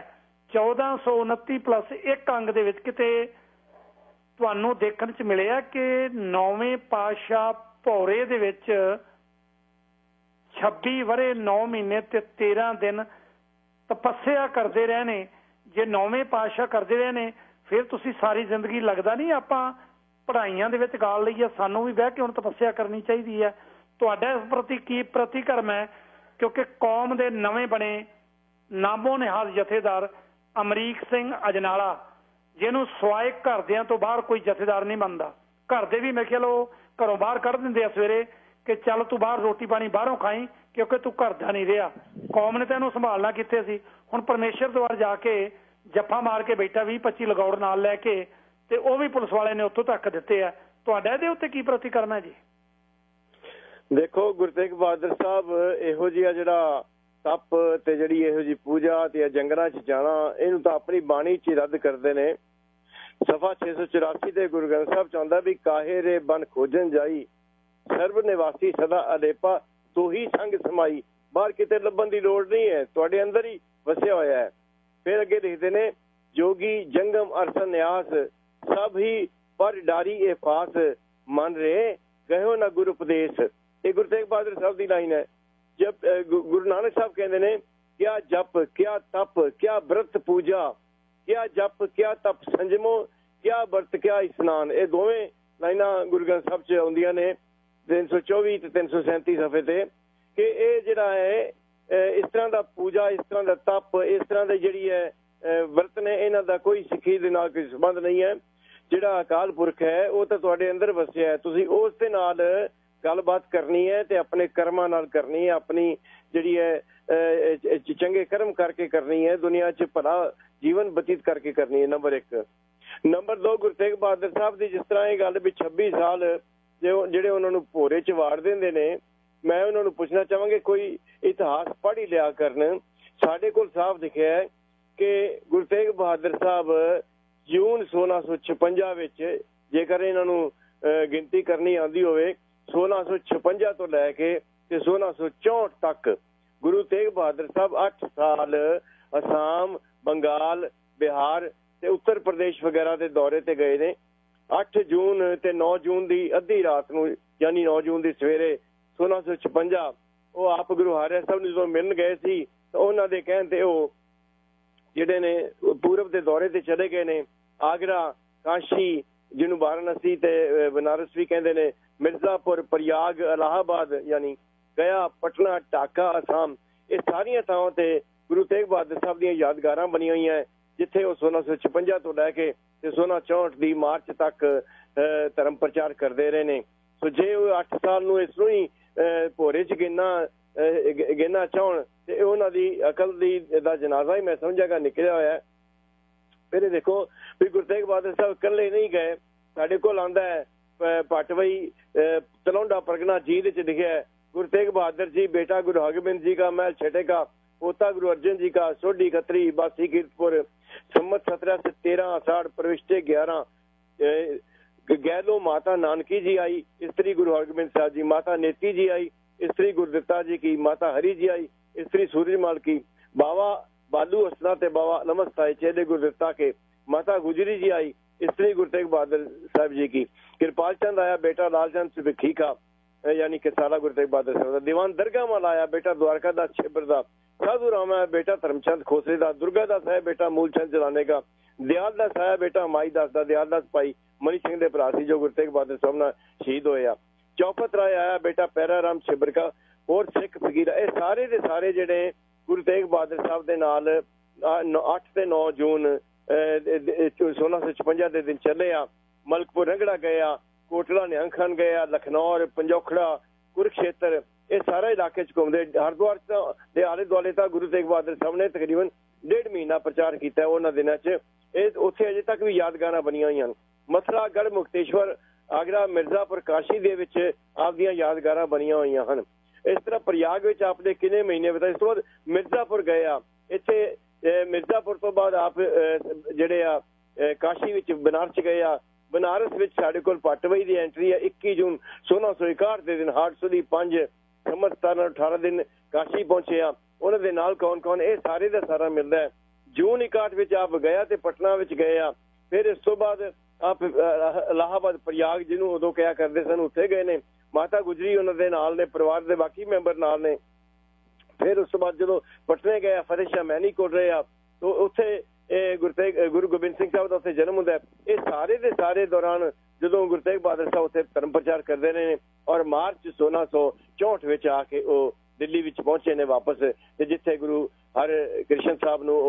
1429+1 ਅੰਗ ਦੇ ਵਿੱਚ ਕਿਤੇ ਤੁਹਾਨੂੰ ਦੇਖਣ 'ਚ ਮਿਲਿਆ ਕਿ 9ਵੇਂ ਪਾਤਸ਼ਾਹ ਭੌਰੇ ਦੇ ਵਿੱਚ 26 ਵਰੇ 9 ਮਹੀਨੇ ਤੇ 13 ਦਿਨ ਤਪੱਸਿਆ ਕਰਦੇ ਰਹੇ ਨੇ। ਜੇ 9ਵੇਂ ਪਾਤਸ਼ਾਹ ਕਰਦੇ ਰਹੇ ਨੇ, ਫਿਰ ਤੁਸੀਂ ਸਾਰੀ ਜ਼ਿੰਦਗੀ, ਲੱਗਦਾ ਨਹੀਂ ਆਪਾਂ ਪੜ੍ਹਾਈਆਂ ਦੇ ਵਿੱਚ ਗਾਲ ਲਈ ਹੈ, ਸਾਨੂੰ ਵੀ ਬਹਿ ਕੇ ਹੁਣ ਤਪੱਸਿਆ ਕਰਨੀ ਚਾਹੀਦੀ ਹੈ। ਤੁਹਾਡਾ ਇਸ ਪ੍ਰਤੀ ਕੀ ਪ੍ਰਤੀਕਰਮ ਹੈ? ਕਿਉਂਕਿ ਕੌਮ ਦੇ ਨਵੇਂ ਬਣੇ ਨਾਮੋ ਨਿਹਾਲ ਜਥੇਦਾਰ ਅਮਰੀਕ ਸਿੰਘ ਅਜਨਾਲਾ, ਜਿਹਨੂੰ ਸਵਾਏ ਘਰਦਿਆਂ ਤੋਂ ਬਾਹਰ ਕੋਈ ਜਥੇਦਾਰ ਨਹੀਂ ਮੰਨਦਾ, ਘਰ ਦੇ ਵੀ ਮੇਰੇ ਖਿਆਲ ਉਹ ਘਰੋਂ ਬਾਹਰ ਕੱਢ ਦਿੰਦੇ ਆ ਸਵੇਰੇ ਕਿ ਚੱਲ ਤੂੰ ਬਾਹਰ ਰੋਟੀ ਪਾਣੀ ਬਾਹਰੋਂ ਖਾਈ, ਕਿਉਂਕਿ ਤੂੰ ਘਰ ਦਾ ਨਹੀਂ ਰਿਹਾ। ਕੌਮ ਨੇ ਤੈਨੂੰ ਸੰਭਾਲਣਾ ਕਿੱਥੇ ਸੀ? ਹੁਣ ਪਰਮੇਸ਼ਰ ਦੁਆਰ ਜਾ ਕੇ ਜੱਫਾ ਮਾਰ ਕੇ ਬੈਠਾ 20-25 ਲਗੌੜ ਨਾਲ ਲੈ ਕੇ, ਤੇ ਉਹ ਵੀ ਪੁਲਿਸ ਵਾਲੇ ਨੇ ਉੱਥੋਂ ਤੱਕ ਦਿੱਤੇ ਆ। ਤੁਹਾਡਾ ਇਹਦੇ ਉੱਤੇ ਕੀ ਪ੍ਰਤੀਕਰਮ ਹੈ ਜੀ? ਦੇਖੋ, ਗੁਰੂ ਤੇਗ ਬਹਾਦਰ ਸਾਹਿਬ ਇਹੋ ਜਿਹਾ ਜਿਹੜਾ ਤਪ ਤੇ ਜਿਹੜੀ ਇਹੋ ਜਿਹੀ ਪੂਜਾ ਤੇ ਜੰਗਲਾਂ 'ਚ ਜਾਣਾ, ਇਹਨੂੰ ਤਾਂ ਆਪਣੀ ਬਾਣੀ 'ਚ ਰੱਦ ਕਰਦੇ ਨੇ। ਸਫਾ 684 ਤੇ ਗੁਰੂ ਗ੍ਰੰਥ ਸਾਹਿਬ ਚਾਹੁੰਦਾ ਵੀ ਕਾਹੇ ਰੇ ਬਨ ਖੋਜਣ ਜਾਈ, ਸਰਬ ਨਿਵਾਸੀ ਸਦਾ ਅਲੇਪਾ ਤੋ ਹੀ ਸੰਗ ਸਮਾਈ। ਬਾਹਰ ਕਿਤੇ ਲੱਭਣ ਦੀ ਲੋੜ ਨਹੀਂ ਹੈ, ਤੁਹਾਡੇ ਅੰਦਰ ਹੀ ਵਸਿਆ ਹੋਇਆ ਹੈ। ਫਿਰ ਅੱਗੇ ਲਿਖਦੇ ਨੇ, ਜੋਗੀ ਜੰਗਮ ਅਰਸਨ ਨਿਆਸ ਸਭ ਹੀ ਪਰ ਡਾਰੀ ਇਹ ਫਾਸ, ਮਨ ਰੇ ਗਇਓ ਨਾ ਗੁਰੂ ਉਪਦੇਸ਼। ਇਹ ਗੁਰੂ ਤੇਗ ਬਹਾਦਰ ਸਾਹਿਬ ਦੀ ਲਾਈਨ ਹੈ। ਜਬ ਗੁਰੂ ਨਾਨਕ ਸਾਹਿਬ ਕਹਿੰਦੇ ਨੇ, ਕਿਆ ਜਪ ਕਿਆ ਤਪ ਕਿਆ ਬ੍ਰਤ ਪੂਜਾ, ਕਿਆ ਜਪ ਕਿਆ ਤਪ ਸੰਜਮੋ, ਕਿਆ ਵਰਤ ਕਿਆ ਇਸ਼ਨਾਨ। ਇਹ ਦੋਵੇਂ ਲਾਈਨਾਂ ਗੁਰੂ ਗ੍ਰੰਥ ਸਾਹਿਬ 'ਚ ਆਉਂਦੀਆਂ ਨੇ 324 ਤੇ 337 ਸਫੇ ਤੇ, ਕਿ ਇਹ ਜਿਹੜਾ ਹੈ ਇਸ ਤਰ੍ਹਾਂ ਦਾ ਪੂਜਾ, ਇਸ ਤਰ੍ਹਾਂ ਦਾ ਤਪ, ਇਸ ਤਰ੍ਹਾਂ ਦੀ ਜਿਹੜੀ ਹੈ ਵਰਤ ਨੇ, ਇਹਨਾਂ ਦਾ ਕੋਈ ਸਿੱਖੀ ਦੇ ਨਾਲ ਕੋਈ ਸੰਬੰਧ ਨਹੀਂ ਹੈ। ਜਿਹੜਾ ਅਕਾਲ ਪੁਰਖ ਹੈ ਉਹ ਤਾਂ ਤੁਹਾਡੇ ਅੰਦਰ ਵਸਿਆ ਹੈ, ਤੁਸੀਂ ਉਸ ਦੇ ਨਾਲ ਗੱਲਬਾਤ ਕਰਨੀ ਹੈ ਤੇ ਆਪਣੇ ਕਰਮਾਂ ਨਾਲ ਕਰਨੀ ਹੈ, ਆਪਣੀ ਜਿਹੜੀ ਹੈ ਚੰਗੇ ਕਰਮ ਕਰਕੇ ਕਰਨੀ ਹੈ, ਦੁਨੀਆ 'ਚ ਭਲਾ ਜੀਵਨ ਬਤੀਤ ਕਰਕੇ ਕਰਨੀ ਹੈ। ਨੰਬਰ 1। ਨੰਬਰ 2, ਗੁਰੂ ਤੇਗ ਬਹਾਦਰ ਸਾਹਿਬ ਦੀ ਜਿਸ ਤਰ੍ਹਾਂ ਇਹ ਗੱਲ ਵੀ 26 ਸਾਲ ਜਿਹੜੇ ਉਹਨਾਂ ਨੂੰ ਭੋਰੇ 'ਚ ਵਾੜ ਦਿੰਦੇ ਨੇ, ਮੈਂ ਉਹਨਾਂ ਨੂੰ ਪੁੱਛਣਾ ਚਾਹਾਂਗੇ ਕੋਈ ਇਤਿਹਾਸ ਪੜ੍ਹ ਹੀ ਲਿਆ ਕਰਨ। ਸਾਡੇ ਕੋਲ ਸਾਫ਼ ਲਿਖਿਆ ਹੈ ਕਿ ਗੁਰੂ ਤੇਗ ਬਹਾਦਰ ਸਾਹਿਬ ਜੂਨ 1656 ਵਿੱਚ, ਜੇਕਰ ਇਹਨਾਂ ਨੂੰ ਗਿਣਤੀ ਕਰਨੀ ਆਉਂਦੀ ਹੋਵੇ, 1656 ਤੋਂ ਲੈ ਕੇ ਤੇ 1664 ਤੱਕ ਗੁਰੂ ਤੇਗ ਬਹਾਦਰ ਸਾਹਿਬ 8 ਸਾਲ ਅਸਾਮ, ਬੰਗਾਲ, ਬਿਹਾਰ ਤੇ ਉੱਤਰ ਪ੍ਰਦੇਸ਼ ਵਗੈਰਾ ਦੇ ਦੌਰੇ ਤੇ ਗਏ ਨੇ। 8 ਜੂਨ ਤੇ 9 ਜੂਨ ਦੀ ਅੱਧੀ ਰਾਤ ਨੂੰ, ਯਾਨੀ 9 ਜੂਨ ਦੀ ਸਵੇਰੇ 1656 ਉਹ ਆਪ ਗੁਰੂ ਹਰਿ ਸਾਹਿਬ ਨੂੰ ਜਦੋਂ ਮਿਲਣ ਗਏ ਸੀ ਤਾਂ ਉਹਨਾਂ ਦੇ ਕਹਿਣ ਤੇ ਉਹ ਜਿਹੜੇ ਨੇ ਪੂਰਬ ਦੇ ਦੌਰੇ ਤੇ ਚਲੇ ਗਏ ਨੇ। ਆਗਰਾ, ਕਾਸ਼ੀ, ਜਿਹਨੂੰ ਵਾਰਾਣਸੀ ਤੇ ਬਨਾਰਸ ਵੀ ਕਹਿੰਦੇ ਨੇ, ਮਿਰਜ਼ਾਪੁਰ, ਪ੍ਰਯਾਗ, ਇਲਾਹਾਬਾਦ ਯਾਨੀ ਗਿਆ, ਪਟਨਾ, ਢਾਕਾ, ਅਸਾਮ, ਇਹ ਸਾਰੀਆਂ ਥਾਵਾਂ ਤੇ ਗੁਰੂ ਤੇਗ ਬਹਾਦਰ ਸਾਹਿਬ ਦੀਆਂ ਯਾਦਗਾਰਾਂ ਬਣੀਆਂ ਹੋਈਆਂ, ਜਿੱਥੇ ਉਹ 1656 ਤੋਂ ਲੈ ਕੇ ਤੇ 1664 ਦੀ ਮਾਰਚ ਤੱਕ ਧਰਮ ਪ੍ਰਚਾਰ ਕਰਦੇ ਰਹੇ ਨੇ। ਸੋ ਜੇ ਉਹ 8 ਸਾਲ ਨੂੰ ਇਸ ਨੂੰ ਹੀ ਭੋਰੇ 'ਚ ਗਿਣਨਾ ਚਾਹਣ ਤੇ ਉਹਨਾਂ ਦੀ ਅਕਲ ਦਾ ਜਨਾਜ਼ਾ ਹੀ ਮੈਂ ਸਮਝਾਂਗਾ ਨਿਕਲਿਆ ਹੋਇਆ। ਫਿਰ ਦੇਖੋ ਵੀ ਗੁਰੂ ਤੇਗ ਬਹਾਦਰ ਸਾਹਿਬ ਇਕੱਲੇ ਨਹੀਂ ਗਏ। ਸਾਡੇ ਕੋਲ ਆਉਂਦਾ ਹੈ ਪਾਟਵਈ ਤਲੌਂਡਾ ਪਰਗਨਾ ਜੀ ਦੇ 'ਚ ਲਿਖਿਆ, गुरु तेग बहादुर जी बेटा गुरु हरगोबिंद जी का महल छठे का, पोता गुरु अर्जन जी का, सोढ़ी खत्री, बासी कीर्तपुर, सम्मत 1713 आषाढ़ प्रविष्टे 11, गैलो माता नानकी जी आई, स्त्री गुरु हरगोबिंद साहब जी, माता नेती जी आई, स्त्री गुरुदत्ता जी की, माता हरी जी आई, स्त्री सूरजमाल की, बाबा बालू हसना ते बाबा लमस्ताए चेले गुरुदत्ता के, माता गुजरी जी आई, स्त्री गुरु तेग बहादुर साहब जी की, कृपाल चंद आया बेटा लालचंद सुभिखी का, यानी कि साला गुरु तेग बहादुर साहब का, दीवान दरगाह माल आया बेटा द्वारका दास छेबर दा, साधु राम आया बेटा धर्मचंद खोसले दा, दुर्गा दास आया बेटा मूलचंद जलाने का, दयाल दास आया बेटा माई दास दा, दयाल दास भाई मनी सिंह दे भरा सी जो गुरु तेग बहादुर साहब नाल शहीद होया, चौपत राय आया बेटा पैरा राम छेबर का, और सिख फकीर, ये सारे दे सारे जेडे गुरु तेग बहादुर साहब दे नाल 8 ते 9 जून 1656 दे दिन चले आ। मलकपुर रंगड़ा गया, कोटला निहंग खान गया, लखनौर, पंजोखड़ा, कुरुक्षेत्र, ये सारा इलाके च घूमते। हरिद्वार के आले दुआले तक गुरु तेग बहादुर साहब ने तकरीबन 1.5 महीना प्रचार किया उन्होंने दिनों च। उत्थे अजे तक भी यादगारां बनिया हुई हैं। मथुरा, गढ़ मुक्तेश्वर, आगरा, मिर्जापुर, काशी दे विच आप दियां यादगारां बनिया हुई हैं। इस तरह प्रयाग विच आपने किन्ने महीने बिताए। इस तो बाद मिर्जापुर गए आ, इत्थे मिर्जापुर तो बाद आप जिहड़े आ काशी विच बनारस गए आ। बनारस विच साडे कोल पाटवई दी एंट्री है 21 जून 1661 दे दिन, 805 सम्मत 1718 दिन काशी पहुंचे आ। उन्हां दे नाल कौन कौन, ये सारे दा सारा मिलदा है। जून 61 विच आप गया ते पटना विच गए आ। फिर इस तो बाद आप इलाहाबाद, प्रयाग जिन्हों उदों कहा करते सन, उत्थे गए ने। माता गुजरी उन्हां दे नाल ने, परिवार दे बाकी मैंबर नाल ने। फिर उस तो बाद जो पटने गए, फतेह शाह मैनी कोट रहे आ, तो उत्थे गुरु गोबिंद सिंह साहब का उत्थे जन्म हुंदा है। ये सारे दे सारे दौरान जो गुरु तेग बहादुर साहब उत्थे धर्म प्रचार करते रहे और मार्च 1664 विच आके वो दिल्ली विच पहुंचे ने वापस, जिथे गुरु हर कृष्ण साहब नूं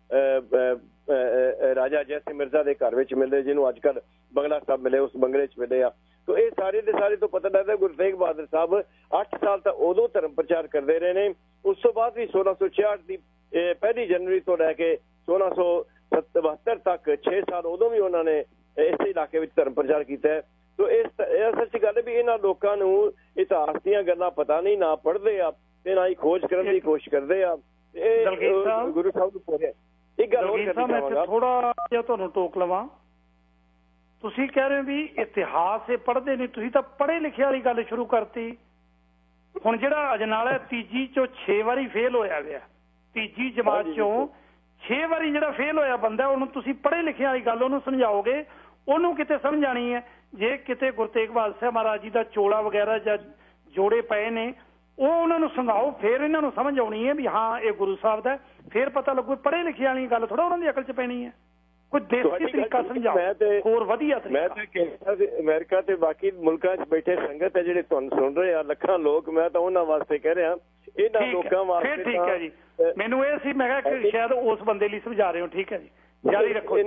राजा जय सिंह मिर्जा के घर विच मिलदे, जिन्होंने अजकल बंगला साहब मिले, उस बंगले च मिले आ। तो ये सारे दे सारे तो पता लगता गुरु तेग बहादुर साहब 8 साल तक उदों धर्म प्रचार करते रहे ने। उस तो बाद भी 1666 की 1 जनवरी तो लैके 1672 तक 6 साल उदों भी उन्होंने इस इलाके में धर्म प्रचार किया है। तो इस सच्ची गल भी इन्होंने लोगों को इतिहास दी गल्लां पता नहीं, ना पढ़ते आ ते ना ही खोज करने की कोशिश करते आ। गुरु साहब नूं पूरे एक गल होर करनी चाहांगा, थोड़ा जिहा तुहानूं टोक लवां। तुसीं कह रहे हो भी इतिहास ये पढ़ते नहीं, तुसीं तां पढ़े लिखे वाली गल शुरू करती। हुण जिहड़ा अजनाला तीजी चों 6 वारी फेल होया गया, तीजी जमात चों 6 वारी जिहड़ा फेल होया बंदा, उहनूं तुसीं पढ़े लिखे वाली गल उहनूं समझाओगे, उहनूं किते समझ आनी है। जे किते गुरु तेग बहादुर साहब महाराज जी दा चोला वगैरह जां जोड़े पए ने, ਉਹ ਉਹਨਾਂ ਨੂੰ ਸੁਣਾਓ, ਫਿਰ ਇਹਨਾਂ ਨੂੰ ਸਮਝ ਆਉਣੀ ਹੈ ਵੀ ਹਾਂ ਇਹ ਗੁਰੂ ਸਾਹਿਬ ਦਾ, ਫਿਰ ਪਤਾ ਲੱਗੂ। ਪੜ੍ਹੇ ਲਿਖੇ ਵਾਲੀ ਗੱਲ ਥੋੜਾ ਉਹਨਾਂ ਦੀ ਅਕਲ 'ਚ ਪੈਣੀ ਹੈ। ਕੋਈ ਦੇਸੀ ਤਰੀਕਾ ਸਮਝਾਓ ਹੋਰ ਵਧੀਆ ਤਰੀਕਾ। ਮੈਂ ਤਾਂ ਕੈਨੇਡਾ ਤੇ ਅਮਰੀਕਾ ਤੇ ਬਾਕੀ ਮੁਲਕਾਂ 'ਚ ਬੈਠੇ ਸੰਗਤ ਹੈ ਜਿਹੜੇ ਤੁਹਾਨੂੰ ਸੁਣ ਰਹੇ ਆ ਲੱਖਾਂ ਲੋਕ, ਮੈਂ ਤਾਂ ਉਹਨਾਂ ਵਾਸਤੇ ਕਹਿ ਰਿਹਾ, ਇਹਨਾਂ ਲੋਕਾਂ ਵਾਸਤੇ ਠੀਕ ਹੈ ਜੀ। ਮੈਨੂੰ ਇਹ ਸੀ ਮੈਂ ਕਿਹਾ ਕਿ ਸ਼ਾਇਦ ਉਸ ਬੰਦੇ ਲਈ ਸਮਝਾ ਰਹੇ ਹੋ। ਠੀਕ ਹੈ ਜੀ, ਜਾਰੀ ਰੱਖੋ।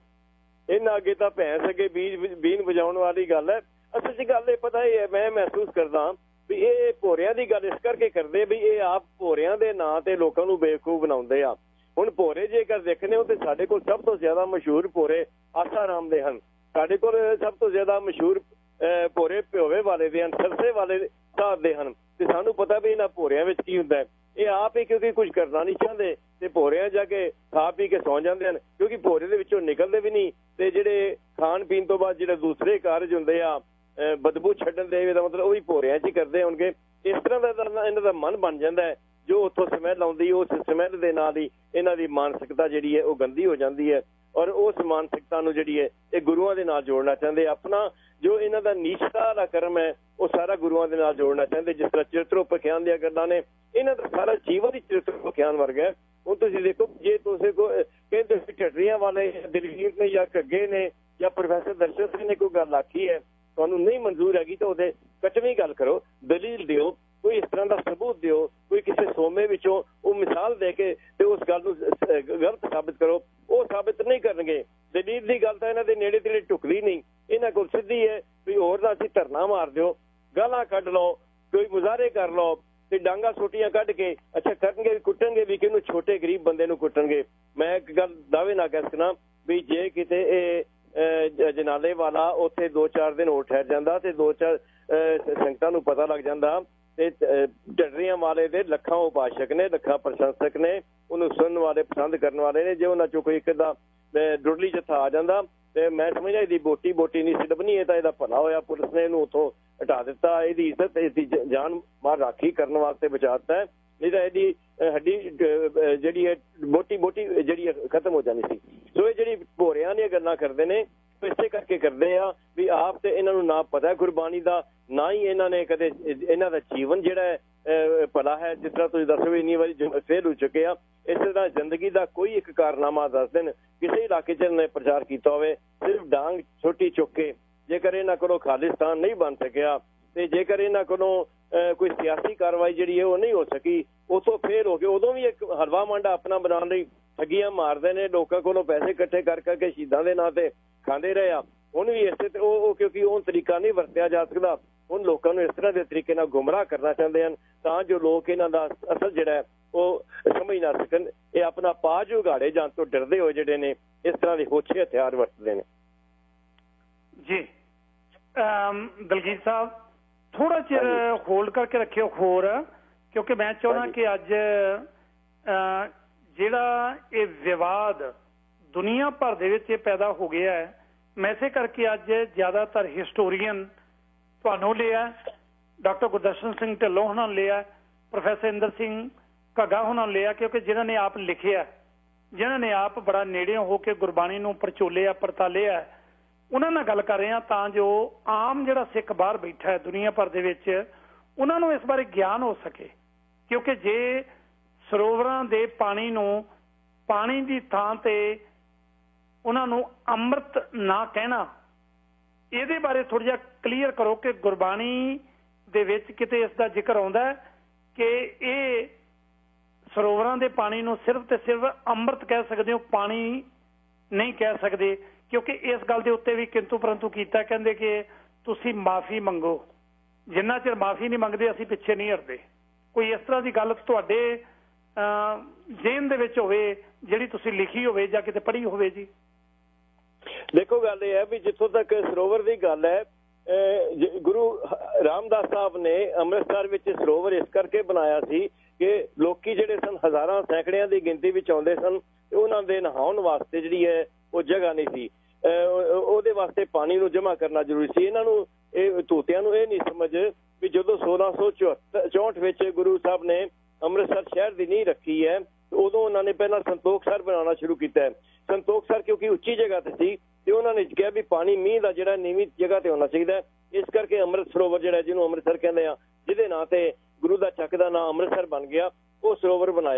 ਇਹਨਾਂ ਅੱਗੇ ਤਾਂ ਭੈਂਸ ਅੱਗੇ ਬੀਨ ਵਜਾਉਣ ਵਾਲੀ ਗੱਲ ਹੈ। ਅਸਲ 'ਚ ਗੱਲ ਇਹ ਪਤਾ ਹੀ ਹੈ, ਮੈਂ ਮਹਿਸੂਸ ਕਰਦਾ ਵੀ ਇਹ ਭੋਰਿਆਂ ਦੀ ਗੱਲ ਇਸ ਕਰਕੇ ਕਰਦੇ ਵੀ ਇਹ ਆਪ ਭੋਰਿਆਂ ਦੇ ਨਾਂ ਤੇ ਲੋਕਾਂ ਨੂੰ ਬੇਵਕੂਫ ਬਣਾਉਂਦੇ ਆ। ਹੁਣ ਭੋਰੇ ਜੇਕਰ ਦੇਖਣੇ ਹੋ ਤੇ ਸਾਡੇ ਕੋਲ ਸਭ ਤੋਂ ਜ਼ਿਆਦਾ ਮਸ਼ਹੂਰ ਭੋਰੇ ਆਸਾਰਾਮ ਦੇ ਹਨ। ਸਾਡੇ ਕੋਲ ਸਭ ਤੋਂ ਜ਼ਿਆਦਾ ਮਸ਼ਹੂਰ ਭੋਰੇ ਪਿਓਵੇ ਵਾਲੇ ਦੇ ਹਨ, ਸਰਸੇ ਵਾਲੇ ਸਾਹਿਬ ਦੇ ਹਨ। ਤੇ ਸਾਨੂੰ ਪਤਾ ਵੀ ਇਹਨਾਂ ਭੋਰਿਆਂ ਵਿੱਚ ਕੀ ਹੁੰਦਾ ਹੈ। ਇਹ ਆਪ ਹੀ ਕਿਉਂਕਿ ਕੁਝ ਕਰਨਾ ਨਹੀਂ ਚਾਹੁੰਦੇ ਤੇ ਭੋਰਿਆਂ ਜਾ ਕੇ ਖਾ ਪੀ ਕੇ ਸੌਂ ਜਾਂਦੇ ਹਨ, ਕਿਉਂਕਿ ਭੋਰੇ ਦੇ ਵਿੱਚੋਂ ਨਿਕਲਦੇ ਵੀ ਨਹੀਂ। ਤੇ ਜਿਹੜੇ ਖਾਣ ਪੀਣ ਤੋਂ ਬਾਅਦ ਜਿਹੜੇ ਦੂਸਰੇ ਕਾਰਜ ਹੁੰਦੇ ਆ ਬਦਬੂ ਛੱਡਣ ਦੇ, ਇਹਦਾ ਮਤਲਬ ਉਹ ਵੀ ਭੋਰਿਆਂ 'ਚ ਹੀ ਕਰਦੇ ਹੋਣਗੇ। ਇਸ ਤਰ੍ਹਾਂ ਦਾ ਇਹਨਾਂ ਦਾ ਮਨ ਬਣ ਜਾਂਦਾ ਹੈ, ਜੋ ਉੱਥੋਂ ਸਮੈਲ ਆਉਂਦੀ ਉਸ ਸਮੈਲ ਦੇ ਨਾਲ ਹੀ ਇਹਨਾਂ ਦੀ ਮਾਨਸਿਕਤਾ ਜਿਹੜੀ ਹੈ ਉਹ ਗੰਦੀ ਹੋ ਜਾਂਦੀ ਹੈ। ਔਰ ਉਸ ਮਾਨਸਿਕਤਾ ਨੂੰ ਜਿਹੜੀ ਹੈ ਇਹ ਗੁਰੂਆਂ ਦੇ ਨਾਲ ਜੋੜਨਾ ਚਾਹੁੰਦੇ। ਆਪਣਾ ਜੋ ਇਹਨਾਂ ਦਾ ਨੀਚਤਾ ਦਾ ਕਰਮ ਹੈ ਉਹ ਸਾਰਾ ਗੁਰੂਆਂ ਦੇ ਨਾਲ ਜੋੜਨਾ ਚਾਹੁੰਦੇ। ਜਿਸ ਤਰ੍ਹਾਂ ਚਰਿਤਰੋਪਖਿਆਨ ਦੀਆਂ ਗੱਲਾਂ ਨੇ, ਇਹਨਾਂ ਦਾ ਸਾਰਾ ਜੀਵਨ ਹੀ ਚਰਿਤਰੋਪਖਿਆਨ ਵਰਗਾ ਹੈ। ਹੁਣ ਤੁਸੀਂ ਦੇਖੋ, ਜੇ ਤੁਸੀਂ ਕਹਿੰਦੇ ਢੱਡਰੀਆਂ ਵਾਲੇ ਦਿਲਗੀਰ ਨੇ ਜਾਂ ਘੱਗੇ ਨੇ ਜਾਂ ਪ੍ਰੋਫੈਸਰ ਦਰਸ਼ਨ ਸਿੰਘ ਨੇ ਕੋਈ ਗੱਲ ਆਖੀ ਹੈ, ਤੁਹਾਨੂੰ ਨਹੀਂ ਮਨਜ਼ੂਰ ਹੈਗੀ ਤਾਂ ਉਹਦੇ ਕਟਵੀਂ ਗੱਲ ਕਰੋ, ਦਲੀਲ ਦਿਓ, ਕੋਈ ਇਸ ਤਰ੍ਹਾਂ ਦਾ ਸਬੂਤ ਦਿਓ, ਕੋਈ ਕਿਸੇ ਸੋਮੇ ਵਿੱਚੋਂ ਉਹ ਮਿਸਾਲ ਦੇ ਕੇ ਤੇ ਉਸ ਗੱਲ ਨੂੰ ਗਲਤ ਸਾਬਿਤ ਕਰੋ। ਉਹ ਸਾਬਿਤ ਨਹੀਂ ਕਰਨਗੇ। ਦਲੀਲ ਦੀ ਗੱਲ ਤਾਂ ਇਹਨਾਂ ਦੇ ਨੇੜੇ ਤੇੜੇ ਢੁਕਦੀ ਨਹੀਂ। ਇਹਨਾਂ ਕੋਲ ਸਿੱਧੀ ਹੈ ਵੀ ਹੋਰ ਦਾ ਅਸੀਂ ਧਰਨਾ ਮਾਰ ਦਿਓ, ਗਾਲਾਂ ਕੱਢ ਲਓ, ਕੋਈ ਮੁਜ਼ਾਹਰੇ ਕਰ ਲਓ ਤੇ ਡਾਂਗਾ ਸੋਟੀਆਂ ਕੱਢ ਕੇ ਅੱਛਾ ਕਰਨਗੇ, ਕੁੱਟਣਗੇ ਵੀ, ਕਿਹਨੂੰ ਛੋਟੇ ਗਰੀਬ ਬੰਦੇ ਨੂੰ ਕੁੱਟਣਗੇ। ਮੈਂ ਇੱਕ ਗੱਲ ਦਾਅਵੇ ਨਾਲ ਕਹਿ ਸਕਦਾ ਵੀ ਜੇ ਕਿਤੇ ਇਹ ਜਨਾਲੇ ਵਾਲਾ ਉੱਥੇ 2-4 ਦਿਨ ਹੋਰ ਠਹਿਰ ਜਾਂਦਾ ਤੇ 2-4 ਸੰਗਤਾਂ ਨੂੰ ਪਤਾ ਲੱਗ ਜਾਂਦਾ ਤੇ ਢੱਡਰੀਆਂ ਵਾਲੇ ਦੇ ਲੱਖਾਂ ਉਪਾਸ਼ਕ ਨੇ, ਲੱਖਾਂ ਪ੍ਰਸ਼ੰਸਕ ਨੇ, ਉਹਨੂੰ ਸੁਣਨ ਵਾਲੇ ਪਸੰਦ ਕਰਨ ਵਾਲੇ ਨੇ। ਜੇ ਉਹਨਾਂ ਚੋਂ ਕੋਈ ਇੱਕ ਦਾ ਡੁੱਡਲੀ ਜੱਥਾ ਆ ਜਾਂਦਾ ਤੇ ਮੈਂ ਸਮਝਦਾ ਇਹਦੀ ਬੋਟੀ ਨਹੀਂ ਸੀ ਲੱਭਣੀ। ਇਹ ਤਾਂ ਇਹਦਾ ਭਲਾ ਹੋਇਆ ਪੁਲਿਸ ਨੇ ਇਹਨੂੰ ਉੱਥੋਂ ਹਟਾ ਦਿੱਤਾ, ਇਹਦੀ ਇੱਜ਼ਤ ਇਹਦੀ ਜਾਨ ਮਾਲ ਰਾਖੀ ਕਰਨ ਵਾਸਤੇ ਬਚਾ ਦਿੱਤਾ ਹੈ। ਨਹੀਂ ਤਾਂ ਇਹਦੀ ਹੱਡੀ ਜਿਹੜੀ ਹੈ ਬੋਟੀ ਜਿਹੜੀ ਖਤਮ ਹੋ ਜਾਣੀ ਸੀ। ਸੋ ਇਹ ਜਿਹੜੀ ਭੋਰਿਆਂ ਦੀਆਂ ਗੱਲਾਂ ਕਰਦੇ ਨੇ ਇਸੇ ਕਰਕੇ ਕਰਦੇ ਆ ਵੀ ਆਪ ਤੇ ਇਹਨਾਂ ਨੂੰ ਨਾ ਪਤਾ ਗੁਰਬਾਣੀ ਦਾ, ਨਾ ਹੀ ਇਹਨਾਂ ਨੇ ਕਦੇ ਇਹਨਾਂ ਦਾ ਜੀਵਨ ਜਿਹੜਾ ਹੈ ਭਲਾ ਹੈ। ਜਿਸ ਤਰ੍ਹਾਂ ਤੁਸੀਂ ਦੱਸੋ ਇੰਨੀ ਵਾਰੀ ਫੇਲ ਹੋ ਚੁੱਕੇ ਆ। ਇਸੇ ਤਰ੍ਹਾਂ ਜ਼ਿੰਦਗੀ ਦਾ ਕੋਈ ਇੱਕ ਕਾਰਨਾਮਾ ਦੱਸ ਦੇਣ ਕਿਸੇ ਇਲਾਕੇ 'ਚ ਇਹਨੇ ਪ੍ਰਚਾਰ ਕੀਤਾ ਹੋਵੇ, ਸਿਰਫ ਡਾਂਗ ਛੋਟੀ ਚੁੱਕ ਕੇ, ਜੇਕਰ ਇਹਨਾਂ ਕੋਲੋਂ ਖਾਲਿਸਤਾਨ ਨਹੀਂ ਬਣ ਸਕਿਆ ਤੇ ਜੇਕਰ ਇਹਨਾਂ ਕੋਲੋਂ ਕੋਈ ਸਿਆਸੀ ਕਾਰਵਾਈ ਜਿਹੜੀ ਹੈ ਉਹ ਨਹੀਂ ਹੋ ਸਕੀ, ਉਥੋਂ ਫੇਲ ਹੋ ਕੇ ਉਦੋਂ ਵੀ ਇੱਕ ਹਲਵਾ ਮਾਂਡਾ ਆਪਣਾ ਬਣਾਉਣ ਲਈ ਠੱਗੀਆਂ ਮਾਰਦੇ ਨੇ, ਲੋਕਾਂ ਕੋਲੋਂ ਪੈਸੇ ਇਕੱਠੇ ਕਰ ਕਰਕੇ ਸ਼ਹੀਦਾਂ ਦੇ ਨਾਂ ਤੇ ਖਾਂਦੇ ਰਹੇ ਆ। ਹੁਣ ਵੀ ਇਸੇ ਤੇ ਉਹ ਕਿਉਂਕਿ ਉਹ ਤਰੀਕਾ ਨਹੀਂ ਵਰਤਿਆ ਜਾ ਸਕਦਾ। ਹੁਣ ਲੋਕਾਂ ਨੂੰ ਇਸ ਤਰ੍ਹਾਂ ਦੇ ਤਰੀਕੇ ਨਾਲ ਗੁੰਮਰਾਹ ਕਰਨਾ ਚਾਹੁੰਦੇ ਹਨ ਤਾਂ ਜੋ ਲੋਕ ਇਹਨਾਂ ਦਾ ਅਸਲ ਜਿਹੜਾ ਹੈ ਉਹ ਸਮਝ ਨਾ ਸਕਣ। ਇਹ ਆਪਣਾ ਪਾਜ ਉਗਾੜੇ ਜਾਣ ਤੋਂ ਡਰਦੇ ਹੋਏ ਜਿਹੜੇ ਨੇ ਇਸ ਤਰ੍ਹਾਂ ਦੇ ਹੋਛੇ ਹਥਿਆਰ ਵਰਤਦੇ ਨੇ। ਜੀ ਦਲਗੀਰ ਸਾਹਿਬ ਥੋੜਾ ਚਿਰ ਹੋਲਡ ਕਰਕੇ ਰੱਖਿਓ ਹੋਰ, ਕਿਉਂਕਿ ਮੈਂ ਚਾਹੁੰਦਾ ਕਿ ਅੱਜ ਜਿਹੜਾ ਇਹ ਵਿਵਾਦ ਦੁਨੀਆ ਭਰ ਦੇ ਵਿੱਚ ਇਹ ਪੈਦਾ ਹੋ ਗਿਆ ਹੈ, ਮੈਂ ਇਸੇ ਕਰਕੇ ਅੱਜ ਜ਼ਿਆਦਾਤਰ ਹਿਸਟੋਰੀਅਨ ਤੁਹਾਨੂੰ ਲਿਆ, ਡਾਕਟਰ ਗੁਰਦਰਸ਼ਨ ਸਿੰਘ ਢਿੱਲੋਂ ਹੁਣਾਂ ਨੂੰ ਲਿਆ, ਪ੍ਰੋਫੈਸਰ ਇੰਦਰ ਸਿੰਘ ਘੱਗਾ ਹੁਣਾਂ ਨੂੰ ਲਿਆ, ਕਿਉਂਕਿ ਜਿਨ੍ਹਾਂ ਨੇ ਆਪ ਲਿਖਿਆ, ਜਿਨ੍ਹਾਂ ਨੇ ਆਪ ਬੜਾ ਨੇੜਿਓਂ ਹੋ ਕੇ ਗੁਰਬਾਣੀ ਨੂੰ ਪਰਚੋਲਿਆ ਪਰਤਾਲਿਆ, ਉਹਨਾਂ ਨਾਲ ਗੱਲ ਕਰ ਰਹੇ ਹਾਂ ਤਾਂ ਜੋ ਆਮ ਜਿਹੜਾ ਸਿੱਖ ਬਾਹਰ ਬੈਠਾ ਹੈ ਦੁਨੀਆ ਭਰ ਦੇ ਵਿੱਚ ਉਹਨਾਂ ਨੂੰ ਇਸ ਬਾਰੇ ਗਿਆਨ ਹੋ ਸਕੇ। ਕਿਉਂਕਿ ਜੇ ਸਰੋਵਰਾਂ ਦੇ ਪਾਣੀ ਨੂੰ ਪਾਣੀ ਦੀ ਥਾਂ ਤੇ ਉਹਨਾਂ ਨੂੰ ਅੰਮ੍ਰਿਤ ਨਾ ਕਹਿਣਾ, ਇਹਦੇ ਬਾਰੇ ਥੋੜ੍ਹਾ ਜਿਹਾ ਕਲੀਅਰ ਕਰੋ ਕਿ ਗੁਰਬਾਣੀ ਦੇ ਵਿੱਚ ਕਿਤੇ ਇਸ ਦਾ ਜ਼ਿਕਰ ਆਉਂਦਾ ਹੈ ਕਿ ਇਹ ਸਰੋਵਰਾਂ ਦੇ ਪਾਣੀ ਨੂੰ ਸਿਰਫ ਤੇ ਸਿਰਫ ਅੰਮ੍ਰਿਤ ਕਹਿ ਸਕਦੇ ਹੋ, ਪਾਣੀ ਨਹੀਂ ਕਹਿ ਸਕਦੇ। ਕਿਉਂਕਿ ਇਸ ਗੱਲ ਦੇ ਉੱਤੇ ਵੀ ਕਿੰਤੂ ਪਰੰਤੂ ਕੀਤਾ, ਕਹਿੰਦੇ ਕਿ ਤੁਸੀਂ ਮਾਫੀ ਮੰਗੋ, ਜਿੰਨਾ ਚਿਰ ਮਾਫੀ ਨਹੀਂ ਮੰਗਦੇ ਅਸੀਂ ਪਿੱਛੇ ਨਹੀਂ ਹਟਦੇ। ਕੋਈ ਇਸ ਤਰ੍ਹਾਂ ਦੀ ਗੱਲ ਤੁਹਾਡੇ ਜ਼ਿਹਨ ਦੇ ਵਿੱਚ ਹੋਵੇ ਜਿਹੜੀ ਤੁਸੀਂ ਲਿਖੀ ਹੋਵੇ ਜਾਂ ਕਿਤੇ ਪੜ੍ਹੀ ਹੋਵੇ? ਜੀ ਦੇਖੋ ਗੱਲ ਇਹ ਹੈ ਵੀ ਜਿੱਥੋਂ ਤੱਕ ਸਰੋਵਰ ਦੀ ਗੱਲ ਹੈ, ਗੁਰੂ ਰਾਮਦਾਸ ਸਾਹਿਬ ਨੇ ਅੰਮ੍ਰਿਤਸਰ ਵਿੱਚ ਸਰੋਵਰ ਇਸ ਕਰਕੇ ਬਣਾਇਆ ਸੀ ਕਿ ਲੋਕੀ ਜਿਹੜੇ ਸਨ ਹਜ਼ਾਰਾਂ ਸੈਂਕੜਿਆਂ ਦੀ ਗਿਣਤੀ ਵਿੱਚ ਆਉਂਦੇ ਸਨ ਤੇ ਉਹਨਾਂ ਦੇ ਨਹਾਉਣ ਵਾਸਤੇ ਜਿਹੜੀ ਹੈ ਉਹ ਜਗ੍ਹਾ ਨਹੀਂ ਸੀ, ਉਹਦੇ ਵਾਸਤੇ ਪਾਣੀ ਨੂੰ ਜਮ੍ਹਾਂ ਕਰਨਾ ਜ਼ਰੂਰੀ ਸੀ। ਇਹਨਾਂ ਨੂੰ ਇਹ ਧੂਤਿਆਂ ਨੂੰ ਇਹ ਨਹੀਂ ਸਮਝ ਵੀ ਜਦੋਂ 1664 ਵਿੱਚ ਗੁਰੂ ਸਾਹਿਬ ਨੇ ਅੰਮ੍ਰਿਤਸਰ ਸ਼ਹਿਰ ਦੀ ਨੀਂਹ ਰੱਖੀ ਹੈ ਉਦੋਂ ਉਹਨਾਂ ਨੇ ਪਹਿਲਾਂ ਸੰਤੋਖ ਸਰ ਬਣਾਉਣਾ ਸ਼ੁਰੂ ਕੀਤਾ ਹੈ। ਸੰਤੋਖ ਸਰ ਕਿਉਂਕਿ ਉੱਚੀ ਜਗ੍ਹਾ ਤੇ ਸੀ ਤੇ ਉਹਨਾਂ ਨੇ ਕਿਹਾ ਵੀ ਪਾਣੀ ਮੀਂਹ ਦਾ ਜਿਹੜਾ ਨੀਵੀਂ ਜਗ੍ਹਾ ਤੇ ਹੋਣਾ ਚਾਹੀਦਾ, ਇਸ ਕਰਕੇ ਅੰਮ੍ਰਿਤ ਸਰੋਵਰ ਜਿਹੜਾ ਜਿਹਨੂੰ ਅੰਮ੍ਰਿਤਸਰ ਕਹਿੰਦੇ ਆ, ਜਿਹਦੇ ਨਾਂ ਤੇ ਗੁਰੂ ਦਾ ਚੱਕ ਦਾ ਨਾਂ ਅੰਮ੍ਰਿਤਸਰ ਬਣ ਗਿਆ, ਉਹ ਸਰੋਵਰ ਬਣਾਇਆ।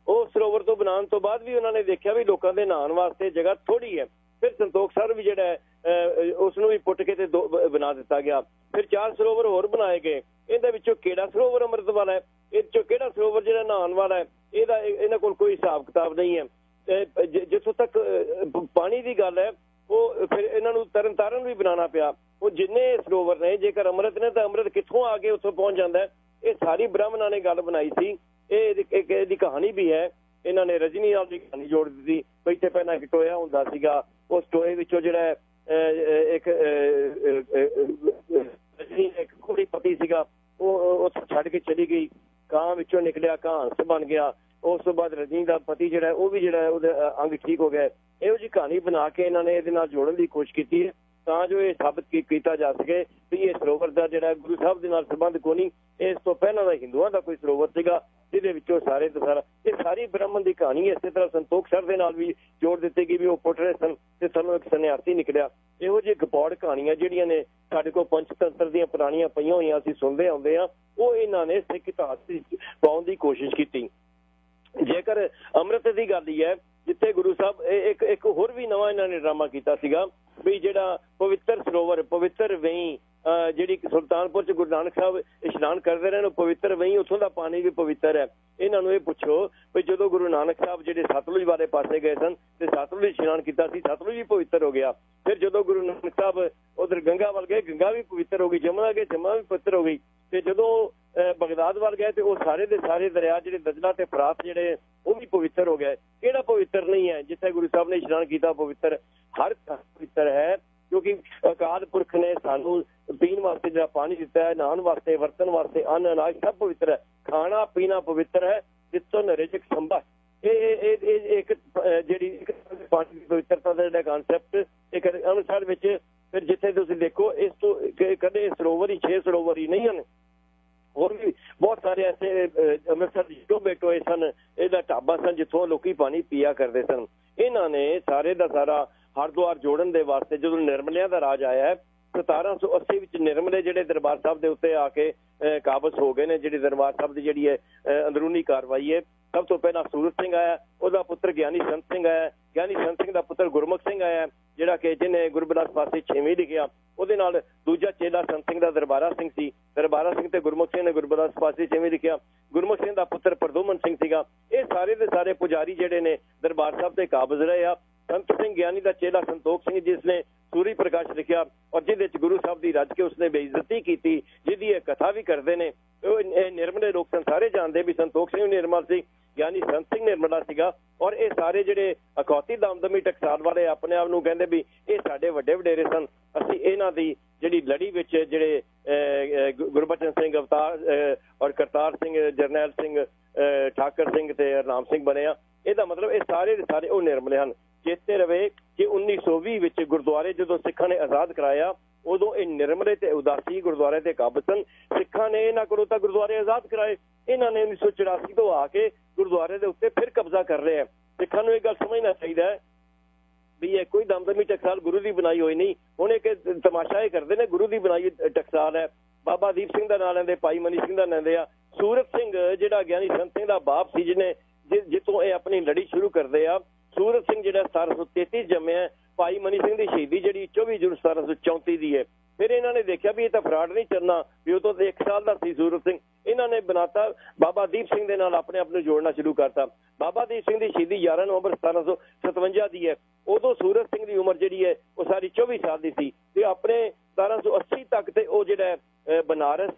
ਉਹ ਸਰੋਵਰ ਤੋਂ ਬਣਾਉਣ ਤੋਂ ਬਾਅਦ ਵੀ ਉਹਨਾਂ ਨੇ ਦੇਖਿਆ ਵੀ ਲੋਕਾਂ ਦੇ ਨਹਾਉਣ ਵਾਸਤੇ ਜਗ੍ਹਾ ਥੋੜੀ ਹੈ। ਫਿਰ ਸੰਤੋਖ ਸਰ ਵੀ ਜਿਹੜਾ ਉਸ ਨੂੰ ਵੀ ਪੁੱਟ ਕੇ ਤੇ ਬਣਾ ਦਿੱਤਾ ਗਿਆ। ਫਿਰ 4 ਸਰੋਵਰ ਹੋਰ ਬਣਾਏ ਗਏ। ਇਹਦੇ ਵਿੱਚੋਂ ਕਿਹੜਾ ਸਰੋਵਰ ਅੰਮ੍ਰਿਤ ਵਾਲਾ ਹੈ, ਇਹ ਚੋਂ ਕਿਹੜਾ ਸਰੋਵਰ ਜਿਹੜਾ ਨਹਾਉਣ ਵਾਲਾ ਹੈ, ਇਹਦਾ ਇਹਨਾਂ ਕੋਲ ਕੋਈ ਹਿਸਾਬ ਕਿਤਾਬ ਨਹੀਂ ਹੈ। ਜਿੱਥੋਂ ਤੱਕ ਪਾਣੀ ਦੀ ਗੱਲ ਹੈ, ਉਹ ਫਿਰ ਇਹਨਾਂ ਨੂੰ ਤਰਨ ਤਾਰਨ ਵੀ ਬਣਾਉਣਾ ਪਿਆ। ਉਹ ਜਿੰਨੇ ਸਰੋਵਰ ਨੇ, ਜੇਕਰ ਅੰਮ੍ਰਿਤ ਨੇ ਤਾਂ ਅੰਮ੍ਰਿਤ ਕਿੱਥੋਂ ਆ ਕੇ ਉੱਥੋਂ ਪਹੁੰਚ ਜਾਂਦਾ। ਇਹ ਸਾਰੀ ਬ੍ਰਾਹਮਣਾਂ ਨੇ ਗੱਲ ਬਣਾਈ ਸੀ। ਇਹਦੀ ਕਹਾਣੀ ਵੀ ਹੈ। ਇਹਨਾਂ ਨੇ ਰਜਨੀ ਨਾਲ ਦੀ ਕਹਾਣੀ ਜੋੜ ਦਿੱਤੀ। ਇੱਥੇ ਪਹਿਲਾਂ ਇੱਕ ਟੋਇਆ ਹੁੰਦਾ ਸੀਗਾ, ਉਸ ਟੋਏ ਵਿੱਚੋਂ ਜਿਹੜਾ ਇੱਕ ਰਜਨੀ ਇੱਕ ਕੁੜੀ ਪਤੀ ਸੀਗਾ, ਉਹ ਛੱਡ ਕੇ ਚਲੀ ਗਈ। ਕਾਂ ਵਿੱਚੋਂ ਨਿਕਲਿਆ, ਕਾਂ ਹੰਸ ਬਣ ਗਿਆ। ਉਸ ਤੋਂ ਬਾਅਦ ਰਜਨੀ ਦਾ ਪਤੀ ਜਿਹੜਾ ਉਹ ਵੀ ਜਿਹੜਾ ਉਹਦੇ ਅੰਗ ਠੀਕ ਹੋ ਗਿਆ। ਇਹੋ ਜਿਹੀ ਕਹਾਣੀ ਬਣਾ ਕੇ ਇਹਨਾਂ ਨੇ ਇਹਦੇ ਨਾਲ ਜੋੜਨ ਦੀ ਕੋਸ਼ਿਸ਼ ਕੀਤੀ ਹੈ ਤਾਂ ਜੋ ਇਹ ਸਾਬਤ ਕੀਤਾ ਜਾ ਸਕੇ ਵੀ ਇਹ ਸਰੋਵਰ ਦਾ ਜਿਹੜਾ ਗੁਰੂ ਸਾਹਿਬ ਦੇ ਨਾਲ ਸੰਬੰਧ ਕੋਈ ਨਹੀਂ। ਇਸ ਤੋਂ ਪਹਿਲਾਂ ਦਾ ਹਿੰਦੂਆਂ ਦਾ ਕੋਈ ਸਰੋਵਰ ਸੀਗਾ ਜਿਹਦੇ ਵਿੱਚੋਂ ਸਾਰੇ ਦਾ ਸਾਰਾ ਇਹ ਸਾਰੀ ਬ੍ਰਾਹਮਣ ਦੀ ਕਹਾਣੀ ਇਸੇ ਤਰ੍ਹਾਂ ਸੰਤੋਖ ਸਰ ਦੇ ਨਾਲ ਵੀ ਜੋੜ ਦਿੱਤੀ ਗਈ ਵੀ ਉਹ ਪੁੱਟ ਰਹੇ ਸਨ ਤੇ ਸਾਨੂੰ ਇੱਕ ਸੰਨਿਆਸੀ ਨਿਕਲਿਆ। ਇਹੋ ਜਿਹੀ ਗਪੌੜ ਕਹਾਣੀਆਂ ਜਿਹੜੀਆਂ ਨੇ ਸਾਡੇ ਕੋਲ ਪੰਚਤੰਤਰ ਦੀਆਂ ਪੁਰਾਣੀਆਂ ਪਈਆਂ ਹੋਈਆਂ ਅਸੀਂ ਸੁਣਦੇ ਆਉਂਦੇ ਹਾਂ, ਉਹ ਇਹਨਾਂ ਨੇ ਸਿੱਖ ਇਤਿਹਾਸ ਵਿੱਚ ਪਾਉਣ ਦੀ ਕੋਸ਼ਿਸ਼ ਕੀਤੀ। ਜੇਕਰ ਅੰਮ੍ਰਿਤ ਦੀ ਗੱਲ ਹੀ ਹੈ, ਜਿੱਥੇ ਗੁਰੂ ਸਾਹਿਬ ਇੱਕ ਹੋਰ ਵੀ ਨਵਾਂ ਇਹਨਾਂ ਨੇ ਡਰਾਮਾ ਕੀਤਾ ਸੀਗਾ ਵੀ ਜਿਹੜਾ ਪਵਿੱਤਰ ਸਰੋਵਰ, ਪਵਿੱਤਰ ਵੇਈ ਜਿਹੜੀ ਸੁਲਤਾਨਪੁਰ ਚ ਗੁਰੂ ਨਾਨਕ ਸਾਹਿਬ ਇਸ਼ਨਾਨ ਕਰਦੇ ਰਹੇ, ਪਵਿੱਤਰ ਵੇਈ, ਉੱਥੋਂ ਦਾ ਪਾਣੀ ਵੀ ਪਵਿੱਤਰ ਹੈ। ਇਹਨਾਂ ਨੂੰ ਇਹ ਪੁੱਛੋ ਵੀ ਜਦੋਂ ਗੁਰੂ ਨਾਨਕ ਸਾਹਿਬ ਜਿਹੜੇ ਸਤਲੁਜ ਵਾਲੇ ਪਾਸੇ ਗਏ ਸਨ ਤੇ ਸਤਲੁਜ ਇਸ਼ਨਾਨ ਕੀਤਾ ਸੀ, ਸਤਲੁਜ ਵੀ ਪਵਿੱਤਰ ਹੋ ਗਿਆ। ਫਿਰ ਜਦੋਂ ਗੁਰੂ ਨਾਨਕ ਸਾਹਿਬ ਉਧਰ ਗੰਗਾ ਵੱਲ ਗਏ, ਗੰਗਾ ਵੀ ਪਵਿੱਤਰ ਹੋ ਗਈ। ਜਮਨਾ ਗਏ, ਜਮਨਾ ਵੀ ਪਵਿੱਤਰ ਹੋ ਗਈ। ਤੇ ਜਦੋਂ ਬਗਦਾਦ ਵੱਲ ਗਏ ਤੇ ਉਹ ਸਾਰੇ ਦੇ ਸਾਰੇ ਦਰਿਆ ਜਿਹੜੇ ਦਜਲਾ ਤੇ ਫਰਾਤ ਜਿਹੜੇ ਉਹ ਵੀ ਪਵਿੱਤਰ ਹੋ ਗਏ। ਕਿਹੜਾ ਪਵਿੱਤਰ ਨਹੀਂ ਹੈ? ਜਿੱਥੇ ਗੁਰੂ ਸਾਹਿਬ ਨੇ ਇਸ਼ਨਾਨ ਕੀਤਾ ਪਵਿੱਤਰ, ਹਰ ਪਵਿੱਤਰ ਹੈ, ਕਿਉਂਕਿ ਅਕਾਲ ਪੁਰਖ ਨੇ ਸਾਨੂੰ ਪੀਣ ਵਾਸਤੇ ਜਿਹੜਾ ਪਾਣੀ ਦਿੱਤਾ ਹੈ, ਨਹਾਉਣ ਵਾਸਤੇ, ਵਰਤਣ ਵਾਸਤੇ ਅੰਨ ਅਨਾਜ ਸਭ ਪਵਿੱਤਰ ਹੈ। ਖਾਣਾ ਪੀਣਾ ਪਵਿੱਤਰ ਹੈ, ਜਿੱਥੋਂ ਰਿਜ਼ਕ ਸੰਭਾ। ਇਹ ਇੱਕ ਜਿਹੜੀ ਪਾਣੀ ਦੀ ਪਵਿੱਤਰਤਾ ਦਾ ਜਿਹੜਾ ਕਨਸੈਪਟ ਇੱਕ ਅਨੁਸਾਰ ਵਿੱਚ ਫਿਰ ਜਿੱਥੇ ਤੁਸੀਂ ਦੇਖੋ ਇਸ ਤੋਂ ਕਦੇ ਸਰੋਵਰ ਹੀ 6 ਸਰੋਵਰ ਹੀ ਨਹੀਂ ਹਨ, ਹੋਰ ਵੀ ਬਹੁਤ ਸਾਰੇ ਐਸੇ ਅੰਮ੍ਰਿਤਸਰ ਟੋਬੇ ਟੋਏ ਸਨ, ਇਹਦਾ ਢਾਬਾ ਸਨ ਜਿੱਥੋਂ ਲੋਕੀ ਪਾਣੀ ਪੀਆ ਕਰਦੇ ਸਨ। ਇਹਨਾਂ ਨੇ ਸਾਰੇ ਦਾ ਸਾਰਾ ਹਰਿਦੁਆਰ ਜੋੜਨ ਦੇ ਵਾਸਤੇ ਜਦੋਂ ਨਿਰਮਲਿਆਂ ਦਾ ਰਾਜ ਆਇਆ ਹੈ 1780 ਵਿੱਚ ਨਿਰਮਲੇ ਜਿਹੜੇ ਦਰਬਾਰ ਸਾਹਿਬ ਦੇ ਉੱਤੇ ਆ ਕੇ ਕਾਬਜ਼ ਹੋ ਗਏ ਨੇ। ਜਿਹੜੀ ਦਰਬਾਰ ਸਾਹਿਬ ਦੀ ਜਿਹੜੀ ਹੈ ਅੰਦਰੂਨੀ ਕਾਰਵਾਈ ਹੈ, ਸਭ ਤੋਂ ਪਹਿਲਾਂ ਸੂਰਤ ਸਿੰਘ ਆਇਆ, ਉਹਦਾ ਪੁੱਤਰ ਗਿਆਨੀ ਸੰਤ ਸਿੰਘ ਆਇਆ, ਗਿਆਨੀ ਸੰਤ ਸਿੰਘ ਦਾ ਪੁੱਤਰ ਗੁਰਮੁਖ ਸਿੰਘ ਆਇਆ ਜਿਹੜਾ ਕਿ ਜਿਹਨੇ ਗੁਰਬਿਲਾਸ ਪਾਸੇ 6ਵੀਂ ਲਿਖਿਆ। ਉਹਦੇ ਨਾਲ ਦੂਜਾ ਚੇਲਾ ਸੰਤ ਸਿੰਘ ਦਾ ਦਰਬਾਰਾ ਸਿੰਘ ਸੀ। ਦਰਬਾਰਾ ਸਿੰਘ ਤੇ ਗੁਰਮੁਖ ਸਿੰਘ ਨੇ ਗੁਰਬਿਲਾਸ ਪਾਸੇ 6ਵੀਂ ਲਿਖਿਆ। ਗੁਰਮੁਖ ਸਿੰਘ ਦਾ ਪੁੱਤਰ ਪ੍ਰਦੋਮਨ ਸਿੰਘ ਸੀਗਾ। ਇਹ ਸਾਰੇ ਦੇ ਸਾਰੇ ਪੁਜਾਰੀ ਜਿਹੜੇ ਨੇ ਦਰਬਾਰ ਸਾਹਿਬ ਤੇ ਕਾਬਜ਼ ਰਹੇ ਆ। ਸੰਤ ਸਿੰਘ ਗਿਆਨੀ ਦਾ ਚੇਲਾ ਸੰਤੋਖ ਸਿੰਘ ਜਿਸ ਨੇ ਸੂਰੀ ਪ੍ਰਕਾਸ਼ ਲਿਖਿਆ ਔਰ ਜਿਹਦੇ ਚ ਗੁਰੂ ਸਾਹਿਬ ਦੀ ਰੱਜ ਕੇ ਉਸਨੇ ਬੇਇੱਜ਼ਤੀ ਕੀਤੀ, ਜਿਹਦੀ ਇਹ ਕਥਾ ਵੀ ਕਰਦੇ ਨੇ। ਇਹ ਨਿਰਮਲੇ ਲੋਕ ਸਾਰੇ ਜਾਣਦੇ ਵੀ ਸੰਤੋਖ ਸਿੰਘ ਨਿਰਮਲ ਸੀ, ਗਿਆਨੀ ਸੰਤ ਸਿੰਘ ਨਿਰਮਲਾ ਸੀਗਾ। ਔਰ ਇਹ ਸਾਰੇ ਜਿਹੜੇ ਅਖੌਤੀ ਦਮਦਮੀ ਟਕਸਾਲ ਵਾਲੇ ਆਪਣੇ ਆਪ ਨੂੰ ਕਹਿੰਦੇ ਵੀ ਇਹ ਸਾਡੇ ਵੱਡੇ ਵਡੇਰੇ ਸਨ, ਅਸੀਂ ਇਹਨਾਂ ਦੀ ਜਿਹੜੀ ਲੜੀ ਵਿੱਚ ਜਿਹੜੇ ਗੁਰਬਚਨ ਸਿੰਘ ਅਵਤਾਰ ਔਰ ਕਰਤਾਰ ਸਿੰਘ, ਜਰਨੈਲ ਸਿੰਘ, ਠਾਕਰ ਸਿੰਘ ਤੇ ਹਰਨਾਮ ਸਿੰਘ ਬਣੇ ਆ। ਇਹਦਾ ਮਤਲਬ ਇਹ ਸਾਰੇ ਦੇ ਸਾਰੇ ਉਹ ਨਿਰਮਲੇ ਹਨ। ਚੇਤੇ ਰਵੇ ਕਿ 1920 ਵਿੱਚ ਗੁਰਦੁਆਰੇ ਜਦੋਂ ਸਿੱਖਾਂ ਨੇ ਆਜ਼ਾਦ ਕਰਾਇਆ, ਉਦੋਂ ਇਹ ਨਿਰਮਲੇ ਤੇ ਉਦਾਸੀ ਗੁਰਦੁਆਰੇ ਤੇ ਕਾਬਜ਼ ਸਨ। ਸਿੱਖਾਂ ਨੇ ਇਹਨਾਂ ਕੋਲੋਂ ਤਾਂ ਗੁਰਦੁਆਰੇ ਆਜ਼ਾਦ ਕਰਾਏ, ਇਹਨਾਂ ਨੇ 1984 ਤੋਂ ਆ ਕੇ ਗੁਰਦੁਆਰੇ ਦੇ ਉੱਤੇ ਫਿਰ ਕਬਜ਼ਾ ਕਰ ਰਹੇ ਆ। ਸਿੱਖਾਂ ਨੂੰ ਇਹ ਗੱਲ ਸਮਝਣਾ ਚਾਹੀਦਾ ਹੈ ਵੀ ਇਹ ਕੋਈ ਦਮਦਮੀ ਟਕਸਾਲ ਗੁਰੂ ਦੀ ਬਣਾਈ ਹੋਈ ਨਹੀਂ। ਹੁਣ ਇੱਕ ਤਮਾਸ਼ਾ ਇਹ ਕਰਦੇ ਨੇ, ਗੁਰੂ ਦੀ ਬਣਾਈ ਟਕਸਾਲ ਹੈ। ਬਾਬਾ ਦੀਪ ਸਿੰਘ ਦਾ ਨਾਂ ਲੈਂਦੇ, ਭਾਈ ਮਨੀ ਸਿੰਘ ਦਾ ਲੈਂਦੇ ਆ। ਸੂਰਤ ਸਿੰਘ ਜਿਹੜਾ ਗਿਆਨੀ ਸੰਤ ਸਿੰਘ ਦਾ ਬਾਪ ਸੀ, ਜਿਹਨੇ ਜਿੱਥੋਂ ਇਹ ਆਪਣੀ ਲੜੀ ਸ਼ੁਰੂ ਕਰਦੇ ਆ। ਸੂਰਤ ਸਿੰਘ ਜਿਹੜਾ 1733 ਜੰਮਿਆ, ਭਾਈ ਮਨੀ ਸਿੰਘ ਦੀ ਸ਼ਹੀਦੀ ਜਿਹੜੀ 24 ਜੂਨ 1734 ਦੀ ਹੈ। ਫਿਰ ਇਹਨਾਂ ਨੇ ਦੇਖਿਆ ਵੀ ਇਹ ਤਾਂ ਫਰਾਡ ਨਹੀਂ ਚੱਲਣਾ, ਵੀ ਉਦੋਂ 1 ਸਾਲ ਦਾ ਸੀ ਸੂਰਤ ਸਿੰਘ। ਇਹਨਾਂ ਨੇ ਬਣਾਤਾ ਬਾਬਾ ਦੀਪ ਸਿੰਘ ਦੇ ਨਾਲ ਆਪਣੇ ਆਪ ਨੂੰ ਜੋੜਨਾ ਸ਼ੁਰੂ ਕਰਤਾ। ਬਾਬਾ ਦੀਪ ਸਿੰਘ ਦੀ ਸ਼ਹੀਦੀ 11 ਨਵੰਬਰ 1757 ਦੀ ਹੈ। ਉਦੋਂ ਸੂਰਤ ਸਿੰਘ ਦੀ ਉਮਰ ਜਿਹੜੀ ਹੈ ਉਹ ਸਾਰੀ 24 ਸਾਲ ਦੀ ਸੀ ਤੇ ਆਪਣੇ 1780 ਤੱਕ ਤੇ ਉਹ ਜਿਹੜਾ ਬਨਾਰਸ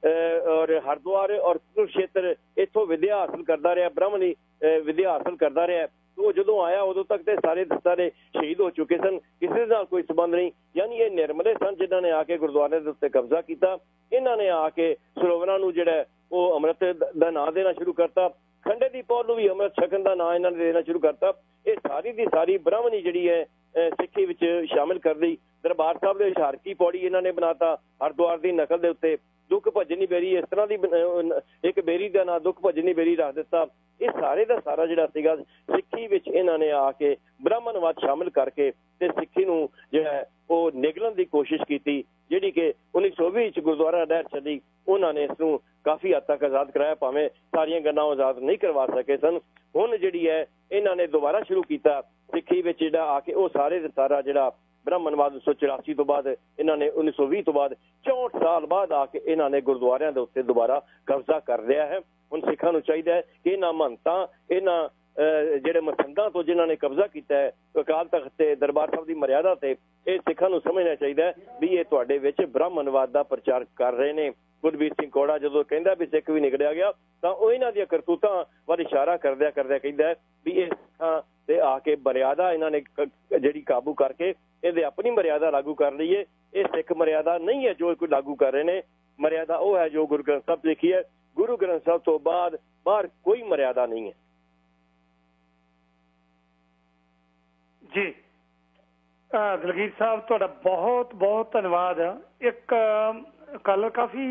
ਔਰ ਹਰਿਦੁਆਰ ਔਰ ਕੁਰੂਕਸ਼ੇਤਰ ਇੱਥੋਂ ਵਿਦਿਆ ਹਾਸਲ ਕਰਦਾ ਰਿਹਾ, ਬ੍ਰਾਹਮਣੀ ਵਿਦਿਆ ਹਾਸਲ ਕਰਦਾ ਰਿਹਾ। ਉਹ ਜਦੋਂ ਆਇਆ ਉਦੋਂ ਤੱਕ ਤੇ ਸਾਰੇ ਸ਼ਹੀਦ ਹੋ ਚੁੱਕੇ ਸਨ, ਕਿਸੇ ਦੇ ਨਾਲ ਕੋਈ ਸੰਬੰਧ ਨਹੀਂ। ਯਾਨੀ ਇਹ ਨਿਰਮਲੇ ਸਨ ਜਿਨ੍ਹਾਂ ਨੇ ਆ ਕੇ ਗੁਰਦੁਆਰੇ ਦੇ ਉੱਤੇ ਕਬਜ਼ਾ ਕੀਤਾ। ਇਹਨਾਂ ਨੇ ਆ ਕੇ ਸਰੋਵਰਾਂ ਨੂੰ ਜਿਹੜਾ ਉਹ ਅੰਮ੍ਰਿਤ ਦਾ ਨਾਂ ਦੇਣਾ ਸ਼ੁਰੂ ਕਰਤਾ। ਖੰਡੇ ਦੀ ਪੌਲ ਨੂੰ ਵੀ ਅੰਮ੍ਰਿਤ ਛਕਣ ਦਾ ਨਾਂ ਇਹਨਾਂ ਨੇ ਦੇਣਾ ਸ਼ੁਰੂ ਕਰਤਾ। ਇਹ ਸਾਰੀ ਦੀ ਸਾਰੀ ਬ੍ਰਾਹਮਣੀ ਜਿਹੜੀ ਹੈ ਸਿੱਖੀ ਵਿੱਚ ਸ਼ਾਮਿਲ ਕਰ ਲਈ। ਦਰਬਾਰ ਸਾਹਿਬ ਦੇ ਹੁਸ਼ਿਆਰਕੀ ਪੌੜੀ ਇਹਨਾਂ ਨੇ ਬਣਾਤਾ ਹਰਿਦੁਆਰ ਦੀ ਨਕਲ ਦੇ ਉੱਤੇ। ਦੁੱਖ ਭਜਨੀ ਬੇਰੀ ਇਸ ਤਰ੍ਹਾਂ ਦੀ ਇੱਕ ਬੇਰੀ ਦਾ ਨਾਂ ਦੁੱਖ ਭਜਨੀ ਬੇਰੀ ਰੱਖ ਦਿੱਤਾ। ਇਹ ਸਾਰੇ ਦਾ ਸਾਰਾ ਜਿਹੜਾ ਸੀਗਾ ਸਿੱਖੀ ਵਿੱਚ ਇਹਨਾਂ ਨੇ ਆ ਕੇ ਬ੍ਰਾਹਮਣਵਾਦ ਸ਼ਾਮਿਲ ਕਰਕੇ ਤੇ ਸਿੱਖੀ ਨੂੰ ਜਿਹੜਾ ਉਹ ਨਿਗਲਣ ਦੀ ਕੋਸ਼ਿਸ਼ ਕੀਤੀ, ਜਿਹੜੀ ਕਿ 1920 ਵਿੱਚ ਗੁਰਦੁਆਰਾ ਲਹਿਰ ਚੱਲੀ। ਉਹਨਾਂ ਨੇ ਇਸ ਨੂੰ ਕਾਫੀ ਹੱਦ ਤੱਕ ਆਜ਼ਾਦ ਕਰਾਇਆ, ਭਾਵੇਂ ਸਾਰੀਆਂ ਗੱਲਾਂ ਆਜ਼ਾਦ ਨਹੀਂ ਕਰਵਾ ਸਕੇ ਸਨ। ਹੁਣ ਜਿਹੜੀ ਹੈ ਇਹਨਾਂ ਨੇ ਦੁਬਾਰਾ ਸ਼ੁਰੂ ਕੀਤਾ ਸਿੱਖੀ ਵਿੱਚ ਜਿਹੜਾ ਆ ਕੇ ਉਹ ਸਾਰਾ ਜਿਹੜਾ ਬ੍ਰਾਹਮਣਵਾਦ 1984 ਤੋਂ ਬਾਅਦ ਇਹਨਾਂ ਨੇ 1920 ਤੋਂ ਬਾਅਦ 64 ਸਾਲ ਬਾਅਦ ਆ ਕੇ ਇਹਨਾਂ ਨੇ ਗੁਰਦੁਆਰਿਆਂ ਦੇ ਉੱਤੇ ਦੁਬਾਰਾ ਕਬਜ਼ਾ ਕਰ ਲਿਆ ਹੈ। ਹੁਣ ਸਿੱਖਾਂ ਨੂੰ ਚਾਹੀਦਾ ਹੈ ਕਿ ਇਹਨਾਂ ਮਹੰਤਾਂ, ਇਹਨਾਂ ਜਿਹੜੇ ਮਸੰਦਾਂ ਤੋਂ ਜਿਨ੍ਹਾਂ ਨੇ ਕਬਜ਼ਾ ਕੀਤਾ ਹੈ ਅਕਾਲ ਤਖਤ ਤੇ ਦਰਬਾਰ ਸਾਹਿਬ ਦੀ ਮਰਿਆਦਾ ਤੇ, ਇਹ ਸਿੱਖਾਂ ਨੂੰ ਸਮਝਣਾ ਚਾਹੀਦਾ ਹੈ ਵੀ ਇਹ ਤੁਹਾਡੇ ਵਿੱਚ ਬ੍ਰਾਹਮਣਵਾਦ ਦਾ ਪ੍ਰਚਾਰ ਕਰ ਰਹੇ ਨੇ। ਗੁਰਬੀਰ ਸਿੰਘ ਕੌੜਾ ਜਦੋਂ ਕਹਿੰਦਾ ਵੀ ਸਿੱਖ ਵੀ ਨਿਕਲਿਆ ਗਿਆ ਤਾਂ ਉਹ ਇਹਨਾਂ ਦੀਆਂ ਕਰਤੂਤਾਂ ਵੱਲ ਇਸ਼ਾਰਾ ਕਰਦਿਆਂ ਕਹਿੰਦਾ ਹੈ ਵੀ ਇਹ ਸਿੱਖਾਂ ਤੇ ਆ ਕੇ ਮਰਿਆਦਾ ਇਹਨਾਂ ਨੇ ਜਿਹੜੀ ਕਾਬੂ ਕਰਕੇ ਇਹਦੇ ਆਪਣੀ ਮਰਿਆਦਾ ਲਾਗੂ ਕਰ ਲਈ ਹੈ। ਇਹ ਸਿੱਖ ਮਰਿਆਦਾ ਨਹੀਂ ਹੈ ਜੋ ਕੋਈ ਲਾਗੂ ਕਰ ਰਹੇ ਨੇ, ਮਰਿਆਦਾ ਉਹ ਹੈ ਜੋ ਗੁਰੂ ਗ੍ਰੰਥ ਸਾਹਿਬ ਲਿਖੀ ਹੈ। ਗੁਰੂ ਗ੍ਰੰਥ ਸਾਹਿਬ ਤੋਂ ਬਾਅਦ ਬਾਹਰ ਕੋਈ ਮਰਿਆਦਾ ਨਹੀਂ ਹੈ ਜੀ। ਦਲਗੀਰ ਸਾਹਿਬ ਤੁਹਾਡਾ ਬਹੁਤ ਬਹੁਤ ਧੰਨਵਾਦ। ਇੱਕ ਕੱਲ ਕਾਫੀ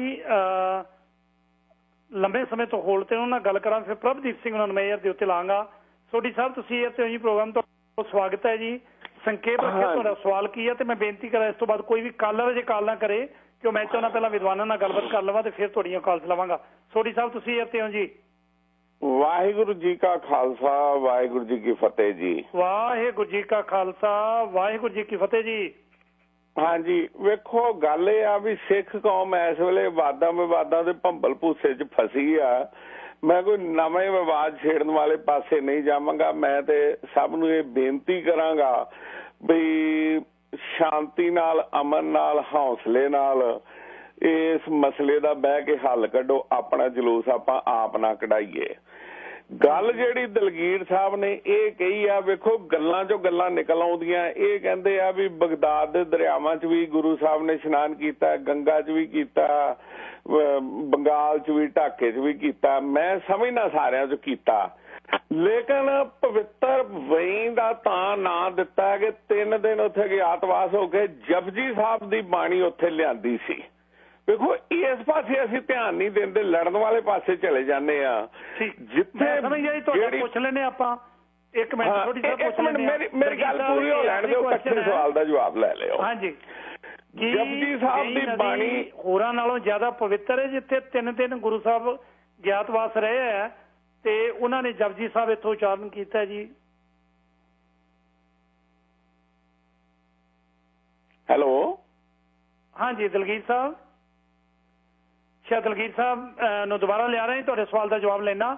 ਲੰਬੇ ਸਮੇਂ ਤੋਂ ਹੋਲਡ ਤੇ ਉਹਨਾਂ ਨਾਲ ਗੱਲ ਕਰਾਂ, ਫਿਰ ਪ੍ਰਭਦੀਪ ਸਿੰਘ ਉਹਨਾਂ ਨੂੰ ਮੈਂ ਦੇ ਉੱਤੇ ਲਾਂਗਾ। ਸੋਢੀ ਸਾਹਿਬ ਤੁਸੀਂ ਇਹ ਤੇ ਜੀ ਪ੍ਰੋਗਰਾਮ ਤੋਂ ਸਵਾਗਤ ਹੈ ਜੀ। ਸੰਖੇਪ ਰੱਖਿਆ ਤੁਹਾਡਾ ਸਵਾਲ ਕੀ ਹੈ ਤੇ ਮੈਂ ਬੇਨਤੀ ਕਰਾਂ ਇਸ ਤੋਂ ਬਾਅਦ ਕੋਈ ਵੀ ਕਾਲਰ ਜੇ ਕਾਲ ਨਾ ਕਰੇ, ਕਿਉਂ ਮੈਂ ਚਾਹੁੰਦਾ ਪਹਿਲਾਂ ਵਿਦਵਾਨਾਂ ਨਾਲ ਗੱਲਬਾਤ ਕਰ ਲਵਾਂ ਤੇ ਫਿਰ ਤੁਹਾਡੀਆਂ ਕਾਲਸ ਲਵਾਂਗਾ। ਸੋਢੀ ਸਾਹਿਬ ਤੁਸੀਂ ਇੱਥੇ ਹੋ ਜੀ। ਵਾਹਿਗੁਰੂ ਜੀ ਕਾ ਖਾਲਸਾ, ਵਾਹਿਗੁਰੂ ਜੀ ਕੀ ਫਤਿਹ ਜੀ। ਵਾਹਿਗੁਰੂ ਜੀ ਕਾ ਖਾਲਸਾ, ਵਾਹਿਗੁਰੂ ਜੀ ਕੀ ਫਤਿਹ ਜੀ। ਹਾਂਜੀ, ਵੇਖੋ ਗੱਲ ਇਹ ਆ ਵੀ ਸਿੱਖ ਕੌਮ ਇਸ ਵੇਲੇ ਵਾਦਾਂ ਵਿਵਾਦਾਂ ਦੇ ਭੰਬਲ ਭੂਸੇ 'ਚ ਫਸੀ ਆ। ਮੈਂ ਕੋਈ ਨਵੇਂ ਵਿਵਾਦ ਛੇੜਨ ਵਾਲੇ ਪਾਸੇ ਨਹੀਂ ਜਾਵਾਂਗਾ। ਮੈਂ ਤੇ ਸਭ ਨੂੰ ਇਹ ਬੇਨਤੀ ਕਰਾਂਗਾ ਵੀ ਸ਼ਾਂਤੀ ਨਾਲ, ਅਮਨ ਨਾਲ, ਹੌਸਲੇ ਨਾਲ ਇਸ ਮਸਲੇ ਦਾ ਬਹਿ ਕੇ ਹੱਲ ਕੱਢੋ। ਆਪਣਾ ਜਲੂਸ ਆਪਾਂ ਆਪ ਨਾ ਕਢਾਈਏ। ਗੱਲ ਜਿਹੜੀ ਦਲਗੀਰ ਸਾਹਿਬ ਨੇ ਇਹ ਕਹੀ ਆ, ਵੇਖੋ ਗੱਲਾਂ 'ਚੋਂ ਗੱਲਾਂ ਨਿਕਲ ਆਉਂਦੀਆਂ। ਇਹ ਕਹਿੰਦੇ ਆ ਵੀ ਬਗਦਾਦ ਦੇ ਦਰਿਆਵਾਂ 'ਚ ਵੀ ਗੁਰੂ ਸਾਹਿਬ ਨੇ ਇਸ਼ਨਾਨ ਕੀਤਾ, ਗੰਗਾ 'ਚ ਵੀ ਕੀਤਾ, ਬੰਗਾਲ 'ਚ ਵੀ, ਢਾਕੇ 'ਚ ਵੀ ਕੀਤਾ। ਮੈਂ ਸਮਝਦਾ ਸਾਰਿਆਂ 'ਚ ਕੀਤਾ, ਲੇਕਿਨ ਪਵਿੱਤਰ ਵਈ ਦਾ ਤਾਂ ਨਾਂ ਦਿੱਤਾ ਕਿ 3 ਦਿਨ ਉੱਥੇ ਗਿਆਤਵਾਸ ਹੋ ਕੇ ਜਪਜੀ ਸਾਹਿਬ ਦੀ ਬਾਣੀ ਉੱਥੇ ਲਿਆਂਦੀ ਸੀ। ਵੇਖੋ ਇਸ ਪਾਸੇ ਅਸੀਂ ਧਿਆਨ ਨਹੀਂ ਦਿੰਦੇ, ਲੜਨ ਵਾਲੇ ਪਾਸੇ ਚਲੇ ਜਾਂਦੇ ਆ। ਜਿੱਥੇ ਪੁੱਛ ਲੈਣੇ ਆਪਾਂ ਇੱਕ ਮਿੰਟ, ਮੇਰੀ ਗੱਲ ਪੂਰੀ ਹੋ ਲੈਣ ਦਿਓ, ਇਕੱਠੇ ਸਵਾਲ ਦਾ ਜਵਾਬ ਲੈ ਲਿਓ। ਹਾਂਜੀ, ਜਪਜੀ ਸਾਹਿਬ ਦੀ ਬਾਣੀ ਹੋਰਾਂ ਨਾਲੋਂ ਜ਼ਿਆਦਾ ਪਵਿੱਤਰ ਹੈ, ਜਿੱਥੇ 3 ਦਿਨ ਗੁਰੂ ਸਾਹਿਬ ਗਿਆਤਵਾਸ ਰਹੇ ਹੈ ਤੇ ਉਹਨਾਂ ਨੇ ਜਪਜੀ ਸਾਹਿਬ ਇੱਥੋਂ ਉਚਾਰਨ ਕੀਤਾ ਜੀ। ਹੈਲੋ, ਹਾਂਜੀ ਦਲਗੀਰ ਸਾਹਿਬ, ਸ਼ਾਇਦ ਦਲਗੀਰ ਸਾਹਿਬ ਨੂੰ ਦੁਬਾਰਾ ਲਿਆ ਰਹੇ, ਤੁਹਾਡੇ ਸਵਾਲ ਦਾ ਜਵਾਬ ਲੈਣਾ।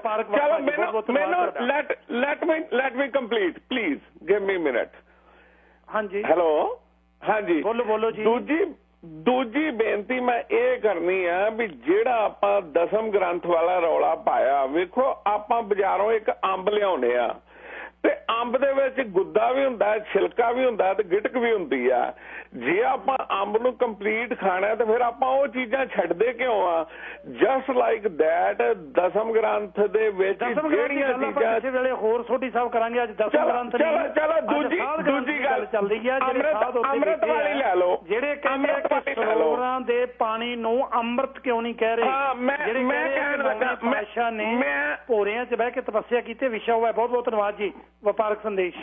Let me complete please, give me minute. ਹਾਂਜੀ ਹੈਲੋ, ਹਾਂਜੀ ਬੋਲੋ ਜੀ। ਦੂਜੀ ਬੇਨਤੀ ਮੈਂ ਇਹ ਕਰਨੀ ਆ ਵੀ ਜਿਹੜਾ ਆਪਾਂ ਦਸਮ ਗ੍ਰੰਥ ਵਾਲਾ ਰੌਲਾ ਪਾਇਆ, ਵੇਖੋ ਆਪਾਂ ਬਾਜ਼ਾਰੋਂ ਇੱਕ ਅੰਬ ਲਿਆਉਣੇ ਆ ਤੇ ਅੰਬ ਦੇ ਵਿੱਚ ਗੁੱਦਾ ਵੀ ਹੁੰਦਾ, ਛਿਲਕਾ ਵੀ ਹੁੰਦਾ ਤੇ ਗਿਟਕ ਵੀ ਹੁੰਦੀ ਆ। ਜੇ ਆਪਾਂ ਅੰਬ ਨੂੰ ਕੰਪਲੀਟ ਖਾਣਾ ਤੇ ਫਿਰ ਆਪਾਂ ਉਹ ਚੀਜ਼ਾਂ ਛੱਡਦੇ ਕਿਉਂ ਆ? Just like that Dasam Granth ਦੇ ਵਿੱਚ ਜਿਹੜੀਆਂ ਚੀਜ਼ਾਂ ਕਿਸੇ ਵੇਲੇ ਹੋਰ ਛੋਟੀ ਸਾਹਿਬ ਕਰਾਂਗੇ। ਅੱਜ ਦਸਮ ਗ੍ਰੰਥ ਚਲੋ ਦੂਜੀ ਗੱਲ ਚੱਲਦੀ ਆ, ਅੰਮ੍ਰਿਤ ਵਾਲੀ ਲੈ ਲਓ। ਜਿਹੜੇ ਕਹਿੰਦੇ ਸਰੋਵਰਾਂ ਦੇ ਪਾਣੀ ਨੂੰ ਅੰਮ੍ਰਿਤ ਕਿਉਂ ਨਹੀਂ ਕਹਿ ਰਹੇ? ਮੈਂ ਕਹਿਣ ਲੱਗਾ ਪਾਤਸ਼ਾਹ ਨੇ ਭੋਰਿਆਂ 'ਚ ਬਹਿ ਕੇ ਤਪੱਸਿਆ ਕੀਤੀ, ਵਿਸ਼ਾ ਹੋਇਆ। ਬਹੁਤ ਬਹੁਤ ਧੰਨਵਾਦ ਜੀ। ਵਪਾਰਕ ਸੰਦੇਸ਼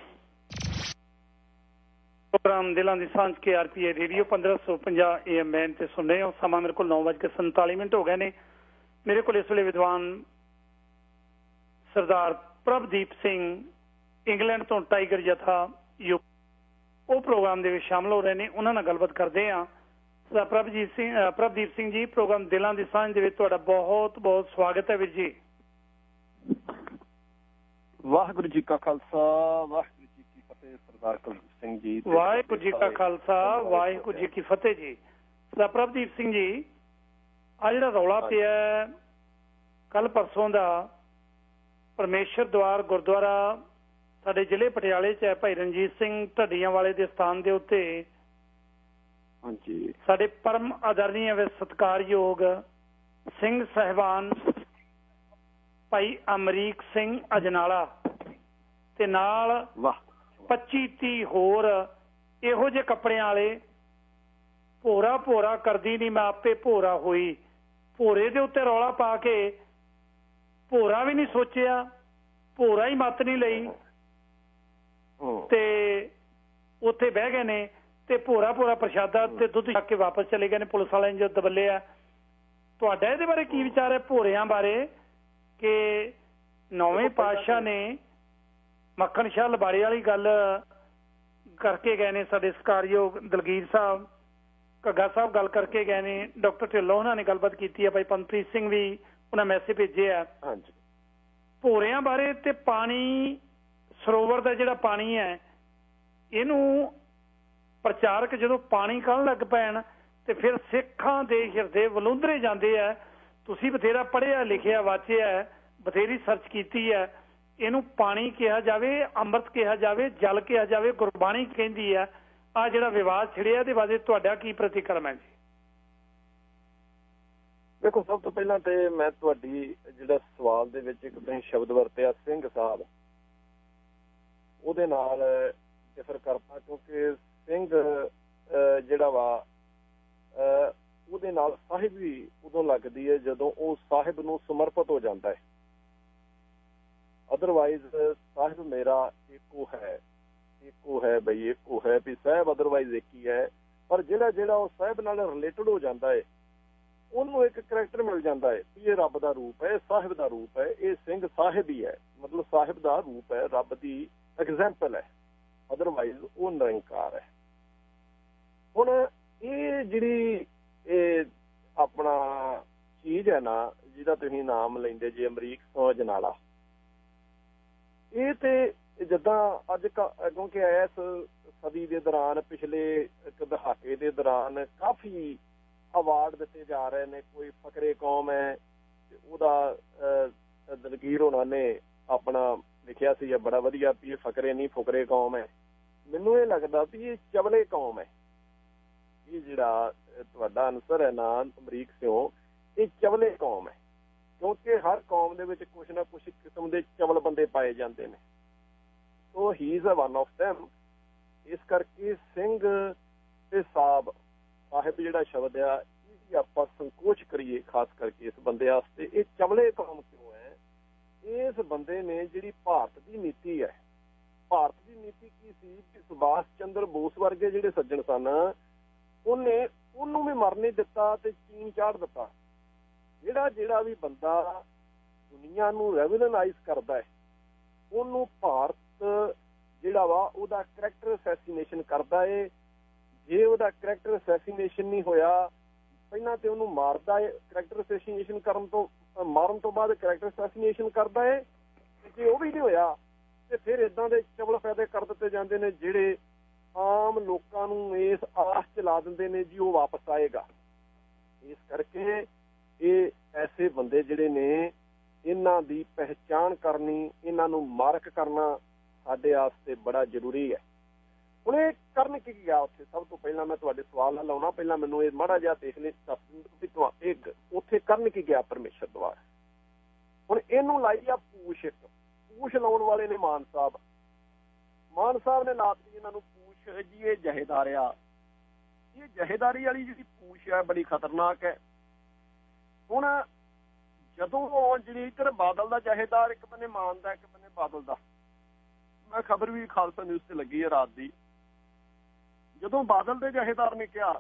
ਪ੍ਰੋਗਰਾਮ ਦਿਲਾਂ ਦੀ ਸਾਂਝ K RPA radio 1550 AM band ਤੇ ਸੁਣ ਰਹੇ ਹੋ। ਸਮਾਂ ਮੇਰੇ ਕੋਲ 9:47 ਹੋ ਗਏ ਨੇ। ਮੇਰੇ ਕੋਲ ਇਸ ਵੇਲੇ ਵਿਦਵਾਨ ਸਰਦਾਰ ਪ੍ਰਭਦੀਪ ਸਿੰਘ ਇੰਗਲੈਂਡ ਤੋਂ ਟਾਈਗਰ ਜਥਾ ਉਹ ਪ੍ਰੋਗਰਾਮ ਦੇ ਵਿੱਚ ਸ਼ਾਮਲ ਹੋ ਰਹੇ ਨੇ। ਉਹਨਾਂ ਨਾਲ ਗੱਲਬਾਤ ਕਰਦੇ ਹਾਂ। ਪ੍ਰਭਦੀਪ ਸਿੰਘ ਜੀ, ਪ੍ਰੋਗਰਾਮ ਦਿਲਾਂ ਦੀ ਸਾਂਝ ਦੇ ਵਿੱਚ ਤੁਹਾਡਾ ਬਹੁਤ ਬਹੁਤ ਸਵਾਗਤ ਹੈ ਵੀਰ ਜੀ। ਵਾਹਿਗੁਰੂ ਜੀ ਕਾ ਖਾਲਸਾ, ਵਾਹਿਗੁਰੂ ਜੀ ਕੀ ਫਤਿਹ। ਸਰਦਾਰ ਕੁਲਦੀਪ ਸਿੰਘ ਜੀ। ਵਾਹਿਗੁਰੂ ਜੀ ਕਾ ਖਾਲਸਾ, ਵਾਹਿਗੁਰੂ ਜੀ ਕੀ ਫਤਿਹ ਜੀ। ਸਰਦਾਰ ਪ੍ਰਭਦੀਪ ਸਿੰਘ ਜੀ, ਆ ਜਿਹੜਾ ਰੌਲਾ ਪਿਆ ਕੱਲ ਪਰਸੋਂ ਦਾ ਪਰਮੇਸ਼ਰ ਦੁਆਰ ਗੁਰਦੁਆਰਾ ਸਾਡੇ ਜ਼ਿਲ੍ਹੇ ਪਟਿਆਲੇ 'ਚ ਹੈ, ਭਾਈ ਰਣਜੀਤ ਸਿੰਘ ਢੱਡੀਆਂ ਵਾਲੇ ਦੇ ਸਥਾਨ ਦੇ ਉੱਤੇ ਹਾਂਜੀ ਸਾਡੇ ਪਰਮ ਆਦਰਨੀय ਵੇ ਸਤਿਕਾਰਯੋਗ ਸਿੰਘ ਸਾਹਿਬਾਨ ਭਾਈ ਅਮਰੀਕ ਸਿੰਘ ਅਜਨਾਲਾ ਤੇ ਨਾਲ 25-30 ਹੋਰ ਇਹੋ ਜਿਹੇ ਕੱਪੜਿਆਂ ਵਾਲੇ ਭੋਰਾ ਕਰਦੀ ਨਹੀਂ ਮੈਂ ਆਪੇ ਭੋਰਾ ਹੋਈ, ਭੋਰੇ ਦੇ ਉੱਤੇ ਰੌਲਾ ਪਾ ਕੇ ਭੋਰਾ ਵੀ ਨਹੀਂ ਸੋਚਿਆ, ਭੋਰਾ ਹੀ ਮੱਤ ਨਹੀਂ ਲਈ ਤੇ ਉੱਥੇ ਬਹਿ ਗਏ ਨੇ ਤੇ ਭੋਰਾ ਪ੍ਰਸ਼ਾਦਾ ਤੇ ਦੁੱਧ ਛਕ ਕੇ ਵਾਪਸ ਚਲੇ ਗਏ ਨੇ। ਪੁਲਿਸ ਵਾਲਿਆਂ ਨੇ ਜੋ ਦਬੱਲਿਆ ਤੁਹਾਡਾ ਇਹਦੇ ਬਾਰੇ ਕੀ ਵਿਚਾਰ ਹੈ ਭੋਰਿਆਂ ਬਾਰੇ ਕਿ 9ਵੇਂ ਪਾਤਸ਼ਾਹ ਨੇ ਮੱਖਣ ਸ਼ਾਹ ਲਬਾੜੇ ਵਾਲੀ ਗੱਲ ਕਰਕੇ ਗਏ ਨੇ, ਸਾਡੇ ਸਤਿਕਾਰਯੋਗ ਦਲਗੀਰ ਸਾਹਿਬ ਘੱਗਾ ਸਾਹਿਬ ਗੱਲ ਕਰਕੇ ਗਏ ਨੇ, ਡਾਕਟਰ ਢਿੱਲੋਂ ਉਹਨਾਂ ਨੇ ਗੱਲਬਾਤ ਕੀਤੀ ਹੈ, ਭਾਈ ਪਨਪ੍ਰੀਤ ਸਿੰਘ ਵੀ ਉਹਨਾਂ ਮੈਸੇਜ ਭੇਜਿਆ ਭੋਰਿਆਂ ਬਾਰੇ। ਤੇ ਪਾਣੀ ਸਰੋਵਰ ਦਾ ਜਿਹੜਾ ਪਾਣੀ ਹੈ ਇਹਨੂੰ ਪ੍ਰਚਾਰਕ ਜਦੋਂ ਪਾਣੀ ਕਹਿਣ ਲੱਗ ਪੈਣ ਤੇ ਫਿਰ ਸਿੱਖਾਂ ਦੇ ਹਿਰਦੇ ਵਲੂੰਧਰੇ ਜਾਂਦੇ ਆ। ਤੁਸੀਂ ਬਥੇਰਾ ਪੜ੍ਹਿਆ ਲਿਖਿਆ ਵਾਚਿਆ, ਬਥੇਰੀ ਸਰਚ ਕੀਤੀ ਹੈ, ਇਹਨੂੰ ਪਾਣੀ ਕਿਹਾ ਜਾਵੇ, ਅੰਮ੍ਰਿਤ ਕਿਹਾ ਜਾਵੇ, ਜਲ ਕਿਹਾ ਜਾਵੇ, ਗੁਰਬਾਣੀ ਕਹਿੰਦੀ ਹੈ। ਆ ਜਿਹੜਾ ਵਿਵਾਦ ਛਿੜਿਆ ਇਹਦੇ ਬਾਰੇ ਤੁਹਾਡਾ ਕੀ ਪ੍ਰਤੀਕਰਮ ਹੈ ਜੀ? ਦੇਖੋ, ਸਭ ਤੋਂ ਪਹਿਲਾਂ ਤੇ ਮੈਂ ਤੁਹਾਡੀ ਜਿਹੜਾ ਸਵਾਲ ਦੇ ਵਿੱਚ ਇੱਕ ਤੁਸੀਂ ਸ਼ਬਦ ਵਰਤਿਆ ਸਿੰਘ ਸਾਹਿਬ, ਉਹਦੇ ਨਾਲ ਜ਼ਿਕਰ ਕਰਤਾ ਕਿਉਂਕਿ ਸਿੰਘ ਜਿਹੜਾ ਵਾ ਉਹਦੇ ਨਾਲ ਸਾਹਿਬ ਵੀ ਉਦੋਂ ਲੱਗਦੀ ਹੈ ਜਦੋਂ ਉਹ ਸਾਹਿਬ ਨੂੰ ਸਮਰਪਿਤ ਹੋ ਜਾਂਦਾ ਹੈ। ਅਦਰਵਾਈਜ਼ ਸਾਹਿਬ ਮੇਰਾ ਇੱਕੋ ਹੈ ਬਈ, ਇੱਕੋ ਹੈ ਵੀ ਸਾਹਿਬ ਅਦਰਵਾਈਜ਼ ਇੱਕ ਹੀ ਹੈ। ਪਰ ਜਿਹੜਾ ਉਹ ਸਾਹਿਬ ਨਾਲ ਰਿਲੇਟਡ ਹੋ ਜਾਂਦਾ ਹੈ ਉਹਨੂੰ ਇੱਕ ਕਰੈਕਟਰ ਮਿਲ ਜਾਂਦਾ ਹੈ ਵੀ ਇਹ ਰੱਬ ਦਾ ਰੂਪ ਹੈ, ਸਾਹਿਬ ਦਾ ਰੂਪ ਹੈ, ਇਹ ਸਿੰਘ ਸਾਹਿਬ ਹੀ ਹੈ, ਮਤਲਬ ਸਾਹਿਬ ਦਾ ਰੂਪ ਹੈ, ਰੱਬ ਦੀ ਐਗਜ਼ਾਮਪਲ ਹੈ, ਅਦਰਵਾਈਜ਼ ਉਹ ਨਿਰੰਕਾਰ ਹੈ। ਹੁਣ ਇਹ ਜਿਹੜੀ ਇਹ ਆਪਣਾ ਚੀਜ਼ ਹੈ ਨਾ ਜਿਹਦਾ ਤੁਸੀਂ ਨਾਮ ਲੈਂਦੇ ਜੇ ਅਮਰੀਕ ਅਜਨਾਲਾ, ਇਹ ਤੇ ਜਿੱਦਾਂ ਅੱਜ ਕਿਉਂਕਿ ਇਸ ਸਦੀ ਦੇ ਦੌਰਾਨ ਪਿਛਲੇ ਇੱਕ ਦਹਾਕੇ ਦੇ ਦੌਰਾਨ ਕਾਫੀ ਅਵਾਰਡ ਦਿੱਤੇ ਜਾ ਰਹੇ ਨੇ। ਕੋਈ ਫਕਰੇ ਕੌਮ ਹੈ ਤੇ ਉਹਦਾ ਦਲਗੀਰ ਹੋਣਾ ਨੇ ਆਪਣਾ ਲਿਖਿਆ ਸੀ ਬੜਾ ਵਧੀਆ ਵੀ ਇਹ ਫਕਰੇ ਨਹੀਂ ਫੁਕਰੇ ਕੌਮ ਹੈ। ਮੈਨੂੰ ਇਹ ਲੱਗਦਾ ਵੀ ਇਹ ਚਵਲੇ ਕੌਮ ਹੈ। ਇਹ ਜਿਹੜਾ ਤੁਹਾਡਾ ਅਨਸਰ ਹੈ ਨਾ ਅਮਰੀਕ ਸਿਓ, ਇਹ ਚਵਲੇ ਕੌਮ ਹੈ ਕਿਉਂਕਿ ਹਰ ਕੌਮ ਦੇ ਵਿੱਚ ਕੁਛ ਨਾ ਕੁਛ ਕਿਸਮ ਦੇ ਚਵਲ ਬੰਦੇ ਪਾਏ ਜਾਂਦੇ ਨੇ। So he is one of them. ਇਸ ਕਰਕੇ ਸਿੰਘ ਤੇ ਸਾਹਿਬ ਜਿਹੜਾ ਸ਼ਬਦ ਆ ਇਹ ਆਪਾਂ ਸੰਕੋਚ ਕਰੀਏ ਖਾਸ ਕਰਕੇ ਇਸ ਬੰਦੇ ਵਾਸਤੇ। ਇਹ ਚਵਲੇ ਕੌਮ ਕਿਉਂ ਹੈ? ਇਸ ਬੰਦੇ ਨੇ ਜਿਹੜੀ ਭਾਰਤ ਦੀ ਨੀਤੀ ਹੈ, ਭਾਰਤ ਦੀ ਨੀਤੀ ਕੀ ਸੀ ਕਿ ਸੁਭਾਸ਼ ਚੰਦਰ ਬੋਸ ਵਰਗੇ ਜਿਹੜੇ ਸੱਜਣ ਸਨ ਉਹਨੂੰ ਵੀ ਮਰ ਨਹੀਂ ਦਿੱਤਾ ਤੇ ਚੀਨ ਚਾੜ ਦਿੱਤਾ। ਜਿਹੜਾ ਵੀ ਬੰਦਾ ਦੁਨੀਆ ਨੂੰ ਰੈਵੋਲੂਸ਼ਨਾਈਜ਼ ਕਰਦਾ ਹੈ ਉਹਨੂੰ ਭਾਰਤ ਜਿਹੜਾ ਵਾ ਉਹਦਾ ਕਰੈਕਟਰ ਅਸੈਸੀਨੇਸ਼ਨ ਕਰਦਾ ਹੈ। ਜੇ ਉਹਦਾ ਕਰੈਕਟਰ ਅਸੈਸੀਨੇਸ਼ਨ ਨਹੀਂ ਹੋਇਆ, ਪਹਿਲਾਂ ਤੇ ਉਹਨੂੰ ਮਾਰਦਾ ਹੈ, ਕਰੈਕਟਰ ਅਸੈਸੀਨੇਸ਼ਨ ਮਾਰਨ ਤੋਂ ਬਾਅਦ ਕਰੈਕਟਰ ਅਸੈਸੀਨੇਸ਼ਨ ਕਰਦਾ ਹੈ। ਜੇ ਉਹ ਵੀ ਨਹੀਂ ਹੋਇਆ ਤੇ ਫਿਰ ਏਦਾਂ ਦੇ ਚਵਲ ਫਾਇਦੇ ਕਰ ਦਿੱਤੇ ਜਾਂਦੇ ਨੇ ਜਿਹੜੇ ਆਮ ਲੋਕਾਂ ਨੂੰ ਇਸ ਆਸ ਚ ਲਾ ਦਿੰਦੇ ਨੇ ਜੀ ਉਹ ਵਾਪਸ ਆਏਗਾ। ਇਸ ਕਰਕੇ ਇਹ ਐਸੇ ਬੰਦੇ ਜਿਹੜੇ ਨੇ ਇਹਨਾਂ ਦੀ ਪਹਿਚਾਣ ਕਰਨੀ, ਇਹਨਾਂ ਨੂੰ ਮਾਰਕ ਕਰਨਾ ਸਾਡੇ ਵਾਸਤੇ ਬੜਾ ਜ਼ਰੂਰੀ ਹੈ। ਹੁਣ ਇਹ ਕਰਨ ਕੀ ਗਿਆ ਉੱਥੇ? ਸਭ ਤੋਂ ਪਹਿਲਾਂ ਮੈਂ ਤੁਹਾਡੇ ਸਵਾਲ ਨਾਲ ਲਾਉਣਾ, ਪਹਿਲਾਂ ਮੈਨੂੰ ਇਹ ਮਾੜਾ ਜਿਹਾ ਦੇਖ ਲੈ ਇੱਕ ਉੱਥੇ ਕਰਨ ਕੀ ਗਿਆ ਪਰਮੇਸ਼ਰ ਦੁਆਰਾ। ਹੁਣ ਇਹਨੂੰ ਲਾਈ ਆ ਪੂਛ, ਪੂਛ ਲਾਉਣ ਵਾਲੇ ਨੇ ਮਾਨ ਸਾਹਿਬ ਨੇ ਲਾਤੀ ਇਹਨਾਂ ਨੂੰ ਪੂਛ ਜੀ। ਇਹ ਜਹੇਦਾਰ ਆ, ਇਹ ਜਹੇਦਾਰੀ ਵਾਲੀ ਜਿਹੜੀ ਪੂਛ ਹੈ ਬੜੀ ਖਤਰਨਾਕ ਹੈ। ਹੁਣ ਜਦੋਂ ਜਿਹੜੀ ਇੱਧਰ ਬਾਦਲ ਦਾ ਜਹੇਦਾਰ, ਇੱਕ ਬੰਨੇ ਮਾਨ ਦਾ, ਇੱਕ ਬੰਨੇ ਬਾਦਲ ਦਾ, ਮੈਂ ਖਬਰ ਵੀ ਖਾਲਸਾ ਨਿਊਜ਼ ਤੇ ਲੱਗੀ ਹੈ ਰਾਤ ਦੀ, ਜਦੋਂ ਬਾਦਲ ਦੇ ਜਹੇਦਾਰ ਨੇ ਕਿਹਾ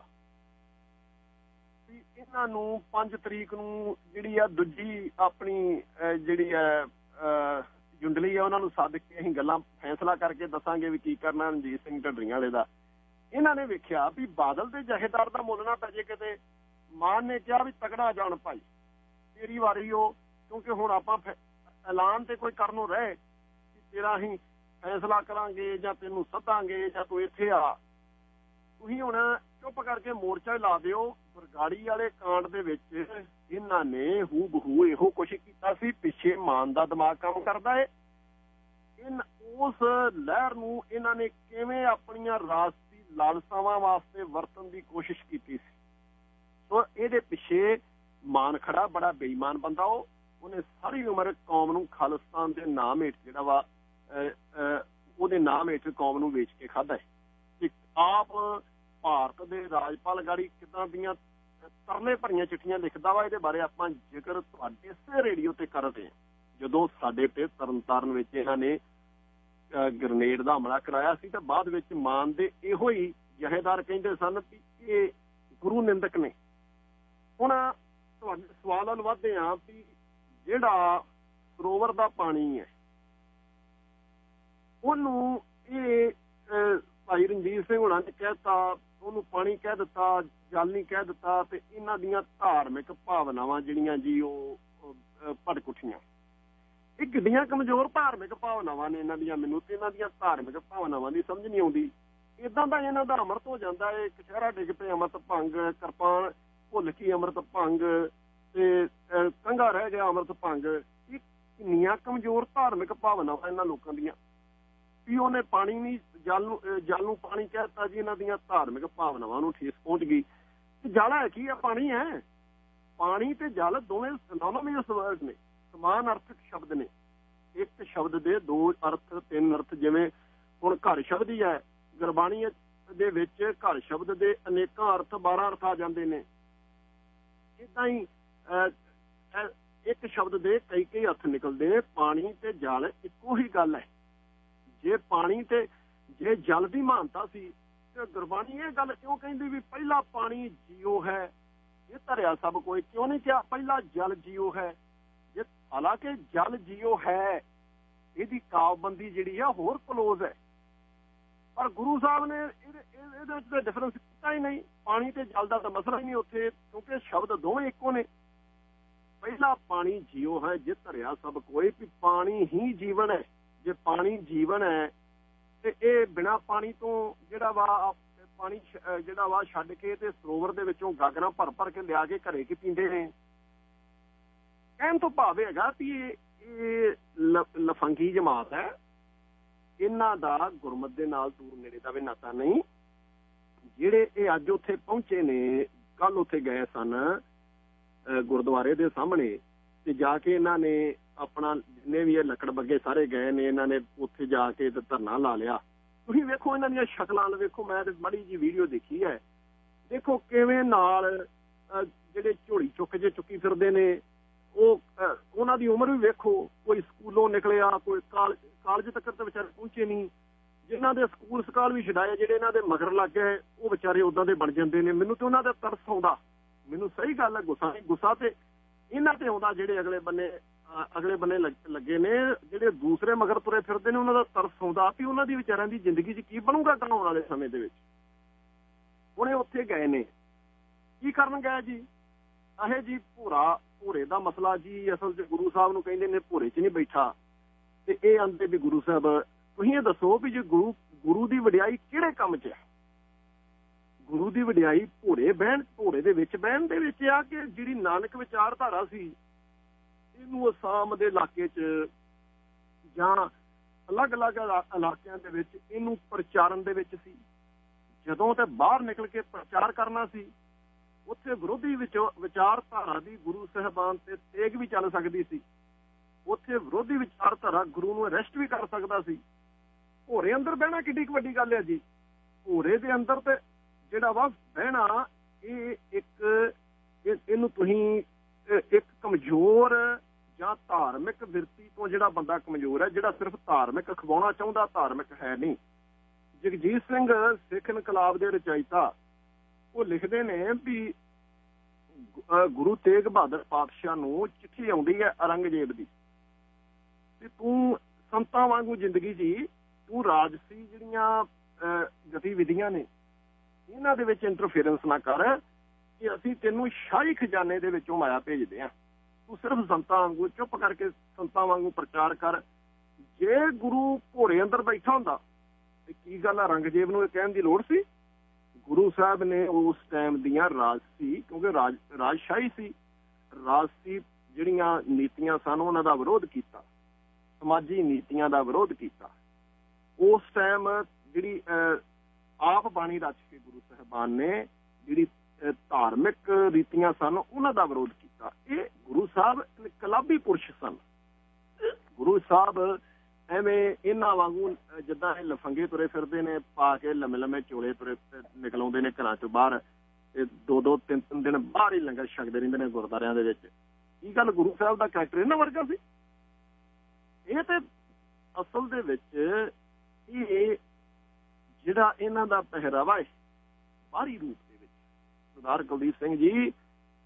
ਵੀ ਇਹਨਾਂ ਨੂੰ 5 ਤਰੀਕ ਨੂੰ ਜਿਹੜੀ ਆ ਦੂਜੀ ਆਪਣੀ ਜਿਹੜੀ ਹੈ ਜੁੰਡਲੀ ਆ ਉਹਨਾਂ ਨੂੰ ਸੱਦ ਕੇ ਅਸੀਂ ਗੱਲਾਂ ਫੈਸਲਾ ਕਰਕੇ ਦੱਸਾਂਗੇ ਵੀ ਕੀ ਕਰਨਾ ਰਣਜੀਤ ਸਿੰਘ ਢੱਡਰੀਆਂ ਵਾਲੇ ਦਾ। ਇਹਨਾਂ ਨੇ ਵੇਖਿਆ ਵੀ ਬਾਦਲ ਦੇ ਜਹੇਦਾਰ ਦਾ ਮੁੱਲ ਨਾ ਪੈ ਜੇ ਕਿਤੇ। ਮਾਨ ਨੇ ਕਿਹਾ ਵੀ ਤਕੜਾ ਜਾਣ ਭਾਈ, ਤੇਰੀ ਵਾਰੀ ਹੋ, ਕਿਉਂਕਿ ਹੁਣ ਆਪਾਂ ਐਲਾਨ ਤੇ ਕੋਈ ਕਰਨੋਂ ਰਹੇ ਕਿ ਤੇਰਾ ਅਸੀਂ ਫੈਸਲਾ ਕਰਾਂਗੇ ਜਾਂ ਤੈਨੂੰ ਸੱਦਾਂਗੇ ਜਾਂ ਤੂੰ ਇੱਥੇ ਆ। ਤੁਸੀਂ ਹੁਣ ਚੁੱਪ ਕਰਕੇ ਮੋਰਚਾ ਲਾ ਦਿਓ। ਬਰਗਾੜੀ ਵਾਲੇ ਕਾਂਡ ਦੇ ਵਿੱਚ ਇਹਨਾਂ ਨੇ ਹੂ ਬਹੂ ਇਹੋ ਕੁਛ ਕੀਤਾ ਸੀ। ਪਿੱਛੇ ਮਾਨ ਦਾ ਦਿਮਾਗ ਕੰਮ ਕਰਦਾ ਹੈ। ਉਸ ਲਹਿਰ ਨੂੰ ਇਹਨਾਂ ਨੇ ਕਿਵੇਂ ਆਪਣੀਆਂ ਰਾਜਸੀ ਲਾਲਸਾਵਾਂ ਵਾਸਤੇ ਵਰਤਣ ਦੀ ਕੋਸ਼ਿਸ਼ ਕੀਤੀ ਸੀ। ਸੋ ਇਹਦੇ ਪਿੱਛੇ ਮਾਨ ਖੜਾ, ਬੜਾ ਬੇਈਮਾਨ ਬੰਦਾ। ਉਹਨੇ ਸਾਰੀ ਉਮਰ ਕੌਮ ਨੂੰ ਖਾਲਿਸਤਾਨ ਦੇ ਨਾਮ ਹੇਠ ਜਿਹੜਾ ਵਾ ਉਹਦੇ ਨਾਮ ਹੇਠ ਕੌਮ ਨੂੰ ਵੇਚ ਕੇ ਖਾਧਾ ਹੈ। ਆਪ ਭਾਰਤ ਦੇ ਰਾਜਪਾਲ ਗਾੜੀ ਕਿੱਦਾਂ ਦੀਆਂ ਤਰਲੇ ਭਰੀਆਂ ਚਿੱਠੀਆਂ ਲਿਖਦਾ ਵਾ, ਇਹਦੇ ਬਾਰੇ ਆਪਾਂ ਜ਼ਿਕਰ ਤੁਹਾਡੇ ਇਸੇ ਰੇਡੀਓ ਤੇ ਕਰਦੇ ਹਾਂ। ਜਦੋਂ ਸਾਡੇ ਤੇ ਤਰਨਤਾਰਨ ਵਿੱਚ ਇਹਨਾਂ ਨੇ ਗ੍ਰਨੇਡ ਦਾ ਹਮਲਾ ਕਰਾਇਆ ਸੀ ਤੇ ਬਾਅਦ ਵਿੱਚ ਮਾਨ ਦੇ ਇਹੋ ਹੀ ਜਹੇਦਾਰ ਕਹਿੰਦੇ ਸਨ ਕਿ ਇਹ ਗੁਰੂ ਨਿੰਦਕ ਨੇ। ਹੁਣ ਤੁਹਾਡੇ ਸਵਾਲ ਵੱਲ ਵਧਦੇ ਹਾਂ ਵੀ ਜਿਹੜਾ ਸਰੋਵਰ ਦਾ ਪਾਣੀ ਹੈ ਉਹਨੂੰ ਇਹ ਭਾਈ ਰਣਜੀਤ ਸਿੰਘ ਹੋਣਾ ਨੇ ਕਹਿਤਾ, ਉਹਨੂੰ ਪਾਣੀ ਕਹਿ ਦਿੱਤਾ, ਜਲ ਨਹੀਂ ਕਹਿ ਦਿੱਤਾ, ਤੇ ਇਹਨਾਂ ਦੀਆਂ ਧਾਰਮਿਕ ਭਾਵਨਾਵਾਂ ਜਿਹੜੀਆਂ ਜੀ ਉਹ ਭੜਕ ਉੱਠੀਆਂ। ਇਹ ਕਿੱਡੀਆਂ ਕਮਜ਼ੋਰ ਧਾਰਮਿਕ ਭਾਵਨਾਵਾਂ ਨੇ ਇਹਨਾਂ ਦੀਆਂ, ਮੈਨੂੰ ਤੇ ਇਹਨਾਂ ਦੀਆਂ ਧਾਰਮਿਕ ਭਾਵਨਾਵਾਂ ਦੀ ਸਮਝ ਨਹੀਂ ਆਉਂਦੀ। ਏਦਾਂ ਦਾ ਇਹਨਾਂ ਦਾ ਅੰਮ੍ਰਿਤ ਹੋ ਜਾਂਦਾ ਹੈ, ਕਛਹਿਰਾ ਡਿੱਗ ਪਏ ਅੰਮ੍ਰਿਤ ਭੰਗ, ਕਿਰਪਾਨ ਭੁੱਲ ਕੇ ਅੰਮ੍ਰਿਤ ਭੰਗ, ਤੇ ਕੰਘਾ ਰਹਿ ਗਿਆ ਅੰਮ੍ਰਿਤ ਭੰਗ। ਇਹ ਕਿੰਨੀਆਂ ਕਮਜ਼ੋਰ ਧਾਰਮਿਕ ਭਾਵਨਾਵਾਂ ਇਹਨਾਂ ਲੋਕਾਂ ਦੀਆਂ ਵੀ ਉਹਨੇ ਪਾਣੀ ਨਹੀਂ ਜਲ ਨੂੰ ਪਾਣੀ ਕਹਿ ਦਿੱਤਾ ਜੀ। ਇਹਨਾਂ ਦੀਆਂ ਧਾਰਮਿਕ ਭਾਵਨਾਵਾਂ ਨੂੰ ਠੇਸ ਪਹੁੰਚ ਗਈ। ਤੇ ਜਲ ਹੈ ਕੀ ਆ? ਪਾਣੀ ਹੈ। ਪਾਣੀ ਤੇ ਜਲ ਦੋਵੇਂ ਸਿਨੋਨਿਮਸ ਵਰਡ ਨੇ, ਸਮਾਨ ਅਰਥਕ ਸ਼ਬਦ ਨੇ। ਇੱਕ ਸ਼ਬਦ ਦੇ ਦੋ ਅਰਥ, ਤਿੰਨ ਅਰਥ। ਜਿਵੇਂ ਹੁਣ ਘਰ ਸ਼ਬਦ ਹੀ ਹੈ, ਗੁਰਬਾਣੀ ਦੇ ਵਿੱਚ ਘਰ ਸ਼ਬਦ ਦੇ ਅਨੇਕਾਂ ਅਰਥ, 12 ਅਰਥ ਆ ਜਾਂਦੇ ਨੇ। ਏਦਾਂ ਹੀ ਇੱਕ ਸ਼ਬਦ ਦੇ ਕਈ ਅਰਥ ਨਿਕਲਦੇ ਨੇ। ਪਾਣੀ ਤੇ ਜਲ ਇੱਕੋ ਹੀ ਗੱਲ ਹੈ। ਜੇ ਪਾਣੀ ਤੇ ਜੇ ਜਲ ਦੀ ਮਹਾਨਤਾ ਸੀ ਤੇ ਗੁਰਬਾਣੀ ਇਹ ਗੱਲ ਕਿਉਂ ਕਹਿੰਦੀ ਵੀ ਪਹਿਲਾ ਪਾਣੀ ਜੀਓ ਹੈ, ਇਹ ਧਰਿਆ ਸਭ ਕੋਈ? ਕਿਉਂ ਨਹੀਂ ਕਿਹਾ ਪਹਿਲਾ ਜਲ ਜੀਓ ਹੈ? ਜੇ ਹਾਲਾਂਕਿ ਜਲ ਜੀਓ ਹੈ, ਇਹਦੀ ਕਾਵਬੰਦੀ ਜਿਹੜੀ ਆ ਹੋਰ ਕਲੋਜ਼ ਹੈ, ਪਰ ਗੁਰੂ ਸਾਹਿਬ ਨੇ ਇਹਦੇ ਵਿੱਚ ਤਾਂ ਡਿਫਰੈਂਸ ਕੀਤਾ ਹੀ ਨਹੀਂ। ਪਾਣੀ ਤੇ ਜਲ ਦਾ ਤਾਂ ਮਸਲਾ ਹੀ ਨਹੀਂ ਉੱਥੇ, ਕਿਉਂਕਿ ਸ਼ਬਦ ਦੋਵੇਂ ਇੱਕੋ ਨੇ। ਪਹਿਲਾ ਪਾਣੀ ਜੀਓ ਹੈ, ਜੇ ਧਰਿਆ ਸਭ ਕੋਈ, ਵੀ ਪਾਣੀ ਹੀ ਜੀਵਨ ਹੈ। ਜੇ ਪਾਣੀ ਜੀਵਨ ਹੈ ਤੇ ਇਹ ਬਿਨਾਂ ਪਾਣੀ ਤੋਂ ਜਿਹੜਾ ਵਾ ਪਾਣੀ ਜਿਹੜਾ ਵਾ ਛੱਡ ਕੇ ਤੇ ਸਰੋਵਰ ਦੇ ਵਿੱਚੋਂ ਗਾਗਰਾਂ ਭਰ ਕੇ ਲਿਆ ਕੇ ਘਰੇ ਕੀ ਪੀਂਦੇ ਨੇ। ਕਹਿਣ ਤੋਂ ਭਾਵ ਹੈਗਾ ਵੀ ਇਹ ਲਫੰਗੀ ਜਮਾਤ ਹੈ, ਇਹਨਾਂ ਦਾ ਗੁਰਮਤ ਦੇ ਨਾਲ ਦੂਰ ਨੇੜੇ ਦਾ ਵੀ ਨਾਤਾ ਨਹੀਂ। ਜਿਹੜੇ ਇਹ ਅੱਜ ਉੱਥੇ ਪਹੁੰਚੇ ਨੇ, ਕੱਲ ਉੱਥੇ ਗਏ ਸਨ ਗੁਰਦੁਆਰੇ ਦੇ ਸਾਹਮਣੇ, ਤੇ ਜਾ ਕੇ ਇਹਨਾਂ ਨੇ ਆਪਣਾ ਜਿੰਨੇ ਵੀ ਇਹ ਲੱਕੜ ਬੱਗੇ ਸਾਰੇ ਗਏ ਨੇ, ਇਹਨਾਂ ਨੇ ਉੱਥੇ ਜਾ ਕੇ ਤੇ ਧਰਨਾ ਲਾ ਲਿਆ। ਤੁਸੀਂ ਵੇਖੋ ਇਹਨਾਂ ਦੀਆਂ ਸ਼ਕਲਾਂ ਵੇਖੋ, ਮੈਂ ਤੇ ਮਾੜੀ ਜਿਹੀ ਵੀਡੀਓ ਦੇਖੀ ਹੈ, ਦੇਖੋ ਕਿਵੇਂ ਨਾਲ ਜਿਹੜੇ ਝੋਲੀ ਚੁੱਕੀ ਫਿਰਦੇ ਨੇ। ਉਹਨਾਂ ਦੀ ਉਮਰ ਵੀ ਵੇਖੋ, ਕੋਈ ਸਕੂਲੋਂ ਨਿਕਲਿਆ, ਕੋਈ ਕਾਲਜ ਤੱਕ ਤਾਂ ਵਿਚਾਰੇ ਪਹੁੰਚੇ ਨਹੀਂ। ਜਿਨ੍ਹਾਂ ਦੇ ਸਕੂਲ ਸਕਾਲ ਵੀ ਛਡਾਏ, ਜਿਹੜੇ ਇਹਨਾਂ ਦੇ ਮਗਰ ਲੱਗ ਗਏ, ਉਹ ਵਿਚਾਰੇ ਉਦਾਂ ਦੇ ਬਣ ਜਾਂਦੇ ਨੇ। ਮੈਨੂੰ ਤੇ ਉਹਨਾਂ ਦਾ ਤਰਸ ਆਉਂਦਾ, ਮੈਨੂੰ ਸਹੀ ਗੱਲ ਹੈ, ਗੁੱਸਾ ਤੇ ਇਹਨਾਂ ਤੇ ਆਉਂਦਾ ਜਿਹੜੇ ਅਗਲੇ ਬੰਨੇ ਲੱਗੇ ਨੇ, ਜਿਹੜੇ ਦੂਸਰੇ ਮਗਰ ਤੁਰੇ ਫਿਰਦੇ ਨੇ। ਉਹਨਾਂ ਦਾ ਤਰਸ ਆਉਂਦਾ ਵੀ ਉਹਨਾਂ ਦੀ ਵਿਚਾਰਿਆਂ ਦੀ ਜ਼ਿੰਦਗੀ 'ਚ ਕੀ ਬਣੂਗਾ ਆਉਣ ਵਾਲੇ ਸਮੇਂ ਦੇ ਵਿੱਚ। ਹੁਣ ਇਹ ਉੱਥੇ ਗਏ ਨੇ, ਕੀ ਕਰਨ ਗਏ ਜੀ? ਇਹ ਜੀ ਭੋਰੇ ਦਾ ਮਸਲਾ ਜੀ। ਅਸਲ 'ਚ ਗੁਰੂ ਸਾਹਿਬ ਨੂੰ ਕਹਿੰਦੇ ਨੇ ਭੋਰੇ 'ਚ ਨਹੀਂ ਬੈਠਾ, ਤੇ ਇਹ ਆਂਦੇ ਵੀ ਗੁਰੂ ਸਾਹਿਬ ਤੁਸੀਂ ਇਹ ਦੱਸੋ ਵੀ ਜੇ ਗੁਰੂ ਦੀ ਵਡਿਆਈ ਕਿਹੜੇ ਕੰਮ 'ਚ ਹੈ? ਗੁਰੂ ਦੀ ਵਡਿਆਈ ਭੋਰੇ ਦੇ ਵਿੱਚ ਬਹਿਣ ਦੇ ਵਿੱਚ ਆ ਕਿ ਜਿਹੜੀ ਨਾਨਕ ਵਿਚਾਰਧਾਰਾ ਸੀ, ਇਹਨੂੰ ਅਸਾਮ ਦੇ ਇਲਾਕੇ 'ਚ ਜਾਂ ਅਲੱਗ-ਅਲੱਗ ਇਲਾਕਿਆਂ ਦੇ ਵਿੱਚ ਇਹਨੂੰ ਪ੍ਰਚਾਰਨ ਦੇ ਵਿੱਚ ਸੀ। ਜਦੋਂ ਤੇ ਬਾਹਰ ਨਿਕਲ ਕੇ ਪ੍ਰਚਾਰ ਕਰਨਾ ਸੀ, ਉੱਥੇ ਵਿਰੋਧੀ ਵਿਚਾਰਧਾਰਾ ਦੀ ਗੁਰੂ ਸਾਹਿਬਾਨ ਤੇ ਤੇਗ ਵੀ ਚੱਲ ਸਕਦੀ ਸੀ। ਉੱਥੇ ਵਿਰੋਧੀ ਵਿਚਾਰਧਾਰਾ ਗੁਰੂ ਨੂੰ ਅਰੈਸਟ ਵੀ ਕਰ ਸਕਦਾ ਸੀ। ਭੋਰੇ ਅੰਦਰ ਬਹਿਣਾ ਕਿੱਡੀ ਵੱਡੀ ਗੱਲ ਹੈ ਜੀ। ਭੋਰੇ ਦੇ ਅੰਦਰ ਤੇ ਜਿਹੜਾ ਵਾ ਬਹਿਣਾ, ਇਹਨੂੰ ਤੁਸੀਂ ਇੱਕ ਕਮਜ਼ੋਰ ਜਾਂ ਧਾਰਮਿਕ ਵਿਰਤੀ ਤੋਂ ਜਿਹੜਾ ਬੰਦਾ ਕਮਜ਼ੋਰ ਹੈ, ਜਿਹੜਾ ਸਿਰਫ ਧਾਰਮਿਕ ਅਖਵਾਉਣਾ ਚਾਹੁੰਦਾ, ਧਾਰਮਿਕ ਹੈ ਨਹੀਂ। ਜਗਜੀਤ ਸਿੰਘ ਸਿੱਖ ਇਨਕਲਾਬ ਦੇ ਰਚਾਇਤਾ, ਉਹ ਲਿਖਦੇ ਨੇ ਵੀ ਗੁਰੂ ਤੇਗ ਬਹਾਦਰ ਪਾਤਸ਼ਾਹ ਨੂੰ ਚਿੱਠੀ ਆਉਂਦੀ ਹੈ ਔਰੰਗਜ਼ੇਬ ਦੀ, ਤੇ ਤੂੰ ਸੰਤਾਂ ਵਾਂਗੂ ਜ਼ਿੰਦਗੀ ਜੀ, ਤੂੰ ਰਾਜਸੀ ਜਿਹੜੀਆਂ ਗਤੀਵਿਧੀਆਂ ਨੇ ਇਹਨਾਂ ਦੇ ਵਿੱਚ ਇੰਟਰਫੇਰੈਂਸ ਨਾ ਕਰ, ਕਿ ਅਸੀਂ ਤੈਨੂੰ ਸ਼ਾਹੀ ਖਜ਼ਾਨੇ ਦੇ ਵਿੱਚੋਂ ਮਾਇਆ ਭੇਜਦੇ ਹਾਂ। ਤੂੰ ਸਿਰਫ ਸੰਤਾਂ ਵਾਂਗੂ ਚੁੱਪ ਕਰਕੇ ਸੰਤਾਂ ਵਾਂਗੂ ਪ੍ਰਚਾਰ ਕਰ। ਜੇ ਗੁਰੂ ਭੋਰੇ ਅੰਦਰ ਬੈਠਾ ਹੁੰਦਾ ਤੇ ਕੀ ਗੱਲ ਆ, ਔਰੰਗਜ਼ੇਬ ਨੂੰ ਇਹ ਕਹਿਣ ਦੀ ਲੋੜ ਸੀ? ਗੁਰੂ ਸਾਹਿਬ ਨੇ ਉਸ ਟਾਈਮ ਦੀਆਂ ਰਾਜਸੀ, ਕਿਉਂਕਿ ਰਾਜਸ਼ਾਹੀ ਸੀ, ਰਾਜਸੀ ਜਿਹੜੀਆਂ ਨੀਤੀਆਂ ਸਨ ਉਹਨਾਂ ਦਾ ਵਿਰੋਧ ਕੀਤਾ, ਸਮਾਜੀ ਨੀਤੀਆਂ ਦਾ ਵਿਰੋਧ ਕੀਤਾ। ਉਸ ਟਾਈਮ ਜਿਹੜੀ ਆਪ ਬਾਣੀ ਰਚ ਕੇ ਗੁਰੂ ਸਾਹਿਬਾਨ ਨੇ ਜਿਹੜੀ ਧਾਰਮਿਕ ਰੀਤੀਆਂ ਸਨ ਉਹਨਾਂ ਦਾ ਵਿਰੋਧ ਕੀਤਾ। ਇਹ ਗੁਰੂ ਸਾਹਿਬ ਇਨਕਲਾਬੀ ਪੁਰਸ਼ ਸਨ। ਗੁਰੂ ਸਾਹਿਬ ਐਵੇਂ ਇਹਨਾਂ ਵਾਂਗੂ ਜਿੱਦਾਂ ਇਹ ਲਫੰਗੇ ਤੁਰੇ ਫਿਰਦੇ ਨੇ, ਪਾ ਕੇ ਲੰਮੇ ਚੋਲੇ ਤੁਰੇ ਨਿਕਲ ਆਉਂਦੇ ਨੇ ਘਰਾਂ ਚੋਂ ਬਾਹਰ, ਤੇ 2-2 3-3 ਦਿਨ ਬਾਹਰ ਹੀ ਲੰਗਰ ਛਕਦੇ ਰਹਿੰਦੇ ਨੇ ਗੁਰਦੁਆਰਿਆਂ ਦੇ ਵਿੱਚ। ਕੀ ਗੱਲ, ਗੁਰੂ ਸਾਹਿਬ ਦਾ ਕਰੈਕਟਰ ਇਹਨਾਂ ਵਰਗਾ ਸੀ? ਇਹ ਤੇ ਅਸਲ ਦੇ ਵਿੱਚ ਇਹ ਜਿਹੜਾ ਇਹਨਾਂ ਦਾ ਪਹਿਰਾਵਾ ਹੈ ਬਾਹਰੀ ਰੂਪ ਦੇ ਵਿੱਚ, ਸਰਦਾਰ ਕੁਲਦੀਪ ਸਿੰਘ ਜੀ,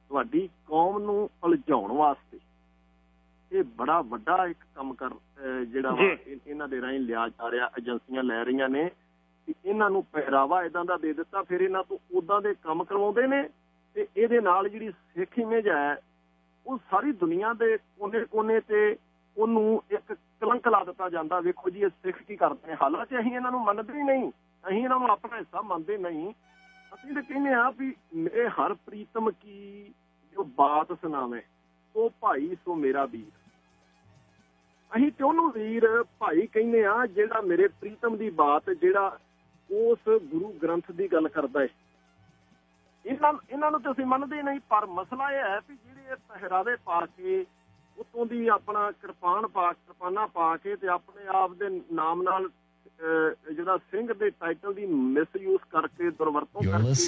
ਤੁਹਾਡੀ ਕੌਮ ਨੂੰ ਉਲਝਾਉਣ ਵਾਸਤੇ ਇਹ ਬੜਾ ਵੱਡਾ ਇੱਕ ਕੰਮ ਕਰ ਜਿਹੜਾ ਵਾ ਇਹਨਾਂ ਦੇ ਰਾਹੀਂ ਲਿਆ ਜਾ ਰਿਹਾ, ਏਜੰਸੀਆਂ ਲੈ ਰਹੀਆਂ ਨੇ ਕਿ ਇਹਨਾਂ ਨੂੰ ਪਹਿਰਾਵਾ ਏਦਾਂ ਦਾ ਦੇ ਦਿੱਤਾ, ਫਿਰ ਇਹਨਾਂ ਤੋਂ ਉਦਾਂ ਦੇ ਕੰਮ ਕਰਵਾਉਂਦੇ ਨੇ ਤੇ ਇਹਦੇ ਨਾਲ ਜਿਹੜੀ ਸਿੱਖ ਇਮੇਜ ਹੈ ਉਹ ਸਾਰੀ ਦੁਨੀਆ ਦੇ ਕੋਨੇ-ਕੋਨੇ ਤੇ ਉਹਨੂੰ ਇੱਕ ਕਲੰਕ ਲਾ ਦਿੱਤਾ ਜਾਂਦਾ। ਵੇਖੋ ਜੀ ਇਹ ਸਿੱਖ ਕੀ ਕਰਦੇ ਨੇ, ਹਾਲਾਂਕਿ ਅਸੀਂ ਇਹਨਾਂ ਨੂੰ ਮੰਨਦੇ ਹੀ ਨਹੀਂ, ਅਸੀਂ ਇਹਨਾਂ ਨੂੰ ਆਪਣਾ ਹਿੱਸਾ ਮੰਨਦੇ ਨਹੀਂ। ਅਸੀਂ ਤਾਂ ਕਹਿੰਦੇ ਹਾਂ ਵੀ ਮੇਰੇ ਹਰ ਪ੍ਰੀਤਮ ਕੀ ਜੋ ਬਾਤ ਸੁਣਾਵੇ ਉਹ ਭਾਈ ਸੋ ਮੇਰਾ ਵੀਰ। ਅਸੀਂ ਤੇ ਉਹਨੂੰ ਵੀਰ ਭਾਈ ਕਹਿੰਦੇ ਆ ਜਿਹੜਾ ਮੇਰੇ ਪ੍ਰੀਤਮ ਦੀ ਬਾਤ, ਜਿਹੜਾ ਉਸ ਗੁਰੂ ਗ੍ਰੰਥ ਦੀ ਗੱਲ ਕਰਦਾ ਹੈ। ਇਹਨਾਂ ਨੂੰ ਤਾਂ ਅਸੀਂ ਮੰਨਦੇ ਨਹੀਂ, ਪਰ ਮਸਲਾ ਇਹ ਹੈ ਵੀ ਜਿਹੜੇ ਪਹਿਰਾਵੇ ਪਾ ਕੇ ਉੱਤੋਂ ਦੀ ਆਪਣਾ ਕਿਰਪਾਨਾਂ ਪਾ ਕੇ ਤੇ ਆਪਣੇ ਆਪ ਦੇ ਨਾਮ ਨਾਲ ਜਿਹੜਾ ਸਿੰਘ ਦੇ ਟਾਈਟਲ ਦੀ ਮਿਸਯੂਜ਼ ਕਰਕੇ ਦੁਰਵਰਤੋਂ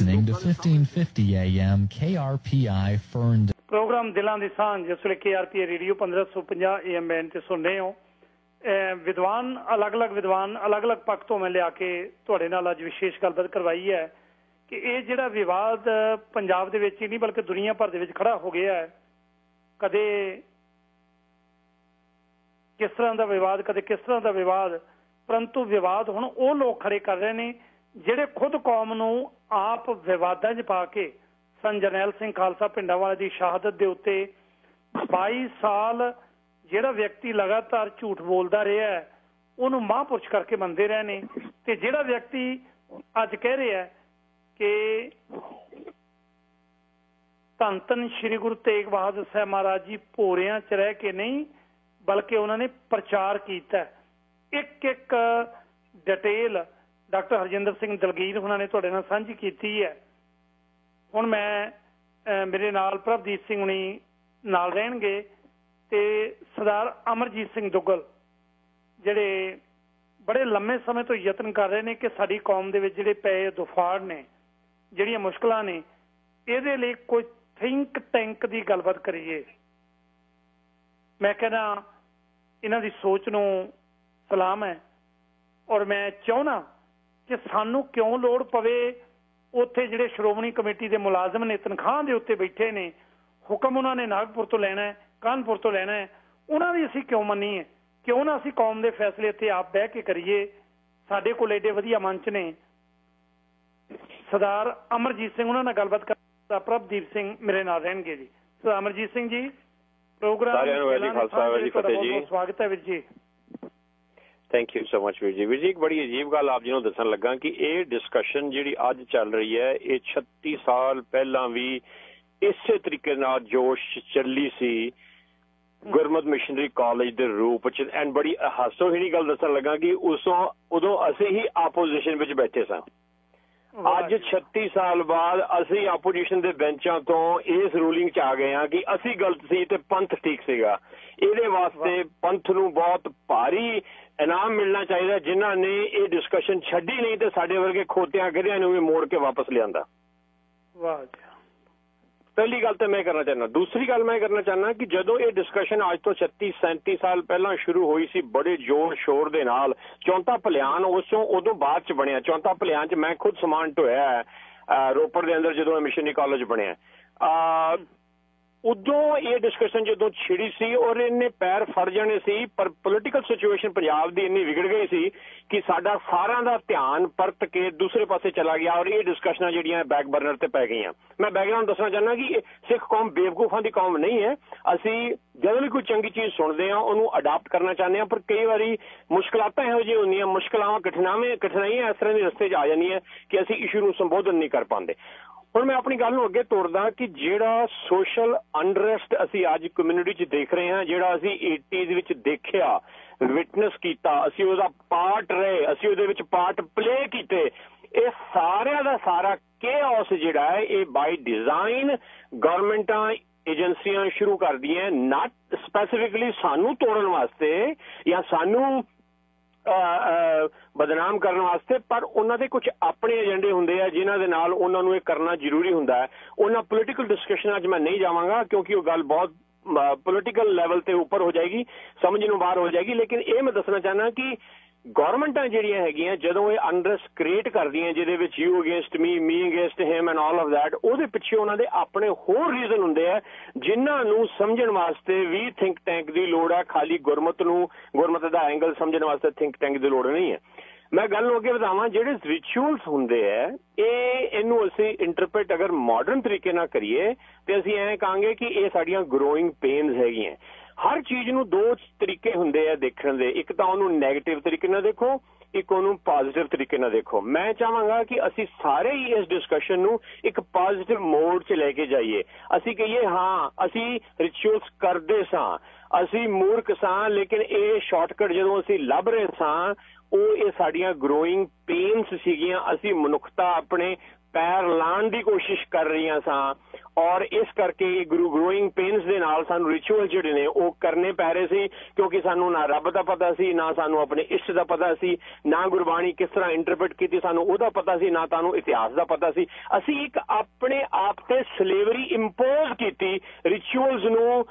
ਪ੍ਰੋਗਰਾਮ ਦਿਲਾਂ ਦੀ ਸਾਂਝ ਜਿਸ ਵੇਲੇ KRPA ਰੇਡੀਓ 1550 AM ਬੈਂਡ ਤੇ ਸੁਣ ਰਹੇ ਹੋ। ਵਿਦਵਾਨ ਅਲੱਗ-ਅਲੱਗ ਪੱਖ ਤੋਂ ਮੈਂ ਲਿਆ ਕੇ ਤੁਹਾਡੇ ਨਾਲ ਅੱਜ ਵਿਸ਼ੇਸ਼ ਗੱਲਬਾਤ ਕਰਵਾਈ ਹੈ ਕਿ ਇਹ ਜਿਹੜਾ ਵਿਵਾਦ ਪੰਜਾਬ ਦੇ ਵਿੱਚ ਹੀ ਨਹੀਂ ਬਲਕਿ ਦੁਨੀਆ ਭਰ ਦੇ ਵਿੱਚ ਖੜਾ ਹੋ ਗਿਆ ਹੈ। ਕਦੇ ਕਿਸ ਤਰ੍ਹਾਂ ਦਾ ਵਿਵਾਦ, ਕਦੇ ਕਿਸ ਤਰ੍ਹਾਂ ਦਾ ਵਿਵਾਦ, ਪਰੰਤੂ ਵਿਵਾਦ ਹੁਣ ਉਹ ਲੋਕ ਖੜੇ ਕਰ ਰਹੇ ਨੇ ਜਿਹੜੇ ਖੁਦ ਕੌਮ ਨੂੰ ਆਪ ਵਿਵਾਦਾਂ 'ਚ ਪਾ ਕੇ ਸੰਤ ਜਰਨੈਲ ਸਿੰਘ ਖਾਲਸਾ ਪਿੰਡਾਂਵਾਲੇ ਦੀ ਸ਼ਹਾਦਤ ਦੇ ਉੱਤੇ 22 ਸਾਲ ਜਿਹੜਾ ਵਿਅਕਤੀ ਲਗਾਤਾਰ ਝੂਠ ਬੋਲਦਾ ਰਿਹਾ ਉਹਨੂੰ ਮਹਾਂਪੁਰਸ਼ ਕਰਕੇ ਮੰਨਦੇ ਰਹੇ ਨੇ, ਤੇ ਜਿਹੜਾ ਵਿਅਕਤੀ ਅੱਜ ਕਹਿ ਰਿਹਾ ਕਿ ਧੰਨ ਧੰਨ ਸ਼੍ਰੀ ਗੁਰੂ ਤੇਗ ਬਹਾਦਰ ਸਾਹਿਬ ਮਹਾਰਾਜ ਜੀ ਭੋਰਿਆਂ 'ਚ ਰਹਿ ਕੇ ਨਹੀਂ ਬਲਕਿ ਉਹਨਾਂ ਨੇ ਪ੍ਰਚਾਰ ਕੀਤਾ। ਇੱਕ ਡਿਟੇਲ ਡਾਕਟਰ ਹਰਜਿੰਦਰ ਸਿੰਘ ਦਲਗੀਰ ਉਹਨਾਂ ਨੇ ਤੁਹਾਡੇ ਨਾਲ ਸਾਂਝੀ ਕੀਤੀ ਹੈ। ਹੁਣ ਮੈਂ ਮੇਰੇ ਨਾਲ ਪ੍ਰਭਦੀਪ ਸਿੰਘ ਹੁਣੀ ਨਾਲ ਰਹਿਣਗੇ ਤੇ ਸਰਦਾਰ ਅਮਰਜੀਤ ਸਿੰਘ ਦੁੱਗਲ ਜਿਹੜੇ ਬੜੇ ਲੰਮੇ ਸਮੇਂ ਤੋਂ ਯਤਨ ਕਰ ਰਹੇ ਨੇ ਕਿ ਸਾਡੀ ਕੌਮ ਦੇ ਵਿੱਚ ਜਿਹੜੇ ਪਏ ਦੁਫਾੜ ਨੇ, ਜਿਹੜੀਆਂ ਮੁਸ਼ਕਲਾਂ ਨੇ, ਇਹਦੇ ਲਈ ਕੋਈ ਥਿੰਕ ਟੈਂਕ ਦੀ ਗੱਲਬਾਤ ਕਰੀਏ। ਮੈਂ ਕਹਿੰਦਾ ਇਹਨਾਂ ਦੀ ਸੋਚ ਨੂੰ ਸਲਾਮ ਹੈ ਔਰ ਮੈਂ ਚਾਹੁੰਦਾ ਕਿ ਸਾਨੂੰ ਕਿਉਂ ਲੋੜ ਪਵੇ ਉੱਥੇ ਜਿਹੜੇ ਸ਼੍ਰੋਮਣੀ ਕਮੇਟੀ ਦੇ ਮੁਲਾਜ਼ਮ ਨੇ ਤਨਖਾਹ ਦੇ ਉੱਤੇ ਬੈਠੇ ਨੇ, ਹੁਕਮ ਉਹਨਾਂ ਨੇ ਨਾਗਪੁਰ ਤੋਂ ਲੈਣਾ ਹੈ, ਕਾਨਪੁਰ ਤੋਂ ਲੈਣਾ ਹੈ, ਉਹਨਾਂ ਦੀ ਅਸੀਂ ਕਿਉਂ ਮੰਨੀਏ? ਕਿਉਂ ਨਾ ਅਸੀਂ ਕੌਮ ਦੇ ਫੈਸਲੇ ਇੱਥੇ ਆਪ ਬਹਿ ਕੇ ਕਰੀਏ? ਸਾਡੇ ਕੋਲ ਏਡੇ ਵਧੀਆ ਮੰਚ ਨੇ। ਸਰਦਾਰ ਅਮਰਜੀਤ ਸਿੰਘ ਉਹਨਾਂ ਨਾਲ ਗੱਲਬਾਤ ਕਰਦਾ, ਪ੍ਰਭਦੀਪ ਸਿੰਘ ਮੇਰੇ ਨਾਲ ਰਹਿਣਗੇ ਜੀ। ਸਰਦਾਰ ਅਮਰਜੀਤ ਸਿੰਘ ਜੀ, ਪ੍ਰੋਗਰਾਮ ਸਵਾਗਤ ਹੈ ਵੀਰ ਜੀ। ਥੈਂਕ ਯੂ ਸੋ ਮਚ ਵੀਰ ਜੀ। ਵੀਰ ਜੀ ਇੱਕ ਬੜੀ ਅਜੀਬ ਗੱਲ ਆਪ ਜੀ ਨੂੰ ਦੱਸਣ ਲੱਗਾ ਕਿ ਇਹ ਡਿਸਕਸ਼ਨ ਜਿਹੜੀ ਅੱਜ ਚੱਲ ਰਹੀ ਹੈ ਇਹ 36 ਸਾਲ ਪਹਿਲਾਂ ਵੀ ਇਸੇ ਤਰੀਕੇ ਨਾਲ ਜੋਸ਼ ਚੱਲੀ ਸੀ ਗੁਰਮਤਿ ਮਿਸ਼ਨਰੀ ਕਾਲਜ ਦੇ ਰੂਪ ਚ। ਐਂਡ ਬੜੀ ਹਾਸੋਹੀਣੀ ਗੱਲ ਦੱਸਣ ਲੱਗਾ ਕਿ ਉਦੋਂ ਅਸੀਂ ਹੀ ਆਪੋਜੀਸ਼ਨ ਵਿੱਚ ਬੈਠੇ ਸਾਂ। ਅੱਜ 36 ਸਾਲ ਬਾਅਦ ਅਸੀਂ ਆਪੋਜੀਸ਼ਨ ਦੇ ਬੈਂਚਾਂ ਤੋਂ ਇਸ ਰੂਲਿੰਗ ਚ ਆ ਗਏ ਹਾਂ ਕਿ ਅਸੀਂ ਗਲਤ ਸੀ ਤੇ ਪੰਥ ਠੀਕ ਸੀਗਾ। ਇਹਦੇ ਵਾਸਤੇ ਪੰਥ ਨੂੰ ਬਹੁਤ ਭਾਰੀ ਇਨਾਮ ਮਿਲਣਾ ਚਾਹੀਦਾ ਜਿਨ੍ਹਾਂ ਨੇ ਇਹ ਡਿਸਕਸ਼ਨ ਛੱਡੀ ਨਹੀਂ ਤੇ ਸਾਡੇ ਵਰਗੇ ਖੋਤਿਆਂ ਗਿਰਿਆਂ ਨੂੰ ਵੀ ਮੋੜ ਕੇ ਵਾਪਸ ਲਿਆਂਦਾ। ਵਾਹ ਜੀ। ਪਹਿਲੀ ਗੱਲ ਤਾਂ ਮੈਂ ਕਰਨਾ ਚਾਹੁੰਦਾ। ਦੂਸਰੀ ਗੱਲ ਮੈਂ ਕਰਨਾ ਚਾਹੁੰਦਾ ਕਿ ਜਦੋਂ ਇਹ ਡਿਸਕਸ਼ਨ ਅੱਜ ਤੋਂ 36-37 ਸਾਲ ਪਹਿਲਾਂ ਸ਼ੁਰੂ ਹੋਈ ਸੀ ਬੜੇ ਜ਼ੋਰ ਸ਼ੋਰ ਦੇ ਨਾਲ, ਚੌਂਤਾ ਭਲਿਆਨ ਉਦੋਂ ਬਾਅਦ ਚ ਬਣਿਆ। ਚੌਂਤਾ ਭਲਿਆਨ ਚ ਮੈਂ ਖੁਦ ਸਮਾਨ ਢੋਇਆ ਰੋਪੜ ਦੇ ਅੰਦਰ ਜਦੋਂ ਮਿਸ਼ਨਰੀ ਕਾਲਜ ਬਣਿਆ। ਉਦੋਂ ਇਹ ਡਿਸਕਸ਼ਨ ਜਦੋਂ ਛਿੜੀ ਸੀ ਔਰ ਇਹਨੇ ਪੈਰ ਫੜ ਜਾਣੇ ਸੀ, ਪਰ ਪੋਲੀਟੀਕਲ ਸਿਚੁਏਸ਼ਨ ਪੰਜਾਬ ਦੀ ਇੰਨੀ ਵਿਗੜ ਗਈ ਸੀ ਕਿ ਸਾਡਾ ਸਾਰਿਆਂ ਦਾ ਧਿਆਨ ਪਰਤ ਕੇ ਦੂਸਰੇ ਪਾਸੇ ਚਲਾ ਗਿਆ ਔਰ ਇਹ ਡਿਸਕਸ਼ਨਾਂ ਜਿਹੜੀਆਂ ਬੈਕ ਬਰਨਰ ਤੇ ਪੈ ਗਈਆਂ। ਮੈਂ ਬੈਕਗਰਾਉਂਡ ਦੱਸਣਾ ਚਾਹੁੰਦਾ ਕਿ ਸਿੱਖ ਕੌਮ ਬੇਵਕੂਫਾਂ ਦੀ ਕੌਮ ਨਹੀਂ ਹੈ। ਅਸੀਂ ਜਦੋਂ ਵੀ ਕੋਈ ਚੰਗੀ ਚੀਜ਼ ਸੁਣਦੇ ਹਾਂ ਉਹਨੂੰ ਅਡਾਪਟ ਕਰਨਾ ਚਾਹੁੰਦੇ ਹਾਂ, ਪਰ ਕਈ ਵਾਰੀ ਮੁਸ਼ਕਲਾਂ ਇਹੋ ਜਿਹੀਆਂ ਹੁੰਦੀਆਂ, ਮੁਸ਼ਕਲਾਂ ਕਠਿਨਾਈਆਂ ਇਸ ਤਰ੍ਹਾਂ ਦੇ ਰਸਤੇ 'ਚ ਆ ਜਾਂਦੀਆਂ ਕਿ ਅਸੀਂ ਇਸ਼ੂ ਨੂੰ ਸੰਬੋਧਨ ਨਹੀਂ ਕਰ ਪਾਉਂਦੇ। ਹੁਣ ਮੈਂ ਆਪਣੀ ਗੱਲ ਨੂੰ ਅੱਗੇ ਤੋਰਦਾ ਕਿ ਜਿਹੜਾ ਸੋਸ਼ਲ ਅਨਰੈਸਟ ਅਸੀਂ ਅੱਜ ਕਮਿਊਨਿਟੀ 'ਚ ਦੇਖ ਰਹੇ ਹਾਂ, ਜਿਹੜਾ ਅਸੀਂ 80s ਵਿੱਚ ਦੇਖਿਆ, ਵਿਟਨੈਸ ਕੀਤਾ, ਅਸੀਂ ਉਹਦਾ ਪਾਰਟ ਰਹੇ, ਅਸੀਂ ਉਹਦੇ ਵਿੱਚ ਪਾਰਟ ਪਲੇ ਕੀਤੇ, ਇਹ ਸਾਰਿਆਂ ਦਾ ਸਾਰਾ ਕੇਓਸ ਜਿਹੜਾ ਹੈ ਇਹ ਬਾਈ ਡਿਜ਼ਾਈਨ ਗਵਰਨਮੈਂਟਾਂ ਏਜੰਸੀਆਂ ਸ਼ੁਰੂ ਕਰਦੀਆਂ, ਨਾਟ ਸਪੈਸੀਫਿਕਲੀ ਸਾਨੂੰ ਤੋੜਨ ਵਾਸਤੇ ਜਾਂ ਸਾਨੂੰ ਬਦਨਾਮ ਕਰਨ ਵਾਸਤੇ, ਪਰ ਉਹਨਾਂ ਦੇ ਕੁਝ ਆਪਣੇ ਏਜੰਡੇ ਹੁੰਦੇ ਆ ਜਿਨ੍ਹਾਂ ਦੇ ਨਾਲ ਉਹਨਾਂ ਨੂੰ ਇਹ ਕਰਨਾ ਜ਼ਰੂਰੀ ਹੁੰਦਾ ਹੈ। ਉਹਨਾਂ ਪੋਲੀਟੀਕਲ ਡਿਸਕਸ਼ਨਾਂ 'ਚ ਮੈਂ ਨਹੀਂ ਜਾਵਾਂਗਾ ਕਿਉਂਕਿ ਉਹ ਗੱਲ ਬਹੁਤ ਪੋਲੀਟੀਕਲ ਲੈਵਲ ਤੇ ਉੱਪਰ ਹੋ ਜਾਏਗੀ, ਸਮਝ ਨੂੰ ਬਾਹਰ ਹੋ ਜਾਏਗੀ। ਲੇਕਿਨ ਇਹ ਮੈਂ ਦੱਸਣਾ ਚਾਹੁੰਦਾ ਕਿ ਗੌਰਮੈਂਟਾਂ ਜਿਹੜੀਆਂ ਹੈਗੀਆਂ ਜਦੋਂ ਇਹ ਅਨਰੈਸਟ ਕ੍ਰੀਏਟ ਕਰਦੀਆਂ ਜਿਹਦੇ ਵਿੱਚ you against me against him and all of that, ਉਹਦੇ ਪਿੱਛੇ ਉਹਨਾਂ ਦੇ ਆਪਣੇ ਹੋਰ ਰੀਜ਼ਨ ਹੁੰਦੇ ਆ ਜਿਨ੍ਹਾਂ ਨੂੰ ਸਮਝਣ ਵਾਸਤੇ ਵੀ ਥਿੰਕ ਟੈਂਕ ਦੀ ਲੋੜ ਹੈ। ਖਾਲੀ ਗੁਰਮਤ ਦਾ ਐਂਗਲ ਸਮਝਣ ਵਾਸਤੇ ਥਿੰਕ ਟੈਂਕ ਦੀ ਲੋੜ ਨਹੀਂ ਹੈ। ਮੈਂ ਗੱਲ ਨੂੰ ਅੱਗੇ ਵਧਾਵਾਂ, ਜਿਹੜੇ ਰਿਚੁਅਲਸ ਹੁੰਦੇ ਆ ਇਹਨੂੰ ਅਸੀਂ ਇੰਟਰਪ੍ਰੀਟ ਅਗਰ ਮਾਡਰਨ ਤਰੀਕੇ ਨਾਲ ਕਰੀਏ ਤੇ ਅਸੀਂ ਐਂ ਕਹਾਂਗੇ ਕਿ ਇਹ ਸਾਡੀਆਂ ਗਰੋਇੰਗ ਪੇਨਸ ਹੈਗੀਆਂ। ਹਰ ਚੀਜ਼ ਨੂੰ ਦੋ ਤਰੀਕੇ ਹੁੰਦੇ ਆ ਦੇਖਣ ਦੇ, ਇੱਕ ਤਾਂ ਉਹਨੂੰ ਨੈਗੇਟਿਵ ਤਰੀਕੇ ਨਾਲ ਦੇਖੋ, ਇੱਕ ਉਹਨੂੰ ਪੋਜ਼ਿਟਿਵ ਤਰੀਕੇ ਨਾਲ ਦੇਖੋ। ਮੈਂ ਚਾਹਾਂਗਾ ਕਿ ਅਸੀਂ ਸਾਰੇ ਹੀ ਇਸ ਡਿਸਕਸ਼ਨ ਨੂੰ ਇੱਕ ਪੋਜ਼ਿਟਿਵ ਮੋਡ 'ਚ ਲੈ ਕੇ ਜਾਈਏ। ਅਸੀਂ ਕਹੀਏ ਹਾਂ ਅਸੀਂ ਰਿਚੁਅਲਸ ਕਰਦੇ ਸਾਂ, ਅਸੀਂ ਮੂਰਖ ਸਾਂ, ਲੇਕਿਨ ਇਹ ਸ਼ਾਰਟਕਟ ਜਦੋਂ ਅਸੀਂ ਲੱਭ ਰਹੇ ਸਾਂ ਉਹ ਇਹ ਸਾਡੀਆਂ ਗਰੋਇੰਗ ਪੇਨਸ ਸੀਗੀਆਂ। ਅਸੀਂ ਮਨੁੱਖਤਾ ਆਪਣੇ ਪੈਰ ਲਾਉਣ ਦੀ ਕੋਸ਼ਿਸ਼ ਕਰ ਰਹੀਆਂ ਸਾਂ ਔਰ ਇਸ ਕਰਕੇ ਗਰੋਇੰਗ ਪੇਨਸ ਦੇ ਨਾਲ ਸਾਨੂੰ ਰਿਚੁਅਲ ਜਿਹੜੇ ਨੇ ਉਹ ਕਰਨੇ ਪੈ ਰਹੇ ਸੀ, ਕਿਉਂਕਿ ਸਾਨੂੰ ਨਾ ਰੱਬ ਦਾ ਪਤਾ ਸੀ, ਨਾ ਸਾਨੂੰ ਆਪਣੇ ਇਸ਼ਟ ਦਾ ਪਤਾ ਸੀ, ਨਾ ਗੁਰਬਾਣੀ ਕਿਸ ਤਰ੍ਹਾਂ ਇੰਟਰਪ੍ਰੀਟ ਕੀਤੀ ਸਾਨੂੰ ਉਹਦਾ ਪਤਾ ਸੀ, ਨਾ ਤੁਹਾਨੂੰ ਇਤਿਹਾਸ ਦਾ ਪਤਾ ਸੀ। ਅਸੀਂ ਇੱਕ ਆਪਣੇ ਆਪ ਤੇ ਸਲੇਵਰੀ ਇੰਪੋਜ਼ ਕੀਤੀ ਰਿਚੁਅਲਸ ਨੂੰ,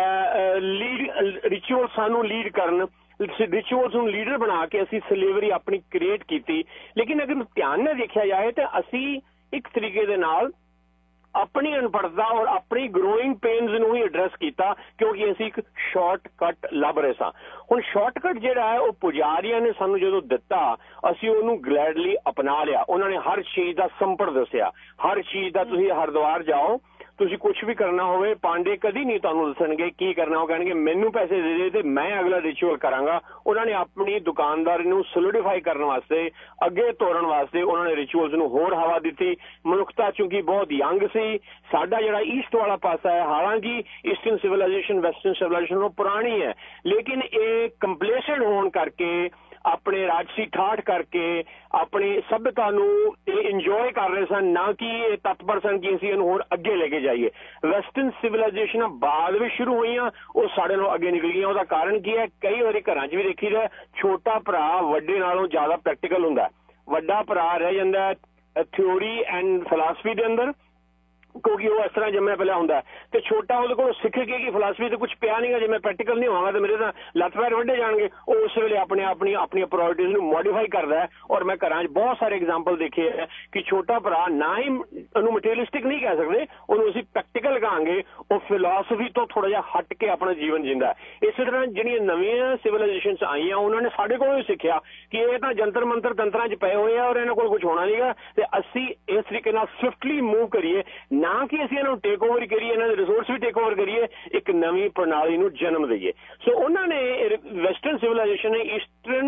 ਰਿਚੁਅਲ ਸਾਨੂੰ ਲੀਡ ਕਰਨ, ਰਿਚੁਅਲਸ ਨੂੰ ਲੀਡਰ ਬਣਾ ਕੇ ਅਸੀਂ ਸਲੇਵਰੀ ਆਪਣੀ ਕ੍ਰੀਏਟ ਕੀਤੀ। ਲੇਕਿਨ ਅਗਰ ਧਿਆਨ ਨਾਲ ਦੇਖਿਆ ਜਾਏ ਤਾਂ ਅਸੀਂ ਇੱਕ ਤਰੀਕੇ ਦੇ ਨਾਲ ਆਪਣੀ ਅਨਪੜ੍ਹਤਾ ਔਰ ਆਪਣੀ ਗਰੋਇੰਗ ਪੇਨਸ ਨੂੰ ਹੀ ਐਡਰੈਸ ਕੀਤਾ, ਕਿਉਂਕਿ ਅਸੀਂ ਇੱਕ ਸ਼ਾਰਟਕਟ ਲੱਭ ਰਹੇ ਸਾਂ। ਹੁਣ ਸ਼ਾਰਟਕਟ ਜਿਹੜਾ ਹੈ ਉਹ ਪੁਜਾਰੀਆਂ ਨੇ ਸਾਨੂੰ ਜਦੋਂ ਦਿੱਤਾ ਅਸੀਂ ਉਹਨੂੰ ਗਲੈਡਲੀ ਅਪਣਾ ਲਿਆ। ਉਹਨਾਂ ਨੇ ਹਰ ਚੀਜ਼ ਦਾ ਸੰਪੜ ਦੱਸਿਆ, ਹਰ ਚੀਜ਼ ਦਾ। ਤੁਸੀਂ ਹਰਿਦੁਆਰ ਜਾਓ, ਤੁਸੀਂ ਕੁਝ ਵੀ ਕਰਨਾ ਹੋਵੇ, ਪਾਂਡੇ ਕਦੀ ਨਹੀਂ ਤੁਹਾਨੂੰ ਦੱਸਣਗੇ ਕੀ ਕਰਨਾ। ਉਹ ਕਹਿਣਗੇ ਮੈਨੂੰ ਪੈਸੇ ਦੇ ਦੇ ਤੇ ਮੈਂ ਅਗਲਾ ਰਿਚੁਅਲ ਕਰਾਂਗਾ। ਉਹਨਾਂ ਨੇ ਆਪਣੀ ਦੁਕਾਨਦਾਰੀ ਨੂੰ ਸੋਲੀਡੀਫਾਈ ਕਰਨ ਵਾਸਤੇ, ਅੱਗੇ ਤੋਰਨ ਵਾਸਤੇ ਉਹਨਾਂ ਨੇ ਰਿਚੁਅਲਸ ਨੂੰ ਹੋਰ ਹਵਾ ਦਿੱਤੀ। ਮਨੁੱਖਤਾ ਚੂੰਕਿ ਬਹੁਤ ਯੰਗ ਸੀ, ਸਾਡਾ ਜਿਹੜਾ ਈਸਟ ਵਾਲਾ ਪਾਸਾ ਹੈ, ਹਾਲਾਂਕਿ ਈਸਟਰਨ ਸਿਵਲਾਈਜੇਸ਼ਨ ਵੈਸਟਰਨ ਸਿਵਲਾਈਜੇਸ਼ਨ ਉਹ ਪੁਰਾਣੀ ਹੈ, ਲੇਕਿਨ ਇਹ ਕੰਪਲੇਸੈਂਟ ਹੋਣ ਕਰਕੇ, ਆਪਣੇ ਰਾਜਸੀ ਠਾਠ ਕਰਕੇ, ਆਪਣੀ ਸਭਿਅਤਾ ਨੂੰ ਇਹ ਇੰਜੋਏ ਕਰ ਰਹੇ ਸਨ, ਨਾ ਕਿ ਇਹ ਤਤਪਰ ਸਨ ਕਿ ਅਸੀਂ ਇਹਨੂੰ ਹੋਰ ਅੱਗੇ ਲੈ ਕੇ ਜਾਈਏ। ਵੈਸਟਰਨ ਸਿਵਲਾਈਜੇਸ਼ਨਾਂ ਬਾਅਦ ਵਿੱਚ ਸ਼ੁਰੂ ਹੋਈਆਂ, ਉਹ ਸਾਡੇ ਨਾਲੋਂ ਅੱਗੇ ਨਿਕਲ ਗਈਆਂ। ਉਹਦਾ ਕਾਰਨ ਕੀ ਹੈ? ਕਈ ਵਾਰੀ ਘਰਾਂ 'ਚ ਵੀ ਦੇਖੀਦਾ ਛੋਟਾ ਭਰਾ ਵੱਡੇ ਨਾਲੋਂ ਜ਼ਿਆਦਾ ਪ੍ਰੈਕਟੀਕਲ ਹੁੰਦਾ। ਵੱਡਾ ਭਰਾ ਰਹਿ ਜਾਂਦਾ ਥਿਊਰੀ ਐਂਡ ਫਿਲਾਸਫੀ ਦੇ ਅੰਦਰ, ਕਿਉਂਕਿ ਉਹ ਇਸ ਤਰ੍ਹਾਂ ਜੰਮਿਆ ਪਹਿਲਾਂ ਹੁੰਦਾ, ਤੇ ਛੋਟਾ ਉਹਦੇ ਕੋਲ ਸਿੱਖ ਕੇ ਕਿ ਫਿਲਾਸਫੀ ਤੇ ਕੁਝ ਪਿਆ ਨਹੀਂਗਾ, ਜੇ ਮੈਂ ਪ੍ਰੈਕਟੀਕਲ ਨਹੀਂ ਹੋਵਾਂਗਾ ਤਾਂ ਮੇਰੇ ਤਾਂ ਲੱਤ ਪੈਰ ਵੱਢੇ ਜਾਣਗੇ। ਉਹ ਉਸ ਵੇਲੇ ਆਪਣੀਆਂ ਪ੍ਰਾਇੋਰਟੀਜ਼ ਨੂੰ ਮੋਡੀਫਾਈ ਕਰਦਾ ਹੈ। ਔਰ ਮੈਂ ਘਰਾਂ 'ਚ ਬਹੁਤ ਸਾਰੇ ਐਗਜ਼ਾਮਪਲ ਦੇਖੇ ਹੈ ਕਿ ਛੋਟਾ ਭਰਾ ਨਾ ਹੀ ਉਹਨੂੰ ਮਟੀਰੀਅਲਿਸਟਿਕ ਨਹੀਂ ਕਹਿ ਸਕਦੇ, ਉਹਨੂੰ ਅਸੀਂ ਪ੍ਰੈਕਟੀਕਲ ਕਹਾਂਗੇ, ਉਹ ਫਿਲਾਸਫੀ ਤੋਂ ਥੋੜਾ ਜਿਹਾ ਹਟ ਕੇ ਆਪਣਾ ਜੀਵਨ ਜਿੰਦਾ। ਇਸੇ ਤਰ੍ਹਾਂ ਜਿਹੜੀਆਂ ਨਵੀਆਂ ਸਿਵਲਾਈਜੇਸ਼ਨਸ ਆਈਆਂ ਉਹਨਾਂ ਨੇ ਸਾਡੇ ਕੋਲੋਂ ਹੀ ਸਿੱਖਿਆ ਕਿ ਇਹ ਤਾਂ ਜੰਤਰ ਮੰਤਰ ਤੰਤਰਾਂ 'ਚ ਪਏ ਹੋਏ ਆ ਔਰ ਇਹਨਾਂ ਕੋਲ ਕੁਝ ਹੋਣਾ ਨਹੀਂਗਾ, ਤੇ ਅਸੀਂ ਇਸ ਤਰੀਕੇ ਨਾਲ ਸਵਿਫਟਲੀ ਮੂਵ ਕਰੀਏ, ਨਾ ਕਿ ਅਸੀਂ ਇਹਨਾਂ ਨੂੰ ਟੇਕ ਓਵਰ ਕਰੀਏ, ਇਹਨਾਂ ਦੇ ਰਿਸੋਰਸ ਵੀ ਟੇਕ ਓਵਰ ਕਰੀਏ, ਇੱਕ ਨਵੀਂ ਪ੍ਰਣਾਲੀ ਨੂੰ ਜਨਮ ਦਈਏ। ਸੋ ਉਹਨਾਂ ਨੇ ਵੈਸਟਰਨ ਸਿਵਲਾਈਜੇਸ਼ਨ ਨੇ ਈਸਟਰਨ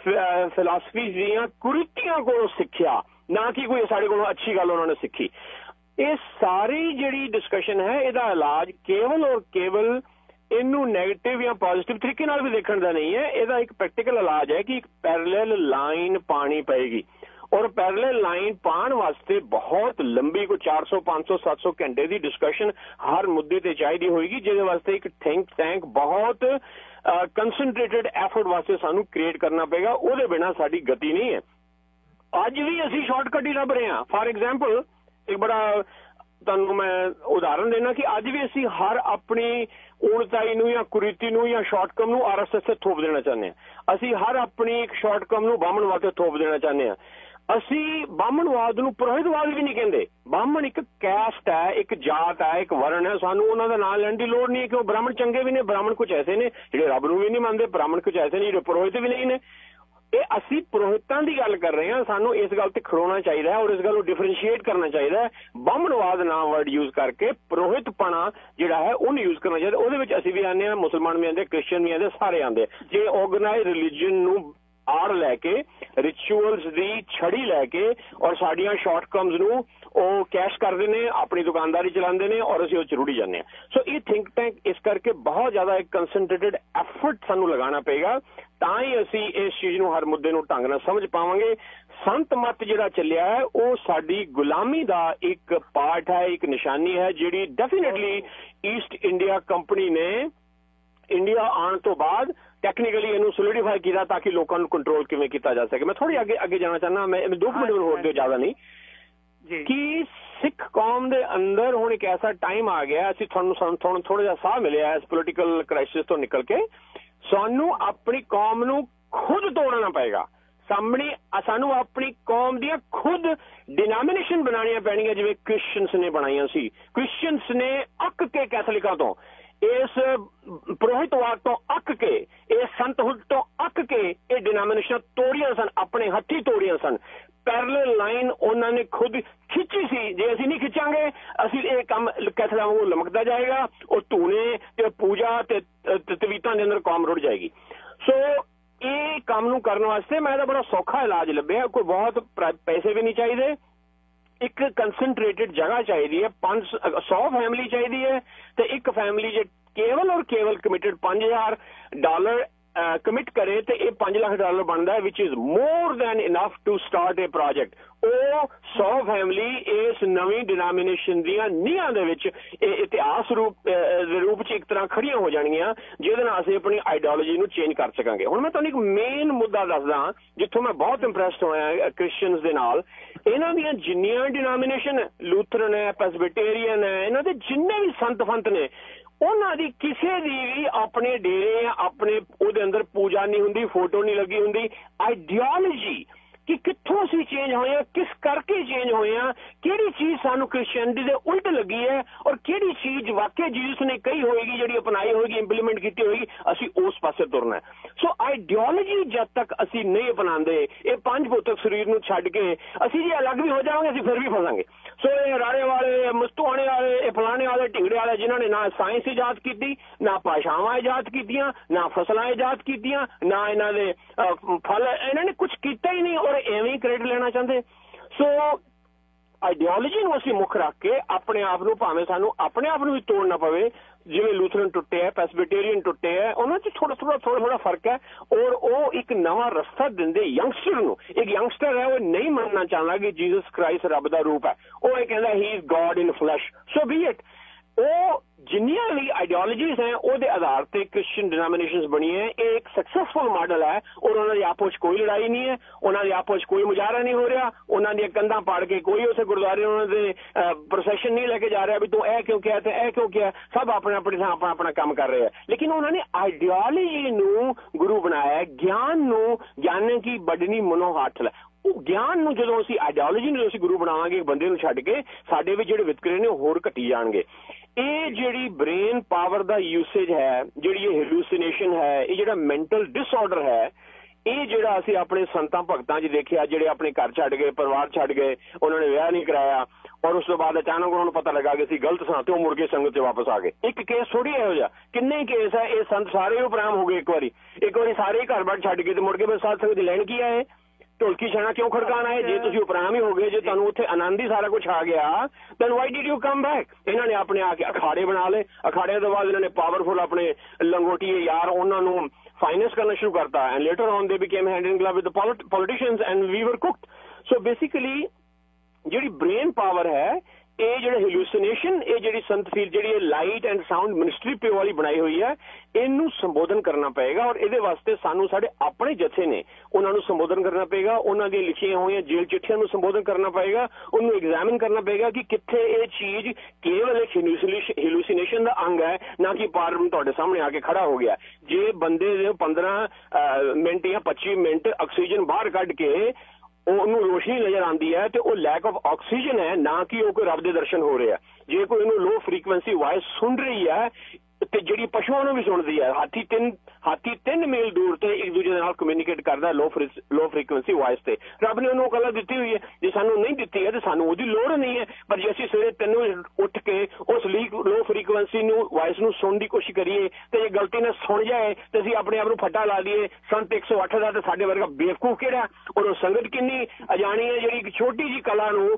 ਫਿਲਾਸਫੀ ਦੀਆਂ ਕੁਰੀਤੀਆਂ ਕੋਲੋਂ ਸਿੱਖਿਆ, ਨਾ ਕਿ ਕੋਈ ਸਾਡੇ ਕੋਲੋਂ ਅੱਛੀ ਗੱਲ ਉਹਨਾਂ ਨੇ ਸਿੱਖੀ। ਇਹ ਸਾਰੀ ਜਿਹੜੀ ਡਿਸਕਸ਼ਨ ਹੈ ਇਹਦਾ ਇਲਾਜ ਕੇਵਲ ਔਰ ਕੇਵਲ ਇਹਨੂੰ ਨੈਗੇਟਿਵ ਜਾਂ ਪੋਜ਼ਿਟਿਵ ਤਰੀਕੇ ਨਾਲ ਵੀ ਦੇਖਣ ਦਾ ਨਹੀਂ ਹੈ। ਇਹਦਾ ਇੱਕ ਪ੍ਰੈਕਟੀਕਲ ਇਲਾਜ ਹੈ ਕਿ ਇੱਕ ਪੈਰਲਲ ਲਾਈਨ ਪਾਣੀ ਪਏਗੀ, ਔਰ ਪੈਰਲਲ ਲਾਈਨ ਪਾਉਣ ਵਾਸਤੇ ਬਹੁਤ ਲੰਬੀ, ਕੋਈ 400 500 700 ਘੰਟੇ ਦੀ ਡਿਸਕਸ਼ਨ ਹਰ ਮੁੱਦੇ ਤੇ ਚਾਹੀਦੀ ਹੋਏਗੀ, ਜਿਹਦੇ ਵਾਸਤੇ ਇੱਕ ਥਿੰਕ ਟੈਂਕ ਬਹੁਤ ਕੰਸਨਟਰੇਟਡ ਐਫਰਟ ਵਾਸਤੇ ਸਾਨੂੰ ਕ੍ਰੀਏਟ ਕਰਨਾ ਪਏਗਾ। ਉਹਦੇ ਬਿਨਾਂ ਸਾਡੀ ਗਤੀ ਨਹੀਂ ਹੈ। ਅੱਜ ਵੀ ਅਸੀਂ ਸ਼ਾਰਟਕਟ ਹੀ ਲੱਭ ਰਹੇ ਹਾਂ। ਫਾਰ ਐਗਜ਼ਾਮਪਲ ਇੱਕ ਬੜਾ ਤੁਹਾਨੂੰ ਮੈਂ ਉਦਾਹਰਨ ਦੇਣਾ ਕਿ ਅੱਜ ਵੀ ਅਸੀਂ ਹਰ ਆਪਣੀ ਊਣਤਾਈ ਨੂੰ ਜਾਂ ਕੁਰੀਤੀ ਨੂੰ ਜਾਂ ਸ਼ਾਰਟਕਮ ਨੂੰ RSS ਤੇ ਥੋਪ ਦੇਣਾ ਚਾਹੁੰਦੇ ਹਾਂ। ਅਸੀਂ ਹਰ ਆਪਣੀ ਇੱਕ ਸ਼ਾਰਟਕਮ ਨੂੰ ਬਾਹਮਣਵਾਦ ਤੇ ਥੋਪ ਦੇਣਾ ਚਾਹੁੰਦੇ ਹਾਂ। ਅਸੀਂ ਬਾਹਮਣਵਾਦ ਨੂੰ ਪੁਰੋਹਿਤਵਾਦ ਵੀ ਨਹੀਂ ਕਹਿੰਦੇ। ਬਾਹਮਣ ਇੱਕ ਕੈਸਟ ਹੈ, ਇੱਕ ਜਾਤ ਹੈ, ਇੱਕ ਵਰਨ ਹੈ। ਸਾਨੂੰ ਉਹਨਾਂ ਦਾ ਨਾਂ ਲੈਣ ਦੀ ਲੋੜ ਨਹੀਂ ਹੈ ਕਿ ਉਹ ਬ੍ਰਾਹਮਣ ਚੰਗੇ ਵੀ ਨੇ, ਬ੍ਰਾਹਮਣ ਕੁਝ ਐਸੇ ਨੇ ਜਿਹੜੇ ਰੱਬ ਨੂੰ ਵੀ ਨਹੀਂ ਮੰਨਦੇ, ਬ੍ਰਾਹਮਣ ਕੁਝ ਐਸੇ ਨੇ ਜਿਹੜੇ ਪੁਰੋਹਿਤ ਵੀ ਨਹੀਂ ਨੇ। ਇਹ ਅਸੀਂ ਪੁਰੋਹਿਤਾਂ ਦੀ ਗੱਲ ਕਰ ਰਹੇ ਹਾਂ। ਸਾਨੂੰ ਇਸ ਗੱਲ ਤੇ ਖੜੋਣਾ ਚਾਹੀਦਾ ਹੈ ਔਰ ਇਸ ਗੱਲ ਨੂੰ ਡਿਫਰੈਂਸ਼ੀਏਟ ਕਰਨਾ ਚਾਹੀਦਾ ਹੈ। ਬਾਹਮਣਵਾਦ ਨਾ ਵਰਡ ਯੂਜ਼ ਕਰਕੇ ਪੁਰੋਹਿਤਪਣਾ ਜਿਹੜਾ ਹੈ ਉਹਨੂੰ ਯੂਜ਼ ਕਰਨਾ ਚਾਹੀਦਾ। ਉਹਦੇ ਵਿੱਚ ਅਸੀਂ ਵੀ ਆਉਂਦੇ ਹਾਂ, ਮੁਸਲਮਾਨ ਵੀ ਆਉਂਦੇ, ਕ੍ਰਿਸਚੀਅਨ ਵੀ ਆਉਂਦੇ, ਸਾਰੇ ਆਉਂਦੇ। ਜੇ ਆਰਗੇਨਾਈਜ਼ਡ ਰਿਲੀਜਨ ਨੂੰ ਆੜ ਲੈ ਕੇ, ਰਿਚੁਅਲਸ ਦੀ ਛੜੀ ਲੈ ਕੇ ਔਰ ਸਾਡੀਆਂ ਸ਼ਾਰਟਕਮਸ ਨੂੰ ਉਹ ਕੈਸ਼ ਕਰਦੇ ਨੇ, ਆਪਣੀ ਦੁਕਾਨਦਾਰੀ ਚਲਾਉਂਦੇ ਨੇ ਔਰ ਅਸੀਂ ਉਹ ਚ ਰੁੜੀ ਜਾਂਦੇ ਹਾਂ। ਸੋ ਇਹ ਥਿੰਕ ਟੈਂਕ ਇਸ ਕਰਕੇ ਬਹੁਤ ਜ਼ਿਆਦਾ ਇੱਕ ਕੰਸਨਟਰੇਟਡ ਐਫਰਟ ਸਾਨੂੰ ਲਗਾਉਣਾ ਪਏਗਾ, ਤਾਂ ਹੀ ਅਸੀਂ ਇਸ ਚੀਜ਼ ਨੂੰ, ਹਰ ਮੁੱਦੇ ਨੂੰ ਢੰਗ ਨਾਲ ਸਮਝ ਪਾਵਾਂਗੇ। ਸੰਤ ਮਤ ਜਿਹੜਾ ਚੱਲਿਆ ਹੈ ਉਹ ਸਾਡੀ ਗੁਲਾਮੀ ਦਾ ਇੱਕ ਪਾਰਟ ਹੈ, ਇੱਕ ਨਿਸ਼ਾਨੀ ਹੈ, ਜਿਹੜੀ ਡੈਫੀਨੇਟਲੀ ਈਸਟ ਇੰਡੀਆ ਕੰਪਨੀ ਨੇ ਇੰਡੀਆ ਆਉਣ ਤੋਂ ਬਾਅਦ ਟੈਕਨੀਕਲੀ ਇਹਨੂੰ ਸੋਲੀਡੀਫਾਈ ਕੀਤਾ ਤਾਂ ਕਿ ਲੋਕਾਂ ਨੂੰ ਕੰਟਰੋਲ ਕਿਵੇਂ ਕੀਤਾ ਜਾ ਸਕੇ। ਮੈਂ ਥੋੜੀ ਅੱਗੇ ਜਾਣਾ ਚਾਹੁੰਦਾ, ਮੈਂ 2 ਮਿੰਟ ਹੋਰ ਦਿਓ, ਜ਼ਿਆਦਾ ਨਹੀਂ, ਕਿ ਸਿੱਖ ਕੌਮ ਦੇ ਅੰਦਰ ਹੁਣ ਇੱਕ ਐਸਾ ਟਾਈਮ ਆ ਗਿਆ, ਅਸੀਂ ਤੁਹਾਨੂੰ ਥੋੜਾ ਜਿਹਾ ਸਾਹ ਮਿਲਿਆ ਇਸ ਪੋਲੀਟੀਕਲ ਕ੍ਰਾਈਸਿਸ ਤੋਂ ਨਿਕਲ ਕੇ, ਸਾਨੂੰ ਆਪਣੀ ਕੌਮ ਨੂੰ खुद तोड़ना पेगा। सामने सानू अपनी कौम दी खुद डिनोमिनेशन बनानियां पैणियां, जिवें क्रिश्चियंस ने बनाईयां सी। क्रिश्चियंस ने अक के कैथलिकां तो, इस पुरोहितवाद तो अक के, इस संतहुड तो अक के ये डिनोमिनेशन तोड़ियां सन, अपने हथी तोड़ियां सन। पैरल लाइन उन्होंने खुद खिंची सी, जे असीं नहीं खिंचांगे असीं ये काम कैथलिकां वांगू लमकदा जाएगा और धूने ते पूजा ते तवीतां दे अंदर कौम रुड़ जाएगी। सो ये काम नूं करन वास्ते मैं बड़ा सौखा इलाज लभ्या, कोई बहुत पैसे भी नहीं चाहिए, एक कंसनट्रेटेड जगह चाहिए, 100 फैमिली चाहिए तो एक फैमिली जे केवल और केवल कमिटेड $5,000 कमिट करे तो ये $5 लाख बनता है, which is more than enough to start a project. वो 100 फैमिली इस नवी डिनोमिनेशन दियां नीहां दे विच इतिहास रूप च एक तरह खड़ियां हो जाणगियां, जिहदे नाल असीं अपनी आइडियोलॉजी नूं चेंज कर सकांगे। हुण मैं तुहानूं एक मेन मुद्दा दसदा जिੱਥੋਂ मैं बहुत इंप्रैसड होया क्रिश्चियंस दे नाल। इन्हां दियां जिन्नियां डिनोमिनेशन लूथरन है, प्रेसबिटेरियन है, इन्हां दे जिन्ने भी संत फंत ने, उन्हां दी किसी दी भी अपने डेरे या अपने उहदे अंदर पूजा नहीं हुंदी, फोटो नहीं लगी हुंदी। आइडियोलॉजी कि कित्थों असीं चेंज होए हैं, किस करके चेंज होए हैं, किहड़ी चीज़ सानू क्रिश्चियनिटी दे उल्ट लगी है और किहड़ी चीज़ वाकई जीसस ने कही होएगी, जिहड़ी अपनाई होएगी, इंप्लीमेंट की होएगी, असीं उस पासे तुरना है। सो आइडियोलॉजी जद तक असीं नहीं अपनांदे, ये 5 भौतिक शरीर नूं छड्ड के असीं जे अलग भी हो जावांगे, असीं फिर भी फसांगे। सो ये राणे वाले, मस्तूआणे वाले, ये फलाने वाले, ढिंगड़े वाले, जिन्हां ने ना साइंस ईजाद की, ना भाषावां ईजाद कीतियां, ना फसलां ईजाद कीतियां, ना इन्हां दे फल, इन्हां ने कुछ कीता ही नहीं और एवं ही क्रेडिट लेना चाहते। सो आइडियोलॉजी नूं असीं मुख रख के अपने आप नूं, भावें सानू अपने आप नूं भी तोड़ना पवे, जिवें लूथरन टुटे है, प्रेसबिटेरियन टुटे है, उन्हां च थोड़ा फर्क है और वो एक नवा रस्ता दिंदे यंगस्टर नूं। एक यंगस्टर है, वो नहीं मनना चाहता कि जीसस क्राइस्ट रब दा रूप है, वो कहता he is God in flesh. So be it. वो जिन्नियां भी आइडियोलॉजीज हैं ਉਹਦੇ आधार पर क्रिश्चियन डिनोमिनेशंस बनी है। एक सक्सेसफुल मॉडल है और उन्होंने आपस कोई लड़ाई नहीं है, उन्होंने आपस कोई मुजाहरा नहीं हो रहा, उन्होंने कंधा पाड़ के कोई उस गुरुद्वारे उन्होंने प्रोसेशन नहीं लेके जा रहा भी तू ऐ क्यों किया, ऐ क्यों किया, सब अपने अपने अपना अपना काम कर रहे हैं। लेकिन उन्होंने आइडियोलॉजी नूं गुरु बनाया, ज्ञान नूं ज्ञान की बड़नी मनो हथ लै। ज्ञान नूं जदों असीं आइडियोलॉजी नूं असीं गुरु बनावांगे, बंदे नूं छड्ड के साडे विच जिहड़े वितकरे ने होर घटी जाणगे। ये जिहड़ी ब्रेन पावर दा यूसेज है, जिहड़ी ये हेलूसिनेशन है, ये जिहड़ा मैंटल डिसऑर्डर है, ये जिहड़ा असीं अपने संतां भगतां 'च देखिआ, जिहड़े अपने घर छड्ड गए, परिवार छड्ड गए, उन्होंने विआह नहीं कराया और उस तो बाद अचानक उन्होंने पता लगा कि असीं गलत सां ते वो मुड़ के संगत 'च वापस आ गए। एक केस थोड़ी इहो जिहा, किन्ने केस है। ये संत सारे उपराम हो गए, एक बारी सारे घर बार छड्ड के ते मुड़ के बस साध संगत लैण की आए, ढोलकी छाना क्यों खड़काना है। जे तुसीं उपराम ही हो गए, जे तुहानूं उत्थे आनंद ही सारा कुछ आ गया, then why did you come back. इन्होंने अपने आके अखाड़े बना ले, अखाड़े तो बाद इन्होंने पावरफुल अपने लंगोटिए यार उन्होंने फाइनेंस करना शुरू करता and later on they became hand in glove with the politicians and we were cooked. So basically जिहड़ी ब्रेन पावर है, ये जिहड़ा हेलूसिनेशन, ये जिहड़ी संत फील, जिहड़ी लाइट एंड साउंड मिनिस्ट्री पे वाली बनाई हुई है, इनू संबोधन करना पएगा और इहदे वास्ते सानू साडे अपने जथे ने उन्हां नू संबोधन करना पएगा, उन्हां दी लिखियां होईयां जेल चिट्ठियां नू संबोधन करना पएगा, उन्नू एग्जामिन करना पएगा कि कित्थे ये चीज केवल एक हेलूसिनेशन दा अंग है, ना कि पार्लियामेंट तुहाडे सामने आके खड़ा हो गया। जे बंदे दे 15 मिनट या 25 मिनट ऑक्सीजन बाहर कढ के ਉਹਨੂੰ रोशनी नजर आती है तो लैक ऑफ ऑक्सीजन है, ना कि कोई रब के दर्शन हो रहे हैं। जे कोई इन्हों लो फ्रीकुएंसी वॉइस सुन रही है ਤੇ ਜਿਹੜੀ ਪਸ਼ੂਆਂ ਨੂੰ ਵੀ ਸੁਣਦੀ ਹੈ। ਹਾਥੀ 3 ਮੀਲ ਦੂਰ ਤੇ ਇੱਕ ਦੂਜੇ ਦੇ ਨਾਲ ਕਮਿਊਨੀਕੇਟ ਕਰਦਾ ਲੋ ਫ੍ਰੀਕੁਐਂਸੀ ਵਾਇਸ ਤੇ। ਰੱਬ ਨੇ ਉਹਨੂੰ ਕਲਾ ਦਿੱਤੀ ਹੋਈ ਹੈ, ਜੇ ਸਾਨੂੰ ਨਹੀਂ ਦਿੱਤੀ ਹੈ ਤੇ ਸਾਨੂੰ ਉਹਦੀ ਲੋੜ ਨਹੀਂ ਹੈ। ਪਰ ਜੇ ਅਸੀਂ ਸਵੇਰੇ 3 ਵਜੇ ਉੱਠ ਕੇ ਉਸ ਲੋ ਫ੍ਰੀਕੁਐਂਸੀ ਨੂੰ ਵਾਇਸ ਨੂੰ ਸੁਣਨ ਦੀ ਕੋਸ਼ਿਸ਼ ਕਰੀਏ ਤੇ ਜੇ ਗਲਤੀ ਨਾਲ ਸੁਣ ਜਾਏ ਤੇ ਅਸੀਂ ਆਪਣੇ ਆਪ ਨੂੰ ਫੱਟਾ ਲਾ ਲਈਏ ਸੰਤ 108 ਦਾ, ਤੇ ਸਾਡੇ ਵਰਗਾ ਬੇਵਕੂਫ ਕਿਹੜਾ। ਔਰ ਸੰਗਤ ਕਿੰਨੀ ਅਜਾਣੀ ਹੈ ਜਿਹੜੀ ਇੱਕ ਛੋਟੀ ਜੀ ਕਲਾ ਨੂੰ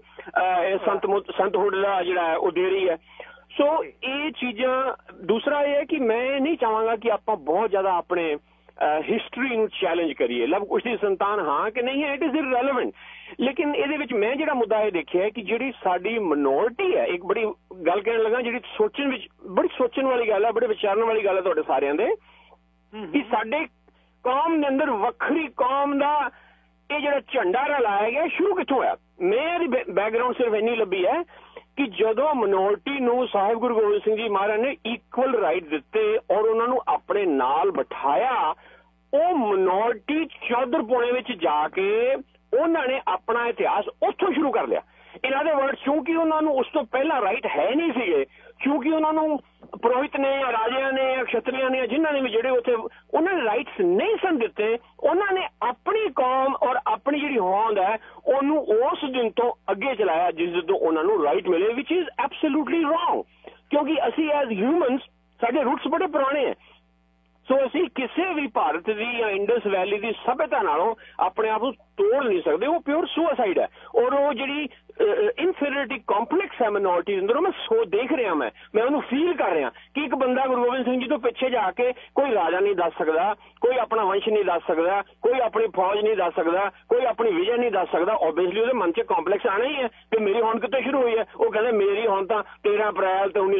ਸੰਤਹੁੱਡ ਦਾ ਜਿਹੜਾ ਉਹ ਦੇ ਰਹੀ ਹੈ। सो ये चीज़ा दूसरा ये है कि मैं नहीं चाहांगा कि आप बहुत ज्यादा अपने हिस्टरी नू चैलेंज करिए। लव कुश दी संतान हाँ कि नहीं है, इट इज इररेलेवेंट। लेकिन ये मैं जो मुद्दा ये देखिया है कि जी साडी मिनोरिटी है, एक बड़ी गल कहने लगा जी सोचन बड़ी सोचन वाली गल है, बड़े विचारन वाली गल है तुहाडे सारियां दे कि साडे कौम दे अंदर वखरी कौम दा ये जो झंडा रलाया गया शुरू कित्थों होया। मेरी बैकग्राउंड सिर्फ इन्नी लभी है कि जदों मिनोरिटी नू साहिब गुरु गोबिंद सिंह जी महाराज ने इक्वल राइट दिते और उन्होंने अपने नाल बिठाया ਉਹ ਮਿਨੋਰਟੀ ਚੌਧਰ ਪੋਣੇ ਵਿੱਚ ਜਾ ਕੇ ਉਹਨਾਂ ਨੇ ਆਪਣਾ ਇਤਿਹਾਸ ਉੱਥੋਂ ਸ਼ੁਰੂ ਕਰ ਲਿਆ। ਇਹਨਾਂ ਦੇ ਵਰਡ, ਕਿਉਂਕਿ ਉਹਨਾਂ ਨੂੰ ਉਸ ਤੋਂ ਪਹਿਲਾਂ ਰਾਈਟ ਹੈ ਨਹੀਂ ਸੀਗੇ, ਕਿਉਂਕਿ ਉਹਨਾਂ ਨੂੰ ਪੁਰੋਹਿਤ ਨੇ ਜਾਂ ਰਾਜਿਆਂ ਨੇ ਜਾਂ ਖੱਤਰੀਆਂ ਨੇ ਜਿਨ੍ਹਾਂ ਨੇ ਵੀ ਜਿਹੜੇ ਉੱਥੇ ਉਹਨਾਂ ਨੇ ਰਾਈਟਸ ਨਹੀਂ ਸਨ ਦਿੱਤੇ, ਉਹਨਾਂ ਨੇ ਆਪਣੀ ਕੌਮ ਔਰ ਆਪਣੀ ਜਿਹੜੀ ਹੋਂਦ ਹੈ ਉਹਨੂੰ ਉਸ ਦਿਨ ਤੋਂ ਅੱਗੇ ਚਲਾਇਆ ਜਿਸ ਦਿਨ ਤੋਂ ਉਹਨਾਂ ਨੂੰ ਰਾਈਟ ਮਿਲੇ, ਵਿਚ ਇਜ਼ ਐਬਸੋਲੂਟਲੀ ਰੋਂਗ। ਕਿਉਂਕਿ ਅਸੀਂ ਐਜ਼ ਹਿਊਮਨਸ ਸਾਡੇ ਰੂਟਸ ਬੜੇ ਪੁਰਾਣੇ ਹੈ। ਸੋ ਅਸੀਂ ਕਿਸੇ ਵੀ ਭਾਰਤ ਦੀ ਜਾਂ ਇੰਡਸ ਵੈਲੀ ਦੀ ਸਭਿਅਤਾ ਨਾਲੋਂ ਆਪਣੇ ਆਪ ਨੂੰ ਤੋੜ ਨਹੀਂ ਸਕਦੇ। ਉਹ ਪਿਓਰ ਸੁਸਾਈਡ ਹੈ। ਔਰ ਉਹ ਜਿਹੜੀ ਇਨਫੀਰੀਅਰਿਟੀ ਕੰਪਲੈਕਸ ਹੈ ਮਿਨੋਰਟੀ ਅੰਦਰ, ਮੈਂ ਦੇਖ ਰਿਹਾ, ਮੈਂ ਉਹਨੂੰ ਫੀਲ ਕਰ ਰਿਹਾ ਕਿ ਇੱਕ ਬੰਦਾ ਗੁਰੂ ਗੋਬਿੰਦ ਸਿੰਘ ਜੀ ਤੋਂ ਪਿੱਛੇ ਜਾ ਕੇ ਕੋਈ ਰਾਜਾ ਨਹੀਂ ਦੱਸ ਸਕਦਾ, ਕੋਈ ਆਪਣਾ ਵੰਸ਼ ਨਹੀਂ ਦੱਸ ਸਕਦਾ, ਕੋਈ ਆਪਣੀ ਫੌਜ ਨਹੀਂ ਦੱਸ ਸਕਦਾ, ਕੋਈ ਆਪਣੀ ਵਿਜ਼ਨ ਨਹੀਂ ਦੱਸ ਸਕਦਾ। ਓਬਵੀਅਸਲੀ ਉਹਦੇ ਮਨ 'ਚ ਕੰਪਲੈਕਸ ਆਣਾ ਹੀ ਹੈ ਕਿ ਮੇਰੀ ਹੋਂਦ ਕਿੱਥੋਂ ਸ਼ੁਰੂ ਹੋਈ ਹੈ। ਉਹ ਕਹਿੰਦਾ ਮੇਰੀ ਹੋਂਦ ਤਾਂ 13 ਅਪ੍ਰੈਲ ਤੇ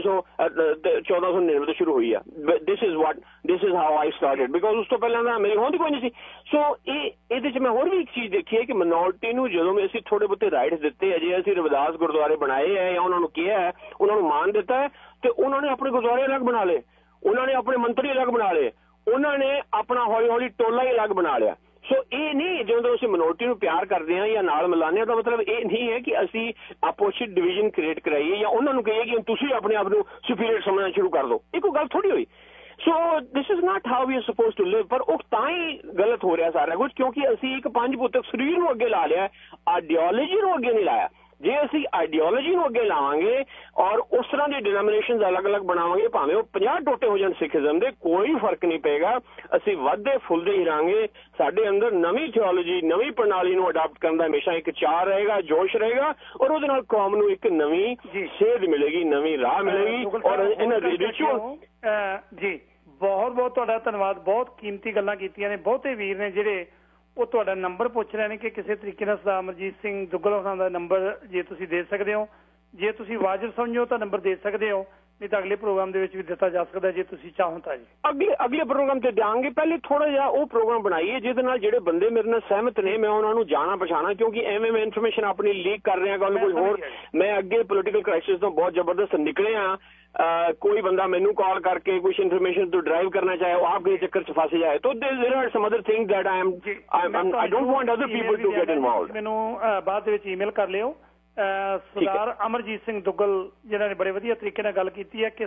1499 ਤੋਂ ਸ਼ੁਰੂ ਹੋਈ ਆ। This is how I started, because ਉਸ ਤੋਂ ਪਹਿਲਾਂ ਤਾਂ ਮੇਰੀ ਹੋਂਦ ਕੋਈ ਨਹੀਂ ਸੀ। ਸੋ ਇਹਦੇ 'ਚ ਮੈਂ ਹੋਰ ਵੀ ਇੱਕ ਚੀਜ਼ ਦੇਖੀ ਹੈ ਕਿ ਮਿਨੋਰਟੀ ਨੂੰ ਜਦੋਂ ਵੀ ਅਸੀਂ ਥੋੜੇ ਬਹੁਤੇ ਰਾਈਟਸ ਦਿੱਤੇ ਹੈ, ਜੇ ਅਸੀਂ ਰਵਿਦਾਸ ਗੁਰਦੁਆਰੇ ਬਣਾਏ ਹੈ ਜਾਂ ਉਹਨਾਂ ਨੂੰ ਕਿਹਾ ਹੈ, ਉਹਨਾਂ ਨੂੰ ਮਾਣ ਦਿੱਤਾ ਹੈ, ਤੇ ਉਹਨਾਂ ਨੇ ਆਪਣੇ ਗੁਰਦੁਆਰੇ ਅਲੱਗ ਬਣਾ ਲਏ, ਉਹਨਾਂ ਨੇ ਆਪਣੇ ਮੰਤਰੀ ਅਲੱਗ ਬਣਾ ਲਏ, ਉਹਨਾਂ ਨੇ ਆਪਣਾ ਹੌਲੀ ਹੌਲੀ ਟੋਲਾ ਹੀ ਅਲੱਗ ਬਣਾ ਲਿਆ। ਸੋ ਇਹ ਨਹੀਂ, ਜਦੋਂ ਅਸੀਂ ਮਿਨੋਰਟੀ ਨੂੰ ਪਿਆਰ ਕਰਦੇ ਹਾਂ ਜਾਂ ਨਾਲ ਮਿਲਾਉਂਦੇ ਹਾਂ ਤਾਂ ਮਤਲਬ ਇਹ ਨਹੀਂ ਹੈ ਕਿ ਅਸੀਂ ਆਪਸ ਵਿੱਚ ਡਿਵੀਜ਼ਨ ਕ੍ਰੀਏਟ ਕਰਾਈਏ ਜਾਂ ਉਹਨਾਂ ਨੂੰ ਕਹੀਏ ਕਿ ਤੁਸੀਂ ਆਪਣੇ ਆਪ ਨੂੰ ਸੁਪੀਰੀਅਰ ਸਮਝਣਾ ਸ਼ੁਰੂ ਕਰ ਦਿਓ। ਇਹ ਕੋਈ ਗੱਲ ਥੋੜੀ ਹੋਈ। So this is not how we are suppose to live. ਪਰ ਉਹ ਤਾਂ ਹੀ ਗਲਤ ਹੋ ਰਿਹਾ ਸਾਰਾ ਕੁਝ ਕਿਉਂਕਿ ਅਸੀਂ ਇੱਕ ਪੰਜ ਪੁੱਤਕ ਸਰੀਰ ਨੂੰ ਅੱਗੇ ਲਾ ਲਿਆ, ਆਈਡੀਓਲੋਜੀ ਨੂੰ ਅੱਗੇ ਨਹੀਂ ਲਾਇਆ। ਜੇ ਅਸੀਂ ਆਈਡੀਓਲੋਜੀ ਨੂੰ ਅੱਗੇ ਲਾਵਾਂਗੇ ਔਰ ਉਸ ਤਰ੍ਹਾਂ ਦੀ ਡਿਨੋਮੀਨੇਸ਼ਨਸ ਅਲੱਗ-ਅਲੱਗ ਬਣਾਵਾਂਗੇ, ਭਾਵੇਂ ਉਹ 50 ਟੋਟੇ ਹੋ ਜਾਣ ਸਿੱਖੀਜ਼ਮ ਦੇ, ਕੋਈ ਫਰਕ ਨਹੀਂ ਪਏਗਾ। ਅਸੀਂ ਵੱਧਦੇ ਫੁੱਲਦੇ ਹੀ ਰਹਾਂਗੇ। ਸਾਡੇ ਅੰਦਰ ਨਵੀਂ ਥਿਓਲੋਜੀ, ਨਵੀਂ ਪ੍ਰਣਾਲੀ ਨੂੰ ਅਡਾਪਟ ਕਰਨ ਦਾ ਹਮੇਸ਼ਾ ਇੱਕ ਚਾਅ ਰਹੇਗਾ, ਜੋਸ਼ ਰਹੇਗਾ ਔਰ ਉਹਦੇ ਨਾਲ ਕੌਮ ਨੂੰ ਇੱਕ ਨਵੀਂ ਸੇਧ ਮਿਲੇਗੀ, ਨਵੀਂ ਰਾਹ ਮਿਲੇਗੀ। ਔਰ ਇਹਨਾਂ ਰਿਚੁਅਲ ਜੀ ਬਹੁਤ ਬਹੁਤ ਤੁਹਾਡਾ ਧੰਨਵਾਦ। ਬਹੁਤ ਕੀਮਤੀ ਗੱਲਾਂ ਕੀਤੀਆਂ ਨੇ। ਬਹੁਤੇ ਵੀਰ ਨੇ ਜਿਹੜੇ ਉਹ ਤੁਹਾਡਾ ਨੰਬਰ ਪੁੱਛ ਰਹੇ ਨੇ ਕਿ ਕਿਸੇ ਤਰੀਕੇ ਨਾਲ ਸਰਦਾਰ ਅਮਰਜੀਤ ਸਿੰਘ ਦੁੱਗਲ ਹੋਰਾਂ ਦਾ ਨੰਬਰ ਜੇ ਤੁਸੀਂ ਦੇ ਸਕਦੇ ਹੋ, ਜੇ ਤੁਸੀਂ ਵਾਜਬ ਸਮਝੋ ਤਾਂ ਨੰਬਰ ਦੇ ਸਕਦੇ ਹੋ, ਨਹੀਂ ਤਾਂ ਅਗਲੇ ਪ੍ਰੋਗਰਾਮ ਦੇ ਵਿੱਚ ਵੀ ਦਿੱਤਾ ਜਾ ਸਕਦਾ ਜੇ ਤੁਸੀਂ ਚਾਹੋ ਤਾਂ। ਜੀ ਅਗਲੇ ਪ੍ਰੋਗਰਾਮ ਤੇ ਦਿਆਂਗੇ। ਪਹਿਲੇ ਥੋੜਾ ਜਿਹਾ ਉਹ ਪ੍ਰੋਗਰਾਮ ਬਣਾਈਏ ਜਿਹਦੇ ਨਾਲ ਜਿਹੜੇ ਬੰਦੇ ਮੇਰੇ ਨਾਲ ਸਹਿਮਤ ਨੇ ਮੈਂ ਉਹਨਾਂ ਨੂੰ ਜਾਣਾ ਪਛਾਣਾ, ਕਿਉਂਕਿ ਐਵੇਂ ਮੈਂ ਇਨਫੋਰਮੇਸ਼ਨ ਆਪਣੀ ਲੀਕ ਕਰ ਰਿਹਾ ਗੱਲ ਕੋਈ ਹੋਰ। ਮੈਂ ਅੱਗੇ ਪੋਲੀਟੀਕਲ ਕ੍ਰਾਈਸਿਸ ਤੋਂ ਬਹੁਤ ਜ਼ਬਰਦਸਤ ਨਿਕਲੇ ਹਾਂ। कोई बंदा मैनू कॉल करके कुछ इन्फॉर्मेशन तो ड्राइव करना चाहे वो आपके चक्कर च फंस जाए तो there are some other things that I don't want other people to get involved. मैनू बाद विच ईमेल कर लियो। सरदार अमरजीत सिंह दुग्गल जिन्हां ने बड़े वधिया तरीके नाल गल कीती है कि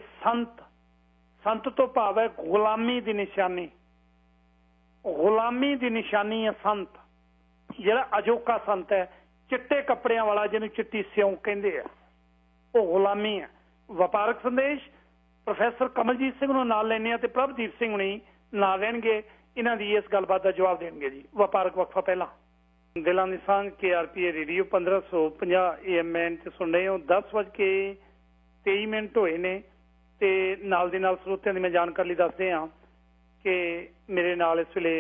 संत तो भाव है गुलामी दी निशानी, गुलामी दी निशानी है संत। जिहड़ा अजोका संत है चिट्टे कपड़ियां वाला जिहनूं चिट्टी सिउं कहंदे आ वो गुलामी है। ਵਪਾਰਕ ਸੰਦੇਸ਼ ਪ੍ਰੋਫੈਸਰ ਕਮਲਜੀਤ ਸਿੰਘ ਨੂੰ ਨਾਲ ਲੈਣੇ ਆ ਤੇ ਪ੍ਰਭਦੀਪ ਸਿੰਘ ਹੁਣੀ ਨਾਲ ਰਹਿਣਗੇ, ਇਹਨਾਂ ਦੀ ਇਸ ਗੱਲਬਾਤ ਦਾ ਜਵਾਬ ਦੇਣਗੇ। ਜੀ ਵਪਾਰਕ ਵਕਫਾ ਪਹਿਲਾਂ ਦਿਲਾਂ ਦੀ ਸਾਂਝ KRPA ਰੇਡੀਓ 1550 AM ਤੇ ਸੁਣ ਰਹੇ ਹੋ। 10:23 ਹੋਏ ਨੇ ਤੇ ਨਾਲ ਦੇ ਨਾਲ ਸਰੋਤਿਆਂ ਦੀ ਮੈਂ ਜਾਣਕਾਰੀ ਲਈ ਦੱਸਦੇ ਹਾਂ ਕਿ ਮੇਰੇ ਨਾਲ ਇਸ ਵੇਲੇ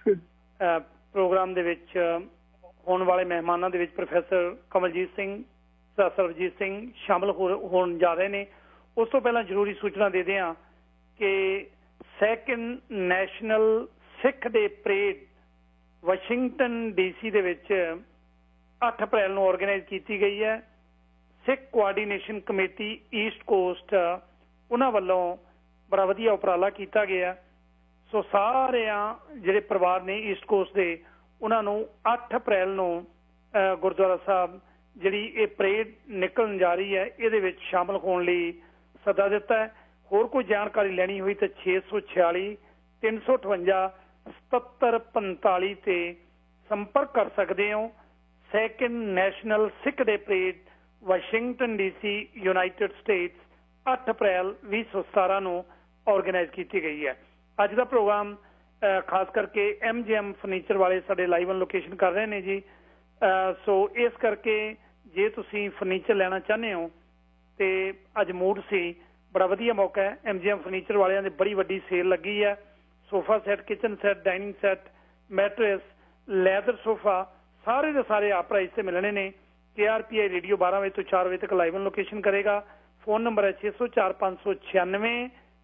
ਪ੍ਰੋਗਰਾਮ ਦੇ ਵਿੱਚ ਹੋਣ ਵਾਲੇ ਮਹਿਮਾਨਾਂ ਦੇ ਵਿੱਚ ਪ੍ਰੋਫੈਸਰ ਕਮਲਜੀਤ ਸਿੰਘ, ਸਰਬਜੀਤ ਸਿੰਘ ਸ਼ਾਮਲ ਹੋਣ ਜਾ ਰਹੇ ਨੇ। ਉਸ ਤੋਂ ਪਹਿਲਾਂ ਜ਼ਰੂਰੀ ਸੂਚਨਾ ਦੇ ਦਿਆਂ ਕਿ second national Sikh day parade Washington DC ਦੇ ਵਿੱਚ 8 ਅਪ੍ਰੈਲ ਨੂੰ ਆਰਗੇਨਾਈਜ਼ ਕੀਤੀ ਗਈ ਹੈ। Sikh coordination committee East Coast ਉਹਨਾਂ ਵੱਲੋਂ ਬੜਾ ਵਧੀਆ ਉਪਰਾਲਾ ਕੀਤਾ ਗਿਆ। ਸੋ ਸਾਰਿਆਂ ਜਿਹੜੇ ਪਰਿਵਾਰ ਨੇ ਈਸਟ ਕੋਸਟ ਦੇ ਉਹਨਾਂ ਨੂੰ 8 ਅਪ੍ਰੈਲ ਨੂੰ ਗੁਰਦੁਆਰਾ ਸਾਹਿਬ ਜਿਹੜੀ ਇਹ ਪਰੇਡ ਨਿਕਲਣ ਜਾ ਰਹੀ ਹੈ ਇਹਦੇ ਵਿੱਚ ਸ਼ਾਮਲ ਹੋਣ ਲਈ ਸੱਦਾ ਦਿੱਤਾ ਹੈ। ਹੋਰ ਕੋਈ ਜਾਣਕਾਰੀ ਲੈਣੀ ਹੋਈ ਤਾਂ 646 358 7745 ਤੇ ਸੰਪਰਕ ਕਰ ਸਕਦੇ ਹੋ। Second national Sikh day parade Washington DC United States 8 April 2017 ਨੂੰ ਆਰਗੇਨਾਈਜ਼ ਕੀਤੀ ਗਈ ਹੈ। ਅੱਜ ਦਾ ਪ੍ਰੋਗਰਾਮ ਖਾਸ ਕਰਕੇ MGM ਫਰਨੀਚਰ ਵਾਲੇ ਸਾਡੇ ਲਾਈਵ ਔਨ ਲੋਕੇਸ਼ਨ ਕਰ ਰਹੇ ਨੇ ਜੀ। ਸੋ ਇਸ ਕਰਕੇ ਜੇ ਤੁਸੀਂ ਫਰਨੀਚਰ ਲੈਣਾ ਚਾਹੁੰਦੇ ਹੋ ਤੇ ਅੱਜ ਮੂਡ ਸੀ, ਬੜਾ ਵਧੀਆ ਮੌਕਾ ਹੈ। MGM ਫਰਨੀਚਰ ਵਾਲਿਆਂ ਦੀ ਬੜੀ ਵੱਡੀ ਸੇਲ ਲੱਗੀ ਹੈ। Sofa set, kitchen set, dining set, mattress, leather sofa ਸਾਰੇ ਦੇ ਸਾਰੇ ਆਪ ਪ੍ਰਾਈਸ ਤੇ ਮਿਲਣੇ ਨੇ। KRPA ਰੇਡੀਓ 12 ਵਜੇ ਤੋਂ 4 ਵਜੇ ਤੱਕ ਲਾਈਵ ਔਨ ਲੋਕੇਸ਼ਨ ਕਰੇਗਾ। ਫੋਨ ਨੰਬਰ ਹੈ 604 596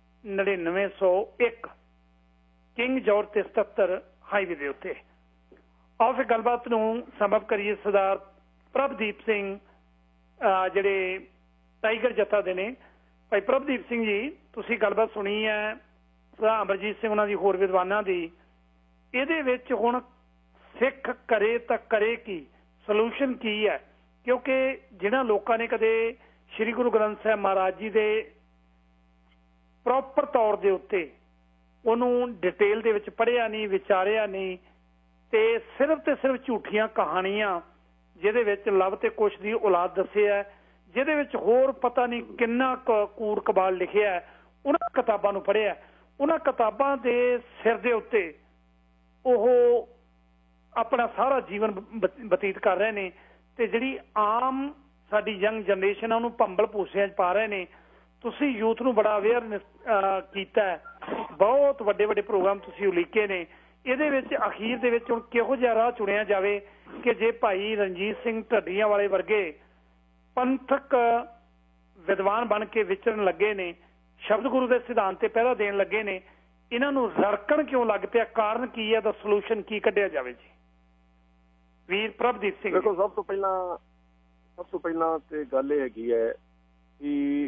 9901 ਕਿੰਗ ਜੌਰਜ ਤੇ 77 ਹਾਈਵੇ ਦੇ ਉੱਤੇ। ਆਓ ਫਿਰ ਗੱਲਬਾਤ ਨੂੰ ਸਮਝ ਕਰੀਏ। ਸਰਦਾਰ ਪ੍ਰਭਦੀਪ ਸਿੰਘ ਜਿਹੜੇ ਟਾਈਗਰ ਜੱਥਾ ਦੇ ਨੇ, ਭਾਈ ਪ੍ਰਭਦੀਪ ਸਿੰਘ ਜੀ ਤੁਸੀਂ ਗੱਲਬਾਤ ਸੁਣੀ ਹੈ ਸਰਦਾਰ ਅਮਰਜੀਤ ਸਿੰਘ ਉਹਨਾਂ ਦੀ ਹੋਰ ਵਿਦਵਾਨਾਂ ਦੀ, ਇਹਦੇ ਵਿੱਚ ਹੁਣ ਸਿੱਖ ਕਰੇ ਤਾਂ ਕਰੇ ਕੀ, ਸੋਲੂਸ਼ਨ ਕੀ ਹੈ? ਕਿਉਂਕਿ ਜਿਹਨਾਂ ਲੋਕਾਂ ਨੇ ਕਦੇ ਸ੍ਰੀ ਗੁਰੂ ਗ੍ਰੰਥ ਸਾਹਿਬ ਮਹਾਰਾਜ ਜੀ ਦੇ ਪ੍ਰੋਪਰ ਤੌਰ ਦੇ ਉੱਤੇ ਉਹਨੂੰ ਡਿਟੇਲ ਦੇ ਵਿੱਚ ਪੜ੍ਹਿਆ ਨਹੀਂ, ਵਿਚਾਰਿਆ ਨਹੀਂ, ਤੇ ਸਿਰਫ ਝੂਠੀਆਂ ਕਹਾਣੀਆਂ ਜਿਹਦੇ ਵਿੱਚ ਲਵ ਤੇ ਕੁਸ਼ ਦੀ ਔਲਾਦ ਦੱਸਿਆ, ਜਿਹਦੇ ਵਿੱਚ ਹੋਰ ਪਤਾ ਨਹੀਂ ਕਿੰਨਾ ਕੂੜ ਕਬਾੜ ਲਿਖਿਆ, ਉਹਨਾਂ ਕਿਤਾਬਾਂ ਨੂੰ ਪੜ੍ਹਿਆ। ਉਹਨਾਂ ਕਿਤਾਬਾਂ ਦੇ ਸਿਰ ਦੇ ਉੱਤੇ ਉਹ ਆਪਣਾ ਸਾਰਾ ਜੀਵਨ ਬਤੀਤ ਕਰ ਰਹੇ ਨੇ, ਤੇ ਜਿਹੜੀ ਆਮ ਸਾਡੀ ਯੰਗ ਜਨਰੇਸ਼ਨ ਆ ਉਹਨੂੰ ਭੰਬਲ ਭੂਸਿਆਂ 'ਚ ਪਾ ਰਹੇ ਨੇ। ਤੁਸੀਂ ਯੂਥ ਨੂੰ ਬੜਾ ਅਵੇਅਰਨੈਸ ਕੀਤਾ, ਬਹੁਤ ਵੱਡੇ ਵੱਡੇ ਪ੍ਰੋਗਰਾਮ ਤੁਸੀਂ ਉਲੀਕੇ ਨੇ। ਇਹਦੇ ਵਿੱਚ ਅਖੀਰ ਦੇ ਵਿੱਚ ਹੁਣ ਕਿਹੋ ਜਿਹਾ ਰਾਹ ਚੁਣਿਆ ਜਾਵੇ ਕਿ ਜੇ ਭਾਈ ਰਣਜੀਤ ਸਿੰਘ ਢੱਡੀਆਂ ਵਾਲੇ ਵਰਗੇ ਪੰਥਕ ਵਿਦਵਾਨ ਬਣ ਕੇ ਵਿਚਰਨ ਲੱਗੇ ਨੇ, ਸ਼ਬਦ ਗੁਰੂ ਦੇ ਸਿਧਾਂਤ ਤੇ ਪਹਿਰਾ ਦੇਣ ਲੱਗੇ ਨੇ, ਇਹਨਾਂ ਨੂੰ ਰੜਕਣ ਕਿਉਂ ਲੱਗ ਪਿਆ? ਕਾਰਨ ਕੀ ਹੈ? ਦਾ ਸੋਲੂਸ਼ਨ ਕੀ ਕੱਢਿਆ ਜਾਵੇ ਜੀ? ਵੀਰ ਪ੍ਰਭਦੀਪ ਸਿੰਘ। ਦੇਖੋ, ਸਭ ਤੋਂ ਪਹਿਲਾਂ ਤੇ ਗੱਲ ਇਹ ਹੈਗੀ ਹੈ ਕਿ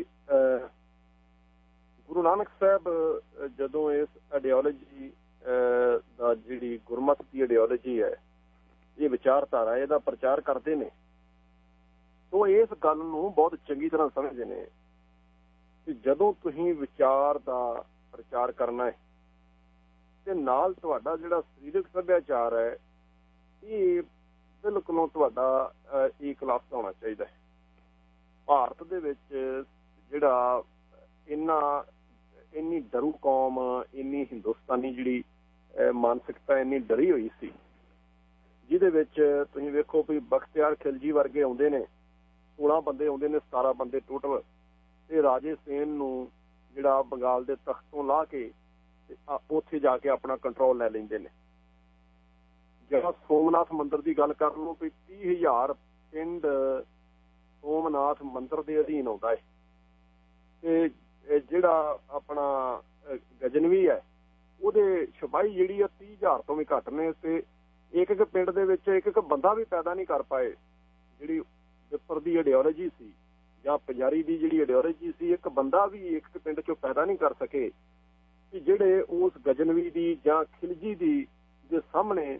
ਗੁਰੂ ਨਾਨਕ ਸਾਹਿਬ ਜਦੋਂ ਇਸ ਆਈਡੀਓਲੋਜੀ ਦਾ, ਜਿਹੜੀ ਗੁਰਮਤ ਦੀ ਆਈਡੀਓਲੋਜੀ ਹੈ, ਇਹ ਵਿਚਾਰਧਾਰਾ, ਇਹਦਾ ਪ੍ਰਚਾਰ ਕਰਦੇ ਨੇ, ਤਾਂ ਇਸ ਗੱਲ ਨੂੰ ਬਹੁਤ ਚੰਗੀ ਤਰ੍ਹਾਂ ਸਮਝਦੇ ਨੇ ਕਿ ਜਦੋਂ ਤੁਸੀਂ ਵਿਚਾਰ ਦਾ ਪ੍ਰਚਾਰ ਕਰਨਾ ਹੈ ਤੇ ਨਾਲ ਤੁਹਾਡਾ ਜਿਹੜਾ ਸਰੀਰਕ ਸੱਭਿਆਚਾਰ ਹੈ ਇਹ ਬਿਲਕੁਲ ਤੁਹਾਡਾ ਇੱਕ ਕਲਾਸ ਦਾ ਹੋਣਾ ਚਾਹੀਦਾ ਹੈ। ਭਾਰਤ ਦੇ ਵਿੱਚ ਜਿਹੜਾ ਇੰਨੀ ਡਰੂ ਕੌਮ, ਇੰਨੀ ਹਿੰਦੁਸਤਾਨੀ ਜਿਹੜੀ ਮਾਨਸਿਕਤਾ ਇੰਨੀ ਡਰੀ ਹੋਈ ਸੀ, ਜਿਹਦੇ ਵਿੱਚ ਤੁਸੀਂ ਵੇਖੋ ਵੀ ਬਖਤਿਆਰ ਖਿਲਜੀ ਵਰਗੇ ਆਉਂਦੇ ਨੇ, 16 ਬੰਦੇ ਆਉਂਦੇ ਨੇ, 17 ਬੰਦੇ ਟੋਟਲ, ਤੇ ਰਾਜੇ ਸੇਨ ਨੂੰ ਜਿਹੜਾ ਬੰਗਾਲ ਦੇ ਤਖਤ ਤੋਂ ਲਾਹ ਕੇ ਉੱਥੇ ਜਾ ਕੇ ਆਪਣਾ ਕੰਟਰੋਲ ਲੈ ਲੈਂਦੇ ਨੇ। ਜਿਹੜਾ ਸੋਮਨਾਥ ਮੰਦਿਰ ਦੀ ਗੱਲ ਕਰ ਲਓ, ਵੀ 30,000 ਪਿੰਡ ਸੋਮਨਾਥ ਮੰਦਿਰ ਦੇ ਅਧੀਨ ਆਉਂਦਾ ਹੈ, ਤੇ ਜਿਹੜਾ ਆਪਣਾ ਗਜਨਵੀ ਹੈ ਉਹਦੇ ਸਿਪਾਹੀ ਜਿਹੜੀ ਆ 30,000 ਤੋਂ ਵੀ ਘੱਟ ਨੇ, ਤੇ ਇੱਕ ਪਿੰਡ ਦੇ ਵਿੱਚ ਇੱਕ ਬੰਦਾ ਵੀ ਪੈਦਾ ਨਹੀਂ ਕਰ ਪਾਏ। ਜਿਹੜੀ ਵਿਪਰ ਦੀ ਆਈਡੀਓਲੋਜੀ ਸੀ ਜਾਂ ਪੁਜਾਰੀ ਦੀ ਜਿਹੜੀ ਆਈਡੀਓਲੋਜੀ ਸੀ, ਇੱਕ ਬੰਦਾ ਵੀ ਇੱਕ ਪਿੰਡ ਚੋਂ ਪੈਦਾ ਨਹੀਂ ਕਰ ਸਕੇ ਕਿ ਜਿਹੜੇ ਉਸ ਗਜਨਵੀ ਦੀ ਜਾਂ ਖਿਲਜੀ ਦੀ ਦੇ ਸਾਹਮਣੇ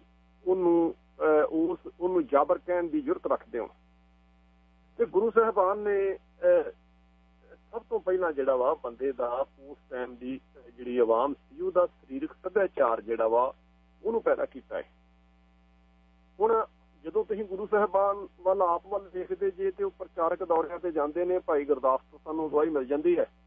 ਉਹਨੂੰ ਜਾਬਰ ਕਹਿਣ ਦੀ ਜ਼ਰੂਰਤ ਰੱਖਦੇ ਹੋਣ। ਤੇ ਗੁਰੂ ਸਾਹਿਬਾਨ ਨੇ ਸਭ ਤੋਂ ਪਹਿਲਾਂ ਜਿਹੜਾ ਵਾ ਬੰਦੇ ਦਾ ਉਸ ਟਾਈਮ ਦੀ ਜਿਹੜੀ ਆਵਾਮ ਸੀ ਉਹਦਾ ਸਰੀਰਕ ਸੱਭਿਆਚਾਰ ਜਿਹੜਾ ਵਾ ਉਹਨੂੰ ਪੈਦਾ ਕੀਤਾ ਹੈ। ਹੁਣ ਜਦੋਂ ਤੁਸੀਂ ਗੁਰੂ ਸਾਹਿਬਾਨ ਵੱਲ ਆਪ ਵੱਲ ਦੇਖਦੇ ਜੇ ਤੇ ਉਹ ਪ੍ਰਚਾਰਕ ਦੌਰਿਆਂ ਤੇ ਜਾਂਦੇ ਨੇ, ਭਾਈ ਗੁਰਦਾਸ ਤੋਂ ਸਾਨੂੰ ਅਗਵਾਈ ਮਿਲ ਜਾਂਦੀ ਹੈ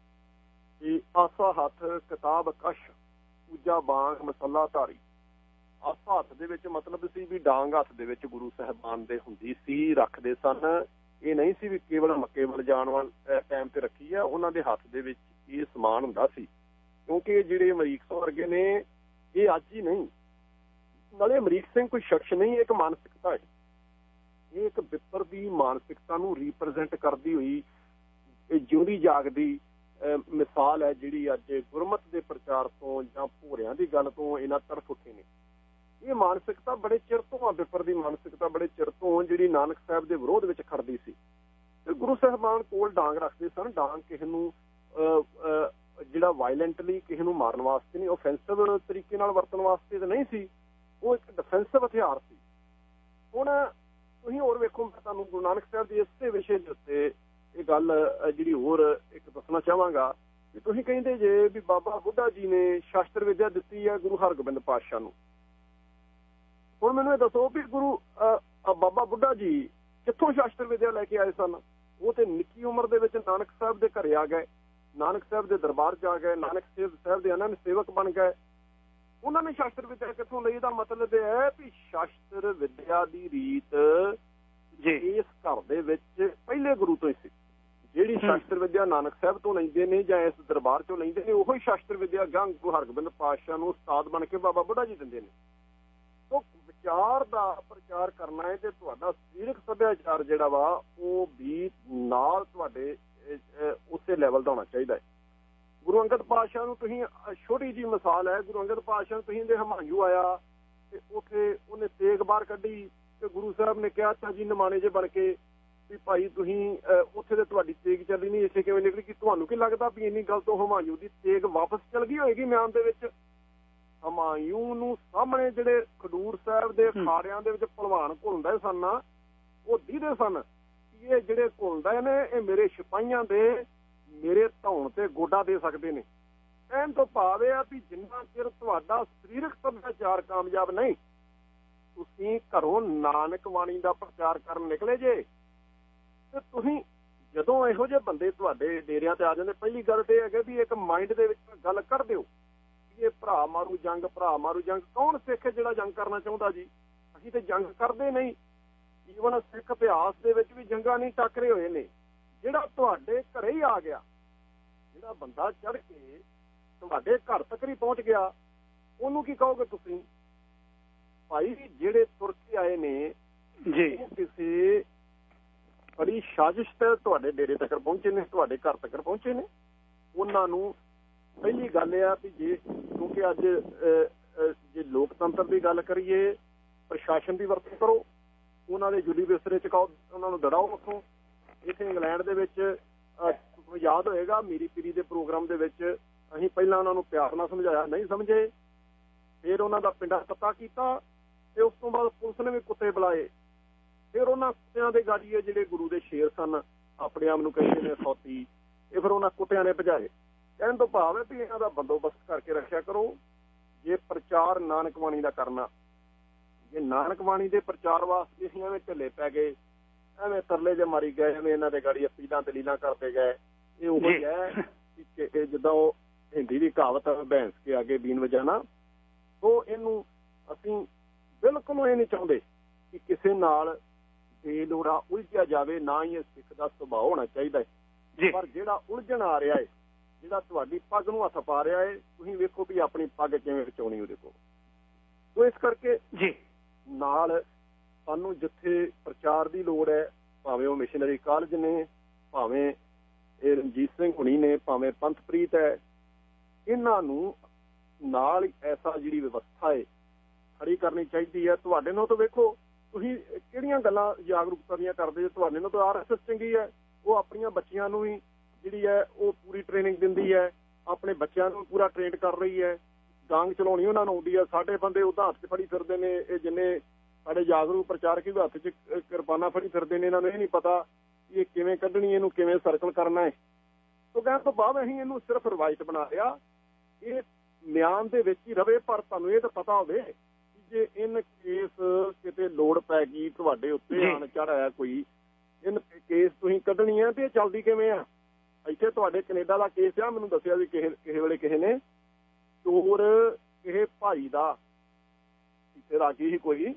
ਕਿ ਆਸਾ ਹੱਥ ਕਿਤਾਬ ਕਸ਼ ਪੂਜਾ ਬਾਂਗ ਮਸੱਲਾ ਧਾਰੀ। ਆਸਾ ਹੱਥ ਦੇ ਵਿੱਚ ਮਤਲਬ ਸੀ ਵੀ ਡਾਂਗ ਹੱਥ ਦੇ ਵਿੱਚ ਗੁਰੂ ਸਾਹਿਬਾਨ ਦੇ ਹੁੰਦੀ ਸੀ, ਰੱਖਦੇ ਸਨ। ਇਹ ਨਹੀਂ ਸੀ ਵੀ ਕੇਵਲ ਮੱਕੇ ਵੱਲ ਜਾਣ ਵਾਲੇ ਟਾਈਮ ਤੇ ਰੱਖੀ ਆ, ਉਹਨਾਂ ਦੇ ਹੱਥ ਦੇ ਵਿੱਚ ਇਹ ਸਮਾਨ ਹੁੰਦਾ ਸੀ। ਕਿਉਂਕਿ ਜਿਹੜੇ ਅਮਰੀਕ ਸਿੰਘ ਵਰਗੇ ਨੇ ਇਹ ਅੱਜ ਹੀ ਨਹੀਂ, ਨਾਲੇ ਅਮਰੀਕ ਸਿੰਘ ਕੋਈ ਸ਼ਖਸ ਨਹੀਂ, ਇੱਕ ਮਾਨਸਿਕਤਾ ਹੈ। ਇਹ ਇੱਕ ਵਿਪਰ ਦੀ ਮਾਨਸਿਕਤਾ ਨੂੰ ਰੀਪ੍ਰਜੈਂਟ ਕਰਦੀ ਹੋਈ ਇਹ ਜਿਉਂਦੀ ਜਾਗਦੀ ਮਿਸਾਲ ਹੈ, ਜਿਹੜੀ ਅੱਜ ਗੁਰਮਤ ਦੇ ਪ੍ਰਚਾਰ ਤੋਂ ਜਾਂ ਭੋਰਿਆਂ ਦੀ ਗੱਲ ਤੋਂ ਇਹਨਾਂ ਤਰਫ ਉੱਠੇ ਨੇ। ਇਹ ਮਾਨਸਿਕਤਾ ਬੜੇ ਚਿਰ ਤੋਂ ਆ, ਵਿਪਰ ਦੀ ਮਾਨਸਿਕਤਾ ਬੜੇ ਚਿਰ ਤੋਂ ਜਿਹੜੀ ਨਾਨਕ ਸਾਹਿਬ ਦੇ ਵਿਰੋਧ ਵਿੱਚ ਖੜਦੀ ਸੀ। ਤੇ ਗੁਰੂ ਸਾਹਿਬਾਨ ਕੋਲ ਡਾਂਗ ਰੱਖਦੇ ਸਨ। ਡਾਂਗ ਕਿਸੇ ਨੂੰ ਜਿਹੜਾ ਵਾਇਲੈਂਟਲੀ ਕਿਸੇ ਨੂੰ ਮਾਰਨ ਵਾਸਤੇ ਨਹੀਂ, ਓਫੈਂਸਿਵ ਤਰੀਕੇ ਨਾਲ ਵਰਤਣ ਵਾਸਤੇ ਤਾਂ ਨਹੀਂ ਸੀ, ਉਹ ਇੱਕ ਡਿਫੈਂਸਿਵ ਹਥਿਆਰ ਸੀ। ਹੁਣ ਤੁਸੀਂ ਹੋਰ ਵੇਖੋ, ਮੈਂ ਤੁਹਾਨੂੰ ਗੁਰੂ ਨਾਨਕ ਸਾਹਿਬ ਦੇ ਇਸੇ ਵਿਸ਼ੇ ਦੇ ਉੱਤੇ ਇਹ ਗੱਲ ਜਿਹੜੀ ਹੋਰ ਇੱਕ ਦੱਸਣਾ ਚਾਹਾਂਗਾ ਕਿ ਤੁਸੀਂ ਕਹਿੰਦੇ ਜੇ ਵੀ ਬਾਬਾ ਬੁੱਢਾ ਜੀ ਨੇ ਸ਼ਾਸਤਰ ਵਿਦਿਆ ਦਿੱਤੀ ਹੈ ਗੁਰੂ ਹਰਗੋਬਿੰਦ ਪਾਤਸ਼ਾਹ ਨੂੰ। ਹੁਣ ਮੈਨੂੰ ਇਹ ਦੱਸੋ ਵੀ ਗੁਰੂ ਬਾਬਾ ਬੁੱਢਾ ਜੀ ਕਿੱਥੋਂ ਸ਼ਾਸਤਰ ਵਿਦਿਆ ਲੈ ਕੇ ਆਏ ਸਨ? ਉਹ ਤੇ ਨਿੱਕੀ ਉਮਰ ਦੇ ਵਿੱਚ ਨਾਨਕ ਸਾਹਿਬ ਦੇ ਘਰੇ ਆ ਗਏ, ਨਾਨਕ ਸਾਹਿਬ ਦੇ ਦਰਬਾਰ 'ਚ ਆ ਗਏ, ਨਾਨਕ ਸਾਹਿਬ ਦੇ ਆਨੰਦ ਸੇਵਕ ਬਣ ਗਏ। ਉਹਨਾਂ ਨੇ ਸ਼ਾਸਤਰ ਵਿਦਿਆ ਕਿੱਥੋਂ ਲਈ? ਦਾ ਮਤਲਬ ਇਹ ਹੈ ਵੀ ਸ਼ਾਸਤਰ ਵਿਦਿਆ ਦੀ ਰੀਤ ਇਸ ਘਰ ਦੇ ਵਿੱਚ ਪਹਿਲੇ ਗੁਰੂ ਤੋਂ ਹੀ ਸੀ। ਜਿਹੜੀ ਸ਼ਾਸਤਰ ਵਿਦਿਆ ਨਾਨਕ ਸਾਹਿਬ ਤੋਂ ਲੈਂਦੇ ਨੇ ਜਾਂ ਇਸ ਦਰਬਾਰ ਚੋਂ ਲੈਂਦੇ ਨੇ, ਉਹੀ ਸ਼ਾਸਤਰ ਵਿਦਿਆ ਗੰਗ ਗੁਰੂ ਹਰਗੋਬਿੰਦ ਪਾਤਸ਼ਾਹ ਨੂੰ ਉਸਤਾਦ ਬਣ ਕੇ ਬਾਬਾ ਬੁੱਢਾ ਜੀ ਦਿੰਦੇ ਨੇ। ਤੋਂ ਵਿਚਾਰ ਦਾ ਪ੍ਰਚਾਰ ਕਰਨਾ ਹੈ ਤੇ ਤੁਹਾਡਾ ਸਰੀਰਕ ਸੱਭਿਆਚਾਰ ਜਿਹੜਾ ਵਾ ਉਹ ਵੀ ਨਾਲ ਤੁਹਾਡੇ ਉਸੇ ਲੈਵਲ ਦਾ ਹੋਣਾ ਚਾਹੀਦਾ ਹੈ। ਗੁਰੂ ਅੰਗਦ ਪਾਤਸ਼ਾਹ ਨੂੰ ਤੁਸੀਂ, ਛੋਟੀ ਜਿਹੀ ਮਿਸਾਲ ਹੈ, ਗੁਰੂ ਅੰਗਦ ਪਾਤਸ਼ਾਹ ਨੂੰ ਤੁਸੀਂ ਦੇ ਹਮਾਯੂ ਆਇਆ ਤੇ ਉੱਥੇ ਉਹਨੇ ਤੇਗ ਬਾਹਰ ਕੱਢੀ ਤੇ ਗੁਰੂ ਸਾਹਿਬ ਨੇ ਕਿਹਾ ਅੱਛਾ ਜੀ ਨਿਮਾਣੇ ਜੇ ਬਣ ਕੇ ਵੀ ਭਾਈ ਤੁਸੀਂ ਉੱਥੇ ਤੇ ਤੁਹਾਡੀ ਤੇਗ ਚੱਲੀ ਨਹੀਂ, ਇੱਥੇ ਕਿਵੇਂ ਨਿਕਲੀ? ਕਿ ਤੁਹਾਨੂੰ ਕੀ ਲੱਗਦਾ ਵੀ ਇੰਨੀ ਗੱਲ ਤੋਂ ਹਮਾਯੂ ਦੀ ਤੇਗ ਵਾਪਸ ਚਲ ਗਈ ਹੋਏਗੀ ਮਿਆਨ ਦੇ ਵਿੱਚ? ਹਮਾਯੂੰ ਨੂੰ ਸਾਹਮਣੇ ਜਿਹੜੇ ਖਡੂਰ ਸਾਹਿਬ ਦੇ ਅਖਾੜਿਆਂ ਦੇ ਵਿੱਚ ਭਲਵਾਨ ਘੁਲਦੇ ਸਨ, ਉਹ ਦੀਦੇ ਸਨ ਕਿ ਇਹ ਜਿਹੜੇ ਘੁਲਦੇ ਨੇ ਇਹ ਮੇਰੇ ਸਿਪਾਹੀਆਂ ਦੇ ਮੇਰੇ ਧੌਣ ਤੇ ਗੋਡਾ ਦੇ ਸਕਦੇ ਨੇ। ਕਹਿਣ ਤੋਂ ਭਾਵ ਇਹ ਆ ਵੀ ਜਿੰਨਾ ਚਿਰ ਤੁਹਾਡਾ ਸਰੀਰਕ ਸੱਭਿਆਚਾਰ ਕਾਮਯਾਬ ਨਹੀਂ, ਤੁਸੀਂ ਘਰੋਂ ਨਾਨਕ ਬਾਣੀ ਦਾ ਪ੍ਰਚਾਰ ਕਰਨ ਨਿਕਲੇ ਜੇ ਤੇ ਤੁਸੀਂ ਜਦੋਂ ਇਹੋ ਜਿਹੇ ਬੰਦੇ ਤੁਹਾਡੇ ਡੇਰਿਆਂ ਤੇ ਆ ਜਾਂਦੇ, ਪਹਿਲੀ ਗੱਲ ਤੇ ਇਹ ਹੈ ਵੀ ਇੱਕ ਮਾਈਂਡ ਦੇ ਵਿੱਚ ਗੱਲ ਕਰ ਦਿਓ ਕਿ ਇਹ ਭਰਾ ਮਾਰੂ ਜੰਗ, ਭਰਾ ਮਾਰੂ ਜੰਗ। ਕੌਣ ਸਿੱਖ ਹੈ ਜਿਹੜਾ ਜੰਗ ਕਰਨਾ ਚਾਹੁੰਦਾ ਜੀ? ਅਸੀਂ ਤੇ ਜੰਗ ਕਰਦੇ ਨਹੀਂ। ਈਵਨ ਸਿੱਖ ਇਤਿਹਾਸ ਦੇ ਵਿੱਚ ਵੀ ਜੰਗਾਂ ਨਹੀਂ ਟੱਕਰੇ ਹੋਏ ਨੇ। ਜਿਹੜਾ ਤੁਹਾਡੇ ਘਰੇ ਹੀ ਆ ਗਿਆ, ਜਿਹੜਾ ਬੰਦਾ ਚੜ੍ਹ ਕੇ ਤੁਹਾਡੇ ਘਰ ਤੱਕ ਹੀ ਪਹੁੰਚ ਗਿਆ, ਉਹਨੂੰ ਕੀ ਕਹੋਗੇ ਤੁਸੀਂ? ਭਾਈ ਜਿਹੜੇ ਤੁਰ ਕੇ ਆਏ ਨੇ ਜੀ, ਉਹ ਕਿਸੇ ਬੜੀ ਸਾਜ਼ਿਸ਼ ਤੇ ਤੁਹਾਡੇ ਡੇਰੇ ਤੱਕ ਪਹੁੰਚੇ ਨੇ, ਤੁਹਾਡੇ ਘਰ ਤੱਕ ਪਹੁੰਚੇ ਨੇ। ਉਹਨਾਂ ਨੂੰ ਪਹਿਲੀ ਗੱਲ ਇਹ ਆ ਵੀ ਜੇ ਕਿਉਂਕਿ ਅੱਜ ਜੇ ਲੋਕਤੰਤਰ ਦੀ ਗੱਲ ਕਰੀਏ, ਪ੍ਰਸ਼ਾਸਨ ਦੀ ਵਰਤੋਂ ਕਰੋ, ਉਹਨਾਂ ਦੇ ਜੁਲੀ ਬਿਸਤਰੇ ਚਕਾਓ, ਉਹਨਾਂ ਨੂੰ ਦੜਾਓ ਉੱਥੋਂ। ਇੱਥੇ ਇੰਗਲੈਂਡ ਦੇ ਵਿੱਚ ਤੁਹਾਨੂੰ ਯਾਦ ਹੋਏਗਾ ਮੀਰੀ ਪੀਰੀ ਦੇ ਪ੍ਰੋਗਰਾਮ ਦੇ ਵਿੱਚ ਅਸੀਂ ਪਹਿਲਾਂ ਉਹਨਾਂ ਨੂੰ ਪਿਆਰ ਨਾਲ ਸਮਝਾਇਆ, ਨਹੀਂ ਸਮਝੇ, ਫਿਰ ਉਹਨਾਂ ਦਾ ਪਿੰਡਾ ਪੱਤਾ ਕੀਤਾ ਤੇ ਉਸ ਤੋਂ ਬਾਅਦ ਪੁਲਿਸ ਨੇ ਵੀ ਕੁੱਤੇ ਬੁਲਾਏ। ਫਿਰ ਉਹਨਾਂ ਕੁੱਤਿਆਂ ਦੇ ਗਾੜੀਏ ਜਿਹੜੇ ਗੁਰੂ ਦੇ ਸ਼ੇਰ ਸਨ, ਆਪਣੇ ਆਪ ਨੂੰ ਕਹਿੰਦੇ ਨੇ ਸੌਤੀ, ਇਹ ਫਿਰ ਉਹਨਾਂ ਕੁੱਤਿਆਂ ਨੇ ਭਜਾਏ। ਕਹਿਣ ਤੋਂ ਭਾਵ ਹੈ ਵੀ ਇਹਨਾਂ ਦਾ ਬੰਦੋਬਸਤ ਕਰਕੇ ਰੱਖਿਆ ਕਰੋ। ਜੇ ਪ੍ਰਚਾਰ ਨਾਨਕ ਬਾਣੀ ਦਾ ਕਰਨਾ, ਜੇ ਨਾਨਕ ਬਾਣੀ ਦੇ ਪ੍ਰਚਾਰ ਵਾਸਤੇ ਅਸੀਂ ਐਵੇਂ ਢਿੱਲੇ ਪੈ ਗਏ, ਐਵੇਂ ਤਰਲੇ ਜੇ ਮਾਰੀ ਗਏ, ਐਵੇਂ ਇਹਨਾਂ ਦੇ ਗਾੜੀ ਅਪੀਲਾਂ ਦਲੀਲਾਂ ਕਰਦੇ ਗਏ, ਇਹ ਉਹ ਹੀ ਹੈ ਕਿ ਜਿੱਦਾਂ ਉਹ ਹਿੰਦੀ ਦੀ ਕਹਾਵਤ ਬੈਂਸ ਕੇ ਆਗੇ ਬੀਨ ਵਜਾਣਾ। ਸੋ ਇਹਨੂੰ ਅਸੀਂ ਬਿਲਕੁਲ ਇਹ ਨਹੀਂ ਚਾਹੁੰਦੇ ਕਿ ਕਿਸੇ ਨਾਲ ਬੇਲੋੜਾ ਉਲਝਿਆ ਜਾਵੇ, ਨਾ ਹੀ ਇਹ ਸਿੱਖ ਦਾ ਸੁਭਾਅ ਹੋਣਾ ਚਾਹੀਦਾ ਹੈ। ਪਰ ਜਿਹੜਾ ਉਲਝਣ ਆ ਰਿਹਾ ਹੈ, ਜਿਹੜਾ ਤੁਹਾਡੀ ਪੱਗ ਨੂੰ ਹੱਥ ਪਾ ਰਿਹਾ ਹੈ, ਤੁਸੀਂ ਵੇਖੋ ਵੀ ਆਪਣੀ ਪੱਗ ਕਿਵੇਂ ਬਚਾਉਣੀ ਉਹਦੇ ਕੋਲ। ਸੋ ਇਸ ਕਰਕੇ ਜੀ ਨਾਲ ਸਾਨੂੰ ਜਿੱਥੇ ਪ੍ਰਚਾਰ ਦੀ ਲੋੜ ਹੈ, ਭਾਵੇਂ ਉਹ ਮਿਸ਼ਨਰੀ ਕਾਲਜ ਨੇ, ਭਾਵੇਂ ਇਹ ਰਣਜੀਤ ਸਿੰਘ ਹੁਣੀ ਨੇ, ਭਾਵੇਂ ਪੰਥਪ੍ਰੀਤ ਹੈ, ਇਹਨਾਂ ਨੂੰ ਨਾਲ ਐਸਾ ਜਿਹੜੀ ਵਿਵਸਥਾ ਹੈ ਖੜੀ ਕਰਨੀ ਚਾਹੀਦੀ ਹੈ। ਤੁਹਾਡੇ ਨਾਲ ਤਾਂ ਵੇਖੋ ਤੁਸੀਂ ਕਿਹੜੀਆਂ ਗੱਲਾਂ ਜਾਗਰੂਕਤਾ ਦੀਆਂ ਕਰਦੇ ਹੋ। ਤੁਹਾਡੇ ਨਾਲ ਤਾਂ RSS ਚੰਗੀ ਹੈ, ਉਹ ਆਪਣੀਆਂ ਬੱਚੀਆਂ ਨੂੰ ਵੀ ਜਿਹੜੀ ਹੈ ਉਹ ਪੂਰੀ ਟ੍ਰੇਨਿੰਗ ਦਿੰਦੀ ਹੈ, ਆਪਣੇ ਬੱਚਿਆਂ ਨੂੰ ਪੂਰਾ ਟ੍ਰੇਨ ਕਰ ਰਹੀ ਹੈ। ਡਾਂਗ ਚਲਾਉਣੀ ਉਹਨਾਂ ਨੂੰ ਆਉਂਦੀ ਹੈ। ਸਾਡੇ ਬੰਦੇ ਉਹਦਾ ਹੱਥ 'ਚ ਫੜੀ ਫਿਰਦੇ ਨੇ, ਇਹ ਜਿੰਨੇ ਸਾਡੇ ਜਾਗਰੂਕ ਪ੍ਰਚਾਰਕ ਵੀ ਹੱਥ 'ਚ ਕਿਰਪਾਨਾਂ ਫੜੀ ਫਿਰਦੇ ਨੇ, ਇਹਨਾਂ ਨੂੰ ਇਹ ਨਹੀਂ ਪਤਾ ਇਹ ਕਿਵੇਂ ਕੱਢਣੀ, ਇਹਨੂੰ ਕਿਵੇਂ ਸਰਕਲ ਕਰਨਾ ਹੈ। ਸੋ ਕਹਿਣ ਤੋਂ ਬਾਅਦ ਅਸੀਂ ਇਹਨੂੰ ਸਿਰਫ ਰਵਾਇਤ ਬਣਾ ਲਿਆ, ਇਹ ਮਿਆਨ ਦੇ ਵਿੱਚ ਹੀ ਰਵੇ। ਪਰ ਤੁਹਾਨੂੰ ਇਹ ਤਾਂ ਪਤਾ ਹੋਵੇ ਜੇ ਇਨ ਕੇਸ ਕਿਤੇ ਲੋੜ ਪੈ ਗਈ, ਤੁਹਾਡੇ ਉੱਤੇ ਆਣ ਚੜ੍ਹ ਆਇਆ ਕੋਈ, ਇਨ ਕੇਸ ਤੁਸੀਂ ਕੱਢਣੀ ਹੈ ਤੇ ਇਹ ਚੱਲਦੀ ਕਿਵੇਂ ਆ? ਇੱਥੇ ਤੁਹਾਡੇ ਕੈਨੇਡਾ ਦਾ ਕੇਸ ਆ, ਮੈਨੂੰ ਦੱਸਿਆ ਵੀ ਕਿਸੇ ਵੇਲੇ ਕਿਸੇ ਨੇ ਚੋਰ ਕਿਸੇ ਭਾਈ ਦਾ ਇੱਥੇ ਰਾਗੀ ਸੀ ਕੋਈ,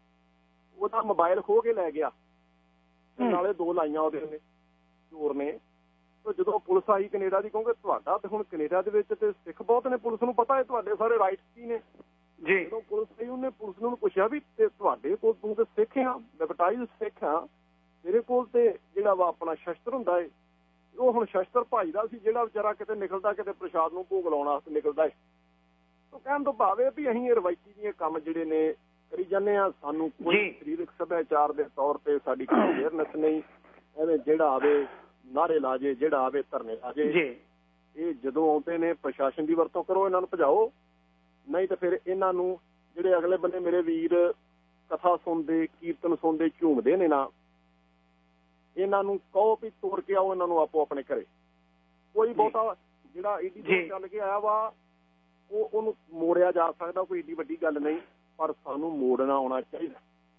ਉਹਦਾ ਮੋਬਾਈਲ ਖੋਹ ਕੇ ਲੈ ਗਿਆ, ਨਾਲੇ 2 ਲਾਈਆਂ ਉਹਦੇ ਨੇ ਚੋਰ ਨੇ। ਤੇ ਜਦੋਂ ਪੁਲਿਸ ਆਈ ਕੈਨੇਡਾ ਦੀ, ਕਿਉਂਕਿ ਤੁਹਾਡਾ ਤੇ ਹੁਣ ਕੈਨੇਡਾ ਦੇ ਵਿੱਚ ਤੇ ਸਿੱਖ ਬਹੁਤ ਨੇ, ਪੁਲਿਸ ਨੂੰ ਪਤਾ ਹੈ ਤੁਹਾਡੇ ਸਾਰੇ ਰਾਈਟਸ ਕੀ ਨੇ ਜੀ। ਜਦੋਂ ਪੁਲਿਸ ਆਈ ਉਹਨੇ ਪੁਲਿਸ ਨੂੰ ਪੁੱਛਿਆ ਵੀ ਤੇ ਤੁਹਾਡੇ ਕੋਲ ਤੂੰ ਤੇ ਸਿੱਖ ਆ, ਬੈਪਟਾਈਜ਼ ਸਿੱਖ ਆ, ਤੇਰੇ ਕੋਲ ਤੇ ਜਿਹੜਾ ਵਾ ਆਪਣਾ ਸ਼ਸਤਰ ਹੁੰਦਾ ਹੈ, ਉਹ ਹੁਣ ਸ਼ਸਤਰ ਭਾਈ ਦਾ ਸੀ ਜਿਹੜਾ ਵਿਚਾਰਾ ਕਿਤੇ ਨਿਕਲਦਾ, ਕਿਤੇ ਪ੍ਰਸ਼ਾਦ ਨੂੰ ਭੋਗ ਲਾਉਣ ਵਾਸਤੇ ਨਿਕਲਦਾ ਹੈ। ਤਾਂ ਕਹਿਣ ਤੋਂ ਭਾਵ ਹੈ ਵੀ ਅਸੀਂ ਇਹ ਰਵਾਇਤੀ ਜਿਹੇ ਕੰਮ ਜਿਹੜੇ ਨੇ ਕਰੀ ਜਾਂਦੇ ਹਾਂ, ਸਾਨੂੰ ਕੋਈ ਸਰੀਰਕ ਸੱਭਿਆਚਾਰ ਦੇ ਤੌਰ ਤੇ ਸਾਡੀ ਕੋਈ ਅਵੇਅਰਨੈਸ ਨਹੀਂ। ਐਵੇਂ ਜਿਹੜਾ ਆਵੇ ਨਾਰੇ ਲਾ ਜੇ, ਜਿਹੜਾ ਆਵੇ ਧਰਨੇ ਲਾ ਜੇ। ਇਹ ਜਦੋਂ ਆਉਂਦੇ ਨੇ ਪ੍ਰਸ਼ਾਸਨ ਦੀ ਵਰਤੋਂ ਕਰੋ, ਇਹਨਾਂ ਨੂੰ ਭਜਾਓ, ਨਹੀਂ ਤਾਂ ਫਿਰ ਇਹਨਾਂ ਨੂੰ ਜਿਹੜੇ ਅਗਲੇ ਬੰਨੇ ਮੇਰੇ ਵੀਰ ਕਥਾ ਸੁਣਦੇ, ਕੀਰਤਨ ਸੁਣਦੇ, ਝੂਮਦੇ ਨੇ ਨਾ, ਇਹਨਾਂ ਨੂੰ ਕਹੋ ਵੀ ਤੋੜ ਕੇ ਆਓ ਇਹਨਾਂ ਨੂੰ ਆਪੋ ਆਪਣੇ ਘਰੇ। ਕੋਈ ਬਹੁਤਾ ਜਿਹੜਾ ਏਡੀ ਦੂਰ ਚੱਲ ਕੇ ਆਇਆ ਵਾ ਉਹਨੂੰ ਮੋੜਿਆ ਜਾ ਸਕਦਾ, ਕੋਈ ਏਡੀ ਵੱਡੀ ਗੱਲ ਨਹੀਂ, ਪਰ ਸਾਨੂੰ ਮੋੜਨਾ ਆਉਣਾ ਚਾਹੀਦਾ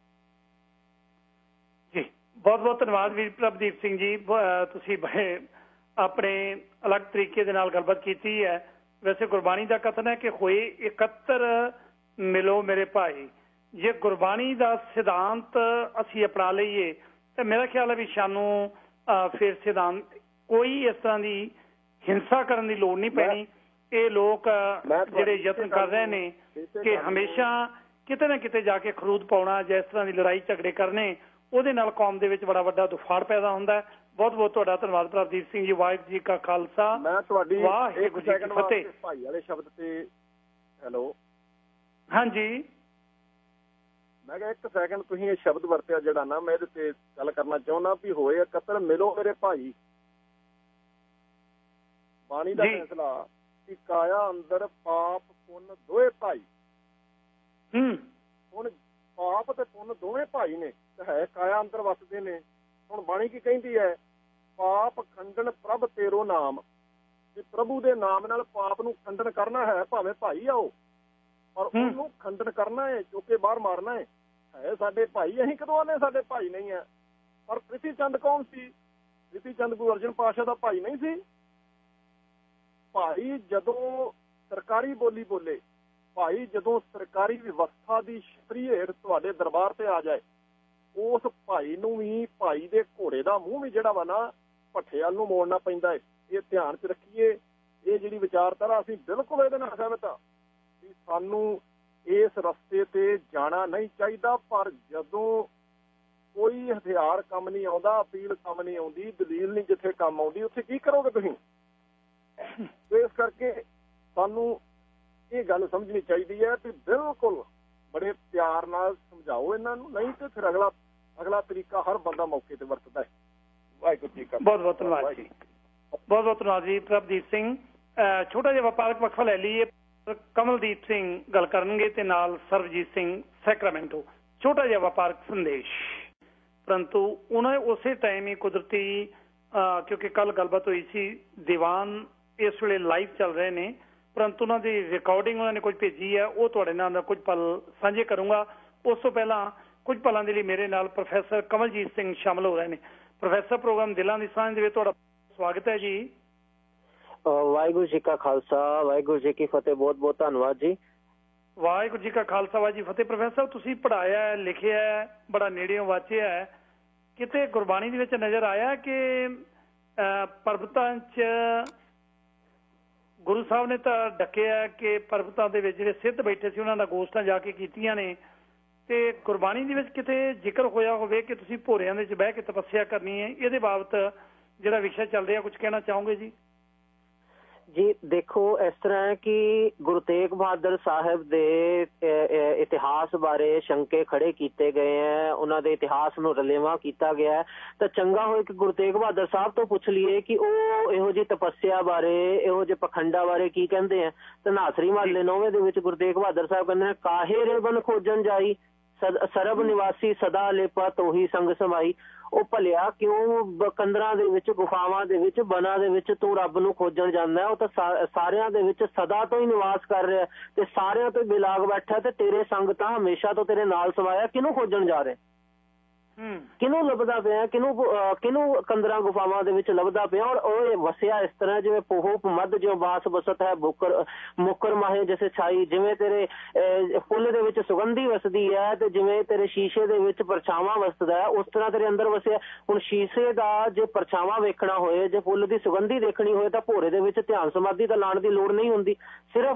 ਜੀ। ਬਹੁਤ ਬਹੁਤ ਧੰਨਵਾਦ ਵੀਰ ਪ੍ਰਭਦੀਪ ਸਿੰਘ ਜੀ, ਤੁਸੀਂ ਆਪਣੇ ਅਲੱਗ ਤਰੀਕੇ ਦੇ ਨਾਲ ਗੱਲਬਾਤ ਕੀਤੀ ਹੈ। ਵੈਸੇ ਗੁਰਬਾਣੀ ਦਾ ਕਥਨ ਹੈ ਕਿ ਹੋਏ 71 ਮਿਲੋ ਮੇਰੇ ਭਾਈ। ਜੇ ਗੁਰਬਾਣੀ ਦਾ ਸਿਧਾਂਤ ਅਸੀਂ ਅਪਣਾ ਲਈਏ ਤਾਂ ਮੇਰਾ ਖਿਆਲ ਹੈ ਵੀ ਸਾਨੂੰ ਫਿਰ ਸਿਧਾਂਤ ਕੋਈ ਇਸ ਤਰ੍ਹਾਂ ਦੀ ਹਿੰਸਾ ਕਰਨ ਦੀ ਲੋੜ ਨਹੀਂ ਪੈਣੀ। ਇਹ ਲੋਕ ਜਿਹੜੇ ਯਤਨ ਕਰ ਰਹੇ ਨੇ ਕਿ ਹਮੇਸ਼ਾ ਕਿਤੇ ਨਾ ਕਿਤੇ ਜਾ ਕੇ ਖਰੂਦ ਪਾਉਣਾ ਜਾਂ ਇਸ ਤਰ੍ਹਾਂ ਦੀ ਲੜਾਈ ਝਗੜੇ ਕਰਨੇ, ਉਹਦੇ ਨਾਲ ਕੌਮ ਦੇ ਵਿੱਚ ਬੜਾ ਵੱਡਾ ਦੁਫਾੜ ਪੈਦਾ ਹੁੰਦਾ ਹੈ। ਬਹੁਤ ਬਹੁਤ ਤੁਹਾਡਾ ਧੰਨਵਾਦ ਪ੍ਰਭਦੀਪ ਸਿੰਘ ਜੀ। ਵਾਹਿਗੁਰੂ ਜੀ ਕਾ ਖਾਲਸਾ, ਮੈਂ ਤੁਹਾਡੀ ਵਾਹਿਗੁਰੂ ਜੀ ਕੀ ਫਤਿਹ। ਭਾਈ ਵਾਲੇ ਸ਼ਬਦ ਤੇ ਹੈਲੋ, ਹਾਂਜੀ ਮੈਂ ਕਿਹਾ 1 ਸੈਕਿੰਡ ਤੁਸੀਂ ਇਹ ਸ਼ਬਦ ਵਰਤਿਆ ਜਿਹੜਾ ਨਾ, ਮੈਂ ਇਹਦੇ ਤੇ ਗੱਲ ਕਰਨਾ ਚਾਹੁੰਦਾ ਵੀ ਹੋਏ 71 ਮਿਲੋ ਮੇਰੇ ਭਾਈ। ਬਾਣੀ ਦਾ ਫੈਸਲਾ ਕਿ ਕਾਇਆ ਅੰਦਰ ਪਾਪ ਪੁੰਨ ਦੋਵੇਂ ਭਾਈ। ਹੁਣ ਪਾਪ ਤੇ ਪੁੰਨ ਦੋਵੇਂ ਭਾਈ ਨੇ, ਹੈ ਕਾਇਆ ਅੰਦਰ ਵਸਦੇ ਨੇ। ਹੁਣ ਬਾਣੀ ਕੀ ਕਹਿੰਦੀ ਹੈ? ਪਾਪ ਖੰਡਨ ਪ੍ਰਭ ਤੇਰੋ ਨਾਮ। ਜੇ ਪ੍ਰਭੂ ਦੇ ਨਾਮ ਨਾਲ ਪਾਪ ਨੂੰ ਖੰਡਨ ਕਰਨਾ ਹੈ, ਭਾਵੇਂ ਭਾਈ ਆਓ, ਪਰ ਉਹਨੂੰ ਖੰਡਨ ਕਰਨਾ ਹੈ, ਚੁੱਕੇ ਬਾਹਰ ਮਾਰਨਾ ਹੈ। ਸਾਡੇ ਭਾਈ, ਅਸੀਂ ਕਦੋਂ ਆਨੇ ਸਾਡੇ ਭਾਈ ਨਹੀਂ ਹੈ? ਪਰ ਪ੍ਰਿਥੀ ਚੰਦ ਕੌਣ ਸੀ? ਪ੍ਰਿਥੀ ਚੰਦ ਗੁਰੂ ਅਰਜਨ ਪਾਤਸ਼ਾਹ ਦਾ ਭਾਈ ਨਹੀਂ ਸੀ? ਭਾਈ ਜਦੋਂ ਸਰਕਾਰੀ ਬੋਲੀ ਬੋਲੇ, ਭਾਈ ਜਦੋਂ ਸਰਕਾਰੀ ਵਿਵਸਥਾ ਦੀ ਛਤਰੀ ਹੇਠ ਤੁਹਾਡੇ ਦਰਬਾਰ ਤੇ ਆ ਜਾਏ, ਉਸ ਭਾਈ ਨੂੰ ਵੀ, ਭਾਈ ਦੇ ਘੋੜੇ ਦਾ ਮੂੰਹ ਵੀ ਜਿਹੜਾ ਵਾ ਨਾ ਭੱਠੇ ਵੱਲ ਨੂੰ ਮੋੜਨਾ ਪੈਂਦਾ ਹੈ। ਇਹ ਧਿਆਨ 'ਚ ਰੱਖੀਏ। ਇਹ ਜਿਹੜੀ ਵਿਚਾਰਧਾਰਾ, ਅਸੀਂ ਬਿਲਕੁਲ ਇਹਦੇ ਨਾਲ ਸਹਿਮਤ ਹਾਂ ਵੀ ਸਾਨੂੰ ਇਸ ਰਸਤੇ ਤੇ ਜਾਣਾ ਨਹੀਂ ਚਾਹੀਦਾ। ਪਰ ਜਦੋਂ ਕੋਈ ਹਥਿਆਰ ਕੰਮ ਨਹੀਂ ਆਉਂਦਾ, ਅਪੀਲ ਕੰਮ ਨਹੀਂ ਆਉਂਦੀ, ਦਲੀਲ ਨਹੀਂ ਜਿੱਥੇ ਕੰਮ ਆਉਂਦੀ, ਉੱਥੇ ਕੀ ਕਰੋਗੇ ਤੁਸੀਂ? ਇਸ ਕਰਕੇ ਸਾਨੂੰ ਇਹ ਗੱਲ ਸਮਝਣੀ ਚਾਹੀਦੀ ਹੈ ਕਿ ਬਿਲਕੁਲ ਬੜੇ ਪਿਆਰ ਨਾਲ ਸਮਝਾਓ ਇਹਨਾਂ ਨੂੰ, ਨਹੀਂ ਤੇ ਫਿਰ ਅਗਲਾ ਤਰੀਕਾ ਹਰ ਬੰਦਾ ਮੌਕੇ ਤੇ ਵਰਤਦਾ ਹੈ। ਵਾਹਿਗੁਰੂ ਜੀ ਕਾ ਬਹੁਤ ਬਹੁਤ ਧੰਨਵਾਦ ਜੀ, ਬਹੁਤ ਬਹੁਤ ਧੰਨਵਾਦ ਜੀ। ਪ੍ਰਭਜੀਤ ਸਿੰਘ, ਛੋਟਾ ਜਿਹਾ ਵਪਾਰਕ ਵਕਫਾ ਲੈ ਲਈਏ। ਕਮਲਦੀਪ ਸਿੰਘ ਗੱਲ ਕਰਨਗੇ ਤੇ ਨਾਲ ਸਰਬਜੀਤ ਸਿੰਘ ਸੈਕਰਾਮੈਂਟੋ। ਛੋਟਾ ਜਿਹਾ ਵਪਾਰਕ ਸੰਦੇਸ਼। ਪਰੰਤੂ ਉਹਨਾਂ ਉਸੇ ਟਾਈਮ ਹੀ ਕੁਦਰਤੀ, ਕਿਉਂਕਿ ਕੱਲ ਗੱਲਬਾਤ ਹੋਈ ਸੀ, ਦੀਵਾਨ ਇਸ ਵੇਲੇ ਲਾਈਵ ਚੱਲ ਰਹੇ ਨੇ, ਪਰੰਤੂ ਉਹਨਾਂ ਦੀ ਰਿਕਾਰਡਿੰਗ ਉਹਨਾਂ ਨੇ ਕੁਝ ਭੇਜੀ ਹੈ, ਉਹ ਤੁਹਾਡੇ ਨਾਲ ਕੁਝ ਪਲ ਸਾਂਝੇ ਕਰੂੰਗਾ। ਉਸ ਤੋਂ ਪਹਿਲਾਂ ਕੁਝ ਪਲਾਂ ਦੇ ਲਈ ਮੇਰੇ ਨਾਲ ਪ੍ਰੋਫੈਸਰ ਕਮਲਜੀਤ ਸਿੰਘ ਸ਼ਾਮਲ ਹੋ ਰਹੇ ਨੇ। ਪ੍ਰੋਫੈਸਰ, ਪ੍ਰੋਗਰਾਮ ਦਿਲਾਂ ਦੀ ਸਾਂਝ ਦੇ ਵਿੱਚ ਤੁਹਾਡਾ ਸਵਾਗਤ ਹੈ ਜੀ। ਵਾਹਿਗੁਰੂ ਜੀ ਕਾ ਖਾਲਸਾ, ਵਾਹਿਗੁਰੂ ਜੀ ਕੀ ਫਤਿਹ। ਬਹੁਤ ਬਹੁਤ ਧੰਨਵਾਦ ਜੀ। ਵਾਹਿਗੁਰੂ ਜੀ ਕਾ ਖਾਲਸਾ, ਵਾਹਿਗੁਰੂ ਜੀ ਫਤਿਹ। ਪ੍ਰੋਫੈਸਰ, ਤੁਸੀਂ ਪੜ੍ਹਾਇਆ, ਲਿਖਿਆ, ਬੜਾ ਨੇੜਿਓਂ ਵਾਚਿਆ ਹੈ, ਕਿਤੇ ਗੁਰਬਾਣੀ ਦੇ ਵਿੱਚ ਨਜ਼ਰ ਆਇਆ ਕਿ ਪਰਬਤਾਂ 'ਚ ਗੁਰੂ ਸਾਹਿਬ ਨੇ ਤਾਂ ਡੱਕਿਆ ਕਿ ਪਰਬਤਾਂ ਦੇ ਵਿੱਚ ਜਿਹੜੇ ਸਿੱਧ ਬੈਠੇ ਸੀ ਉਹਨਾਂ ਦਾ ਗੋਸ਼ਟਾਂ ਜਾ ਕੇ ਕੀਤੀਆਂ ਨੇ, ਤੇ ਗੁਰਬਾਣੀ ਦੇ ਵਿੱਚ ਕਿਤੇ ਜ਼ਿਕਰ ਹੋਇਆ ਹੋਵੇ ਕਿ ਤੁਸੀਂ ਭੋਰਿਆਂ ਦੇ ਵਿੱਚ ਬਹਿ ਕੇ ਤਪੱਸਿਆ ਕਰਨੀ ਹੈ? ਇਹਦੇ ਬਾਬਤ ਜਿਹੜਾ ਵਿਸ਼ਾ ਚੱਲ ਰਿਹਾ, ਕੁਝ ਕਹਿਣਾ ਚਾਹੋਗੇ ਜੀ? ਜੀ ਦੇਖੋ, ਇਸ ਤਰ੍ਹਾਂ ਹੈ ਕਿ ਗੁਰੂ ਤੇਗ ਬਹਾਦਰ ਸਾਹਿਬ ਦੇ ਇਤਿਹਾਸ ਬਾਰੇ ਸ਼ੰਕੇ ਖੜੇ ਕੀਤੇ ਗਏ ਹੈ, ਉਹਨਾਂ ਦੇ ਇਤਿਹਾਸ ਨੂੰ ਰਲੇਵਾਂ ਕੀਤਾ ਗਿਆ ਹੈ। ਤਾਂ ਚੰਗਾ ਹੋਏ ਕਿ ਗੁਰੂ ਤੇਗ ਬਹਾਦਰ ਸਾਹਿਬ ਤੋਂ ਪੁੱਛ ਲਈਏ ਕਿ ਉਹ ਇਹੋ ਜਿਹੀ ਤਪੱਸਿਆ ਬਾਰੇ, ਇਹੋ ਜਿਹੇ ਪਖੰਡਾਂ ਬਾਰੇ ਕੀ ਕਹਿੰਦੇ ਆ। ਤਾਂ ਨਾਸਰੀ ਮਹੱਲੇ 9ਵੇਂ ਦੇ ਵਿੱਚ ਗੁਰੂ ਤੇਗ ਬਹਾਦਰ ਸਾਹਿਬ ਕਹਿੰਦੇ ਨੇ, ਕਾਹੇ ਰੇਬਨ ਖੋਜਣ ਜਾਈ, ਸਰਬ ਨਿਵਾਸੀ ਸਦਾ ਲੇਪਾ ਤੋਹੀ ਸੰਗ ਸਮਾਈ। ਉਹ ਭਲਿਆ ਕਿਉਂ ਕੰਦਰਾਂ ਦੇ ਵਿੱਚ, ਗੁਫਾਵਾਂ ਦੇ ਵਿੱਚ, ਬਨਾਂ ਦੇ ਵਿੱਚ ਤੂੰ ਰੱਬ ਨੂੰ ਖੋਜਣ ਜਾਂਦਾ? ਉਹ ਤਾਂ ਸਾਰਿਆਂ ਦੇ ਵਿੱਚ ਸਦਾ ਤੋਂ ਹੀ ਨਿਵਾਸ ਕਰ ਰਿਹਾ ਤੇ ਸਾਰਿਆਂ ਤੋਂ ਬਿਲਾਗ ਬੈਠਾ, ਤੇ ਤੇਰੇ ਸੰਗ ਤਾਂ ਹਮੇਸ਼ਾ ਤੋਂ ਤੇਰੇ ਨਾਲ ਸਮਾਇਆ। ਕਿਹਨੂੰ ਖੋਜਣ ਜਾ ਰਿਹਾ? ਕਿਹਨੂੰ ਲੱਭਦਾ ਪਿਆ? ਕਿਹਨੂੰ ਕੰਦਰਾਂ ਗੁਫਾਵਾਂ ਦੇ ਵਿੱਚ ਲੱਭਦਾ ਪਿਆ? ਔਰ ਉਹ ਵਸਿਆ ਇਸ ਤਰ੍ਹਾਂ ਜਿਵੇਂ ਪੋਹ ਮੱਧ ਜਿਉਂ ਬਾਸ ਬਸਤ ਹੈ, ਮੁੱਕਰ ਮਾਹੇ ਜੈਸੇ ਛਾਈ। ਜਿਵੇਂ ਤੇਰੇ ਫੁੱਲ ਦੇ ਵਿੱਚ ਸੁਗੰਧੀ ਵਸਦੀ ਹੈ ਤੇ ਜਿਵੇਂ ਤੇਰੇ ਸ਼ੀਸ਼ੇ ਦੇ ਵਿੱਚ ਪਰਛਾਵਾਂ ਵਸਦਾ ਹੈ, ਉਸ ਤਰ੍ਹਾਂ ਤੇਰੇ ਅੰਦਰ ਵਸਿਆ। ਹੁਣ ਸ਼ੀਸ਼ੇ ਦਾ ਜੇ ਪਰਛਾਵਾਂ ਵੇਖਣਾ ਹੋਏ, ਜੇ ਫੁੱਲ ਦੀ ਸੁਗੰਧੀ ਦੇਖਣੀ ਹੋਏ, ਤਾਂ ਭੋਰੇ ਦੇ ਵਿੱਚ ਧਿਆਨ ਸਮਾਧੀ ਤਾਂ ਲਾਉਣ ਦੀ ਲੋੜ ਨਹੀਂ ਹੁੰਦੀ। ਸਿਰਫ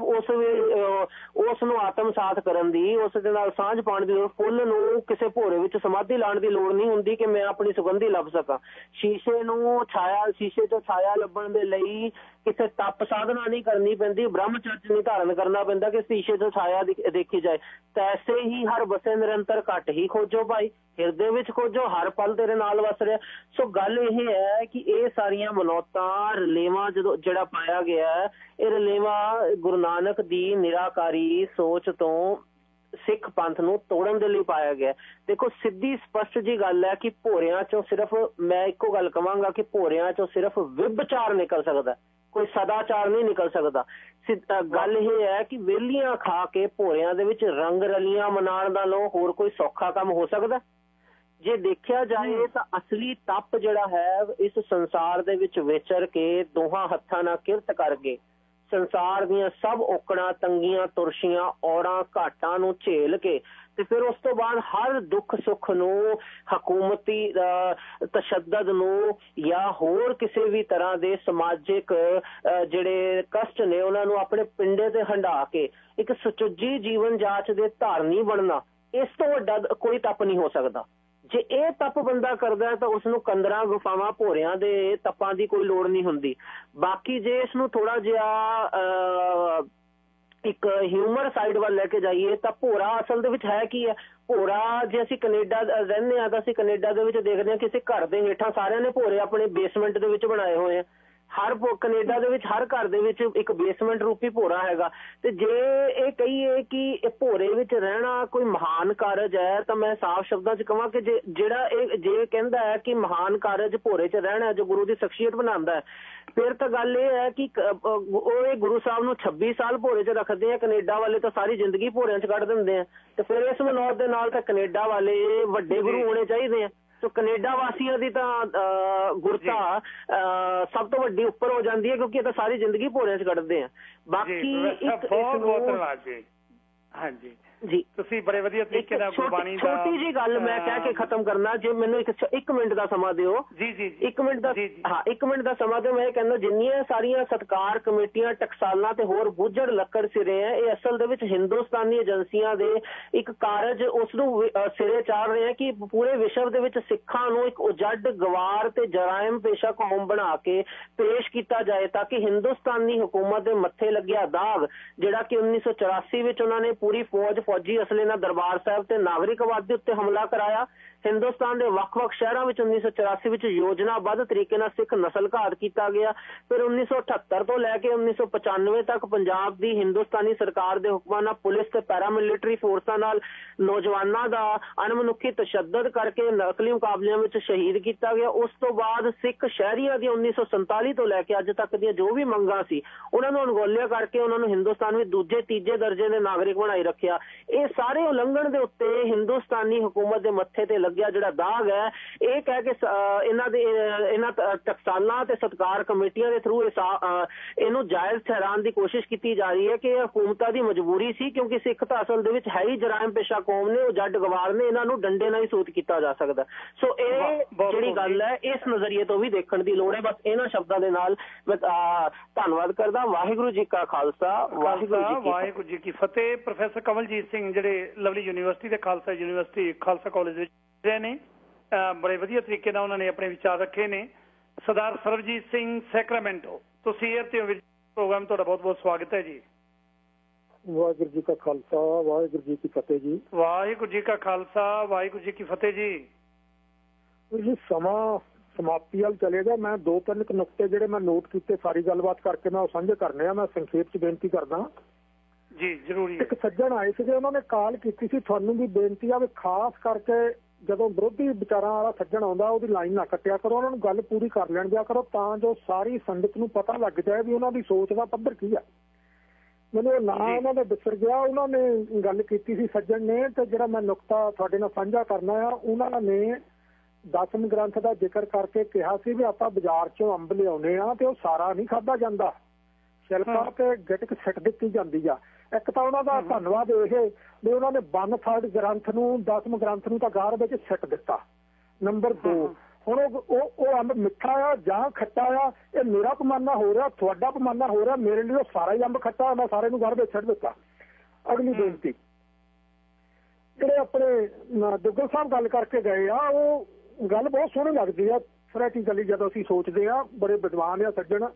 ਉਸ ਨੂੰ ਆਤਮ ਸਾਥ ਕਰਨ ਦੀ, ਉਸ ਦੇ ਨਾਲ ਸਾਂਝ ਪਾਉਣ ਦੀ ਲੋੜ। ਫੁੱਲ ਨੂੰ ਕਿਸੇ ਭੋਰੇ ਵਿੱਚ ਸਮਾਧੀ ਲਾਉਣ ਦੀ ਲੋੜ ਨਹੀਂ ਹੁੰਦੀ ਕਿ ਮੈਂ ਆਪਣੀ ਸੁਗੰਧੀ ਲੱਭ ਸਕਾਂ। ਸ਼ੀਸ਼ੇ ਨੂੰ ਸ਼ੀਸ਼ੇ ਤੋਂ ਛਾਇਆ ਲੱਭਣ ਦੇ ਲਈ ਕਿਸੇ ਤਪ ਸਾਧਨਾ ਨਹੀਂ ਕਰਨੀ ਪੈਂਦੀ, ਬ੍ਰਹਮ ਚਰਚ ਨਹੀਂ ਧਾਰਨ ਕਰਨਾ ਪੈਂਦਾ ਕਿ ਸ਼ੀਸ਼ੇ ਤੋਂ ਛਾਇਆ ਦੇਖੀ ਜਾਏ। ਤੈਸੇ ਹੀ ਹਰ ਬਸੇ ਨਿਰੰਤਰ ਘੱਟ ਹੀ ਖੋਜੋ ਭਾਈ, ਹਿਰਦੇ ਵਿੱਚ ਖੋਜੋ, ਹਰ ਪਲ ਤੇਰੇ ਨਾਲ ਵਸ ਰਿਹਾ। ਸੋ ਗੱਲ ਇਹ ਹੈ ਕਿ ਇਹ ਸਾਰੀਆਂ ਮਨੌਤਾਂ, ਰਲੇਵਾਂ ਜਿਹੜਾ ਪਾਇਆ ਗਿਆ, ਇਹ ਰਲੇਵਾਂ ਗੁਰੂ ਨਾਨਕ ਦੀ ਨਿਰਾਕਾਰੀ ਸੋਚ ਤੋਂ ਸਿੱਖ ਪੰਥ ਨੂੰ ਤੋੜਨ ਦੇ ਲਈ ਪਾਇਆ ਗਿਆ। ਦੇਖੋ, ਸਿੱਧੀ ਸਪਸ਼ਟ ਜੀ ਗੱਲ ਹੈ ਕਿ ਭੋਰਿਆਂ ਚੋਂ ਸਿਰਫ, ਮੈਂ ਇੱਕੋ ਗੱਲ ਕਵਾਂਗਾ ਕਿ ਭੋਰਿਆਂ ਚੋਂ ਸਿਰਫ ਵਿਭਚਾਰ ਨਿਕਲ ਸਕਦਾ, ਕੋਈ ਸਦਾਚਾਰ ਨਹੀਂ ਨਿਕਲ ਸਕਦਾ। ਗੱਲ ਇਹ ਹੈ ਕਿ ਵੇਲੀਆਂ ਖਾ ਕੇ ਭੋਰਿਆਂ ਦੇ ਵਿੱਚ ਰੰਗ ਰਲੀਆਂ ਮਨਾਉਣ ਨਾਲੋਂ ਹੋਰ ਕੋਈ ਸੌਖਾ ਕੰਮ ਹੋ ਸਕਦਾ? ਜੇ ਦੇਖਿਆ ਜਾਏ ਤਾਂ ਅਸਲੀ ਤਪ ਜਿਹੜਾ ਹੈ, ਇਸ ਸੰਸਾਰ ਦੇ ਵਿੱਚ ਵਿਚਰ ਕੇ ਦੋਹਾਂ ਹੱਥਾਂ ਨਾਲ ਕਿਰਤ ਕਰਕੇ ਸੰਸਾਰ ਦੀਆਂ ਸਭ ਔਕੜਾਂ, ਤੰਗੀਆਂ, ਤੁਰਸ਼ੀਆਂ, ਔੜਾਂ, ਘਾਟਾਂ ਨੂੰ ਝੇਲ ਕੇ ਤੇ ਫਿਰ ਉਸ ਤੋਂ ਬਾਅਦ ਹਰ ਦੁੱਖ ਸੁੱਖ ਨੂੰ, ਹਕੂਮਤੀ ਤਸ਼ੱਦਦ ਨੂੰ ਜਾਂ ਹੋਰ ਕਿਸੇ ਵੀ ਤਰ੍ਹਾਂ ਦੇ ਸਮਾਜਿਕ ਜਿਹੜੇ ਕਸ਼ਟ ਨੇ ਉਹਨਾਂ ਨੂੰ ਆਪਣੇ ਪਿੰਡੇ ਤੇ ਹੰਢਾ ਕੇ ਇੱਕ ਸੁਚੱਜੀ ਜੀਵਨ ਜਾਚ ਦੇ ਧਾਰਨੀ ਬਣਨਾ, ਇਸ ਤੋਂ ਵੱਡਾ ਕੋਈ ਤਪ ਨਹੀਂ ਹੋ ਸਕਦਾ। ਜੇ ਇਹ ਤਪ ਬੰਦਾ ਕਰਦਾ ਹੈ ਤਾਂ ਉਸਨੂੰ ਕੰਦਰਾਂ, ਗੁਫਾਵਾਂ, ਭੋਰਿਆਂ ਦੇ ਤਪਾਂ ਦੀ ਕੋਈ ਲੋੜ ਨਹੀਂ ਹੁੰਦੀ। ਬਾਕੀ ਜੇ ਇਸਨੂੰ ਥੋੜਾ ਜਿਹਾ ਇੱਕ ਹਿਊਮਰ ਸਾਈਡ ਵੱਲ ਲੈ ਕੇ ਜਾਈਏ ਤਾਂ ਭੋਰਾ ਅਸਲ ਦੇ ਵਿੱਚ ਹੈ ਕੀ ਹੈ? ਭੋਰਾ, ਜੇ ਅਸੀਂ ਕੈਨੇਡਾ ਰਹਿੰਦੇ ਹਾਂ ਤਾਂ ਅਸੀਂ ਕੈਨੇਡਾ ਦੇ ਵਿੱਚ ਦੇਖਦੇ ਹਾਂ ਕਿਸੇ ਘਰ ਦੇ ਹੇਠਾਂ ਸਾਰਿਆਂ ਨੇ ਭੋਰੇ ਆਪਣੇ ਬੇਸਮੈਂਟ ਦੇ ਵਿੱਚ ਬਣਾਏ ਹੋਏ ਆ। ਕੈਨੇਡਾ ਦੇ ਵਿੱਚ ਹਰ ਘਰ ਦੇ ਵਿੱਚ ਇੱਕ ਬੇਸਮੈਂਟ ਰੂਪੀ ਭੋਰਾ ਹੈਗਾ। ਤੇ ਜੇ ਇਹ ਕਹੀਏ ਕਿ ਇਹ ਭੋਰੇ ਵਿੱਚ ਰਹਿਣਾ ਕੋਈ ਮਹਾਨ ਕਾਰਜ ਹੈ ਤਾਂ ਮੈਂ ਸਾਫ਼ ਸ਼ਬਦਾਂ 'ਚ ਕਹਾਂ ਕਿ ਜਿਹੜਾ ਇਹ ਜੇ ਕਹਿੰਦਾ ਹੈ ਕਿ ਮਹਾਨ ਕਾਰਜ ਭੋਰੇ 'ਚ ਰਹਿਣਾ ਜੋ ਗੁਰੂ ਦੀ ਸ਼ਖਸੀਅਤ ਬਣਾਉਂਦਾ ਹੈ, ਫਿਰ ਤਾਂ ਗੱਲ ਇਹ ਹੈ ਕਿ ਉਹ ਇਹ ਗੁਰੂ ਸਾਹਿਬ ਨੂੰ 26 ਸਾਲ ਭੋਰੇ 'ਚ ਰੱਖਦੇ ਆ, ਕੈਨੇਡਾ ਵਾਲੇ ਤਾਂ ਸਾਰੀ ਜ਼ਿੰਦਗੀ ਭੋਰਿਆਂ 'ਚ ਕੱਢ ਦਿੰਦੇ ਆ। ਤੇ ਫਿਰ ਇਸ ਮਨੌਤ ਦੇ ਨਾਲ ਤਾਂ ਕੈਨੇਡਾ ਵਾਲੇ ਵੱਡੇ ਗੁਰੂ ਹੋਣੇ ਚਾਹੀਦੇ ਆ। ਸੋ ਕੈਨੇਡਾ ਵਾਸੀਆਂ ਦੀ ਤਾਂ ਗੁਰਤਾ ਸਭ ਤੋਂ ਵੱਡੀ ਉੱਪਰ ਹੋ ਜਾਂਦੀ ਹੈ, ਕਿਉਂਕਿ ਇਹ ਤਾਂ ਸਾਰੀ ਜ਼ਿੰਦਗੀ ਭੋਰਿਆਂ 'ਚ ਕੱਢਦੇ ਆ। ਬਾਕੀ ਹਾਂਜੀ ਜੀ ਤੁਸੀਂ ਬੜੇ ਵਧੀਆ ਤਰੀਕੇ ਨਾਲ ਗੁਰਬਾਣੀ ਦਾ ਛੋਟੀ ਜੀ ਗੱਲ ਮੈਂ ਕਹਿ ਕੇ ਖਤਮ ਕਰਨਾ, ਜੇ ਮੈਨੂੰ ਇੱਕ ਮਿੰਟ ਦਾ ਸਮਾਂ ਦਿਓ। ਜੀ ਜੀ 1 ਮਿੰਟ ਦਾ ਇੱਕ ਮਿੰਟ ਦਾ ਸਮਾਂ ਦਿਓ। ਮੈਂ ਇਹ ਕਹਿੰਦਾ ਜਿੰਨੀਆਂ ਸਾਰੀਆਂ ਸਤਕਾਰ ਕਮੇਟੀਆਂ ਟਕਸਾਲਾਂ ਤੇ ਹੋਰ ਬੁੱਝੜ ਲੱਕੜ ਸਿਰੇ ਹੈ, ਇਹ ਅਸਲ ਦੇ ਵਿੱਚ ਹਿੰਦੁਸਤਾਨੀ ਏਜੰਸੀਆਂ ਦੇ ਇੱਕ ਕਾਰਜ ਉਸ ਨੂੰ ਸਿਰੇ ਚਾੜ ਰਹੇ ਹੈ ਕਿ ਪੂਰੇ ਵਿਸ਼ਵ ਦੇ ਵਿੱਚ ਸਿੱਖਾਂ ਨੂੰ ਇੱਕ ਉਜੜ ਗਵਾਰ ਤੇ ਜਰਾਇਮ ਪੇਸ਼ਾ ਕੌਮ ਬਣਾ ਕੇ ਪੇਸ਼ ਕੀਤਾ ਜਾਏ, ਤਾਂ ਕਿ ਹਿੰਦੁਸਤਾਨੀ ਹੁਕੂਮਤ ਦੇ ਮੱਥੇ ਲੱਗਿਆ ਦਾਗ ਜਿਹੜਾ ਕਿ 1984 ਵਿੱਚ ਉਹਨਾਂ ਨੇ ਪੂਰੀ ਫੌਜੀ ਅਸਲੇ ਨਾਲ ਦਰਬਾਰ ਸਾਹਿਬ ਤੇ ਨਾਗਰਿਕ ਆਬਾਦੀ ਉੱਤੇ ਹਮਲਾ ਕਰਾਇਆ। ਹਿੰਦੁਸਤਾਨ ਦੇ ਵੱਖ-ਵੱਖ ਸ਼ਹਿਰਾਂ ਵਿੱਚ 1984 ਵਿੱਚ ਯੋਜਨਾਬੱਧ ਤਰੀਕੇ ਨਾਲ ਸਿੱਖ ਨਸਲ ਘਾਤ ਕੀਤਾ ਗਿਆ। ਫਿਰ 1978 ਤੋਂ ਲੈ ਕੇ 1995 ਤੱਕ ਪੰਜਾਬ ਦੀ ਹਿੰਦੁਸਤਾਨੀ ਸਰਕਾਰ ਦੇ ਹੁਕਮਾਂ ਨਾਲ ਪੁਲਿਸ ਤੇ ਪੈਰਾਮਿਲਟਰੀ ਫੋਰਸਾਂ ਨਾਲ ਨੌਜਵਾਨਾਂ ਦਾ ਅਣਮਨੁੱਖੀ ਤਸ਼ੱਦਦ ਕਰਕੇ ਨਕਲੀ ਮੁਕਾਬਲਿਆਂ ਵਿੱਚ ਸ਼ਹੀਦ ਕੀਤਾ ਗਿਆ। ਉਸ ਤੋਂ ਬਾਅਦ ਸਿੱਖ ਸ਼ਹਿਰੀਆਂ ਦੀਆਂ 1947 ਤੋਂ ਲੈ ਕੇ ਅੱਜ ਤੱਕ ਦੀਆਂ ਜੋ ਵੀ ਮੰਗਾਂ ਸੀ ਉਹਨਾਂ ਨੂੰ ਅਣਗੌਲਿਆ ਕਰਕੇ ਉਹਨਾਂ ਨੂੰ ਹਿੰਦੁਸਤਾਨ ਵਿੱਚ ਦੂਜੇ ਤੀਜੇ ਦਰਜੇ ਦੇ ਨਾਗਰਿਕ ਬਣਾਈ ਰੱਖਿਆ। ਇਹ ਸਾਰੇ ਉਲੰਘਣ ਦੇ ਉੱਤੇ ਹਿੰਦੁਸਤਾਨੀ ਹੁਕੂਮਤ ਦੇ ਮੱਥੇ ਤੇ ਲੱਗਿਆ ਜਿਹੜਾ ਦਾਗ ਹੈ, ਇਹ ਕਹਿ ਕੇ ਇਹਨਾਂ ਟਕਸਾਲਾਂ ਤੇ ਸਤਕਾਰ ਕਮੇਟੀਆਂ ਦੇ ਥਰੂ ਇਹਨੂੰ ਜਾਇਜ਼ ਠਹਿਰਾਉਣ ਦੀ ਕੋਸ਼ਿਸ਼ ਕੀਤੀ ਜਾ ਰਹੀ ਹੈ ਕਿ ਇਹ ਹਕੂਮਤਾਂ ਦੀ ਮਜਬੂਰੀ ਸੀ, ਕਿਉਂਕਿ ਸਿੱਖ ਤਾਂ ਅਸਲ ਦੇ ਵਿੱਚ ਹੈ ਹੀ ਜਰਾਇਮ ਪੇਸ਼ਾ ਕੌਮ ਨੇ, ਉਹ ਜੱਟ ਗਵਾਰ ਨੇ, ਇਹਨਾਂ ਨੂੰ ਡੰਡੇ ਨਾਲ ਹੀ ਸੂਤ ਕੀਤਾ ਜਾ ਸਕਦਾ। ਸੋ ਇਹ ਜਿਹੜੀ ਗੱਲ ਹੈ ਇਸ ਨਜ਼ਰੀਏ ਤੋਂ ਵੀ ਦੇਖਣ ਦੀ ਲੋੜ ਹੈ। ਬਸ ਇਹਨਾਂ ਸ਼ਬਦਾਂ ਦੇ ਨਾਲ ਮੈਂ ਧੰਨਵਾਦ ਕਰਦਾ। ਵਾਹਿਗੁਰੂ ਜੀ ਕਾ ਖਾਲਸਾ, ਵਾਹਿਗੁਰੂ ਜੀ ਕੀ ਫਤਿਹ। ਪ੍ਰੋਫੈਸਰ ਕਮਲਜੀਤ ਸਿੰਘ ਜਿਹੜੇ ਲਵਲੀ ਯੂਨੀਵਰਸਿਟੀ ਤੇ ਖਾਲਸਾ ਯੂਨੀਵਰਸਿਟੀ ਖਾਲਸਾ ਕਾਲਜ ਵਿੱਚ ਨੇ, ਬੜੇ ਵਧੀਆ ਤਰੀਕੇ ਨਾਲ ਉਹਨਾਂ ਨੇ ਆਪਣੇ ਵਿਚਾਰ ਰੱਖੇ ਨੇ। ਸਰਦਾਰ ਸਰਬਜੀਤ ਸਿੰਘ ਸੈਕਰਾਮੈਂਟੋ, ਤੁਸੀਂ ਏਅਰ ਤੇ ਪ੍ਰੋਗਰਾਮ, ਤੁਹਾਡਾ ਬਹੁਤ ਬਹੁਤ ਸਵਾਗਤ ਹੈ ਜੀ। ਵਾਹਿਗੁਰੂ ਜੀ ਕਾ ਖਾਲਸਾ, ਵਾਹਿਗੁਰੂ ਜੀ ਕੀ ਫਤਿਹ ਜੀ। ਵਾਹਿਗੁਰੂ ਜੀ ਕਾ ਖਾਲਸਾ, ਵਾਹਿਗੁਰੂ ਜੀ ਕੀ ਫਤਿਹ ਜੀ। ਸਮਾਂ ਸਮਾਪਤੀ ਵੱਲ ਚਲੇਗਾ। ਮੈਂ 2-3 ਨੁਕਤੇ ਜਿਹੜੇ ਮੈਂ ਨੋਟ ਕੀਤੇ, ਸਾਰੀ ਗੱਲਬਾਤ ਕਰਕੇ ਮੈਂ ਉਹ ਸਾਂਝੇ ਕਰਨੇ ਆ। ਮੈਂ ਸੰਖੇਪ ਚ ਬੇਨਤੀ ਕਰਦਾ ਜੀ। ਜ਼ਰੂਰੀ। ਇੱਕ ਸੱਜਣ ਆਏ ਸੀਗੇ, ਉਹਨਾਂ ਨੇ ਕਾਲ ਕੀਤੀ ਸੀ, ਤੁਹਾਨੂੰ ਵੀ ਬੇਨਤੀ ਆ ਵੀ ਖਾਸ ਕਰਕੇ ਜਦੋਂ ਵਿਰੋਧੀ ਵਿਚਾਰਾਂ ਵਾਲਾ ਸੱਜਣ ਆਉਂਦਾ ਉਹਦੀ ਲਾਈਨ ਨਾ ਕੱਟਿਆ ਕਰੋ, ਉਹਨਾਂ ਨੂੰ ਗੱਲ ਪੂਰੀ ਕਰ ਲੈਣ ਦਿਆ ਕਰੋ, ਤਾਂ ਜੋ ਸਾਰੀ ਸੰਗਤ ਨੂੰ ਪਤਾ ਲੱਗ ਜਾਏ ਵੀ ਉਹਨਾਂ ਦੀ ਸੋਚ ਦਾ ਪੱਧਰ ਕੀ ਆ। ਮੈਨੂੰ ਉਹ ਨਾਂ ਉਹਨਾਂ ਦਾ ਵਿਸਰ ਗਿਆ। ਉਹਨਾਂ ਨੇ ਗੱਲ ਕੀਤੀ ਸੀ ਸੱਜਣ ਨੇ, ਤੇ ਜਿਹੜਾ ਮੈਂ ਨੁਕਤਾ ਤੁਹਾਡੇ ਨਾਲ ਸਾਂਝਾ ਕਰਨਾ ਆ, ਉਹਨਾਂ ਨੇ 10ਵੇਂ ਗ੍ਰੰਥ ਦਾ ਜ਼ਿਕਰ ਕਰਕੇ ਕਿਹਾ ਸੀ ਵੀ ਆਪਾਂ ਬਾਜ਼ਾਰ ਚੋਂ ਅੰਬ ਲਿਆਉਨੇ ਆ ਤੇ ਉਹ ਸਾਰਾ ਨਹੀਂ ਖਾਧਾ ਜਾਂਦਾ, ਛਿਲਕਾ ਤੇ ਗਿਟਕ ਸਿੱਟ ਦਿੱਤੀ ਜਾਂਦੀ ਆ। ਇੱਕ ਤਾਂ ਉਹਨਾਂ ਦਾ ਧੰਨਵਾਦ ਇਹ ਵੀ ਉਹਨਾਂ ਨੇ 1/3 ਗ੍ਰੰਥ ਨੂੰ 10ਵੇਂ ਗ੍ਰੰਥ ਨੂੰ ਤਾਂ ਗਾਰ ਵਿੱਚ ਸਿੱਟ ਦਿੱਤਾ। ਨੰਬਰ 2, ਹੁਣ ਉਹ ਅੰਬ ਮਿੱਠਾ ਆ ਜਾਂ ਖੱਟਾ ਆ, ਇਹ ਮੇਰਾ ਪਮਾਨਾ ਹੋ ਰਿਹਾ, ਤੁਹਾਡਾ ਪਮਾਨਾ ਹੋ ਰਿਹਾ, ਮੇਰੇ ਲਈ ਉਹ ਸਾਰਾ ਹੀ ਅੰਬ ਖੱਟਾ, ਮੈਂ ਸਾਰੇ ਨੂੰ ਗਾਰ ਵਿੱਚ ਸਿੱਟ ਦਿੱਤਾ। ਅਗਲੀ ਬੇਨਤੀ, ਜਿਹੜੇ ਆਪਣੇ ਦੁੱਗਲ ਸਾਹਿਬ ਗੱਲ ਕਰਕੇ ਗਏ ਆ, ਉਹ ਗੱਲ ਬਹੁਤ ਸੋਹਣੀ ਲੱਗਦੀ ਆ ਪ੍ਰੈਕਟੀਕਲੀ ਜਦੋਂ ਅਸੀਂ ਸੋਚਦੇ ਆ। ਬੜੇ ਵਿਦਵਾਨ ਆ ਸੱਜਣ,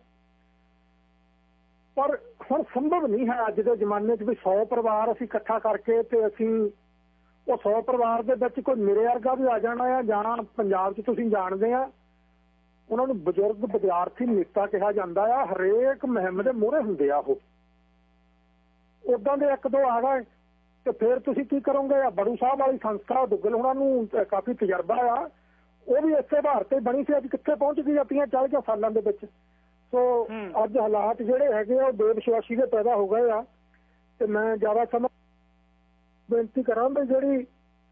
ਪਰ ਹੁਣ ਸੰਭਵ ਨਹੀਂ ਹੈ ਅੱਜ ਦੇ ਜ਼ਮਾਨੇ 'ਚ ਵੀ 100 ਪਰਿਵਾਰ ਅਸੀਂ ਇਕੱਠਾ ਕਰਕੇ ਤੇ ਅਸੀਂ ਉਹ 100 ਪਰਿਵਾਰ ਦੇ ਵਿੱਚ ਕੋਈ ਮੇਰੇ ਵਰਗਾ ਵੀ ਆ ਜਾਣਾ ਆ, ਜਾਂ ਪੰਜਾਬ 'ਚ ਤੁਸੀਂ ਜਾਣਦੇ ਆ ਉਹਨਾਂ ਨੂੰ ਬਜ਼ੁਰਗ ਵਿਦਿਆਰਥੀ ਨੇਤਾ ਕਿਹਾ ਜਾਂਦਾ ਆ। ਹਰੇਕ ਮੁਹਿੰਮ ਦੇ ਮੂਹਰੇ ਹੁੰਦੇ ਆ ਉਹ। ਉਦਾਂ ਦੇ 1-2 ਆ ਗਏ ਤੇ ਫਿਰ ਤੁਸੀਂ ਕੀ ਕਰੋਗੇ? ਬੜੂ ਸਾਹਿਬ ਵਾਲੀ ਸੰਸਥਾ ਦੁੱਗਲ ਉਹਨਾਂ ਨੂੰ ਕਾਫੀ ਤਜਰਬਾ ਆ, ਉਹ ਵੀ ਇਸੇ ਆਧਾਰ ਤੇ ਬਣੀ ਸੀ, ਅੱਜ ਕਿੱਥੇ ਪਹੁੰਚ ਗਈ ਆ 30-40 ਸਾਲਾਂ ਦੇ ਵਿੱਚ। ਸੋ ਅੱਜ ਹਾਲਾਤ ਜਿਹੜੇ ਹੈਗੇ ਆ ਉਹ ਬੇਵਿਸ਼ਵਾਸੀ ਦੇ ਪੈਦਾ ਹੋ ਗਏ ਆ। ਤੇ ਮੈਂ ਜ਼ਿਆਦਾ ਸਮਾਂ ਬੇਨਤੀ ਕਰਾਂ ਵੀ ਜਿਹੜੀ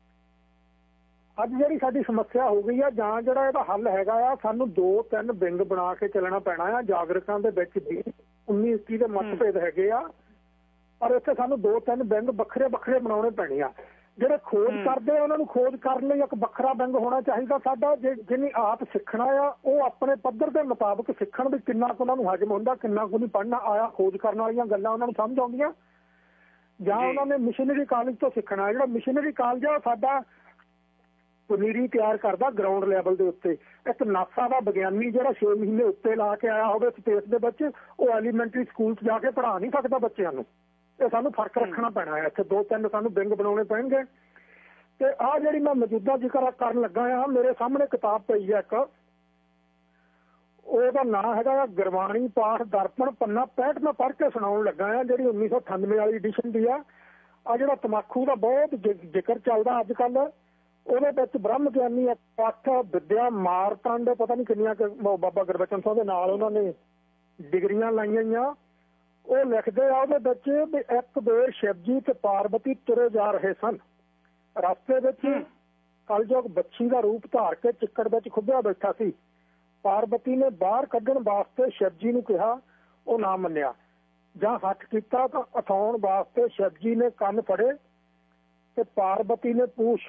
ਸਾਡੀ ਸਮੱਸਿਆ ਹੋ ਗਈ ਆ, ਜਾਂ ਜਿਹੜਾ ਇਹਦਾ ਹੱਲ ਹੈਗਾ ਆ, ਸਾਨੂੰ 2-3 ਵਿੰਗ ਬਣਾ ਕੇ ਚੱਲਣਾ ਪੈਣਾ ਆ। ਜਾਗਰਿਕਾਂ ਦੇ ਵਿੱਚ ਵੀ 19-21 ਦੇ ਮਤਭੇਦ ਹੈਗੇ ਆ, ਪਰ ਇੱਥੇ ਸਾਨੂੰ 2-3 ਵਿੰਗ ਵੱਖਰੇ ਬਣਾਉਣੇ ਪੈਣੇ ਆ। ਜਿਹੜੇ ਖੋਜ ਕਰਦੇ ਆ ਉਹਨਾਂ ਨੂੰ ਖੋਜ ਕਰਨ ਲਈ ਇੱਕ ਵੱਖਰਾ ਵਿੰਗ ਹੋਣਾ ਚਾਹੀਦਾ ਸਾਡਾ। ਜਿਹਨੇ ਆਪ ਸਿੱਖਣਾ ਆ ਉਹ ਆਪਣੇ ਪੱਧਰ ਦੇ ਮੁਤਾਬਕ ਸਿੱਖਣ ਵੀ ਕਿੰਨਾ ਕੁ ਉਹਨਾਂ ਨੂੰ ਹਜਮ ਹੁੰਦਾ, ਕਿੰਨਾ ਕੁ ਨਹੀਂ ਪੜ੍ਹਨਾ ਆਇਆ, ਖੋਜ ਕਰਨ ਵਾਲੀਆਂ ਗੱਲਾਂ ਉਹਨਾਂ ਨੂੰ ਸਮਝ ਆਉਂਦੀਆਂ। ਜਾਂ ਉਹਨਾਂ ਨੇ ਮਿਸ਼ਨਰੀ ਕਾਲਜ ਤੋਂ ਸਿੱਖਣਾ। ਜਿਹੜਾ ਮਿਸ਼ਨਰੀ ਕਾਲਜ ਆ ਉਹ ਸਾਡਾ ਪਨੀਰੀ ਤਿਆਰ ਕਰਦਾ ਗਰਾਊਂਡ ਲੈਵਲ ਦੇ ਉੱਤੇ। ਇੱਕ ਨਾਸਾ ਦਾ ਵਿਗਿਆਨੀ ਜਿਹੜਾ 6 ਮਹੀਨੇ ਉੱਤੇ ਲਾ ਕੇ ਆਇਆ ਹੋਵੇ ਸਪੇਸ ਦੇ ਵਿੱਚ, ਉਹ ਐਲੀਮੈਂਟਰੀ ਸਕੂਲ 'ਚ ਜਾ ਕੇ ਪੜ੍ਹਾ ਨਹੀਂ ਸਕਦਾ ਬੱਚਿਆਂ ਨੂੰ। ਇਹ ਸਾਨੂੰ ਫਰਕ ਰੱਖਣਾ ਪੈਣਾ ਹੈ। ਇੱਥੇ 2-3 ਸਾਨੂੰ ਵਿੰਗ ਬਣਾਉਣੇ ਪੈਣਗੇ। ਤੇ ਆਹ ਜਿਹੜੀ ਮੈਂ ਮੌਜੂਦਾ ਜ਼ਿਕਰ ਕਰਨ ਲੱਗਾ ਆ, ਮੇਰੇ ਸਾਹਮਣੇ ਕਿਤਾਬ ਪਈ ਹੈ ਇੱਕ, ਉਹਦਾ ਨਾਂ ਹੈਗਾ ਗੁਰਬਾਣੀ ਪਾਠ ਦਰਪਣ ਪੰਨਾ 65 ਮੈਂ ਪੜ੍ਹ ਕੇ ਸੁਣਾਉਣ ਲੱਗਾ ਆ, ਜਿਹੜੀ 1998 ਵਾਲੀ ਐਡੀਸ਼ਨ ਦੀ ਆ ਜਿਹੜਾ ਤਮਾਕੂ ਦਾ ਬਹੁਤ ਜ਼ਿਕਰ ਚੱਲਦਾ ਅੱਜ ਕੱਲ, ਉਹਦੇ ਵਿੱਚ ਬ੍ਰਹਮ ਗਿਆਨੀ ਪੱਠ ਵਿਦਿਆ ਮਾਰਤੰਡ ਪਤਾ ਨਹੀਂ ਕਿੰਨੀਆਂ ਬਾਬਾ ਗੁਰਬਚਨ ਸਿੰਘ ਦੇ ਨਾਲ ਉਹਨਾਂ ਨੇ ਡਿਗਰੀਆਂ ਲਾਈਆਂ ਆ। ਉਹ ਲਿਖਦੇ ਆ ਉਹਦੇ ਵਿੱਚ ਵੀ ਇੱਕ ਵਾਰ ਸ਼ਿਵ ਜੀ ਤੇ ਪਾਰਵਤੀ ਤੁਰੇ ਜਾ ਰਹੇ ਸਨ, ਰਸਤੇ ਵਿੱਚ ਕਲਯੁਗ ਬੱਚੀ ਦਾ ਰੂਪ ਧਾਰ ਕੇ ਚਿੱਕੜ ਵਿੱਚ ਖੁੱਭਿਆ ਬੈਠਾ ਸੀ। ਪਾਰਵਤੀ ਨੇ ਬਾਹਰ ਕੱਢਣ ਵਾਸਤੇ ਸ਼ਿਵ ਜੀ ਨੂੰ ਕਿਹਾ, ਉਹ ਨਾ ਮੰਨਿਆ, ਜਾਂ ਹੱਥ ਕੀਤਾ ਤਾਂ ਉਠਾਉਣ ਵਾਸਤੇ ਸ਼ਿਵ ਜੀ ਨੇ ਕੰਨ ਫੜੇ ਤੇ ਪਾਰਵਤੀ ਨੇ ਪੂਛ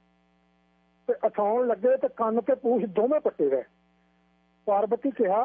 ਤੇ ਉਠਾਉਣ ਲੱਗੇ ਤੇ ਕੰਨ ਤੇ ਪੂਛ ਦੋਵੇਂ ਪੱਟੇ ਗਏ। ਪਾਰਵਤੀ ਕਿਹਾ,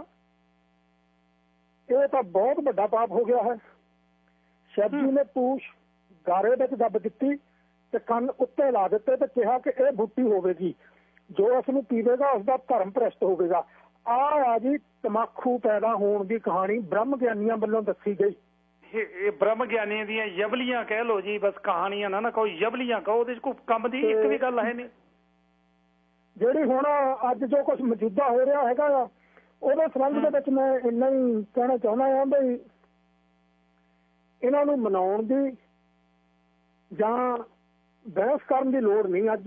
ਇਹ ਤਾਂ ਬਹੁਤ ਵੱਡਾ ਪਾਪ ਹੋ ਗਿਆ ਹੈ। ਸ਼ਿਵ ਜੀ ਨੇ ਪੂਛ ਗਾਰੇ ਵਿੱਚ ਦੱਬ ਦਿੱਤੀ ਤੇ ਕੰਨ ਉੱਤੇ ਲਾ ਦਿੱਤੇ ਤੇ ਕਿਹਾ ਕਿ ਇਹ ਬੁੱਟੀ ਹੋਵੇਗੀ, ਜੋ ਇਸ ਨੂੰ ਪੀਵੇਗਾ ਉਸਦਾ ਧਰਮ ਭ੍ਰਿਸ਼ਟ ਹੋਵੇਗਾ। ਆ ਜੀ ਤਮਾਕੂ ਪੈਦਾ ਹੋਣ ਦੀ ਕਹਾਣੀ ਬ੍ਰਹਮ ਗਿਆਨੀਆਂ ਵੱਲੋਂ ਦੱਸੀ ਗਈ। ਇਹ ਬ੍ਰਹਮ ਗਿਆਨੀਆਂ ਦੀਆਂ ਯਬਲੀਆਂ ਕਹਿ ਲੋ ਜੀ, ਬਸ ਕਹਾਣੀਆਂ ਨਾ ਕੋਈ ਯਬਲੀਆਂ ਕਹੋ, ਉਹਦੇ ਚ ਕੋਈ ਕੰਮ ਦੀ ਇੱਕ ਵੀ ਗੱਲ ਹੈ ਨਹੀਂ। ਜਿਹੜੀ ਹੁਣ ਅੱਜ ਜੋ ਕੁਝ ਮੌਜੂਦਾ ਹੋ ਰਿਹਾ ਹੈਗਾ ਆ, ਉਹਦੇ ਸੰਬੰਧ ਦੇ ਵਿੱਚ ਮੈਂ ਇੰਨਾ ਹੀ ਕਹਿਣਾ ਚਾਹੁੰਦਾ ਹਾਂ ਬਈ ਇਹਨਾਂ ਨੂੰ ਮਨਾਉਣ ਦੀ ਜਾਂ ਬਹਿਸ ਕਰਨ ਦੀ ਲੋੜ ਨਹੀਂ। ਅੱਜ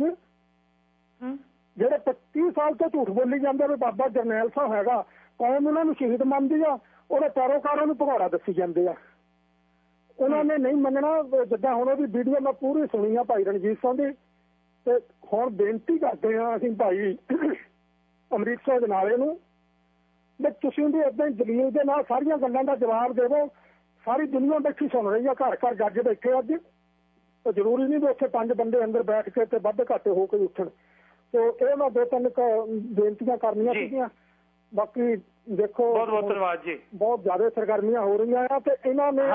ਜਿਹੜੇ 25 ਸਾਲ ਤੋਂ ਝੂਠ ਬੋਲੀ ਜਾਂਦੇ ਵੀ ਬਾਬਾ ਜਰਨੈਲ ਸਿੰਘ ਹੈਗਾ, ਕੌਮ ਉਹਨਾਂ ਨੂੰ ਸ਼ਹੀਦ ਮੰਨਦੀ ਆ, ਉਹਦੇ ਪੈਰੋਕਾਰਾਂ ਨੂੰ ਭਗੌੜਾ ਦੱਸੀ ਜਾਂਦੇ ਆ। ਉਹਨਾਂ ਨੇ ਨਹੀਂ ਮੰਨਣਾ। ਜਿੱਦਾਂ ਹੁਣ ਉਹਦੀ ਵੀਡੀਓ ਮੈਂ ਪੂਰੀ ਸੁਣੀ ਆ ਭਾਈ ਰਣਜੀਤ ਸਿੰਘ ਦੀ, ਤੇ ਹੁਣ ਬੇਨਤੀ ਕਰਦੇ ਹਾਂ ਅਸੀਂ ਭਾਈ ਅੰਮ੍ਰਿਤ ਸਿੰਘ ਜਨਾਲੇ ਨੂੰ ਵੀ ਤੁਸੀਂ ਵੀ ਏਦਾਂ ਹੀ ਦਲੀਲ ਦੇ ਨਾਲ ਸਾਰੀਆਂ ਗੱਲਾਂ ਦਾ ਜਵਾਬ ਦੇਵੋ। ਸਾਰੀ ਦੁਨੀਆ ਬੈਠੀ ਸੁਣ ਰਹੀ ਆ, ਘਰ ਘਰ ਜੱਜ ਬੈਠੇ ਅੱਜ, ਤੇ ਜ਼ਰੂਰੀ ਨਹੀਂ ਵੀ ਉੱਥੇ 5 ਬੰਦੇ ਅੰਦਰ ਬੈਠ ਕੇ ਤੇ ਵੱਧ ਘੱਟ ਹੋ ਕੇ ਉੱਠਣ। ਤੇ ਇਹ ਮੈਂ 2-3 ਬੇਨਤੀਆਂ ਕਰਨੀਆਂ ਸੀਗੀਆਂ। ਬਾਕੀ ਦੇਖੋ ਬਹੁਤ ਬਹੁਤ ਧੰਨਵਾਦ ਜੀ। ਬਹੁਤ ਜ਼ਿਆਦਾ ਸਰਗਰਮੀਆਂ ਹੋ ਰਹੀਆਂ ਆ ਤੇ ਇਹਨਾਂ ਨੇ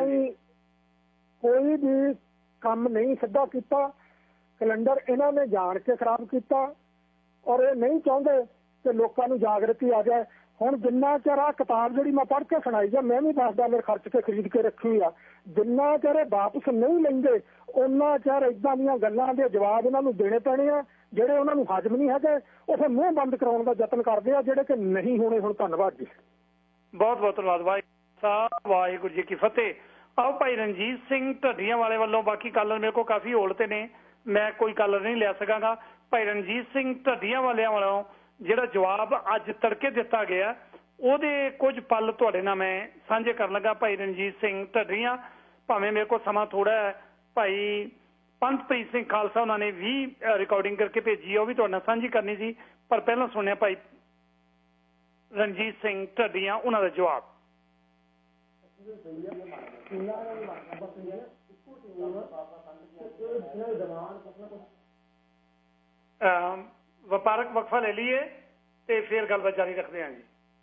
ਕੋਈ ਵੀ ਕੰਮ ਨਹੀਂ ਸਿੱਧਾ ਕੀਤਾ। ਕੈਲੰਡਰ ਇਹਨਾਂ ਨੇ ਜਾਣ ਕੇ ਖਰਾਬ ਕੀਤਾ ਔਰ ਇਹ ਨਹੀਂ ਚਾਹੁੰਦੇ ਕਿ ਲੋਕਾਂ ਨੂੰ ਜਾਗਰਤੀ ਆ ਜਾਏ। ਹੁਣ ਜਿੰਨਾ ਚਿਰ ਆ ਕਿਤਾਬ ਜਿਹੜੀ ਮੈਂ ਪੜ੍ਹ ਕੇ ਸੁਣਾਈ ਜਾਂ ਮੈਂ ਵੀ $10 ਖਰਚ ਕੇ ਖਰੀਦ ਕੇ ਰੱਖੀ ਆ, ਜਿੰਨਾ ਚਿਰ ਇਹ ਵਾਪਸ ਨਹੀਂ ਲੈਂਦੇ ਉਹਨਾਂ ਚਿਰ ਏਦਾਂ ਦੀਆਂ ਗੱਲਾਂ ਦੇ ਜਵਾਬ ਉਹਨਾਂ ਨੂੰ ਦੇਣੇ ਪੈਣੇ ਆ। ਜਿਹੜੇ ਉਹਨਾਂ ਨੂੰ ਹਜਮ ਨਹੀਂ ਹੈਗੇ ਉਹ ਫਿਰ ਮੂੰਹ ਬੰਦ ਕਰਾਉਣ ਦਾ ਯਤਨ ਕਰਦੇ ਆ, ਜਿਹੜੇ ਕਿ ਨਹੀਂ ਹੋਣੇ। ਹੁਣ ਧੰਨਵਾਦ ਜੀ, ਬਹੁਤ ਬਹੁਤ ਧੰਨਵਾਦ। ਵਾਹਿਗੁਰੂ ਜੀ ਕੀ ਫਤਿਹ। ਆਓ ਭਾਈ ਰਣਜੀਤ ਸਿੰਘ ਢੱਡੀਆਂ ਵਾਲੇ ਵੱਲੋਂ, ਬਾਕੀ ਕਾਲਰ ਮੇਰੇ ਕੋਲ ਕਾਫੀ ਹੋਲ ਤੇ ਨੇ, ਮੈਂ ਕੋਈ ਕਾਲਰ ਨਹੀਂ ਲੈ ਸਕਾਂਗਾ। ਭਾਈ ਰਣਜੀਤ ਸਿੰਘ ਢੱਡੀਆਂ ਵਾਲਿਆਂ ਵੱਲੋਂ ਜਿਹੜਾ ਜਵਾਬ ਅੱਜ ਤੜਕੇ ਦਿੱਤਾ ਗਿਆ, ਉਹਦੇ ਕੁਝ ਪਲ ਤੁਹਾਡੇ ਨਾਲ ਮੈਂ ਸਾਂਝੇ ਕਰਨ ਲੱਗਾ। ਭਾਈ ਰਣਜੀਤ ਸਿੰਘ ਢੱਡੀਆਂ, ਭਾਵੇਂ ਮੇਰੇ ਕੋਲ ਸਮਾਂ ਥੋੜਾ ਹੈ, ਭਾਈ ਪੰਥਪ੍ਰੀਤ ਸਿੰਘ ਖਾਲਸਾ ਉਹਨਾਂ ਨੇ ਵੀ ਰਿਕਾਰਡਿੰਗ ਕਰਕੇ ਭੇਜੀ, ਉਹ ਵੀ ਤੁਹਾਡੇ ਨਾਲ ਸਾਂਝੀ ਕਰਨੀ ਸੀ, ਪਰ ਪਹਿਲਾਂ ਸੁਣਿਆ ਭਾਈ ਰਣਜੀਤ ਸਿੰਘ ਢੱਡੀਆਂ ਉਹਨਾਂ ਦਾ ਜਵਾਬ। ਵਪਾਰਕ ਵਕਫਾ ਲੈ ਲਈਏ ਤੇ ਫਿਰ ਗੱਲਬਾਤ ਜਾਰੀ ਰੱਖਦੇ ਹਾਂ ਜੀ।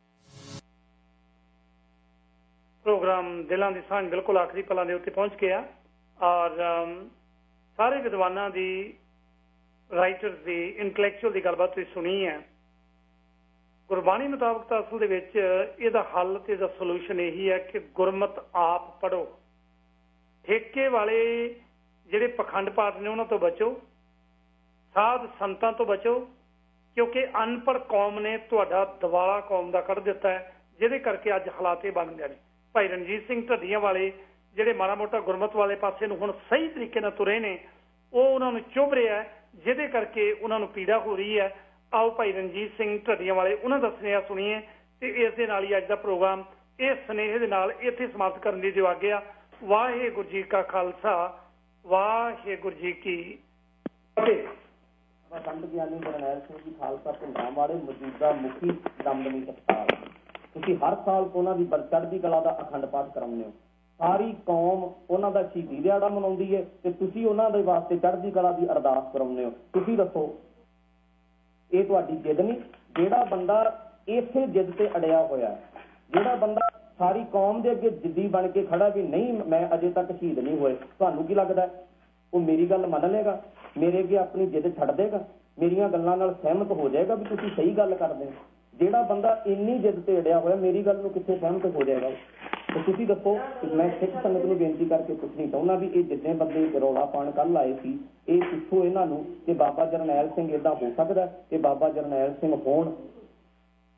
ਪ੍ਰੋਗਰਾਮ ਦਿਲਾਂ ਦੀ ਸਾਂਝ ਬਿਲਕੁਲ ਆਖਰੀ ਪਲਾਂ ਦੇ ਉੱਤੇ ਪਹੁੰਚ ਗਿਆ ਔਰ ਸਾਰੇ ਵਿਦਵਾਨਾਂ ਦੀ, ਰਾਈਟਰਸ ਦੀ, ਇੰਟੈਲੈਕਚੁਅਲ ਦੀ ਗੱਲਬਾਤ ਤੁਸੀਂ ਸੁਣੀ ਹੈ। ਗੁਰਬਾਣੀ ਮੁਤਾਬਕ ਤਾਂ ਅਸਲ ਦੇ ਵਿੱਚ ਇਹਦਾ ਹੱਲ ਤੇ ਇਹਦਾ ਸੋਲੂਸ਼ਨ ਇਹੀ ਹੈ ਕਿ ਗੁਰਮਤ ਆਪ ਪੜ੍ਹੋ। ਠੇਕੇ ਵਾਲੇ ਜਿਹੜੇ ਪਖੰਡ ਪਾਠ ਨੇ ਉਹਨਾਂ ਤੋਂ ਬਚੋ, ਸਾਧ ਸੰਤਾਂ ਤੋਂ ਬਚੋ, ਕਿਉਂਕਿ ਅਨਪੜ੍ਹ ਕੌਮ ਨੇ ਤੁਹਾਡਾ ਦਿਵਾਲਾ ਕੌਮ ਦਾ ਕੱਢ ਦਿੱਤਾ ਹੈ, ਜਿਹਦੇ ਕਰਕੇ ਅੱਜ ਹਾਲਾਤ ਇਹ ਬਣ ਗਏ ਨੇ। ਭਾਈ ਰਣਜੀਤ ਸਿੰਘ ਢੱਡੀਆਂ ਵਾਲੇ ਜਿਹੜੇ ਮਾੜਾ ਮੋਟਾ ਗੁਰਮਤ ਵਾਲੇ ਪਾਸੇ ਨੂੰ ਹੁਣ ਸਹੀ ਤਰੀਕੇ ਨਾਲ ਤੁਰੇ ਨੇ, ਉਹ ਉਹਨਾਂ ਨੂੰ ਚੁੱਭ ਰਿਹਾ, ਜਿਹਦੇ ਕਰਕੇ ਉਹਨਾਂ ਨੂੰ ਪੀੜਾ ਹੋ ਰਹੀ ਹੈ। ਆਓ ਭਾਈ ਰਣਜੀਤ ਸਿੰਘ ਢੱਡੀਆਂ ਵਾਲੇ ਉਹਨਾਂ ਦਾ ਸੁਨੇਹਾ ਸੁਣੀਏ ਤੇ ਇਸ ਦੇ ਨਾਲ ਹੀ ਅੱਜ ਦਾ ਪ੍ਰੋਗਰਾਮ ਇਸ ਸੁਨੇਹੇ ਦੇ ਨਾਲ ਇੱਥੇ ਸਮਾਪਤ ਕਰਨ ਦੀ ਦਿਓ ਆਗਿਆ। ਵਾਹਿਗੁਰੂ ਜੀ ਕਾ ਖਾਲਸਾ, ਵਾਹਿਗੁਰੂ ਜੀ ਕੀ ਫਤਿਹ। ਸੰਤ ਗਿਆਨੀ ਜਰਨੈਲ ਸਿੰਘ ਜੀ ਖਾਲਸਾ ਪਿੰਡਾਂ ਵਾਲੇ ਮੌਜੂਦਾ ਮੁਖੀ ਦਮਦਮੀ ਹਸਪਤਾਲ, ਤੁਸੀਂ ਹਰ ਸਾਲ ਉਹਨਾਂ ਦੀ ਚੜ੍ਹਦੀ ਕਲਾ ਦਾ ਅਖੰਡ ਪਾਠ ਕਰਾਉਂਦੇ ਹੋ। ਸਾਰੀ ਕੌਮ ਉਹਨਾਂ ਦਾ ਸ਼ਹੀਦੀ ਦਿਹਾੜਾ ਮਨਾਉਂਦੀ ਹੈ ਤੇ ਤੁਸੀਂ ਉਹਨਾਂ ਦੇ ਵਾਸਤੇ ਚੜ੍ਹਦੀ ਕਲਾ ਦੀ ਅਰਦਾਸ ਕਰਾਉਂਦੇ ਹੋ। ਤੁਸੀਂ ਦੱਸੋ, ਇਹ ਤੁਹਾਡੀ ਜਿੱਦ ਨਹੀਂ? ਜਿਹੜਾ ਬੰਦਾ ਇਸੇ ਜਿੱਦ ਤੇ ਅੜਿਆ ਹੋਇਆ, ਜਿਹੜਾ ਬੰਦਾ ਸਾਰੀ ਕੌਮ ਦੇ ਅੱਗੇ ਜਿੱਦੀ ਬਣ ਕੇ ਖੜਾ ਵੀ ਨਹੀਂ ਮੈਂ ਅਜੇ ਤੱਕ ਸ਼ਹੀਦ ਨਹੀਂ ਹੋਏ, ਤੁਹਾਨੂੰ ਕੀ ਲੱਗਦਾ ਉਹ ਮੇਰੀ ਗੱਲ ਮੰਨ ਲਏਗਾ? ਮੇਰੇ ਅੱਗੇ ਆਪਣੀ ਜਿੱਦ ਛੱਡ ਦੇਗਾ? ਮੇਰੀਆਂ ਗੱਲਾਂ ਨਾਲ ਸਹਿਮਤ ਹੋ ਜਾਏਗਾ ਵੀ ਤੁਸੀਂ ਸਹੀ ਗੱਲ ਕਰਦੇ ਹੋ? ਜਿਹੜਾ ਬੰਦਾ ਇੰਨੀ ਜਿੱਦ ਤੇ ਅੜਿਆ ਹੋਇਆ ਮੇਰੀ ਗੱਲ ਨੂੰ ਕਿੱਥੇ ਸਹਿਮਤ ਹੋ ਜਾਏਗਾ? ਤੇ ਤੁਸੀਂ ਦੱਸੋ। ਮੈਂ ਸਿੱਖ ਸੰਗਤ ਨੂੰ ਬੇਨਤੀ ਕਰਕੇ ਪੁੱਛਣੀ ਚਾਹੁੰਦਾ ਵੀ ਇਹ ਜਿੰਨੇ ਬੰਦੇ ਰੌਲਾ ਪਾਉਣ ਕੱਲ ਆਏ ਸੀ, ਇਹ ਪੁੱਛੋ ਇਹਨਾਂ ਨੂੰ ਕਿ ਬਾਬਾ ਜਰਨੈਲ ਸਿੰਘ ਏਦਾਂ ਹੋ ਸਕਦਾ ਕਿ ਬਾਬਾ ਜਰਨੈਲ ਸਿੰਘ ਹੋਣ ਤੇ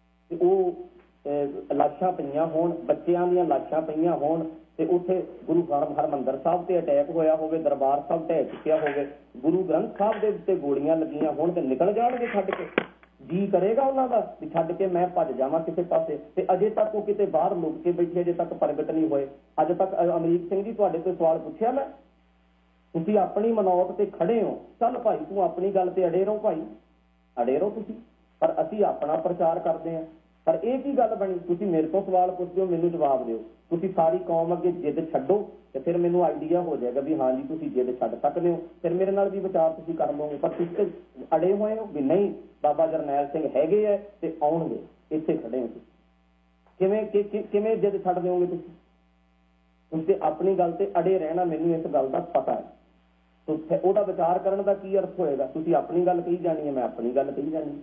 ਉਹ ਲਾਸ਼ਾਂ ਪਈਆਂ ਹੋਣ, ਬੱਚਿਆਂ ਦੀਆਂ ਲਾਸ਼ਾਂ ਪਈਆਂ ਹੋਣ, ਤੇ ਉੱਥੇ ਗੁਰੂ ਹਰਮੰਦਰ ਸਾਹਿਬ ਤੇ ਅਟੈਕ ਹੋਇਆ ਹੋਵੇ, ਦਰਬਾਰ ਸਾਹਿਬ ਢਹਿ ਚੁੱਕਿਆ ਹੋਵੇ, ਗੁਰੂ ਗ੍ਰੰਥ ਸਾਹਿਬ ਦੇ ਉੱਤੇ ਗੋਲੀਆਂ ਲੱਗੀਆਂ ਹੋਣ, ਤੇ ਨਿਕਲ ਜਾਣਗੇ ਛੱਡ ਕੇ? ਜੀ ਕਰੇਗਾ ਉਹਨਾਂ ਦਾ ਵੀ ਛੱਡ ਕੇ ਮੈਂ ਭੱਜ ਜਾਵਾਂ ਕਿਸੇ ਪਾਸੇ? ਤੇ ਅਜੇ ਤੱਕ ਉਹ ਕਿਤੇ ਬਾਹਰ ਲੁਕ ਕੇ ਬੈਠੇ, ਅਜੇ ਤੱਕ ਪ੍ਰਗਟ ਨਹੀਂ ਹੋਏ। ਅਜੇ ਤੱਕ ਅਮਰੀਕ ਸਿੰਘ ਜੀ ਤੁਹਾਡੇ ਤੋਂ ਸਵਾਲ ਪੁੱਛਿਆ ਮੈਂ? ਤੁਸੀਂ ਆਪਣੀ ਮਨੌਤ ਤੇ ਖੜੇ ਹੋ, ਚੱਲ ਭਾਈ ਤੂੰ ਆਪਣੀ ਗੱਲ ਤੇ ਅੜੇ ਰਹੋ, ਭਾਈ ਅੜੇ ਰਹੋ ਤੁਸੀਂ, ਪਰ ਅਸੀਂ ਆਪਣਾ ਪ੍ਰਚਾਰ ਕਰਦੇ ਹਾਂ। ਪਰ ਇਹ ਕੀ ਗੱਲ ਬਣੀ? ਤੁਸੀਂ ਮੇਰੇ ਤੋਂ ਸਵਾਲ ਪੁੱਛਦੇ ਹੋ, ਮੈਨੂੰ ਜਵਾਬ ਦਿਓ। ਤੁਸੀਂ ਸਾਰੀ ਕੌਮ ਅੱਗੇ ਜਿੱਦ ਛੱਡੋ ਤੇ ਫਿਰ ਮੈਨੂੰ ਆਈਡੀਆ ਹੋ ਜਾਏਗਾ ਵੀ ਹਾਂ ਜੀ ਤੁਸੀਂ ਜਿੱਦ ਛੱਡ ਸਕਦੇ ਹੋ, ਫਿਰ ਮੇਰੇ ਨਾਲ ਵੀ ਵਿਚਾਰ ਤੁਸੀਂ ਕਰ ਲਓਗੇ। ਪਰ ਤੁਸੀਂ ਅੜੇ ਹੋਏ ਹੋ ਵੀ ਨਹੀਂ ਬਾਬਾ ਜਰਨੈਲ ਸਿੰਘ ਹੈਗੇ ਹੈ ਤੇ ਆਉਣਗੇ, ਇੱਥੇ ਖੜੇ ਹੋ ਤੁਸੀਂ। ਕਿਵੇਂ ਜਿੱਦ ਛੱਡ ਦਿਓਗੇ ਤੁਸੀਂ? ਤੁਸੀਂ ਆਪਣੀ ਗੱਲ ਤੇ ਅੜੇ ਰਹਿਣਾ, ਮੈਨੂੰ ਇਸ ਗੱਲ ਦਾ ਪਤਾ ਹੈ। ਉਹਦਾ ਵਿਚਾਰ ਕਰਨ ਦਾ ਕੀ ਅਰਥ ਹੋਏਗਾ? ਤੁਸੀਂ ਆਪਣੀ ਗੱਲ ਕਹੀ ਜਾਣੀ ਹੈ, ਮੈਂ ਆਪਣੀ ਗੱਲ ਕਹੀ ਜਾਣੀ।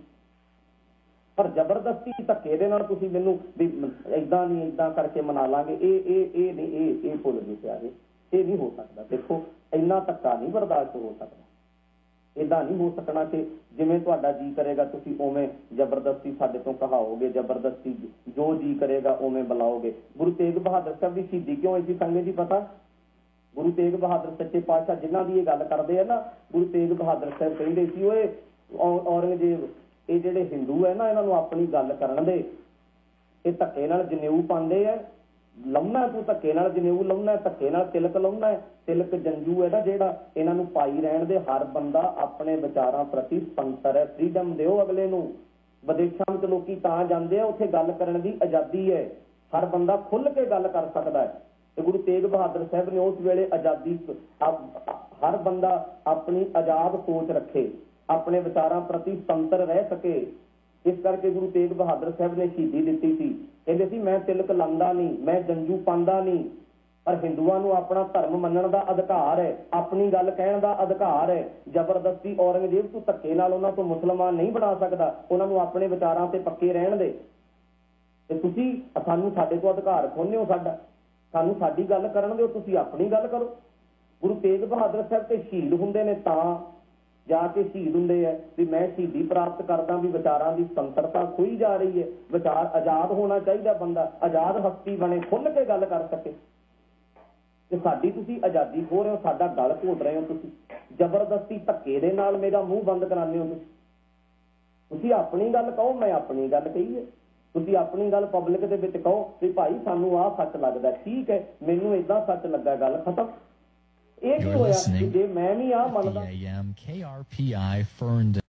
ਪਰ ਜ਼ਬਰਦਸਤੀ ਧੱਕੇ ਦੇ ਨਾਲ ਤੁਸੀਂ ਮੈਨੂੰ ਵੀ ਏਦਾਂ ਨਹੀਂ ਏਦਾਂ ਕਰਕੇ ਮਨਾ ਲਾਂਗੇ, ਇਹ ਨਹੀਂ, ਇਹ ਭੁੱਲ ਗਏ ਪਿਆਰੇ, ਇਹ ਨਹੀਂ ਹੋ ਸਕਦਾ। ਦੇਖੋ ਇੰਨਾ ਧੱਕਾ ਨਹੀਂ ਬਰਦਾਸ਼ਤ ਹੋ ਸਕਦਾ, ਏਦਾਂ ਨਹੀਂ ਹੋ ਸਕਣਾ ਕਿ ਜਿਵੇਂ ਤੁਹਾਡਾ ਜੀ ਕਰੇਗਾ ਤੁਸੀਂ ਉਵੇਂ ਜ਼ਬਰਦਸਤੀ ਸਾਡੇ ਤੋਂ ਕਹਾਓਗੇ, ਜ਼ਬਰਦਸਤੀ ਜੋ ਜੀ ਕਰੇਗਾ ਉਵੇਂ ਬੁਲਾਓਗੇ। ਗੁਰੂ ਤੇਗ ਬਹਾਦਰ ਸਾਹਿਬ ਦੀ ਸ਼ਹੀਦੀ ਕਿਉਂ ਹੋਈ ਸੀ ਸੰਗਤ ਜੀ ਪਤਾ? ਗੁਰੂ ਤੇਗ ਬਹਾਦਰ ਸੱਚੇ ਪਾਤਸ਼ਾਹ ਜਿਨ੍ਹਾਂ ਦੀ ਇਹ ਗੱਲ ਕਰਦੇ ਆ ਨਾ, ਗੁਰੂ ਤੇਗ ਬਹਾਦਰ ਸਾਹਿਬ ਕਹਿੰਦੇ ਸੀ ਓਏ ਔਰੰਗਜ਼ੇਬ, ਇਹ ਜਿਹੜੇ ਹਿੰਦੂ ਹੈ ਨਾ ਇਹਨਾਂ ਨੂੰ ਆਪਣੀ ਗੱਲ ਕਰਨ ਦੇ, ਇਹ ਧੱਕੇ ਨਾਲ ਜਨੇਊ ਪਾਉਂਦੇ ਆ, ਲਾਉਣਾ ਤੂੰ ਧੱਕੇ ਨਾਲ ਜਨੇਊ ਲਾਉਣਾ, ਧੱਕੇ ਨਾਲ ਤਿਲਕ ਲਾਉਣਾ, ਤਿਲਕ ਜੰਜੂ ਹੈ ਨਾ ਜਿਹੜਾ, ਇਹਨਾਂ ਨੂੰ ਪਾਈ ਰਹਿਣ ਦੇ। ਹਰ ਬੰਦਾ ਆਪਣੇ ਵਿਚਾਰਾਂ ਪ੍ਰਤੀ ਸੁਤੰਤਰ ਹੈ, ਫਰੀਡਮ ਦਿਓ ਅਗਲੇ ਨੂੰ। ਵਿਦੇਸ਼ਾਂ ਵਿੱਚ ਲੋਕੀ ਤਾਂ ਜਾਂਦੇ ਆ, ਉੱਥੇ ਗੱਲ ਕਰਨ ਦੀ ਆਜ਼ਾਦੀ ਹੈ, ਹਰ ਬੰਦਾ ਖੁੱਲ੍ਹ ਕੇ ਗੱਲ ਕਰ ਸਕਦਾ ਹੈ। ਤੇ ਗੁਰੂ ਤੇਗ ਬਹਾਦਰ ਸਾਹਿਬ ਨੇ ਉਸ ਵੇਲੇ ਆਜ਼ਾਦੀ, ਹਰ ਬੰਦਾ ਆਪਣੀ ਆਜ਼ਾਦ ਸੋਚ ਰੱਖੇ, ਆਪਣੇ ਵਿਚਾਰਾਂ ਪ੍ਰਤੀ ਸੁਤੰਤਰ ਰਹਿ ਸਕੇ। ਇਸ ਕਰਕੇ ਗੁਰੂ ਤੇਗ ਬਹਾਦਰ ਸਾਹਿਬ ਨੇ ਸ਼ਹੀਦੀ ਦਿੱਤੀ ਸੀ। ਕਹਿੰਦੇ ਸੀ ਮੈਂ ਤਿਲਕ ਲਾਉਂਦਾ ਨਹੀਂ, ਮੈਂ ਜੰਜੂ ਪਾਉਂਦਾ ਨਹੀਂ, ਪਰ ਹਿੰਦੂਆਂ ਨੂੰ ਆਪਣਾ ਧਰਮ ਮੰਨਣ ਦਾ ਅਧਿਕਾਰ ਹੈ, ਆਪਣੀ ਗੱਲ ਕਹਿਣ ਦਾ ਅਧਿਕਾਰ ਹੈ। ਜ਼ਬਰਦਸਤੀ ਔਰੰਗਜ਼ੇਬ ਤੂੰ ਧੱਕੇ ਨਾਲ ਉਹਨਾਂ ਤੋਂ ਮੁਸਲਮਾਨ ਨਹੀਂ ਬਣਾ ਸਕਦਾ, ਉਹਨਾਂ ਨੂੰ ਆਪਣੇ ਵਿਚਾਰਾਂ ਤੇ ਪੱਕੇ ਰਹਿਣ ਦੇ। ਤੇ ਤੁਸੀਂ ਸਾਨੂੰ ਸਾਡੇ ਤੋਂ ਅਧਿਕਾਰ ਖੋਹਦੇ ਹੋ ਸਾਡਾ, ਸਾਨੂੰ ਸਾਡੀ ਗੱਲ ਕਰਨ ਦਿਓ, ਤੁਸੀਂ ਆਪਣੀ ਗੱਲ ਕਰੋ। ਗੁਰੂ ਤੇਗ ਬਹਾਦਰ ਸਾਹਿਬ ਤੇ ਸ਼ਹੀਦ ਹੁੰਦੇ ਨੇ ਤਾਂ ਜਾ ਕੇ ਸ਼ਹੀਦ ਹੁੰਦੇ ਹੈ ਵੀ ਮੈਂ ਸ਼ਹੀਦੀ ਪ੍ਰਾਪਤ ਕਰਦਾ, ਵੀ ਵਿਚਾਰਾਂ ਦੀ ਸੁਤੰਤਰਤਾ ਖੋਈ ਜਾ ਰਹੀ ਹੈ। ਵਿਚਾਰ ਆਜ਼ਾਦ ਹੋਣਾ ਚਾਹੀਦਾ, ਬੰਦਾ ਆਜ਼ਾਦ ਹਸਤੀ ਬਣੇ, ਖੁੱਲ੍ਹ ਕੇ ਗੱਲ ਕਰ ਸਕੇ। ਤੇ ਸਾਡੀ ਤੁਸੀਂ ਆਜ਼ਾਦੀ ਖੋਹ ਰਹੇ ਹੋ, ਸਾਡਾ ਗਲ ਘੋਟ ਰਹੇ ਹੋ ਤੁਸੀਂ, ਜ਼ਬਰਦਸਤੀ ਧੱਕੇ ਦੇ ਨਾਲ ਮੇਰਾ ਮੂੰਹ ਬੰਦ ਕਰਾਉਂਦੇ ਹੋ ਤੁਸੀਂ। ਤੁਸੀਂ ਆਪਣੀ ਗੱਲ ਕਹੋ, ਮੈਂ ਆਪਣੀ ਗੱਲ ਕਹੀ ਹੈ। ਤੁਸੀਂ ਆਪਣੀ ਗੱਲ ਪਬਲਿਕ ਦੇ ਵਿੱਚ ਕਹੋ ਵੀ ਭਾਈ ਸਾਨੂੰ ਆਹ ਸੱਚ ਲੱਗਦਾ, ਠੀਕ ਹੈ, ਮੈਨੂੰ ਏਦਾਂ ਸੱਚ ਲੱਗਾ, ਗੱਲ ਖਤਮ। ਇਹ ਕੀ ਹੋਇਆ ਜੇ ਮੈਂ ਵੀ ਆਹ ਮੰਨਦਾ।